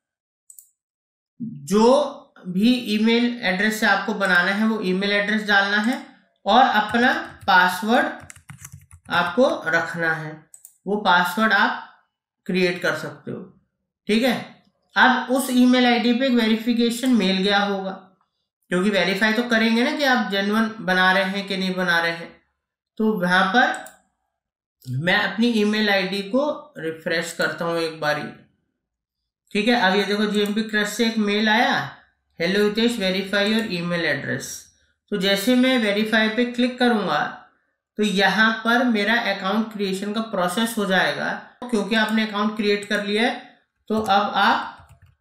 जो भी ईमेल एड्रेस से आपको बनाना है वो ईमेल एड्रेस डालना है, और अपना पासवर्ड आपको रखना है, वो पासवर्ड आप क्रिएट कर सकते हो, ठीक है। अब उस ईमेल आईडी पे एक वेरिफिकेशन मेल गया होगा, क्योंकि वेरीफाई तो करेंगे ना कि आप जेन्युइन बना रहे हैं कि नहीं बना रहे हैं। तो वहां पर मैं अपनी ईमेल आईडी को रिफ्रेश करता हूं एक बारी, ठीक है। अब ये देखो जीएमपी क्रश से एक मेल आया, hello Hitesh verify your email address. तो जैसे मैं वेरीफाई पे क्लिक करूंगा तो यहाँ पर मेरा अकाउंट क्रिएशन का प्रोसेस हो जाएगा, क्योंकि आपने अकाउंट क्रिएट कर लिया है। तो अब आप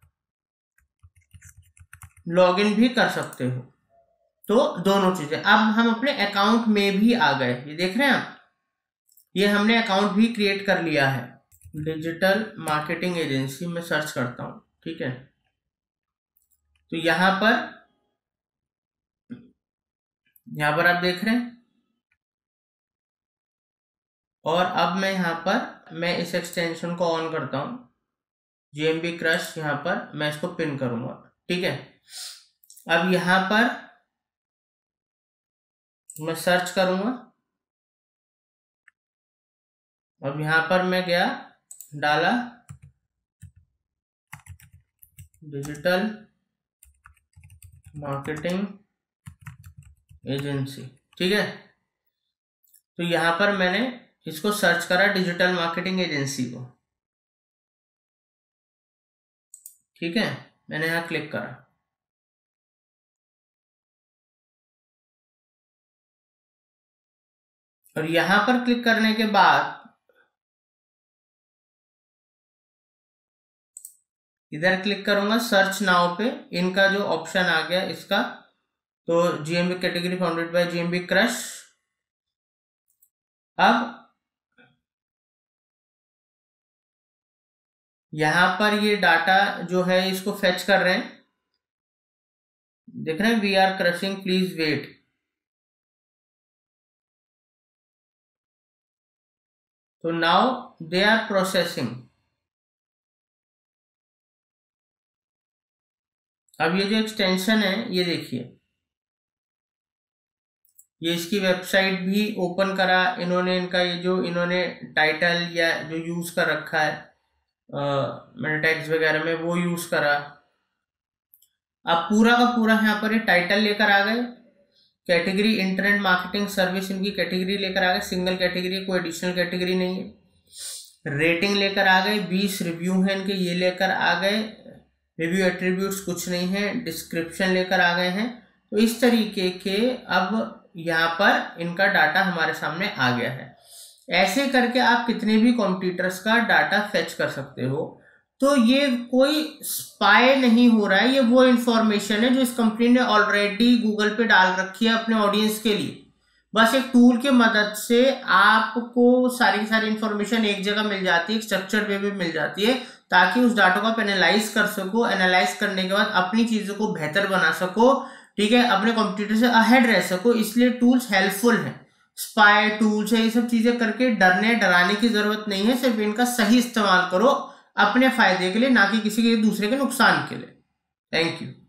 लॉगिन भी कर सकते हो। तो दोनों चीजें, अब हम अपने अकाउंट में भी आ गए, ये देख रहे हैं आप, ये हमने अकाउंट भी क्रिएट कर लिया है। डिजिटल मार्केटिंग एजेंसी में सर्च करता हूं, ठीक है। तो यहां पर आप देख रहे हैं, और अब मैं यहां पर मैं इस एक्सटेंशन को ऑन करता हूं, जीएमबी क्रश, यहां पर मैं इसको पिन करूंगा, ठीक है। अब यहां पर मैं सर्च करूंगा, अब यहां पर मैं गया, डाला डिजिटल मार्केटिंग एजेंसी, ठीक है। तो यहां पर मैंने इसको सर्च करा, डिजिटल मार्केटिंग एजेंसी को, ठीक है। मैंने यहां क्लिक करा, और यहां पर क्लिक करने के बाद इधर क्लिक करूंगा सर्च नाउ पे, इनका जो ऑप्शन आ गया इसका, तो GMB category founded by GMB crush. अब यहां पर ये डाटा जो है इसको फेच कर रहे हैं, देख रहे हैं, we are crushing please wait. तो नाउ दे आर प्रोसेसिंग। अब ये जो एक्सटेंशन है ये देखिए, ये इसकी वेबसाइट भी ओपन करा इन्होंने, इनका ये जो इन्होंने टाइटल या जो यूज कर रखा है मेटा टैग्स वगैरह में वो यूज करा। अब पूरा का पूरा यहाँ पर ये टाइटल लेकर आ गए, कैटेगरी इंटरनेट मार्केटिंग सर्विस इनकी कैटेगरी लेकर आ गए, सिंगल कैटेगरी, कोई एडिशनल कैटेगरी नहीं है। रेटिंग लेकर आ गए, 20 रिव्यू है इनके, ये लेकर आ गए, रिव्यू एट्रीब्यूट्स कुछ नहीं है, डिस्क्रिप्शन लेकर आ गए हैं। तो इस तरीके के अब यहाँ पर इनका डाटा हमारे सामने आ गया है। ऐसे करके आप कितने भी कॉम्पिटिटर्स का डाटा फेच कर सकते हो। तो ये कोई स्पाई नहीं हो रहा है, ये वो इंफॉर्मेशन है जो इस कंपनी ने ऑलरेडी गूगल पे डाल रखी है अपने ऑडियंस के लिए। बस एक टूल की मदद से आपको सारी की सारी इंफॉर्मेशन एक जगह मिल जाती है, एक स्ट्रक्चर्ड वे में मिल जाती है, ताकि उस डाटा को आप एनालाइज कर सको। एनालाइज करने के बाद अपनी चीजों को बेहतर बना सको, ठीक है, अपने कंप्यूटर से अहेड रह सको। इसलिए टूल्स हेल्पफुल हैं। स्पाई टूल्स है, ये सब चीजें करके डराने की जरूरत नहीं है। सिर्फ इनका सही इस्तेमाल करो अपने फायदे के लिए, ना कि किसी के दूसरे के नुकसान के लिए। Thank you.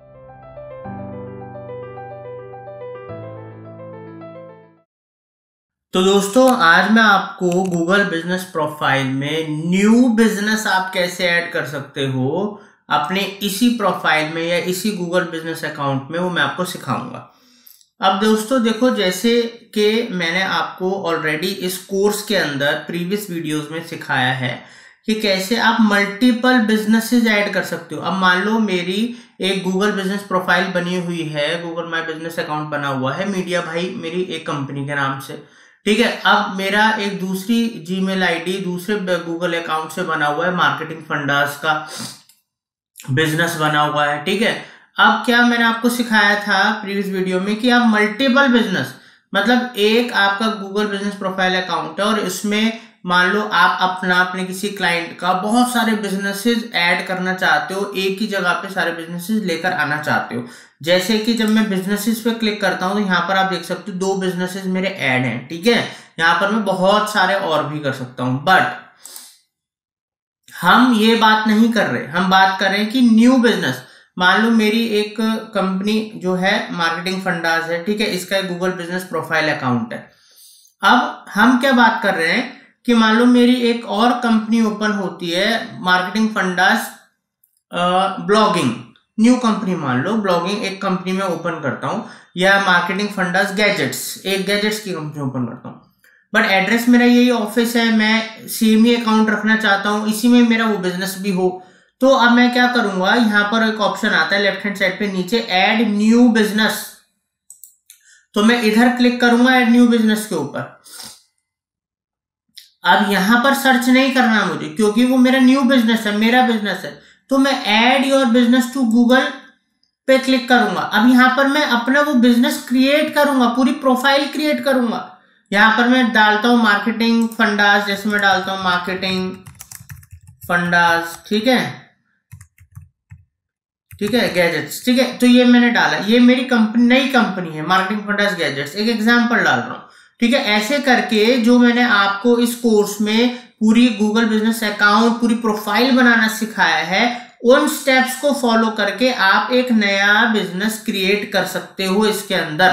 तो दोस्तों आज मैं आपको गूगल बिजनेस प्रोफाइल में न्यू बिजनेस आप कैसे ऐड कर सकते हो अपने इसी प्रोफाइल में या इसी गूगल बिजनेस अकाउंट में, वो मैं आपको सिखाऊंगा। अब दोस्तों देखो, जैसे कि मैंने आपको ऑलरेडी इस कोर्स के अंदर प्रीवियस वीडियोस में सिखाया है कि कैसे आप मल्टीपल बिजनेसेस ऐड कर सकते हो। अब मान लो मेरी एक गूगल बिजनेस प्रोफाइल बनी हुई है, गूगल माय बिजनेस अकाउंट बना हुआ है मीडिया भाई मेरी एक कंपनी के नाम से, ठीक है। अब मेरा एक दूसरी जीमेल आईडी दूसरे गूगल अकाउंट से बना हुआ है, मार्केटिंग फंडास का बिजनेस बना हुआ है, ठीक है। अब क्या मैंने आपको सिखाया था प्रीवियस वीडियो में कि आप मल्टीपल बिजनेस, मतलब एक आपका गूगल बिजनेस प्रोफाइल अकाउंट है और इसमें मान लो आप अपने किसी क्लाइंट का बहुत सारे बिजनेसेस ऐड करना चाहते हो, एक ही जगह पे सारे बिजनेसेस लेकर आना चाहते हो। जैसे कि जब मैं बिजनेसेस पे क्लिक करता हूं तो यहाँ पर आप देख सकते हो 2 बिजनेसेस मेरे ऐड हैं, ठीक है। यहाँ पर मैं बहुत सारे और भी कर सकता हूं, बट हम ये बात नहीं कर रहे, हम बात कर रहे हैं कि न्यू बिजनेस। मान लो मेरी एक कंपनी जो है मार्केटिंग फंडास है, ठीक है, इसका एक गूगल बिजनेस प्रोफाइल अकाउंट है। अब हम क्या बात कर रहे हैं कि मान लो मेरी एक और कंपनी ओपन होती है, marketing fundas blogging, new company मान लो ब्लॉगिंग एक कंपनी में ओपन करता हूं, या मार्केटिंग फंडास गैजेट्स, एक गैजेट्स की कंपनी ओपन करता हूं, बट एड्रेस मेरा यही ऑफिस है, मैं सेम ही अकाउंट रखना चाहता हूं, इसी में मेरा वो बिजनेस भी हो। तो अब मैं क्या करूंगा, यहां पर एक ऑप्शन आता है लेफ्ट हैंड साइड पे नीचे, ऐड न्यू बिजनेस। तो मैं इधर क्लिक करूंगा ऐड न्यू बिजनेस के ऊपर। अब यहां पर सर्च नहीं करना मुझे, क्योंकि वो मेरा न्यू बिजनेस है, मेरा बिजनेस है। तो मैं add your business to Google पे क्लिक करूंगा। अब यहां पर मैं अपना वो बिजनेस क्रिएट करूंगा, पूरी प्रोफाइल क्रिएट करूंगा। यहां पर मैं डालता हूं मार्केटिंग फंडास, जैसे मैं डालता हूं मार्केटिंग फंडास, ठीक है, ठीक है, गैजेट्स, ठीक है। तो ये मैंने डाला, ये मेरी कंपनी, नई कंपनी है मार्केटिंग फंडास गैजेट्स, एक एग्जांपल डाल रहा हूं, ठीक है। ऐसे करके जो मैंने आपको इस कोर्स में पूरी गूगल बिजनेस अकाउंट, पूरी प्रोफाइल बनाना सिखाया है, उन स्टेप्स को फॉलो करके आप एक नया बिजनेस क्रिएट कर सकते हो इसके अंदर।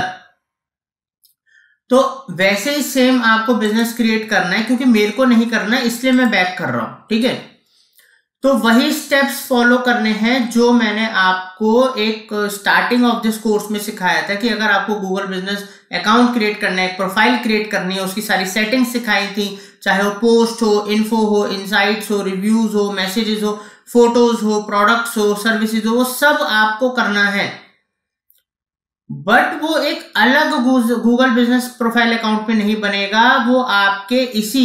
तो वैसे ही सेम आपको बिजनेस क्रिएट करना है, क्योंकि मेरे को नहीं करना है इसलिए मैं बैक कर रहा हूं, ठीक है। तो वही स्टेप्स फॉलो करने हैं जो मैंने आपको एक स्टार्टिंग ऑफ दिस कोर्स में सिखाया था, कि अगर आपको गूगल बिजनेस अकाउंट क्रिएट करना है, एक प्रोफाइल क्रिएट करनी है, उसकी सारी सेटिंग्स सिखाई थी, चाहे वो पोस्ट हो, इन्फो हो, इनसाइट्स हो, रिव्यूज हो, मैसेजेस हो, फोटोज हो, प्रोडक्ट्स हो, सर्विसेज हो, वो सब आपको करना है। बट वो एक अलग गूगल बिजनेस प्रोफाइल अकाउंट में नहीं बनेगा, वो आपके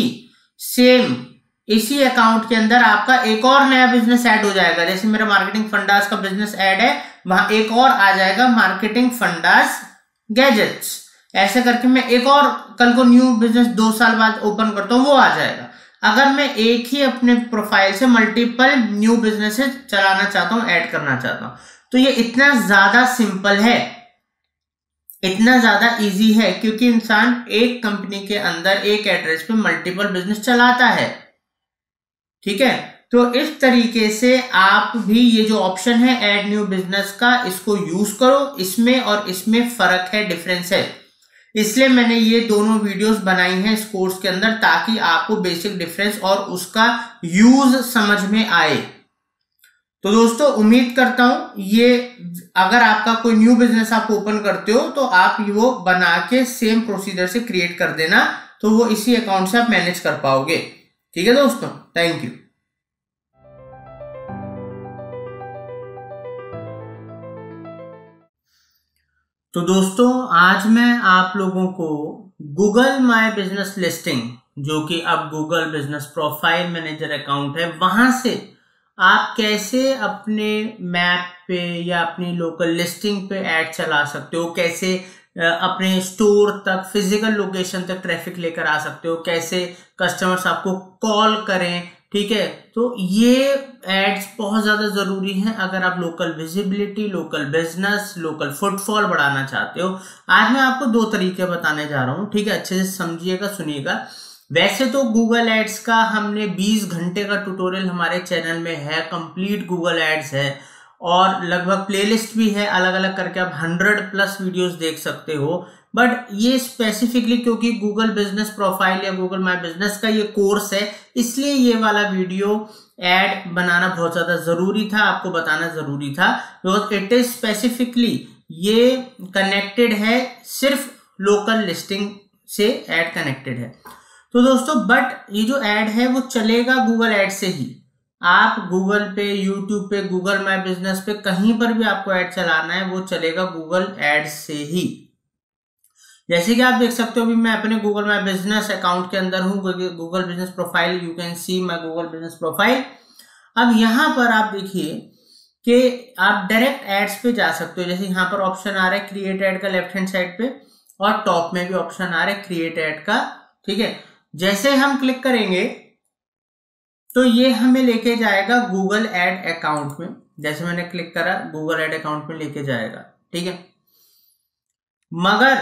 इसी अकाउंट के अंदर आपका एक और नया बिजनेस ऐड हो जाएगा। जैसे मेरा मार्केटिंग फंडास का बिजनेस ऐड है, वहां एक और आ जाएगा मार्केटिंग फंडास गैजेट्स। ऐसे करके मैं एक और कल को न्यू बिजनेस 2 साल बाद ओपन करता हूं, वो आ जाएगा। अगर मैं एक ही अपने प्रोफाइल से मल्टीपल न्यू बिजनेसेस चलाना चाहता हूं, ऐड करना चाहता हूं, तो ये इतना ज्यादा सिंपल है, इतना ज्यादा इजी है, क्योंकि इंसान एक कंपनी के अंदर एक एड्रेस पे मल्टीपल बिजनेस चलाता है, ठीक है। तो इस तरीके से आप भी ये जो ऑप्शन है ऐड न्यू बिजनेस का, इसको यूज करो। इसमें और इसमें फर्क है, डिफरेंस है, इसलिए मैंने ये दोनों वीडियोस बनाई हैं इस कोर्स के अंदर, ताकि आपको बेसिक डिफरेंस और उसका यूज समझ में आए। तो दोस्तों उम्मीद करता हूं ये, अगर आपका कोई न्यू बिजनेस आप ओपन करते हो तो आप वो बना के सेम प्रोसीजर से क्रिएट कर देना, तो वो इसी अकाउंट से आप मैनेज कर पाओगे, ठीक है दोस्तों। Thank you. तो दोस्तों आज मैं आप लोगों को गूगल माय बिजनेस लिस्टिंग, जो कि अब Google business profile manager account है, वहां से आप कैसे अपने मैप पे या अपनी लोकल लिस्टिंग पे ऐड चला सकते हो, कैसे अपने स्टोर तक, फिजिकल लोकेशन तक ट्रैफिक लेकर आ सकते हो, कैसे कस्टमर्स आपको कॉल करें, ठीक है। तो ये एड्स बहुत ज्यादा जरूरी हैं अगर आप local visibility, local business, local footfall बढ़ाना चाहते हो। आज मैं आपको 2 तरीके बताने जा रहा हूं, ठीक है, अच्छे से समझिएगा, सुनिएगा। वैसे तो गूगल एड्स का हमने 20 घंटे का ट्यूटोरियल हमारे चैनल में है, कंप्लीट गूगल एड्स है और लगभग प्लेलिस्ट भी है, अलग अलग करके आप 100+ वीडियोस देख सकते हो। बट ये स्पेसिफिकली क्योंकि गूगल बिजनेस प्रोफाइल या गूगल माय बिजनेस का ये कोर्स है, इसलिए ये वाला वीडियो एड बनाना बहुत ज्यादा जरूरी था, आपको बताना जरूरी था, बिकॉज इट इज स्पेसिफिकली ये कनेक्टेड है, सिर्फ लोकल लिस्टिंग से एड कनेक्टेड है। तो दोस्तों बट ये जो ऐड है वो चलेगा गूगल ऐड से ही। आप गूगल पे, यूट्यूब पे, गूगल माय बिजनेस पे, कहीं पर भी आपको ऐड चलाना है वो चलेगा गूगल ऐड से ही। जैसे कि आप देख सकते हो अभी मैं अपने गूगल माय बिजनेस अकाउंट के अंदर हूं, Google business profile, you can see my Google business profile. अब यहां पर आप देखिए कि आप डायरेक्ट एड्स पे जा सकते हो। जैसे यहां पर ऑप्शन आ रहा है क्रिएट एड का लेफ्ट हैंड साइड पे, और टॉप में भी ऑप्शन आ रहा है क्रिएट एड का, ठीक है। जैसे हम क्लिक करेंगे तो ये हमें लेके जाएगा गूगल एड अकाउंट में। जैसे मैंने क्लिक करा गूगल एड अकाउंट में लेके जाएगा, ठीक है। मगर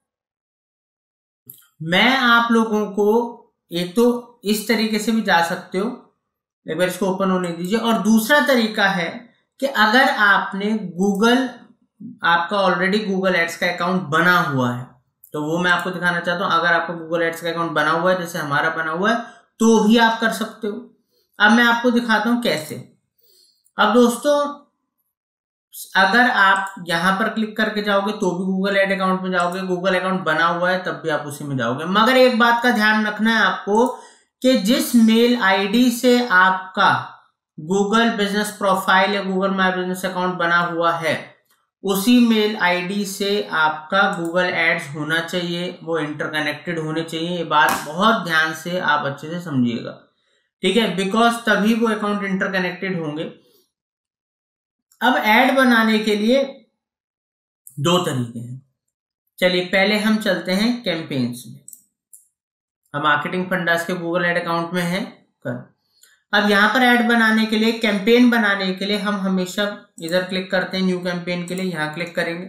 मैं आप लोगों को एक तो इस तरीके से भी जा सकते हो, एक बार इसको ओपन होने दीजिए, और दूसरा तरीका है कि अगर आपने आपका ऑलरेडी गूगल एड्स का अकाउंट बना हुआ है तो वो मैं आपको दिखाना चाहता हूं। अगर आपका गूगल एड्स का अकाउंट बना हुआ है, जैसे हमारा बना हुआ है, तो भी आप कर सकते हो। अब मैं आपको दिखाता हूं कैसे। अब दोस्तों अगर आप यहां पर क्लिक करके जाओगे तो भी गूगल एड अकाउंट में जाओगे, गूगल अकाउंट बना हुआ है तब भी आप उसी में जाओगे। मगर एक बात का ध्यान रखना है आपको कि जिस मेल आईडी से आपका गूगल बिजनेस प्रोफाइल या गूगल माय बिजनेस अकाउंट बना हुआ है, उसी मेल आईडी से आपका गूगल एड्स होना चाहिए, वो इंटरकनेक्टेड होने चाहिए। ये बात बहुत ध्यान से आप अच्छे से समझिएगा, ठीक है, बिकॉज तभी वो अकाउंट इंटरकनेक्टेड होंगे। अब ऐड बनाने के लिए 2 तरीके हैं। चलिए पहले हम चलते हैं कैंपेन्स में। हम मार्केटिंग फंडास के गूगल एड अकाउंट में है कर। अब यहां पर ऐड बनाने के लिए, कैंपेन बनाने के लिए हम हमेशा इधर क्लिक करते हैं, न्यू कैंपेन के लिए यहां क्लिक करेंगे।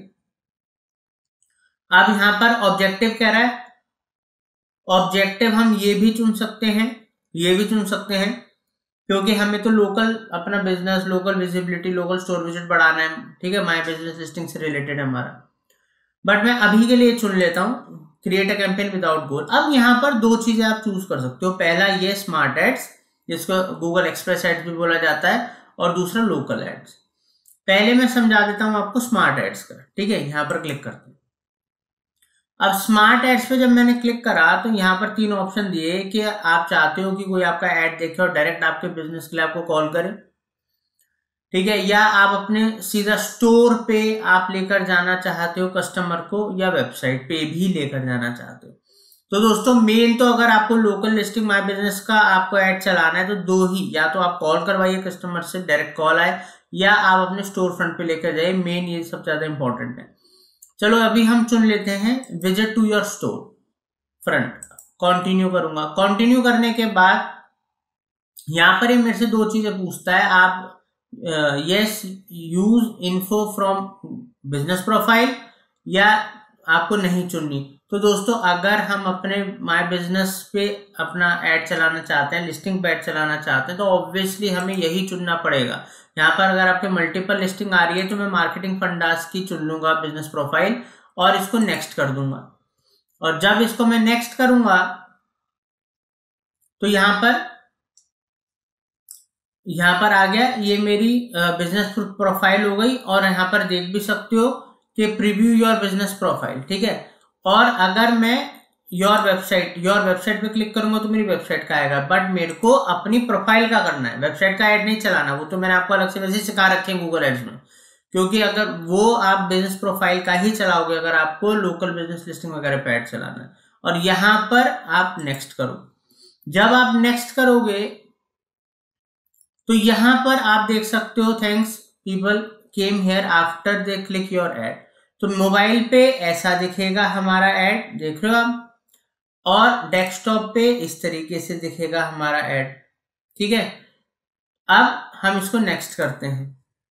अब यहां पर ऑब्जेक्टिव कह रहा है, ऑब्जेक्टिव हम ये भी चुन सकते हैं, ये भी चुन सकते हैं, क्योंकि हमें तो लोकल अपना बिजनेस, local visibility, local store visit बढ़ाना है, ठीक है, माय बिजनेस लिस्टिंग से रिलेटेड है हमारा। बट मैं अभी के लिए चुन लेता हूं create a campaign without goal. अब यहां पर 2 चीजें आप चूज कर सकते हो। पहला ये स्मार्ट एड्स, जिसको गूगल एक्सप्रेस एड्स भी बोला जाता है, और दूसरा लोकल एड्स। पहले मैं समझा देता हूं आपको स्मार्ट एड्स का, ठीक है। यहां पर क्लिक करते हैं। अब स्मार्ट एड्स पे जब मैंने क्लिक करा तो यहां पर 3 ऑप्शन दिए कि आप चाहते हो कि कोई आपका एड देखे और डायरेक्ट आपके बिजनेस के लिए आपको कॉल करे, ठीक है, या आप अपने सीधा स्टोर पे आप लेकर जाना चाहते हो कस्टमर को, या वेबसाइट पे भी लेकर जाना चाहते हो। तो दोस्तों मेन तो अगर आपको लोकल लिस्टिंग माय बिजनेस का आपको ऐड चलाना है तो 2 ही, या तो आप कॉल करवाइए कस्टमर से, डायरेक्ट कॉल आए, या आप अपने स्टोर फ्रंट पे लेकर जाइए। मेन ये सबसे ज्यादा इंपॉर्टेंट है। चलो अभी हम चुन लेते हैं visit to your store front, continue करूंगा। कंटिन्यू करने के बाद यहां पर ये मेरे से 2 चीजें पूछता है, आप yes use info from business profile, या आपको नहीं चुननी। तो दोस्तों अगर हम अपने माय बिजनेस पे अपना ऐड चलाना चाहते हैं, लिस्टिंग पे ऐड चलाना चाहते हैं, तो ऑब्वियसली हमें यही चुनना पड़ेगा। यहाँ पर अगर आपके मल्टीपल लिस्टिंग आ रही है तो मैं मार्केटिंग फंडास की चुन लूंगा बिजनेस प्रोफाइल, और इसको नेक्स्ट कर दूंगा। और जब इसको मैं नेक्स्ट करूंगा तो यहाँ पर आ गया, ये मेरी बिजनेस प्रोफाइल हो गई। और यहाँ पर देख भी सकते हो कि प्रीव्यू योर बिजनेस प्रोफाइल, ठीक है। और अगर मैं योर वेबसाइट पे क्लिक करूंगा तो मेरी वेबसाइट का आएगा, बट मेरे को अपनी प्रोफाइल का करना है, वेबसाइट का ऐड नहीं चलाना। वो तो मैंने आपको अलग से वैसे सिखा रखे हैं गूगल एड्स में, क्योंकि अगर वो आप बिजनेस प्रोफाइल का ही चलाओगे अगर आपको लोकल बिजनेस लिस्टिंग वगैरह पे ऐड चलाना है। और यहां पर आप नेक्स्ट करो। जब आप नेक्स्ट करोगे तो यहां पर आप देख सकते हो thanks people came here after they click your ad. तो मोबाइल पे ऐसा दिखेगा हमारा एड, देख रहे हो आप, और डेस्कटॉप पे इस तरीके से दिखेगा हमारा एड। ठीक है, अब हम इसको नेक्स्ट करते हैं।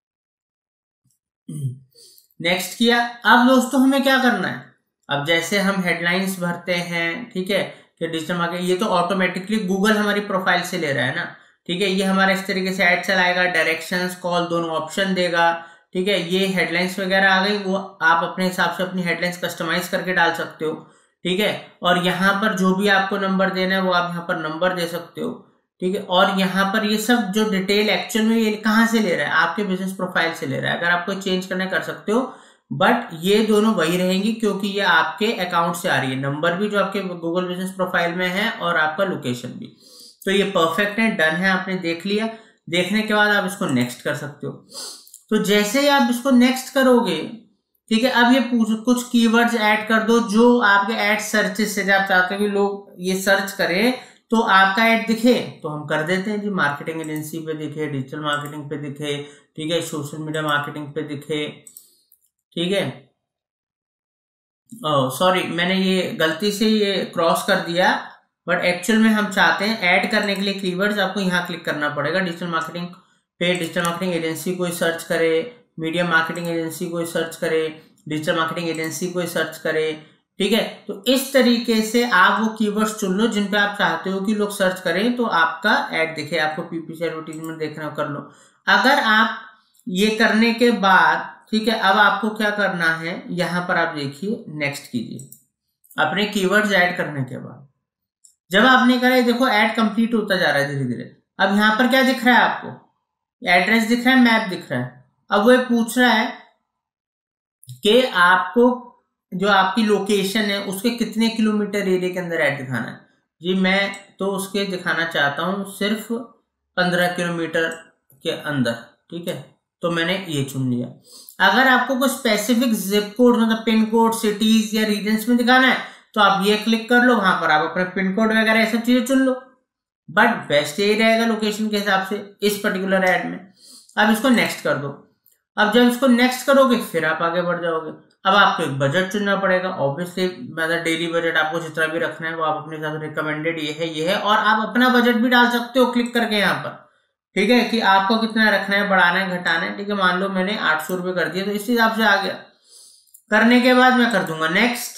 नेक्स्ट किया। अब दोस्तों हमें क्या करना है, अब जैसे हम हेडलाइंस भरते हैं, ठीक है, कि डिजिटल मार्केटिंग, ये तो ऑटोमेटिकली गूगल हमारी प्रोफाइल से ले रहा है ना, ठीक है, ये हमारा इस तरीके से ऐड चलाएगा, डायरेक्शंस, कॉल दोनों ऑप्शन देगा। ठीक है, ये हेडलाइंस वगैरह आ गई, वो आप अपने हिसाब से अपनी हेडलाइंस कस्टमाइज करके डाल सकते हो। ठीक है, और यहाँ पर जो भी आपको नंबर देना है वो आप यहाँ पर नंबर दे सकते हो। ठीक है, और यहाँ पर ये सब जो डिटेल एक्चुअल में ये कहाँ से ले रहा है, आपके बिजनेस प्रोफाइल से ले रहा है। अगर आपको चेंज करना कर सकते हो, बट ये दोनों वही रहेंगी क्योंकि ये आपके अकाउंट से आ रही है, नंबर भी जो आपके गूगल बिजनेस प्रोफाइल में है और आपका लोकेशन भी। तो ये परफेक्ट है, डन है, आपने देख लिया। देखने के बाद आप इसको नेक्स्ट कर सकते हो। तो जैसे ही आप इसको नेक्स्ट करोगे, ठीक है, अब ये कुछ कीवर्ड्स ऐड कर दो जो आपके ऐड सर्चेस से, जब आप चाहते हो कि लोग ये सर्च करें तो आपका ऐड दिखे, तो हम कर देते हैं जी, मार्केटिंग एजेंसी पे दिखे, डिजिटल मार्केटिंग पे दिखे, ठीक है, सोशल मीडिया मार्केटिंग पे दिखे। ठीक है, सॉरी मैंने ये गलती से ये क्रॉस कर दिया, बट एक्चुअल में हम चाहते हैं ऐड करने के लिए कीवर्ड्स, आपको यहाँ क्लिक करना पड़ेगा। डिजिटल मार्केटिंग पे डिजिटल मार्केटिंग एजेंसी कोई सर्च करे, मीडिया मार्केटिंग एजेंसी कोई सर्च करे, डिजिटल मार्केटिंग एजेंसी कोई सर्च करे। ठीक है, तो इस तरीके से आप वो कीवर्ड्स चुन लो जिन पे आप चाहते हो कि लोग सर्च करें तो आपका ऐड दिखे, आपको पीपीसी एडवर्टीजमेंट देखना कर लो। अगर आप ये करने के बाद, ठीक है, अब आपको क्या करना है, यहां पर आप देखिए नेक्स्ट कीजिए अपने कीवर्ड्स ऐड करने के बाद। जब आपने करा, देखो ऐड कंप्लीट होता जा रहा है धीरे धीरे। अब यहां पर क्या दिख रहा है आपको, एड्रेस दिख रहा है, मैप दिख रहा है। अब वो पूछ रहा है कि आपको जो आपकी लोकेशन है उसके कितने किलोमीटर एरिया के अंदर ऐड दिखाना है। जी मैं तो उसके दिखाना चाहता हूं सिर्फ 15 किलोमीटर के अंदर। ठीक है, तो मैंने ये चुन लिया। अगर आपको कोई स्पेसिफिक जिप कोड, मतलब पिन कोड, सिटीज या रीजन्स में दिखाना है तो आप ये क्लिक कर लो, वहां पर आप अपने पिन कोड वगैरह ये सब चीजें चुन लो, बट बेस्ट यही रहेगा लोकेशन के हिसाब से इस पर्टिकुलर ऐड में। अब इसको नेक्स्ट कर दो। अब जब इसको नेक्स्ट करोगे फिर आप आगे बढ़ जाओगे। अब आपको एक बजट चुनना पड़ेगा, ऑब्वियसली मतलब डेली बजट आपको जितना भी रखना है वो आप अपने हिसाब से, रिकमेंडेड ये है, और आप अपना बजट भी डाल सकते हो क्लिक करके यहाँ पर। ठीक है, कि आपको कितना रखना है, बढ़ाना है, घटाना है। ठीक है, मान लो मैंने 800 रुपये कर दिया तो इस हिसाब से आ गया। करने के बाद मैं कर दूंगा नेक्स्ट।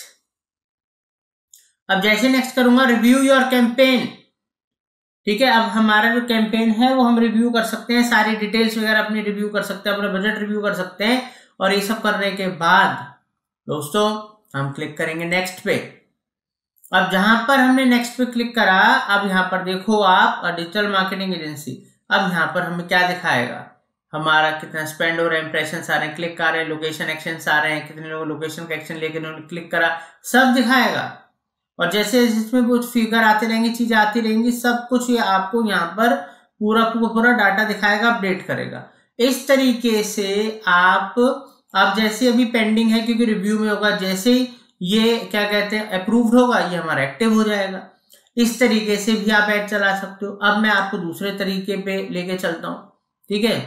अब जैसे नेक्स्ट करूंगा, रिव्यू योर कैंपेन। ठीक है, अब हमारा जो कैंपेन है वो हम रिव्यू कर सकते हैं, सारी डिटेल्स वगैरह अपनी रिव्यू कर सकते हैं, अपना बजट रिव्यू कर सकते हैं। और ये सब करने के बाद दोस्तों हम क्लिक करेंगे नेक्स्ट पे। अब जहां पर हमने नेक्स्ट पे क्लिक करा, अब यहां पर देखो आप डिजिटल मार्केटिंग एजेंसी। अब यहां पर हमें क्या दिखाएगा, हमारा कितना स्पेंड हो रहा है, इंप्रेशन आ रहे हैं, क्लिक आ रहे हैं, लोकेशन एक्शन आ रहे हैं, कितने लोगों लोकेशन का एक्शन लेके उन्होंने क्लिक करा, सब दिखाएगा। और जैसे इसमें कुछ फिगर आते रहेंगे, चीजें आती रहेंगी, सब कुछ ये आपको यहाँ पर पूरा डाटा दिखाएगा, अपडेट करेगा। इस तरीके से आप जैसे अभी पेंडिंग है क्योंकि रिव्यू में होगा, जैसे ही ये क्या कहते हैं अप्रूव्ड होगा, ये हमारा एक्टिव हो जाएगा। इस तरीके से भी आप ऐड चला सकते हो। अब मैं आपको दूसरे तरीके पे लेके चलता हूं। ठीक है,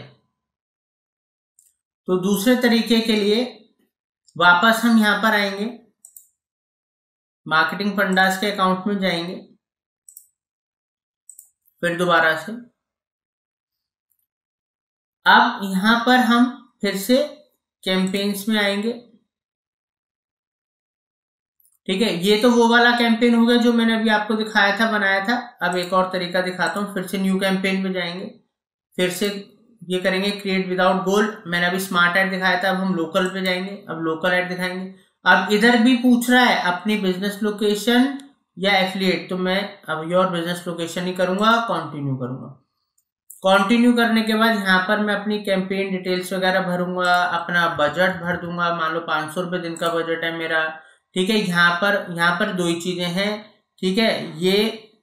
तो दूसरे तरीके के लिए वापस हम यहां पर आएंगे, मार्केटिंग फंडास के अकाउंट में जाएंगे, फिर दोबारा से। अब यहां पर हम फिर से कैंपेन्स में आएंगे। ठीक है, ये तो वो वाला कैंपेन हो गया जो मैंने अभी आपको दिखाया था, बनाया था। अब एक और तरीका दिखाता हूं, फिर से न्यू कैंपेन में जाएंगे, फिर से ये करेंगे क्रिएट विदाउट गोल। मैंने अभी स्मार्ट ऐड दिखाया था, अब हम लोकल पे जाएंगे, अब लोकल ऐड दिखाएंगे। अब इधर भी पूछ रहा है अपनी बिजनेस लोकेशन या एफिलिएट, तो मैं अब योर बिजनेस लोकेशन ही करूंगा, कंटिन्यू करूंगा। कंटिन्यू करने के बाद यहाँ पर मैं अपनी कैंपेन डिटेल्स वगैरह भरूंगा, अपना बजट भर दूंगा। मान लो 500 रुपये दिन का बजट है मेरा। ठीक है, यहाँ पर दो ही चीजें हैं। ठीक है, ये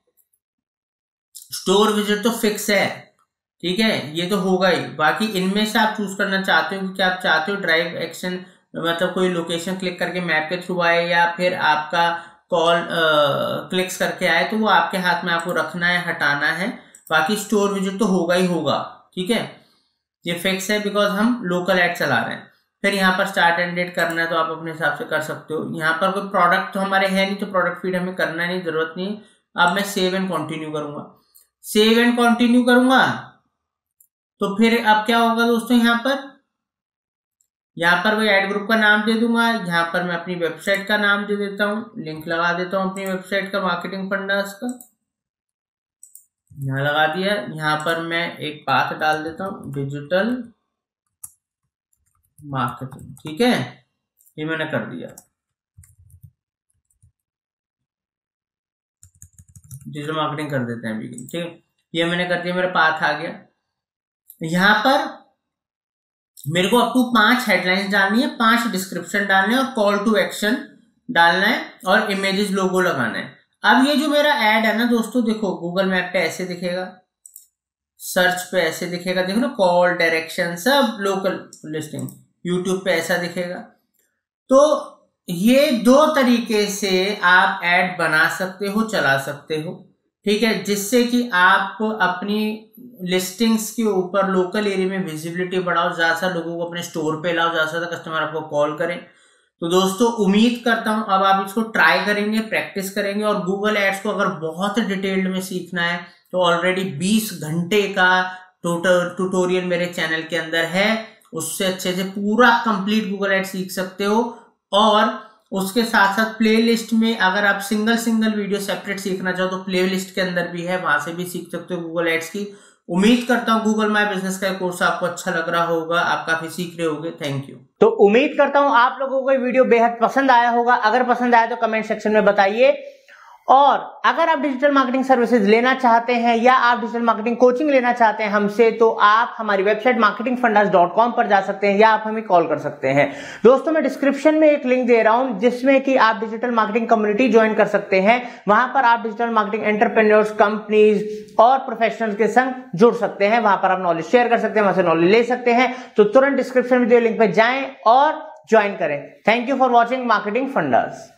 स्टोर विजिट तो फिक्स है, ठीक है, ये तो होगा ही। बाकी इनमें से आप चूज करना चाहते हो कि क्या आप चाहते हो ड्राइव एक्शन, मतलब कोई लोकेशन क्लिक करके मैप के थ्रू आए या फिर आपका कॉल क्लिक्स करके आए, तो वो आपके हाथ में, आपको रखना है, हटाना है। बाकी स्टोर विजिट तो होगा ही होगा, ठीक है, ये फिक्स है बिकॉज हम लोकल एड चला रहे हैं। फिर यहाँ पर स्टार्ट एंड डेट करना है तो आप अपने हिसाब से कर सकते हो। यहाँ पर कोई प्रोडक्ट तो हमारे है नहीं तो प्रोडक्ट फीड हमें करना नहीं, जरूरत नहीं। अब मैं सेव एंड कंटिन्यू करूंगा, सेव एंड कंटिन्यू करूंगा तो फिर अब क्या होगा दोस्तों, यहाँ पर वही एड ग्रुप का नाम दे दूंगा। यहाँ पर मैं अपनी वेबसाइट का नाम दे देता हूँ, लिंक लगा देता हूँ अपनी वेबसाइट का, मार्केटिंग फंडास का, यहाँ लगा दिया। यहाँ पर मैं एक पाथ डाल देता हूँ, डिजिटल मार्केटिंग, ठीक है, ये मैंने कर दिया। डिजिटल मार्केटिंग कर देते हैं अभी, ठीक है, ये मैंने कर दिया, मेरा पाथ आ गया। यहाँ पर मेरे को अप टू 5 हेडलाइंस डालनी है, 5 डिस्क्रिप्शन डालने और कॉल टू एक्शन डालना है और इमेजेस लोगो लगाना है। अब ये जो मेरा ऐड है ना दोस्तों, देखो गूगल मैप पे ऐसे दिखेगा, सर्च पे ऐसे दिखेगा, देखो ना, कॉल, डायरेक्शन, सब लोकल लिस्टिंग। यूट्यूब पे ऐसा दिखेगा। तो ये 2 तरीके से आप ऐड बना सकते हो, चला सकते हो, ठीक है, जिससे कि आप अपनी लिस्टिंग्स के ऊपर लोकल एरिया में विजिबिलिटी बढ़ाओ, ज्यादा से लोगों को अपने स्टोर पे लाओ, ज्यादा से कस्टमर आपको कॉल करें। तो दोस्तों उम्मीद करता हूं अब आप इसको ट्राई करेंगे, प्रैक्टिस करेंगे, और गूगल एड्स को अगर बहुत डिटेल्ड में सीखना है तो ऑलरेडी 20 घंटे का ट्यूटोरियल मेरे चैनल के अंदर है, उससे अच्छे से पूरा कंप्लीट गूगल एड्स सीख सकते हो। और उसके साथ साथ प्लेलिस्ट में अगर आप सिंगल वीडियो सेपरेट सीखना चाहो तो प्लेलिस्ट के अंदर भी है, वहां से भी सीख सकते हो गूगल एड्स की। उम्मीद करता हूं गूगल माय बिजनेस का कोर्स आपको अच्छा लग रहा होगा, आप काफी सीख रहे होगे। Thank you.
तो उम्मीद करता हूं आप लोगों को ये वीडियो बेहद पसंद आया होगा। अगर पसंद आया तो कमेंट सेक्शन में बताइए, और अगर आप डिजिटल मार्केटिंग सर्विसेज लेना चाहते हैं या आप डिजिटल मार्केटिंग कोचिंग लेना चाहते हैं हमसे, तो आप हमारी वेबसाइट marketingfundas.com पर जा सकते हैं या आप हमें कॉल कर सकते हैं। दोस्तों मैं डिस्क्रिप्शन में एक लिंक दे रहा हूं जिसमें कि आप डिजिटल मार्केटिंग कम्युनिटी ज्वाइन कर सकते हैं। वहां पर आप डिजिटल मार्केटिंग एंटरप्रेन्योर्स, कंपनीज और प्रोफेशनल्स के संग जुड़ सकते हैं। वहां पर आप नॉलेज शेयर कर सकते हैं, वहां से नॉलेज ले सकते हैं। तो तुरंत डिस्क्रिप्शन में दिए लिंक पे जाएं और ज्वाइन करें। Thank you for watching marketing fundas.